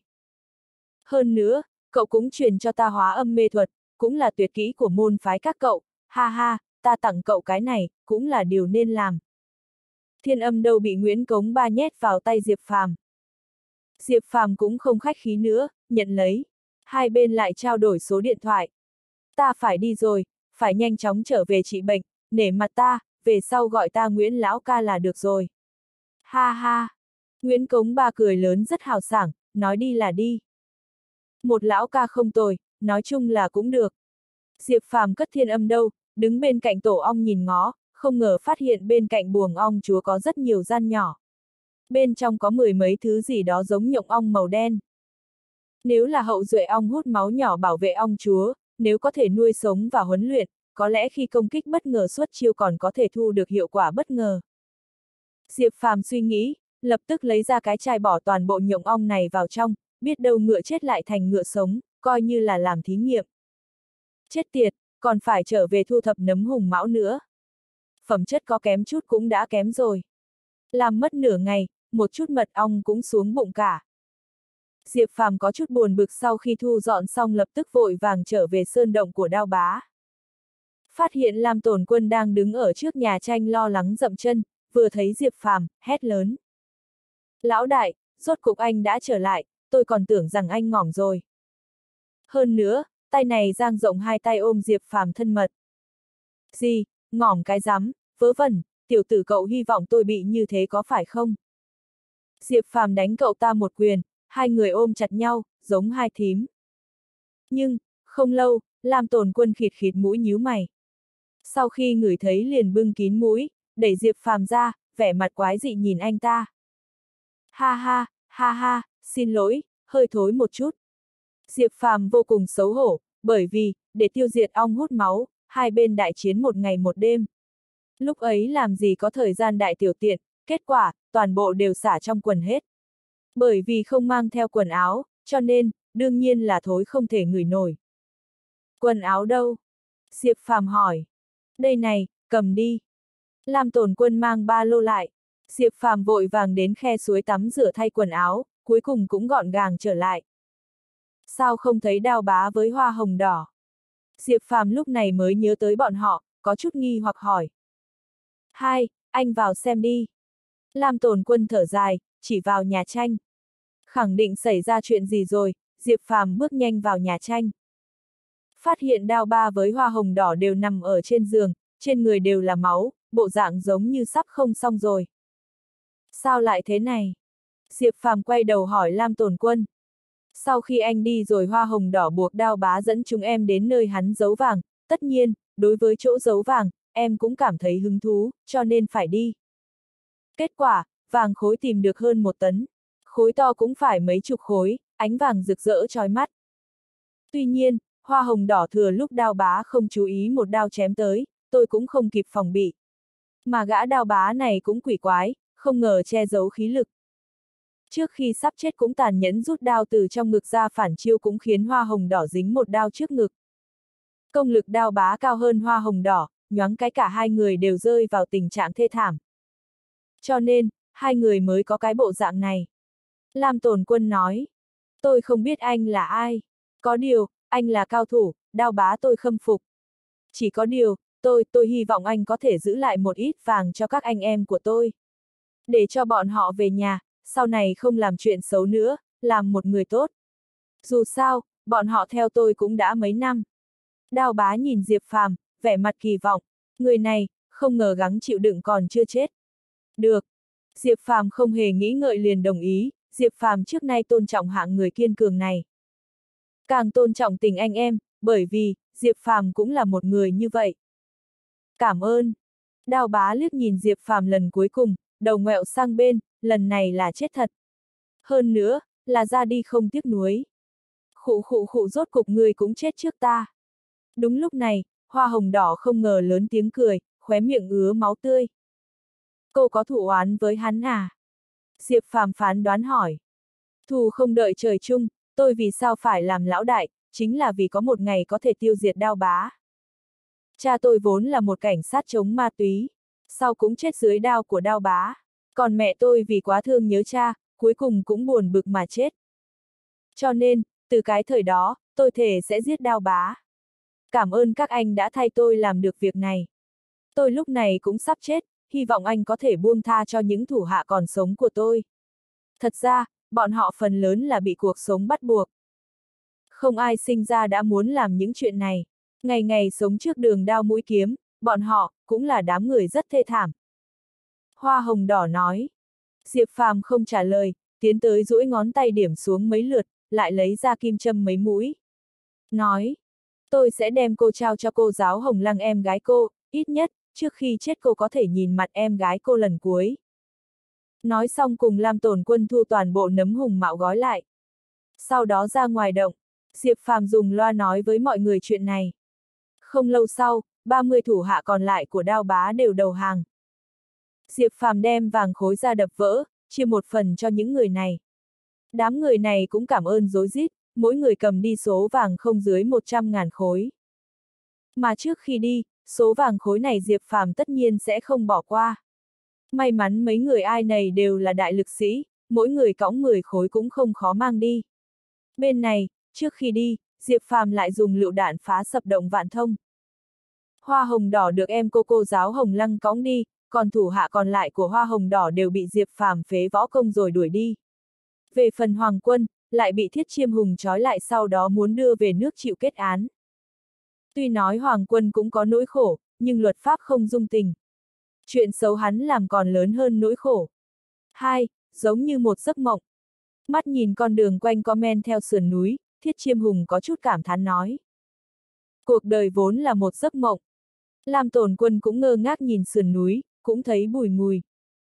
Hơn nữa, cậu cũng truyền cho ta hóa âm mê thuật, cũng là tuyệt kỹ của môn phái các cậu, ha ha, ta tặng cậu cái này, cũng là điều nên làm. Thiên âm đâu bị Nguyễn Cống Ba nhét vào tay Diệp Phàm. Diệp Phàm cũng không khách khí nữa, nhận lấy. Hai bên lại trao đổi số điện thoại. Ta phải đi rồi, phải nhanh chóng trở về trị bệnh, nể mặt ta, về sau gọi ta Nguyễn Lão Ca là được rồi. Ha ha. Nguyễn Cống Ba cười lớn rất hào sảng, nói đi là đi. Một lão ca không tồi, nói chung là cũng được. Diệp Phàm cất thiên âm đâu, đứng bên cạnh tổ ong nhìn ngó, không ngờ phát hiện bên cạnh buồng ong chúa có rất nhiều gian nhỏ. Bên trong có mười mấy thứ gì đó giống nhộng ong màu đen. Nếu là hậu duệ ong hút máu nhỏ bảo vệ ong chúa, nếu có thể nuôi sống và huấn luyện, có lẽ khi công kích bất ngờ xuất chiêu còn có thể thu được hiệu quả bất ngờ. Diệp Phàm suy nghĩ, lập tức lấy ra cái chai bỏ toàn bộ nhộng ong này vào trong, biết đâu ngựa chết lại thành ngựa sống, coi như là làm thí nghiệm. Chết tiệt, còn phải trở về thu thập nấm hùng mão nữa. Phẩm chất có kém chút cũng đã kém rồi. Làm mất nửa ngày, một chút mật ong cũng xuống bụng cả. Diệp Phàm có chút buồn bực sau khi thu dọn xong lập tức vội vàng trở về sơn động của Đao Bá. Phát hiện Lam Tổn Quân đang đứng ở trước nhà tranh lo lắng dậm chân, vừa thấy Diệp Phàm, hét lớn. Lão đại, rốt cục anh đã trở lại, tôi còn tưởng rằng anh ngỏm rồi. Hơn nữa, tay này dang rộng hai tay ôm Diệp Phàm thân mật. Gì, ngỏm cái rắm, vớ vẩn, tiểu tử cậu hy vọng tôi bị như thế có phải không? Diệp Phàm đánh cậu ta một quyền, hai người ôm chặt nhau, giống hai thím. Nhưng, không lâu, Lam Tổn Quân khịt khịt mũi nhíu mày. Sau khi ngửi thấy liền bưng kín mũi, đẩy Diệp Phàm ra, vẻ mặt quái dị nhìn anh ta. Ha ha, ha ha, xin lỗi, hơi thối một chút. Diệp Phàm vô cùng xấu hổ, bởi vì, để tiêu diệt ong hút máu, hai bên đại chiến một ngày một đêm. Lúc ấy làm gì có thời gian đại tiểu tiện, kết quả, toàn bộ đều xả trong quần hết. Bởi vì không mang theo quần áo, cho nên, đương nhiên là thối không thể ngửi nổi. Quần áo đâu? Diệp Phàm hỏi. Đây này, cầm đi. Lam Tổn Quân mang ba lô lại. Diệp Phàm vội vàng đến khe suối tắm rửa thay quần áo, cuối cùng cũng gọn gàng trở lại. Sao không thấy Đao Bá với hoa hồng đỏ? Diệp Phàm lúc này mới nhớ tới bọn họ, có chút nghi hoặc hỏi. Hai, anh vào xem đi. Lam Tổn Quân thở dài, chỉ vào nhà tranh. Khẳng định xảy ra chuyện gì rồi, Diệp Phàm bước nhanh vào nhà tranh. Phát hiện Đao Ba với hoa hồng đỏ đều nằm ở trên giường, trên người đều là máu, bộ dạng giống như sắp không xong rồi. Sao lại thế này? Diệp Phàm quay đầu hỏi Lam Tổn Quân. Sau khi anh đi rồi hoa hồng đỏ buộc Đao Bá dẫn chúng em đến nơi hắn giấu vàng, tất nhiên, đối với chỗ giấu vàng, em cũng cảm thấy hứng thú, cho nên phải đi. Kết quả, vàng khối tìm được hơn một tấn. Khối to cũng phải mấy chục khối, ánh vàng rực rỡ chói mắt. Tuy nhiên, hoa hồng đỏ thừa lúc Đao Bá không chú ý một đao chém tới, tôi cũng không kịp phòng bị. Mà gã Đao Bá này cũng quỷ quái, không ngờ che giấu khí lực. Trước khi sắp chết cũng tàn nhẫn rút đao từ trong ngực ra phản chiêu cũng khiến hoa hồng đỏ dính một đao trước ngực. Công lực đao bá cao hơn hoa hồng đỏ, nhoáng cái cả hai người đều rơi vào tình trạng thê thảm. Cho nên, hai người mới có cái bộ dạng này. Lam Tồn Quân nói, tôi không biết anh là ai. Có điều, anh là cao thủ, đao bá tôi khâm phục. Chỉ có điều, tôi, tôi hy vọng anh có thể giữ lại một ít vàng cho các anh em của tôi. Để cho bọn họ về nhà, sau này không làm chuyện xấu nữa, làm một người tốt. Dù sao, bọn họ theo tôi cũng đã mấy năm. Đao bá nhìn Diệp Phàm, vẻ mặt kỳ vọng. Người này, không ngờ gắng chịu đựng còn chưa chết. Được. Diệp Phàm không hề nghĩ ngợi liền đồng ý, Diệp Phàm trước nay tôn trọng hạng người kiên cường này. Càng tôn trọng tình anh em, bởi vì, Diệp Phàm cũng là một người như vậy. Cảm ơn. Đao bá liếc nhìn Diệp Phàm lần cuối cùng, đầu ngoẹo sang bên, lần này là chết thật. Hơn nữa, là ra đi không tiếc nuối. Khụ khụ khụ rốt cục người cũng chết trước ta. Đúng lúc này, hoa hồng đỏ không ngờ lớn tiếng cười, khóe miệng ứa máu tươi. Cô có thù oán với hắn à? Diệp Phàm phán đoán hỏi. Thù không đợi trời chung, tôi vì sao phải làm lão đại, chính là vì có một ngày có thể tiêu diệt đao bá. Cha tôi vốn là một cảnh sát chống ma túy, sau cũng chết dưới đao của đao bá. Còn mẹ tôi vì quá thương nhớ cha, cuối cùng cũng buồn bực mà chết. Cho nên, từ cái thời đó, tôi thề sẽ giết đao bá. Cảm ơn các anh đã thay tôi làm được việc này. Tôi lúc này cũng sắp chết, hy vọng anh có thể buông tha cho những thủ hạ còn sống của tôi. Thật ra, bọn họ phần lớn là bị cuộc sống bắt buộc. Không ai sinh ra đã muốn làm những chuyện này. Ngày ngày sống trước đường đao mũi kiếm, bọn họ, cũng là đám người rất thê thảm. Hoa hồng đỏ nói. Diệp Phàm không trả lời, tiến tới duỗi ngón tay điểm xuống mấy lượt, lại lấy ra kim châm mấy mũi. Nói, tôi sẽ đem cô trao cho cô giáo Hồng Lăng em gái cô, ít nhất, trước khi chết cô có thể nhìn mặt em gái cô lần cuối. Nói xong cùng Lam Tồn Quân thu toàn bộ nấm hùng mạo gói lại. Sau đó ra ngoài động, Diệp Phàm dùng loa nói với mọi người chuyện này. Không lâu sau, ba mươi thủ hạ còn lại của đao bá đều đầu hàng. Diệp Phàm đem vàng khối ra đập vỡ, chia một phần cho những người này. Đám người này cũng cảm ơn rối rít, mỗi người cầm đi số vàng không dưới một trăm ngàn khối. Mà trước khi đi, số vàng khối này Diệp Phàm tất nhiên sẽ không bỏ qua. May mắn mấy người ai này đều là đại lực sĩ, mỗi người cõng mười khối cũng không khó mang đi. Bên này, trước khi đi, Diệp Phàm lại dùng lựu đạn phá sập động Vạn Thông. Hoa hồng đỏ được em cô cô giáo Hồng Lăng cõng đi, còn thủ hạ còn lại của hoa hồng đỏ đều bị Diệp Phàm phế võ công rồi đuổi đi. Về phần Hoàng Quân, lại bị Thiết Chiêm Hùng trói lại sau đó muốn đưa về nước chịu kết án. Tuy nói Hoàng Quân cũng có nỗi khổ, nhưng luật pháp không dung tình. Chuyện xấu hắn làm còn lớn hơn nỗi khổ. Hai, giống như một giấc mộng. Mắt nhìn con đường quanh co men theo sườn núi, Thiết Chiêm Hùng có chút cảm thán nói. Cuộc đời vốn là một giấc mộng. Lam Tồn Quân cũng ngơ ngác nhìn sườn núi, cũng thấy bùi ngùi.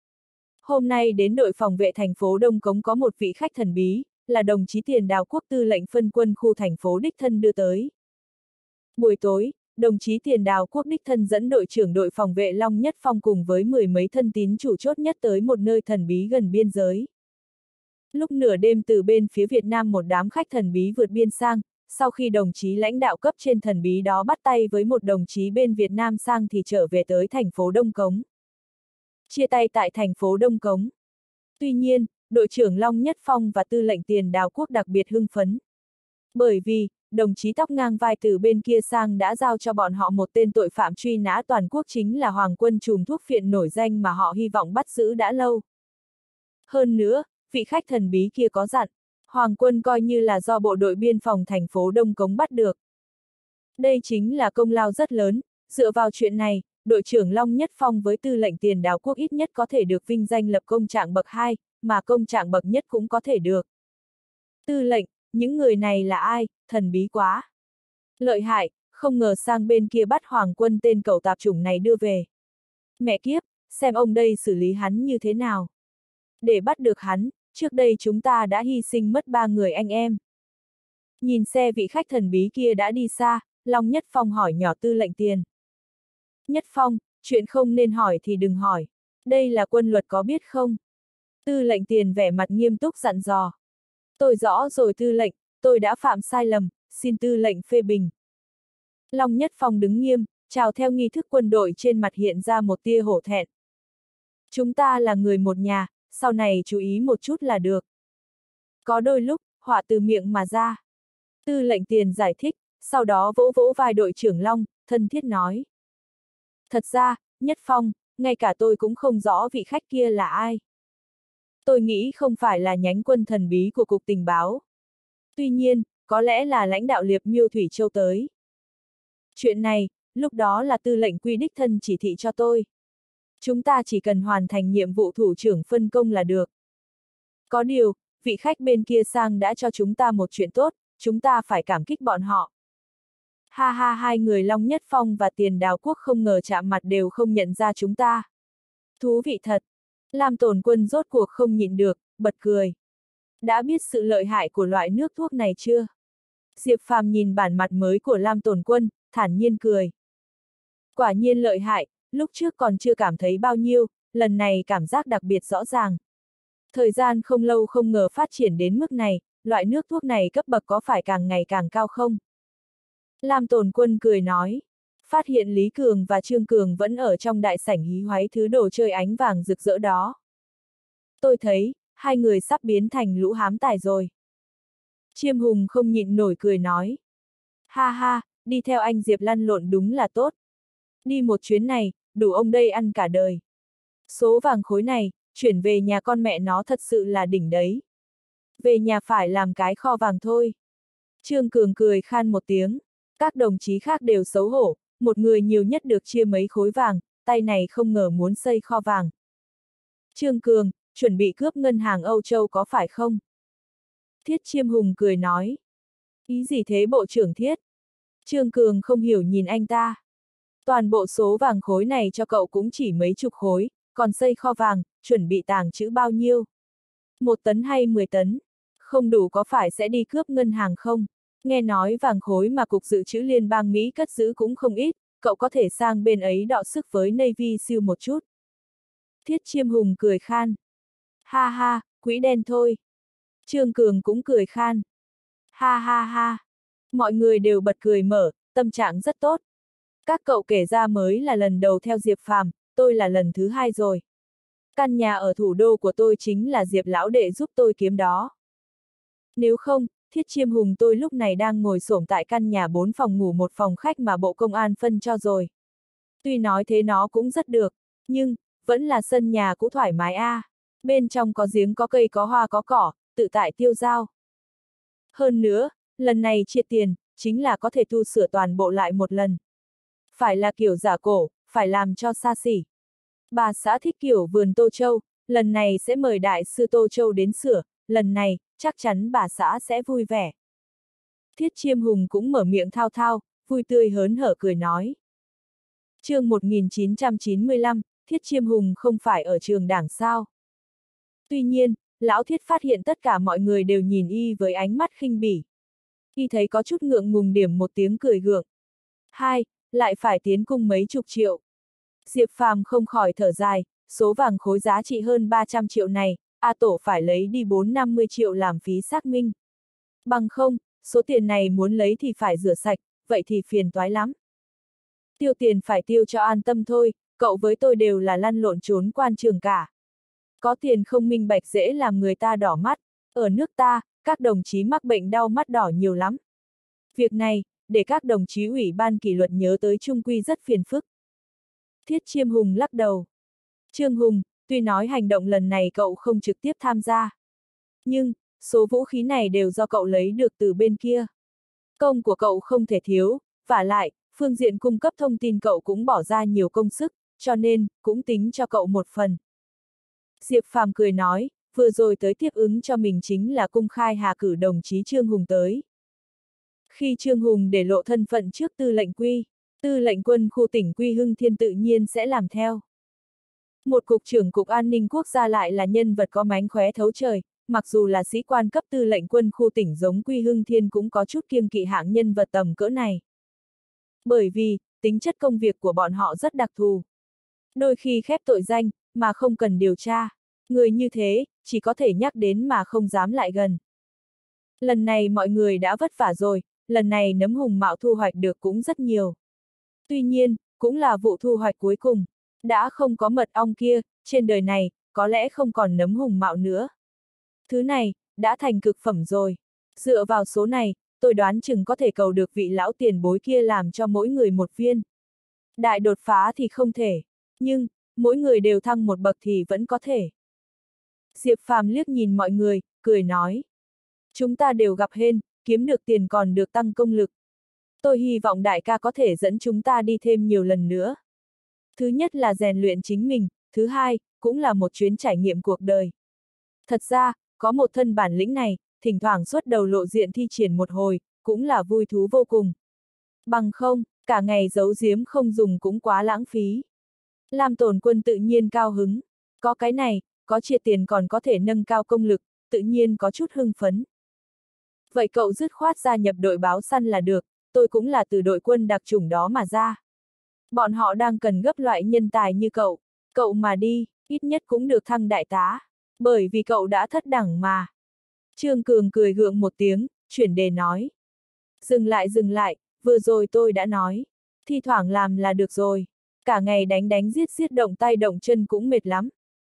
Hôm nay đến đội phòng vệ thành phố Đông Cống có một vị khách thần bí, là đồng chí Tiền Đào Quốc tư lệnh phân quân khu thành phố đích thân đưa tới. Buổi tối, đồng chí Tiền Đào Quốc đích thân dẫn đội trưởng đội phòng vệ Long Nhất Phong cùng với mười mấy thân tín chủ chốt nhất tới một nơi thần bí gần biên giới. Lúc nửa đêm từ bên phía Việt Nam một đám khách thần bí vượt biên sang, sau khi đồng chí lãnh đạo cấp trên thần bí đó bắt tay với một đồng chí bên Việt Nam sang thì trở về tới thành phố Đông Cống. Chia tay tại thành phố Đông Cống. Tuy nhiên, đội trưởng Long Nhất Phong và tư lệnh Tiền Đào Quốc đặc biệt hưng phấn. Bởi vì, đồng chí tóc ngang vai từ bên kia sang đã giao cho bọn họ một tên tội phạm truy nã toàn quốc chính là Hoàng Quân trùm thuốc phiện nổi danh mà họ hy vọng bắt giữ đã lâu. Hơn nữa, vị khách thần bí kia có dặn, Hoàng Quân coi như là do bộ đội biên phòng thành phố Đông Cống bắt được. Đây chính là công lao rất lớn, dựa vào chuyện này, đội trưởng Long Nhất Phong với tư lệnh Tiền Đào Quốc ít nhất có thể được vinh danh lập công trạng bậc hai, mà công trạng bậc nhất cũng có thể được. Tư lệnh, những người này là ai, thần bí quá. Lợi hại, không ngờ sang bên kia bắt Hoàng Quân tên cẩu tạp chủng này đưa về. Mẹ kiếp, xem ông đây xử lý hắn như thế nào. Để bắt được hắn, trước đây chúng ta đã hy sinh mất ba người anh em. Nhìn xe vị khách thần bí kia đã đi xa, Long Nhất Phong hỏi nhỏ tư lệnh Tiền. Nhất Phong, chuyện không nên hỏi thì đừng hỏi. Đây là quân luật có biết không? Tư lệnh Tiền vẻ mặt nghiêm túc dặn dò. Tôi rõ rồi tư lệnh, tôi đã phạm sai lầm, xin tư lệnh phê bình. Long Nhất Phong đứng nghiêm, chào theo nghi thức quân đội, trên mặt hiện ra một tia hổ thẹn. Chúng ta là người một nhà, sau này chú ý một chút là được. Có đôi lúc, họa từ miệng mà ra. Tư lệnh Tiền giải thích, sau đó vỗ vỗ vai đội trưởng Long, thân thiết nói. Thật ra, Nhất Phong, ngay cả tôi cũng không rõ vị khách kia là ai. Tôi nghĩ không phải là nhánh quân thần bí của Cục Tình báo. Tuy nhiên, có lẽ là lãnh đạo Liệp Miêu Thủy Châu tới. Chuyện này, lúc đó là tư lệnh Quy đích thân chỉ thị cho tôi. Chúng ta chỉ cần hoàn thành nhiệm vụ thủ trưởng phân công là được. Có điều, vị khách bên kia sang đã cho chúng ta một chuyện tốt, chúng ta phải cảm kích bọn họ. Ha ha, hai người Long Nhất Phong và Tiền Đào Quốc không ngờ chạm mặt đều không nhận ra chúng ta. Thú vị thật. Lam Tồn Quân rốt cuộc không nhịn được, bật cười. Đã biết sự lợi hại của loại nước thuốc này chưa? Diệp Phàm nhìn bản mặt mới của Lam Tồn Quân, thản nhiên cười. Quả nhiên lợi hại, lúc trước còn chưa cảm thấy bao nhiêu, lần này cảm giác đặc biệt rõ ràng. Thời gian không lâu không ngờ phát triển đến mức này, loại nước thuốc này cấp bậc có phải càng ngày càng cao không? Lam Tồn Quân cười nói. Phát hiện Lý Cường và Trương Cường vẫn ở trong đại sảnh hí hoáy thứ đồ chơi ánh vàng rực rỡ đó. Tôi thấy, hai người sắp biến thành lũ hám tài rồi. Chiêm Hùng không nhịn nổi cười nói. Ha ha, đi theo anh Diệp lăn lộn đúng là tốt. Đi một chuyến này, đủ ông đây ăn cả đời. Số vàng khối này, chuyển về nhà con mẹ nó thật sự là đỉnh đấy. Về nhà phải làm cái kho vàng thôi. Trương Cường cười khan một tiếng. Các đồng chí khác đều xấu hổ, một người nhiều nhất được chia mấy khối vàng, tay này không ngờ muốn xây kho vàng. Trương Cường, chuẩn bị cướp ngân hàng Âu Châu có phải không? Thiết Chiêm Hùng cười nói. Ý gì thế Bộ trưởng Thiết? Trương Cường không hiểu nhìn anh ta. Toàn bộ số vàng khối này cho cậu cũng chỉ mấy chục khối, còn xây kho vàng, chuẩn bị tàng trữ bao nhiêu? Một tấn hay mười tấn? Không đủ có phải sẽ đi cướp ngân hàng không? Nghe nói vàng khối mà Cục Dự trữ Liên bang Mỹ cất giữ cũng không ít, cậu có thể sang bên ấy đọ sức với Navy SEAL một chút. Thiết Chiêm Hùng cười khan. Ha ha, quỹ đen thôi. Trương Cường cũng cười khan. Ha ha ha. Mọi người đều bật cười mở, tâm trạng rất tốt. Các cậu kể ra mới là lần đầu theo Diệp Phàm, tôi là lần thứ hai rồi. Căn nhà ở thủ đô của tôi chính là Diệp lão đệ giúp tôi kiếm đó. Nếu không, Thiết Chiêm Hùng tôi lúc này đang ngồi xổm tại căn nhà bốn phòng ngủ một phòng khách mà Bộ Công an phân cho rồi. Tuy nói thế nó cũng rất được, nhưng, vẫn là sân nhà cũ thoải mái a. À. Bên trong có giếng có cây có hoa có cỏ, tự tại tiêu dao. Hơn nữa, lần này chia tiền, chính là có thể tu sửa toàn bộ lại một lần. Phải là kiểu giả cổ, phải làm cho xa xỉ. Bà xã thích kiểu vườn Tô Châu, lần này sẽ mời đại sư Tô Châu đến sửa, lần này, chắc chắn bà xã sẽ vui vẻ. Thiết Chiêm Hùng cũng mở miệng thao thao, vui tươi hớn hở cười nói. Chương một nghìn chín trăm chín mươi lăm, Thiết Chiêm Hùng không phải ở trường đảng sao? Tuy nhiên, lão Thiết phát hiện tất cả mọi người đều nhìn y với ánh mắt khinh bỉ. Y thấy có chút ngượng ngùng điểm một tiếng cười gượng. Hai, lại phải tiến cung mấy chục triệu. Diệp Phàm không khỏi thở dài, số vàng khối giá trị hơn ba trăm triệu này, A Tổ phải lấy đi bốn năm mươi triệu làm phí xác minh. Bằng không, số tiền này muốn lấy thì phải rửa sạch, vậy thì phiền toái lắm. Tiêu tiền phải tiêu cho an tâm thôi, cậu với tôi đều là lăn lộn trốn quan trường cả. Có tiền không minh bạch dễ làm người ta đỏ mắt, ở nước ta, các đồng chí mắc bệnh đau mắt đỏ nhiều lắm. Việc này, để các đồng chí ủy ban kỷ luật nhớ tới trung quy rất phiền phức. Thiết Chiêm Hùng lắc đầu. Trương Hùng, tuy nói hành động lần này cậu không trực tiếp tham gia. Nhưng, số vũ khí này đều do cậu lấy được từ bên kia. Công của cậu không thể thiếu, vả lại, phương diện cung cấp thông tin cậu cũng bỏ ra nhiều công sức, cho nên, cũng tính cho cậu một phần. Diệp Phàm cười nói, vừa rồi tới tiếp ứng cho mình chính là cung khai hà cử đồng chí Trương Hùng tới. Khi Trương Hùng để lộ thân phận trước tư lệnh Quy, tư lệnh quân khu tỉnh Quy Hưng Thiên tự nhiên sẽ làm theo. Một cục trưởng cục an ninh quốc gia lại là nhân vật có mánh khóe thấu trời, mặc dù là sĩ quan cấp tư lệnh quân khu tỉnh giống Quy Hưng Thiên cũng có chút kiêng kỵ hạng nhân vật tầm cỡ này. Bởi vì, tính chất công việc của bọn họ rất đặc thù. Đôi khi khép tội danh, mà không cần điều tra. Người như thế, chỉ có thể nhắc đến mà không dám lại gần. Lần này mọi người đã vất vả rồi, lần này nấm hùng mạo thu hoạch được cũng rất nhiều. Tuy nhiên, cũng là vụ thu hoạch cuối cùng. Đã không có mật ong kia, trên đời này, có lẽ không còn nấm hùng mạo nữa. Thứ này, đã thành cực phẩm rồi. Dựa vào số này, tôi đoán chừng có thể cầu được vị lão tiền bối kia làm cho mỗi người một viên. Đại đột phá thì không thể, nhưng, mỗi người đều thăng một bậc thì vẫn có thể. Diệp Phàm liếc nhìn mọi người, cười nói. Chúng ta đều gặp hên, kiếm được tiền còn được tăng công lực. Tôi hy vọng đại ca có thể dẫn chúng ta đi thêm nhiều lần nữa. Thứ nhất là rèn luyện chính mình, thứ hai, cũng là một chuyến trải nghiệm cuộc đời. Thật ra, có một thân bản lĩnh này, thỉnh thoảng xuất đầu lộ diện thi triển một hồi, cũng là vui thú vô cùng. Bằng không, cả ngày giấu giếm không dùng cũng quá lãng phí. Lam Tồn Quân tự nhiên cao hứng. Có cái này, có chia tiền còn có thể nâng cao công lực, tự nhiên có chút hưng phấn. Vậy cậu dứt khoát gia nhập đội báo săn là được, tôi cũng là từ đội quân đặc chủng đó mà ra. Bọn họ đang cần gấp loại nhân tài như cậu, cậu mà đi, ít nhất cũng được thăng đại tá, bởi vì cậu đã thất đẳng mà. Trương Cường cười gượng một tiếng, chuyển đề nói. Dừng lại dừng lại, vừa rồi tôi đã nói, thi thoảng làm là được rồi, cả ngày đánh đánh giết giết động tay động chân cũng mệt lắm.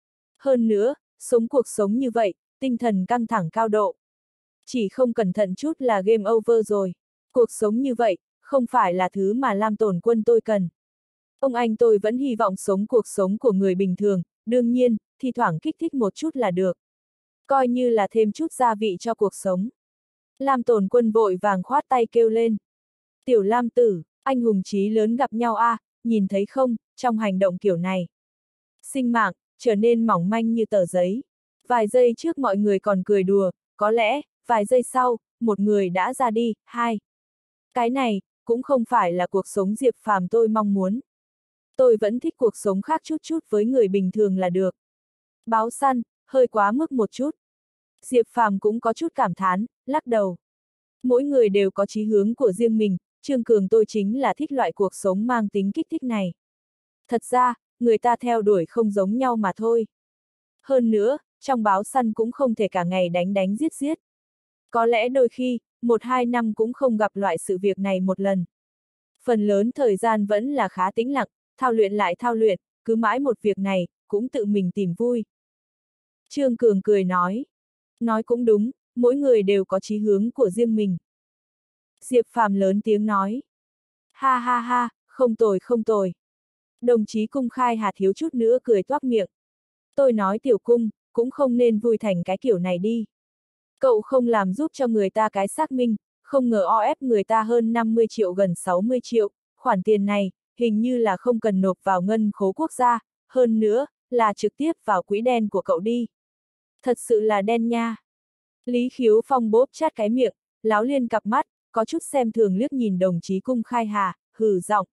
Hơn nữa, sống cuộc sống như vậy, tinh thần căng thẳng cao độ. Chỉ không cẩn thận chút là game over rồi. Cuộc sống như vậy, không phải là thứ mà Lam Tồn Quân tôi cần. Ông anh tôi vẫn hy vọng sống cuộc sống của người bình thường, đương nhiên, thi thoảng kích thích một chút là được. Coi như là thêm chút gia vị cho cuộc sống. Lam Tồn Quân vội vàng khoát tay kêu lên. Tiểu Lam tử, anh hùng chí lớn gặp nhau a, à, nhìn thấy không, trong hành động kiểu này. Sinh mạng, trở nên mỏng manh như tờ giấy. Vài giây trước mọi người còn cười đùa, có lẽ, vài giây sau, một người đã ra đi, hai. Cái này, cũng không phải là cuộc sống Diệp Phàm tôi mong muốn. Tôi vẫn thích cuộc sống khác chút chút với người bình thường là được. Báo săn, hơi quá mức một chút. Diệp Phàm cũng có chút cảm thán, lắc đầu. Mỗi người đều có chí hướng của riêng mình, Trương Cường tôi chính là thích loại cuộc sống mang tính kích thích này. Thật ra, người ta theo đuổi không giống nhau mà thôi. Hơn nữa, trong báo săn cũng không thể cả ngày đánh đánh giết giết. Có lẽ đôi khi, một hai năm cũng không gặp loại sự việc này một lần. Phần lớn thời gian vẫn là khá tĩnh lặng, thao luyện lại thao luyện, cứ mãi một việc này, cũng tự mình tìm vui. Trương Cường cười nói. Nói cũng đúng, mỗi người đều có chí hướng của riêng mình. Diệp Phàm lớn tiếng nói. Ha ha ha, không tồi không tồi. Đồng chí Cung Khai Hà thiếu chút nữa cười toác miệng. Tôi nói Tiểu Cung, cũng không nên vui thành cái kiểu này đi. Cậu không làm giúp cho người ta cái xác minh, không ngờ o ép người ta hơn năm mươi triệu gần sáu mươi triệu, khoản tiền này, hình như là không cần nộp vào ngân khố quốc gia, hơn nữa, là trực tiếp vào quỹ đen của cậu đi. Thật sự là đen nha. Lý Khiếu Phong bóp chát cái miệng, láo liên cặp mắt, có chút xem thường liếc nhìn đồng chí Cung Khai Hà, hừ giọng.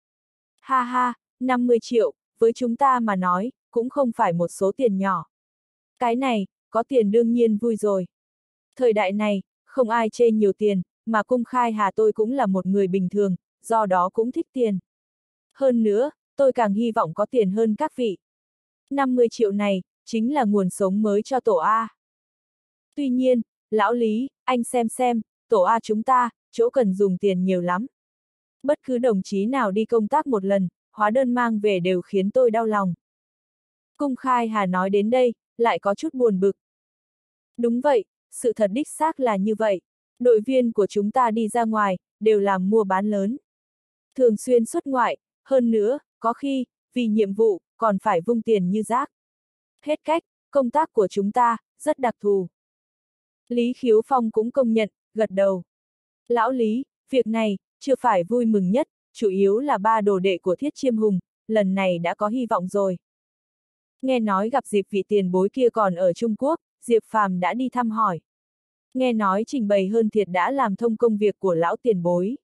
Ha ha, năm mươi triệu, với chúng ta mà nói, cũng không phải một số tiền nhỏ. Cái này, có tiền đương nhiên vui rồi. Thời đại này, không ai chê nhiều tiền, mà Cung Khai Hà tôi cũng là một người bình thường, do đó cũng thích tiền. Hơn nữa, tôi càng hy vọng có tiền hơn các vị. năm mươi triệu này, chính là nguồn sống mới cho tổ A. Tuy nhiên, lão Lý, anh xem xem, tổ A chúng ta, chỗ cần dùng tiền nhiều lắm. Bất cứ đồng chí nào đi công tác một lần, hóa đơn mang về đều khiến tôi đau lòng. Cung Khai Hà nói đến đây, lại có chút buồn bực. Đúng vậy, sự thật đích xác là như vậy. Đội viên của chúng ta đi ra ngoài, đều làm mua bán lớn. Thường xuyên xuất ngoại, hơn nữa, có khi, vì nhiệm vụ, còn phải vung tiền như rác. Hết cách, công tác của chúng ta, rất đặc thù. Lý Khiếu Phong cũng công nhận, gật đầu. Lão Lý, việc này, chưa phải vui mừng nhất, chủ yếu là ba đồ đệ của Thiết Chiêm Hùng, lần này đã có hy vọng rồi. Nghe nói gặp dịp vị tiền bối kia còn ở Trung Quốc, Diệp Phàm đã đi thăm hỏi. Nghe nói trình bày hơn thiệt đã làm thông công việc của lão tiền bối.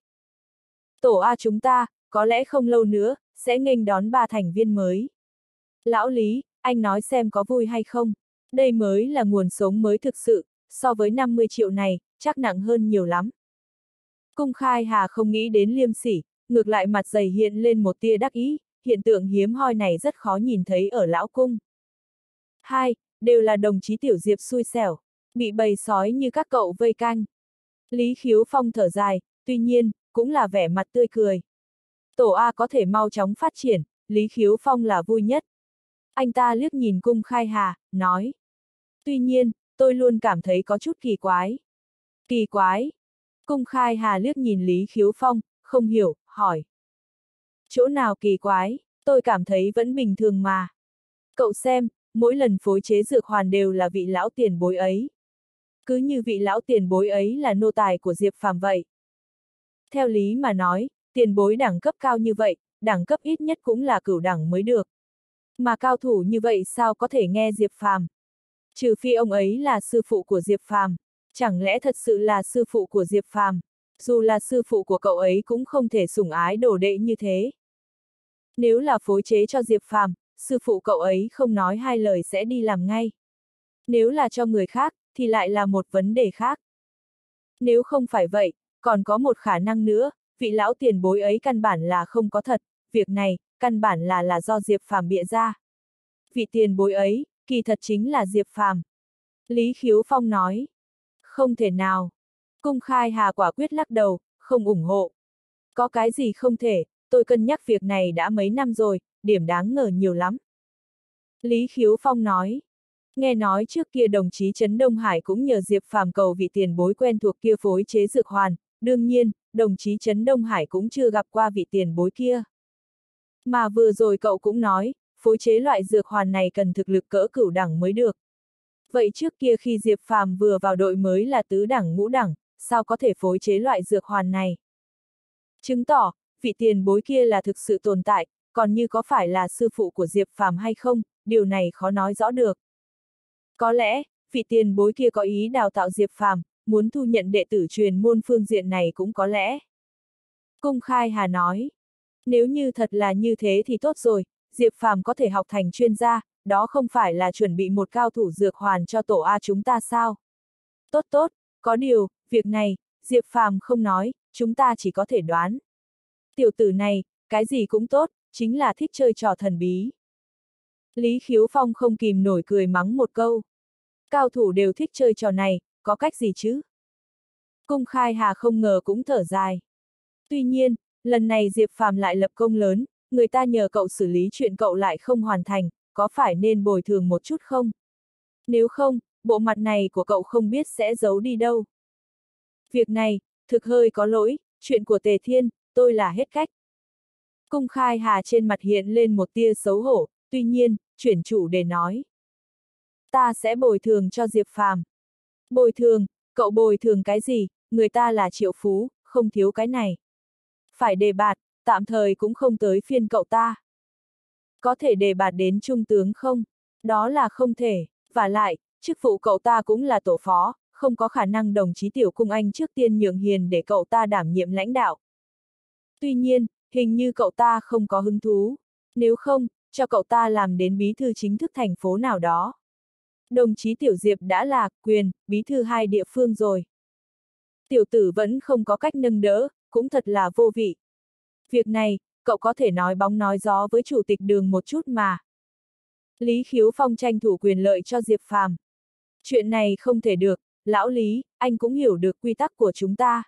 Tổ A chúng ta, có lẽ không lâu nữa, sẽ nghênh đón ba thành viên mới. Lão Lý, anh nói xem có vui hay không? Đây mới là nguồn sống mới thực sự, so với năm mươi triệu này, chắc nặng hơn nhiều lắm. Cung Khai Hà không nghĩ đến liêm sỉ, ngược lại mặt dày hiện lên một tia đắc ý, hiện tượng hiếm hoi này rất khó nhìn thấy ở lão cung. Hai, đều là đồng chí Tiểu Diệp xui xẻo, bị bầy sói như các cậu vây canh. Lý Khiếu Phong thở dài, tuy nhiên, cũng là vẻ mặt tươi cười. Tổ A có thể mau chóng phát triển, Lý Khiếu Phong là vui nhất. Anh ta liếc nhìn Cung Khai Hà, nói. Tuy nhiên, tôi luôn cảm thấy có chút kỳ quái. Kỳ quái? Cung Khai Hà liếc nhìn Lý Khiếu Phong, không hiểu, hỏi. Chỗ nào kỳ quái, tôi cảm thấy vẫn bình thường mà. Cậu xem, mỗi lần phối chế dược hoàn đều là vị lão tiền bối ấy. Cứ như vị lão tiền bối ấy là nô tài của Diệp Phàm vậy. Theo lý mà nói, tiền bối đẳng cấp cao như vậy, đẳng cấp ít nhất cũng là cửu đẳng mới được. Mà cao thủ như vậy sao có thể nghe Diệp Phàm? Trừ phi ông ấy là sư phụ của Diệp Phàm, chẳng lẽ thật sự là sư phụ của Diệp Phàm? Dù là sư phụ của cậu ấy cũng không thể sủng ái đồ đệ như thế. Nếu là phối chế cho Diệp Phàm, sư phụ cậu ấy không nói hai lời sẽ đi làm ngay. Nếu là cho người khác, thì lại là một vấn đề khác. Nếu không phải vậy, còn có một khả năng nữa, vị lão tiền bối ấy căn bản là không có thật, việc này, căn bản là là do Diệp Phàm bịa ra. Vị tiền bối ấy, kỳ thật chính là Diệp Phàm. Lý Khiếu Phong nói. Không thể nào. Cung Khai Hà quả quyết lắc đầu, không ủng hộ. Có cái gì không thể, tôi cân nhắc việc này đã mấy năm rồi, điểm đáng ngờ nhiều lắm. Lý Khiếu Phong nói. Nghe nói trước kia đồng chí Trấn Đông Hải cũng nhờ Diệp Phàm cầu vị tiền bối quen thuộc kia phối chế dược hoàn, đương nhiên, đồng chí Trấn Đông Hải cũng chưa gặp qua vị tiền bối kia. Mà vừa rồi cậu cũng nói, phối chế loại dược hoàn này cần thực lực cỡ cửu đẳng mới được. Vậy trước kia khi Diệp Phàm vừa vào đội mới là tứ đẳng ngũ đẳng, sao có thể phối chế loại dược hoàn này? Chứng tỏ, vị tiền bối kia là thực sự tồn tại, còn như có phải là sư phụ của Diệp Phàm hay không, điều này khó nói rõ được. Có lẽ, vị tiền bối kia có ý đào tạo Diệp Phàm, muốn thu nhận đệ tử truyền môn phương diện này cũng có lẽ. Cung Khai Hà nói, nếu như thật là như thế thì tốt rồi, Diệp Phàm có thể học thành chuyên gia, đó không phải là chuẩn bị một cao thủ dược hoàn cho tổ A chúng ta sao? Tốt tốt, có điều, việc này, Diệp Phàm không nói, chúng ta chỉ có thể đoán. Tiểu tử này, cái gì cũng tốt, chính là thích chơi trò thần bí. Lý Khiếu Phong không kìm nổi cười mắng một câu. Cao thủ đều thích chơi trò này, có cách gì chứ? Cung Khai Hà không ngờ cũng thở dài. Tuy nhiên, lần này Diệp Phàm lại lập công lớn, người ta nhờ cậu xử lý chuyện cậu lại không hoàn thành, có phải nên bồi thường một chút không? Nếu không, bộ mặt này của cậu không biết sẽ giấu đi đâu. Việc này, thực hơi có lỗi, chuyện của Tề Thiên, tôi là hết cách. Cung Khai Hà trên mặt hiện lên một tia xấu hổ, tuy nhiên, chuyển chủ đề nói. Ta sẽ bồi thường cho Diệp Phàm. Bồi thường, cậu bồi thường cái gì, người ta là triệu phú, không thiếu cái này. Phải đề bạt, tạm thời cũng không tới phiên cậu ta. Có thể đề bạt đến trung tướng không? Đó là không thể, và lại, chức vụ cậu ta cũng là tổ phó, không có khả năng đồng chí Tiểu Cung Anh trước tiên nhượng hiền để cậu ta đảm nhiệm lãnh đạo. Tuy nhiên, hình như cậu ta không có hứng thú. Nếu không, cho cậu ta làm đến bí thư chính thức thành phố nào đó. Đồng chí Tiểu Diệp đã là quyền, bí thư hai địa phương rồi. Tiểu tử vẫn không có cách nâng đỡ, cũng thật là vô vị. Việc này, cậu có thể nói bóng nói gió với chủ tịch Đường một chút mà. Lý Khiếu Phong tranh thủ quyền lợi cho Diệp Phàm. Chuyện này không thể được, lão Lý, anh cũng hiểu được quy tắc của chúng ta.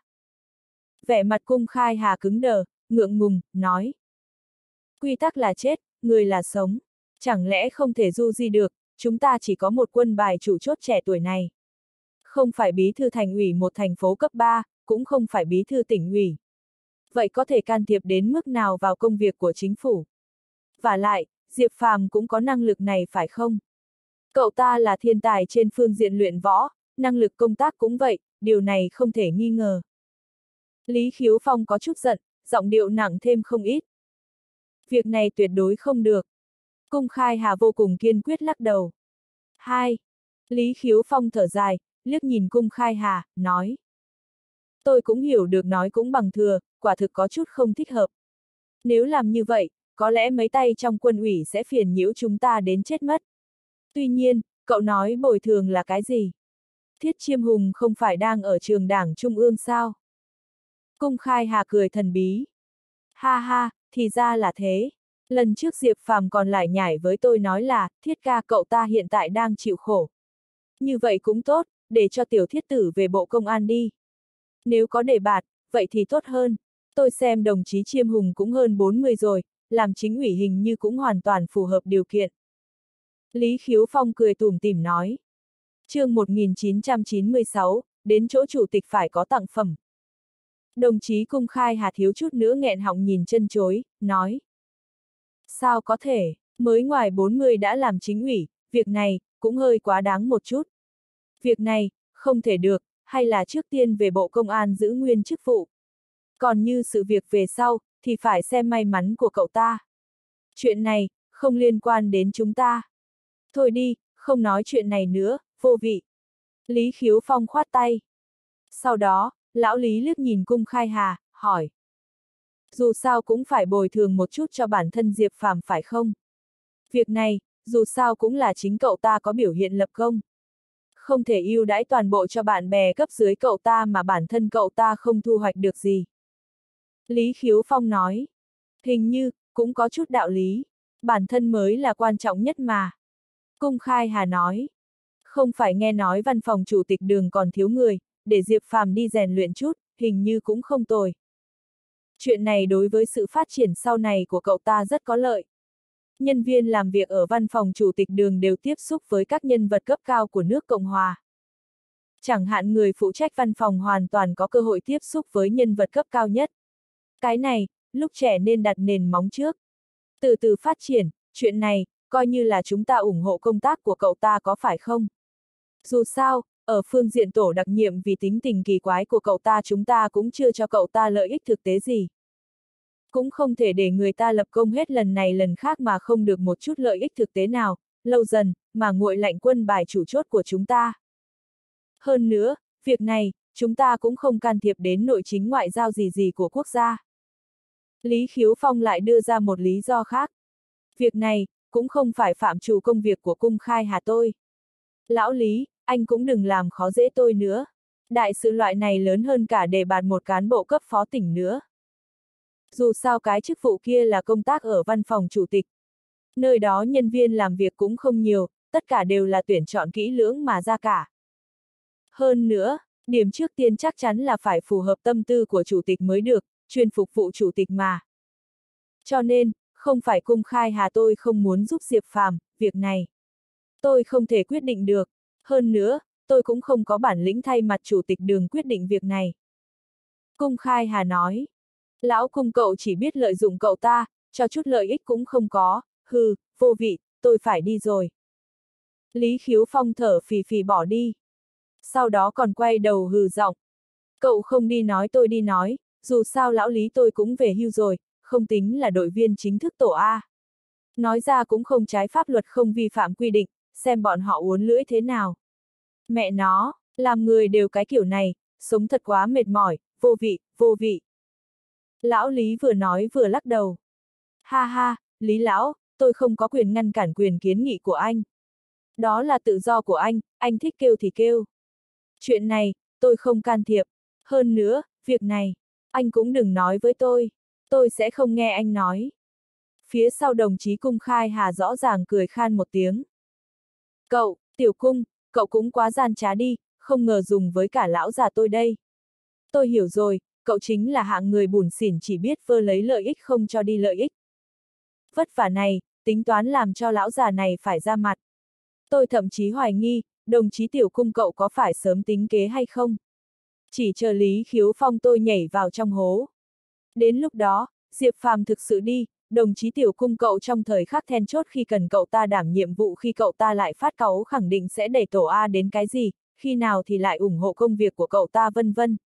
Vẻ mặt Cung Khai Hà cứng đờ, ngượng ngùng, nói. Quy tắc là chết, người là sống. Chẳng lẽ không thể du di được, chúng ta chỉ có một quân bài chủ chốt trẻ tuổi này. Không phải bí thư thành ủy một thành phố cấp ba, cũng không phải bí thư tỉnh ủy. Vậy có thể can thiệp đến mức nào vào công việc của chính phủ? Và lại, Diệp Phàm cũng có năng lực này phải không? Cậu ta là thiên tài trên phương diện luyện võ, năng lực công tác cũng vậy, điều này không thể nghi ngờ. Lý Khiếu Phong có chút giận, giọng điệu nặng thêm không ít. Việc này tuyệt đối không được. Cung Khai Hà vô cùng kiên quyết lắc đầu. Hai. Lý Khiếu Phong thở dài, liếc nhìn Cung Khai Hà, nói. Tôi cũng hiểu được nói cũng bằng thừa, quả thực có chút không thích hợp. Nếu làm như vậy, có lẽ mấy tay trong quân ủy sẽ phiền nhiễu chúng ta đến chết mất. Tuy nhiên, cậu nói bồi thường là cái gì? Thiết Chiêm Hùng không phải đang ở trường đảng Trung ương sao? Cung Khai Hà cười thần bí. Ha ha, thì ra là thế. Lần trước Diệp Phàm còn lại nhảy với tôi nói là, Thiết ca cậu ta hiện tại đang chịu khổ. Như vậy cũng tốt, để cho tiểu thiết tử về bộ công an đi. Nếu có đề bạt, vậy thì tốt hơn. Tôi xem đồng chí Chiêm Hùng cũng hơn bốn mươi rồi, làm chính ủy hình như cũng hoàn toàn phù hợp điều kiện. Lý Khiếu Phong cười tủm tỉm nói. Chương một nghìn chín trăm chín mươi sáu, đến chỗ chủ tịch phải có tặng phẩm. Đồng chí Cung Khai Hà thiếu chút nữa nghẹn họng nhìn chân chối, nói. Sao có thể, mới ngoài bốn mươi đã làm chính ủy, việc này, cũng hơi quá đáng một chút. Việc này, không thể được, hay là trước tiên về bộ công an giữ nguyên chức vụ. Còn như sự việc về sau, thì phải xem may mắn của cậu ta. Chuyện này, không liên quan đến chúng ta. Thôi đi, không nói chuyện này nữa, vô vị. Lý Khiếu Phong khoát tay. Sau đó, lão Lý liếc nhìn Cung Khai Hà, hỏi. Dù sao cũng phải bồi thường một chút cho bản thân Diệp Phàm phải không? Việc này, dù sao cũng là chính cậu ta có biểu hiện lập công. Không thể ưu đãi toàn bộ cho bạn bè cấp dưới cậu ta mà bản thân cậu ta không thu hoạch được gì. Lý Khiếu Phong nói. Hình như, cũng có chút đạo lý. Bản thân mới là quan trọng nhất mà. Cung Khai Hà nói. Không phải nghe nói văn phòng chủ tịch Đường còn thiếu người, để Diệp Phàm đi rèn luyện chút, hình như cũng không tồi. Chuyện này đối với sự phát triển sau này của cậu ta rất có lợi. Nhân viên làm việc ở văn phòng chủ tịch Đường đều tiếp xúc với các nhân vật cấp cao của nước Cộng Hòa. Chẳng hạn người phụ trách văn phòng hoàn toàn có cơ hội tiếp xúc với nhân vật cấp cao nhất. Cái này, lúc trẻ nên đặt nền móng trước. Từ từ phát triển, chuyện này, coi như là chúng ta ủng hộ công tác của cậu ta có phải không? Dù sao, ở phương diện tổ đặc nhiệm vì tính tình kỳ quái của cậu ta chúng ta cũng chưa cho cậu ta lợi ích thực tế gì. Cũng không thể để người ta lập công hết lần này lần khác mà không được một chút lợi ích thực tế nào, lâu dần, mà nguội lạnh quân bài chủ chốt của chúng ta. Hơn nữa, việc này, chúng ta cũng không can thiệp đến nội chính ngoại giao gì gì của quốc gia. Lý Khiếu Phong lại đưa ra một lý do khác. Việc này, cũng không phải phạm trù công việc của Cung Khai Hà tôi. Lão Lý, anh cũng đừng làm khó dễ tôi nữa. Đại sự loại này lớn hơn cả đề bạt một cán bộ cấp phó tỉnh nữa. Dù sao cái chức vụ kia là công tác ở văn phòng chủ tịch. Nơi đó nhân viên làm việc cũng không nhiều, tất cả đều là tuyển chọn kỹ lưỡng mà ra cả. Hơn nữa, điểm trước tiên chắc chắn là phải phù hợp tâm tư của chủ tịch mới được, chuyên phục vụ chủ tịch mà. Cho nên, không phải Cung Khai Hà tôi không muốn giúp Diệp Phàm, việc này tôi không thể quyết định được. Hơn nữa, tôi cũng không có bản lĩnh thay mặt chủ tịch Đường quyết định việc này. Cung Khai Hà nói. Lão Cung cậu chỉ biết lợi dụng cậu ta, cho chút lợi ích cũng không có, hừ, vô vị, tôi phải đi rồi. Lý Khiếu Phong thở phì phì bỏ đi. Sau đó còn quay đầu hừ giọng. Cậu không đi nói tôi đi nói, dù sao lão Lý tôi cũng về hưu rồi, không tính là đội viên chính thức tổ A. Nói ra cũng không trái pháp luật không vi phạm quy định, xem bọn họ uốn lưỡi thế nào. Mẹ nó, làm người đều cái kiểu này, sống thật quá mệt mỏi, vô vị, vô vị. Lão Lý vừa nói vừa lắc đầu. Ha ha, Lý lão, tôi không có quyền ngăn cản quyền kiến nghị của anh. Đó là tự do của anh, anh thích kêu thì kêu. Chuyện này, tôi không can thiệp. Hơn nữa, việc này, anh cũng đừng nói với tôi. Tôi sẽ không nghe anh nói. Phía sau đồng chí Cung Khai Hà rõ ràng cười khan một tiếng. Cậu, Tiểu Cung, cậu cũng quá gian trá đi, không ngờ dùng với cả lão già tôi đây. Tôi hiểu rồi, cậu chính là hạng người bủn xỉn chỉ biết vơ lấy lợi ích không cho đi lợi ích. Vất vả này, tính toán làm cho lão già này phải ra mặt. Tôi thậm chí hoài nghi, đồng chí Tiểu Cung cậu có phải sớm tính kế hay không? Chỉ chờ Lý Khiếu Phong tôi nhảy vào trong hố. Đến lúc đó, Diệp Phàm thực sự đi, đồng chí Tiểu Cung cậu trong thời khắc then chốt khi cần cậu ta đảm nhiệm vụ khi cậu ta lại phát cáu khẳng định sẽ đẩy tổ A đến cái gì, khi nào thì lại ủng hộ công việc của cậu ta vân vân.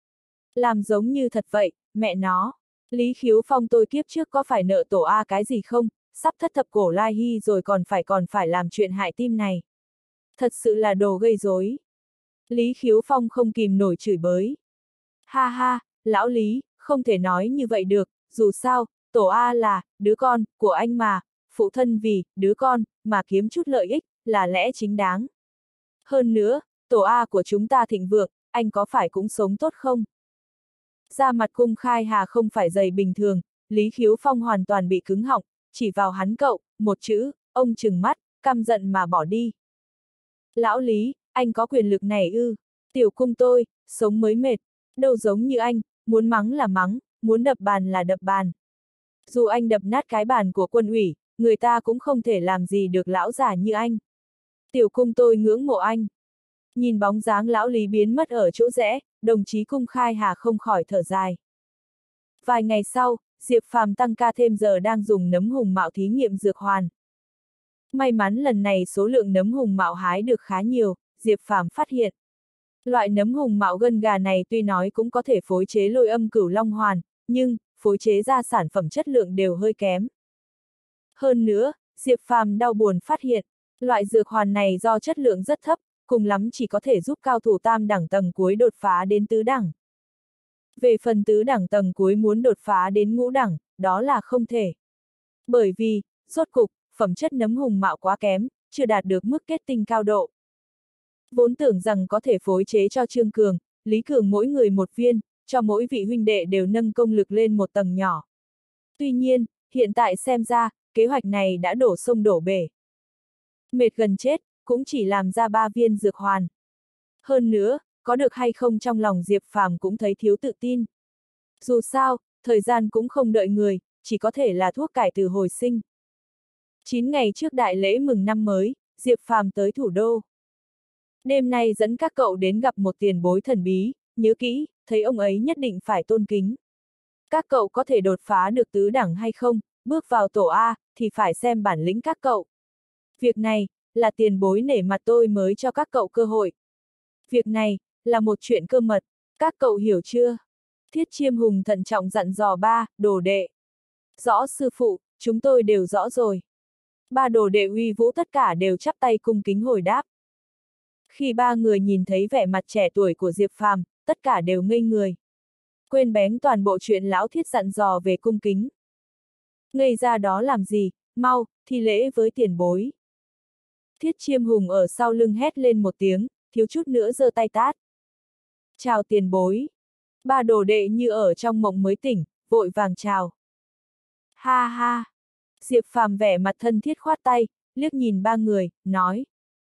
Làm giống như thật vậy, mẹ nó. Lý Khiếu Phong tôi kiếp trước có phải nợ tổ A cái gì không, sắp thất thập cổ lai hy rồi còn phải còn phải làm chuyện hại tim này. Thật sự là đồ gây rối. Lý Khiếu Phong không kìm nổi chửi bới. Ha ha, lão Lý, không thể nói như vậy được, dù sao, tổ A là, đứa con, của anh mà, phụ thân vì, đứa con, mà kiếm chút lợi ích, là lẽ chính đáng. Hơn nữa, tổ A của chúng ta thịnh vượng, anh có phải cũng sống tốt không? Da mặt Cung Khai Hà không phải dày bình thường, Lý Khiếu Phong hoàn toàn bị cứng họng, chỉ vào hắn cậu, một chữ, ông trừng mắt, căm giận mà bỏ đi. Lão Lý, anh có quyền lực này ư? Tiểu cung tôi, sống mới mệt, đâu giống như anh, muốn mắng là mắng, muốn đập bàn là đập bàn. Dù anh đập nát cái bàn của quân ủy, người ta cũng không thể làm gì được lão già như anh. Tiểu cung tôi ngưỡng mộ anh. Nhìn bóng dáng lão Lý biến mất ở chỗ rẽ, đồng chí Cung Khai Hà không khỏi thở dài. Vài ngày sau, Diệp Phàm tăng ca thêm giờ đang dùng nấm hùng mạo thí nghiệm dược hoàn. May mắn lần này số lượng nấm hùng mạo hái được khá nhiều, Diệp Phàm phát hiện. Loại nấm hùng mạo gân gà này tuy nói cũng có thể phối chế lôi âm cửu long hoàn, nhưng, phối chế ra sản phẩm chất lượng đều hơi kém. Hơn nữa, Diệp Phàm đau buồn phát hiện, loại dược hoàn này do chất lượng rất thấp, cùng lắm chỉ có thể giúp cao thủ tam đẳng tầng cuối đột phá đến tứ đẳng. Về phần tứ đẳng tầng cuối muốn đột phá đến ngũ đẳng, đó là không thể. Bởi vì, rốt cục, phẩm chất nấm hùng mạo quá kém, chưa đạt được mức kết tinh cao độ. Vốn tưởng rằng có thể phối chế cho Trương Cường, Lý Cường mỗi người một viên, cho mỗi vị huynh đệ đều nâng công lực lên một tầng nhỏ. Tuy nhiên, hiện tại xem ra, kế hoạch này đã đổ sông đổ bể. Mệt gần chết, cũng chỉ làm ra ba viên dược hoàn. Hơn nữa, có được hay không trong lòng Diệp Phàm cũng thấy thiếu tự tin. Dù sao, thời gian cũng không đợi người, chỉ có thể là thuốc cải từ hồi sinh. chín ngày trước đại lễ mừng năm mới, Diệp Phàm tới thủ đô. Đêm nay dẫn các cậu đến gặp một tiền bối thần bí, nhớ kỹ, thấy ông ấy nhất định phải tôn kính. Các cậu có thể đột phá được tứ đẳng hay không, bước vào tổ A, thì phải xem bản lĩnh các cậu. Việc này, là tiền bối nể mặt tôi mới cho các cậu cơ hội. Việc này, là một chuyện cơ mật, các cậu hiểu chưa? Thiết Chiêm Hùng thận trọng dặn dò ba, đồ đệ. Rõ sư phụ, chúng tôi đều rõ rồi. Ba đồ đệ uy vũ tất cả đều chắp tay cung kính hồi đáp. Khi ba người nhìn thấy vẻ mặt trẻ tuổi của Diệp Phàm, tất cả đều ngây người. Quên bén toàn bộ chuyện lão Thiết dặn dò về cung kính. Ngây ra đó làm gì, mau, thi lễ với tiền bối. Thiết Chiêm Hùng ở sau lưng hét lên một tiếng, thiếu chút nữa giơ tay tát. Chào tiền bối. Ba đồ đệ như ở trong mộng mới tỉnh, vội vàng chào. Ha ha. Diệp Phàm vẻ mặt thân thiết khoát tay, liếc nhìn ba người, nói.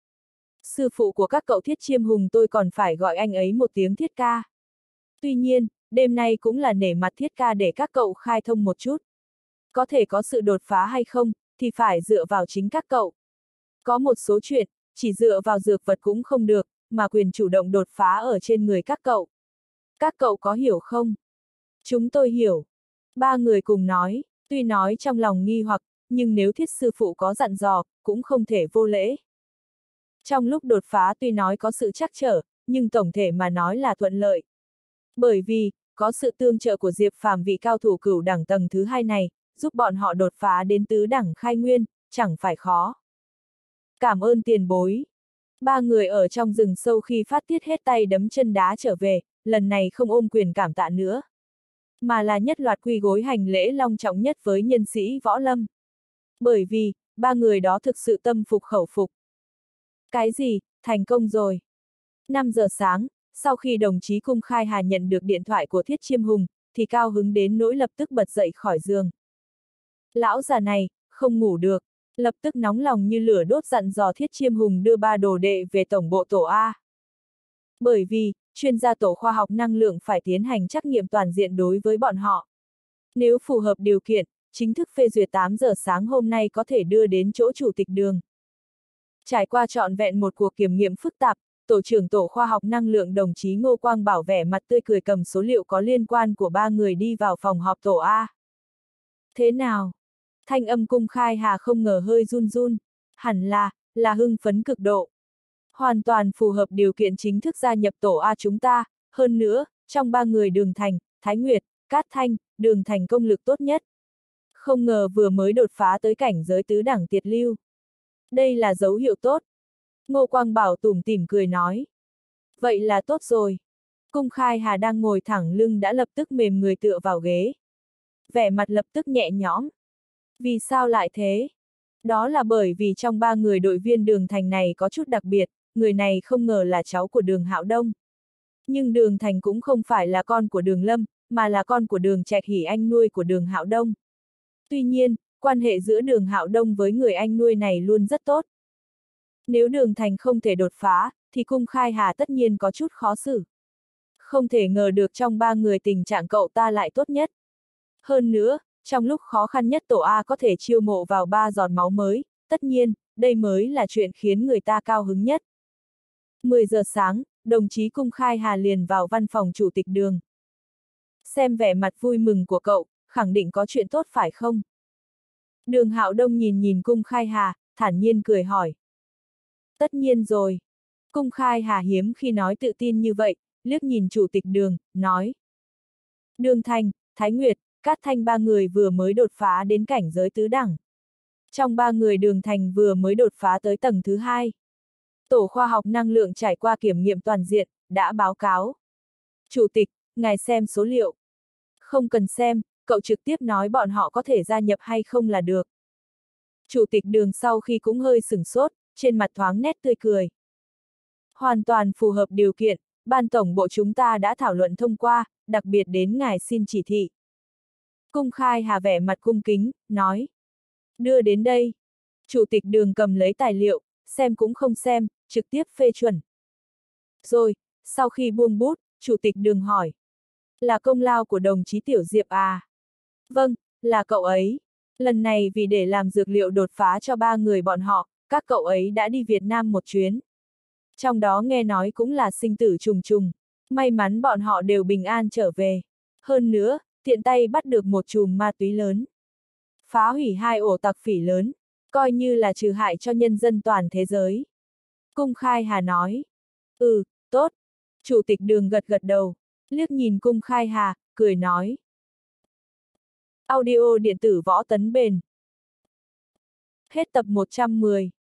Sư phụ của các cậu Thiết Chiêm Hùng tôi còn phải gọi anh ấy một tiếng Thiết ca. Tuy nhiên, đêm nay cũng là nể mặt Thiết ca để các cậu khai thông một chút. Có thể có sự đột phá hay không, thì phải dựa vào chính các cậu. Có một số chuyện, chỉ dựa vào dược vật cũng không được, mà quyền chủ động đột phá ở trên người các cậu. Các cậu có hiểu không? Chúng tôi hiểu. Ba người cùng nói, tuy nói trong lòng nghi hoặc, nhưng nếu Thiết sư phụ có dặn dò, cũng không thể vô lễ. Trong lúc đột phá tuy nói có sự trắc trở, nhưng tổng thể mà nói là thuận lợi. Bởi vì, có sự tương trợ của Diệp Phàm vị cao thủ cửu đẳng tầng thứ hai này, giúp bọn họ đột phá đến tứ đẳng khai nguyên, chẳng phải khó. Cảm ơn tiền bối. Ba người ở trong rừng sâu khi phát tiết hết tay đấm chân đá trở về, lần này không ôm quyền cảm tạ nữa. Mà là nhất loạt quy gối hành lễ long trọng nhất với nhân sĩ võ lâm. Bởi vì, ba người đó thực sự tâm phục khẩu phục. Cái gì, thành công rồi. năm giờ sáng, sau khi đồng chí Cung Khai Hà nhận được điện thoại của Thiết Chiêm Hùng, thì cao hứng đến nỗi lập tức bật dậy khỏi giường. Lão già này, không ngủ được, lập tức nóng lòng như lửa đốt dặn dò Thiết Chiêm Hùng đưa ba đồ đệ về tổng bộ tổ A. Bởi vì, chuyên gia tổ khoa học năng lượng phải tiến hành trắc nghiệm toàn diện đối với bọn họ. Nếu phù hợp điều kiện, chính thức phê duyệt tám giờ sáng hôm nay có thể đưa đến chỗ chủ tịch đường. Trải qua trọn vẹn một cuộc kiểm nghiệm phức tạp, tổ trưởng tổ khoa học năng lượng đồng chí Ngô Quang Bảo vẻ mặt tươi cười cầm số liệu có liên quan của ba người đi vào phòng họp tổ A. Thế nào? Thanh âm Cung Khai Hà không ngờ hơi run run, hẳn là, là hưng phấn cực độ. Hoàn toàn phù hợp điều kiện chính thức gia nhập tổ A chúng ta, hơn nữa, trong ba người Đường Thành, Thái Nguyệt, Cát Thanh, Đường Thành công lực tốt nhất. Không ngờ vừa mới đột phá tới cảnh giới tứ đẳng tiệt lưu. Đây là dấu hiệu tốt. Ngô Quang Bảo tủm tỉm cười nói. Vậy là tốt rồi. Cung Khai Hà đang ngồi thẳng lưng đã lập tức mềm người tựa vào ghế. Vẻ mặt lập tức nhẹ nhõm. Vì sao lại thế? Đó là bởi vì trong ba người đội viên Đường Thành này có chút đặc biệt, người này không ngờ là cháu của Đường Hạo Đông. Nhưng Đường Thành cũng không phải là con của Đường Lâm, mà là con của Đường Trạch Hỷ Anh nuôi của Đường Hạo Đông. Tuy nhiên, quan hệ giữa Đường Hạo Đông với người anh nuôi này luôn rất tốt. Nếu Đường Thành không thể đột phá, thì Cung Khai Hà tất nhiên có chút khó xử. Không thể ngờ được trong ba người tình trạng cậu ta lại tốt nhất. Hơn nữa, trong lúc khó khăn nhất tổ A có thể chiêu mộ vào ba giọt máu mới, tất nhiên, đây mới là chuyện khiến người ta cao hứng nhất. mười giờ sáng, đồng chí Cung Khai Hà liền vào văn phòng chủ tịch Đường. Xem vẻ mặt vui mừng của cậu, khẳng định có chuyện tốt phải không? Đường Hạo Đông nhìn nhìn Cung Khai Hà, thản nhiên cười hỏi. Tất nhiên rồi. Cung Khai Hà hiếm khi nói tự tin như vậy, liếc nhìn chủ tịch Đường, nói. Đường Thành, Thái Nguyệt, Cát Thanh ba người vừa mới đột phá đến cảnh giới tứ đẳng. Trong ba người Đường Thành vừa mới đột phá tới tầng thứ hai. Tổ khoa học năng lượng trải qua kiểm nghiệm toàn diện, đã báo cáo. Chủ tịch, ngài xem số liệu. Không cần xem, cậu trực tiếp nói bọn họ có thể gia nhập hay không là được. Chủ tịch Đường sau khi cũng hơi sửng sốt, trên mặt thoáng nét tươi cười. Hoàn toàn phù hợp điều kiện, ban tổng bộ chúng ta đã thảo luận thông qua, đặc biệt đến ngài xin chỉ thị. Cung Khai Hà vẻ mặt cung kính, nói. Đưa đến đây. Chủ tịch Đường cầm lấy tài liệu, xem cũng không xem, trực tiếp phê chuẩn. Rồi, sau khi buông bút, chủ tịch Đường hỏi. Là công lao của đồng chí Tiểu Diệp à? Vâng, là cậu ấy. Lần này vì để làm dược liệu đột phá cho ba người bọn họ, các cậu ấy đã đi Việt Nam một chuyến. Trong đó nghe nói cũng là sinh tử trùng trùng. May mắn bọn họ đều bình an trở về. Hơn nữa, tiện tay bắt được một chùm ma túy lớn. Phá hủy hai ổ tặc phỉ lớn, coi như là trừ hại cho nhân dân toàn thế giới. Cung Khai Hà nói. Ừ, tốt. Chủ tịch Đường gật gật đầu, liếc nhìn Cung Khai Hà, cười nói. Audio điện tử Võ Tấn Bền. Hết tập một trăm mười.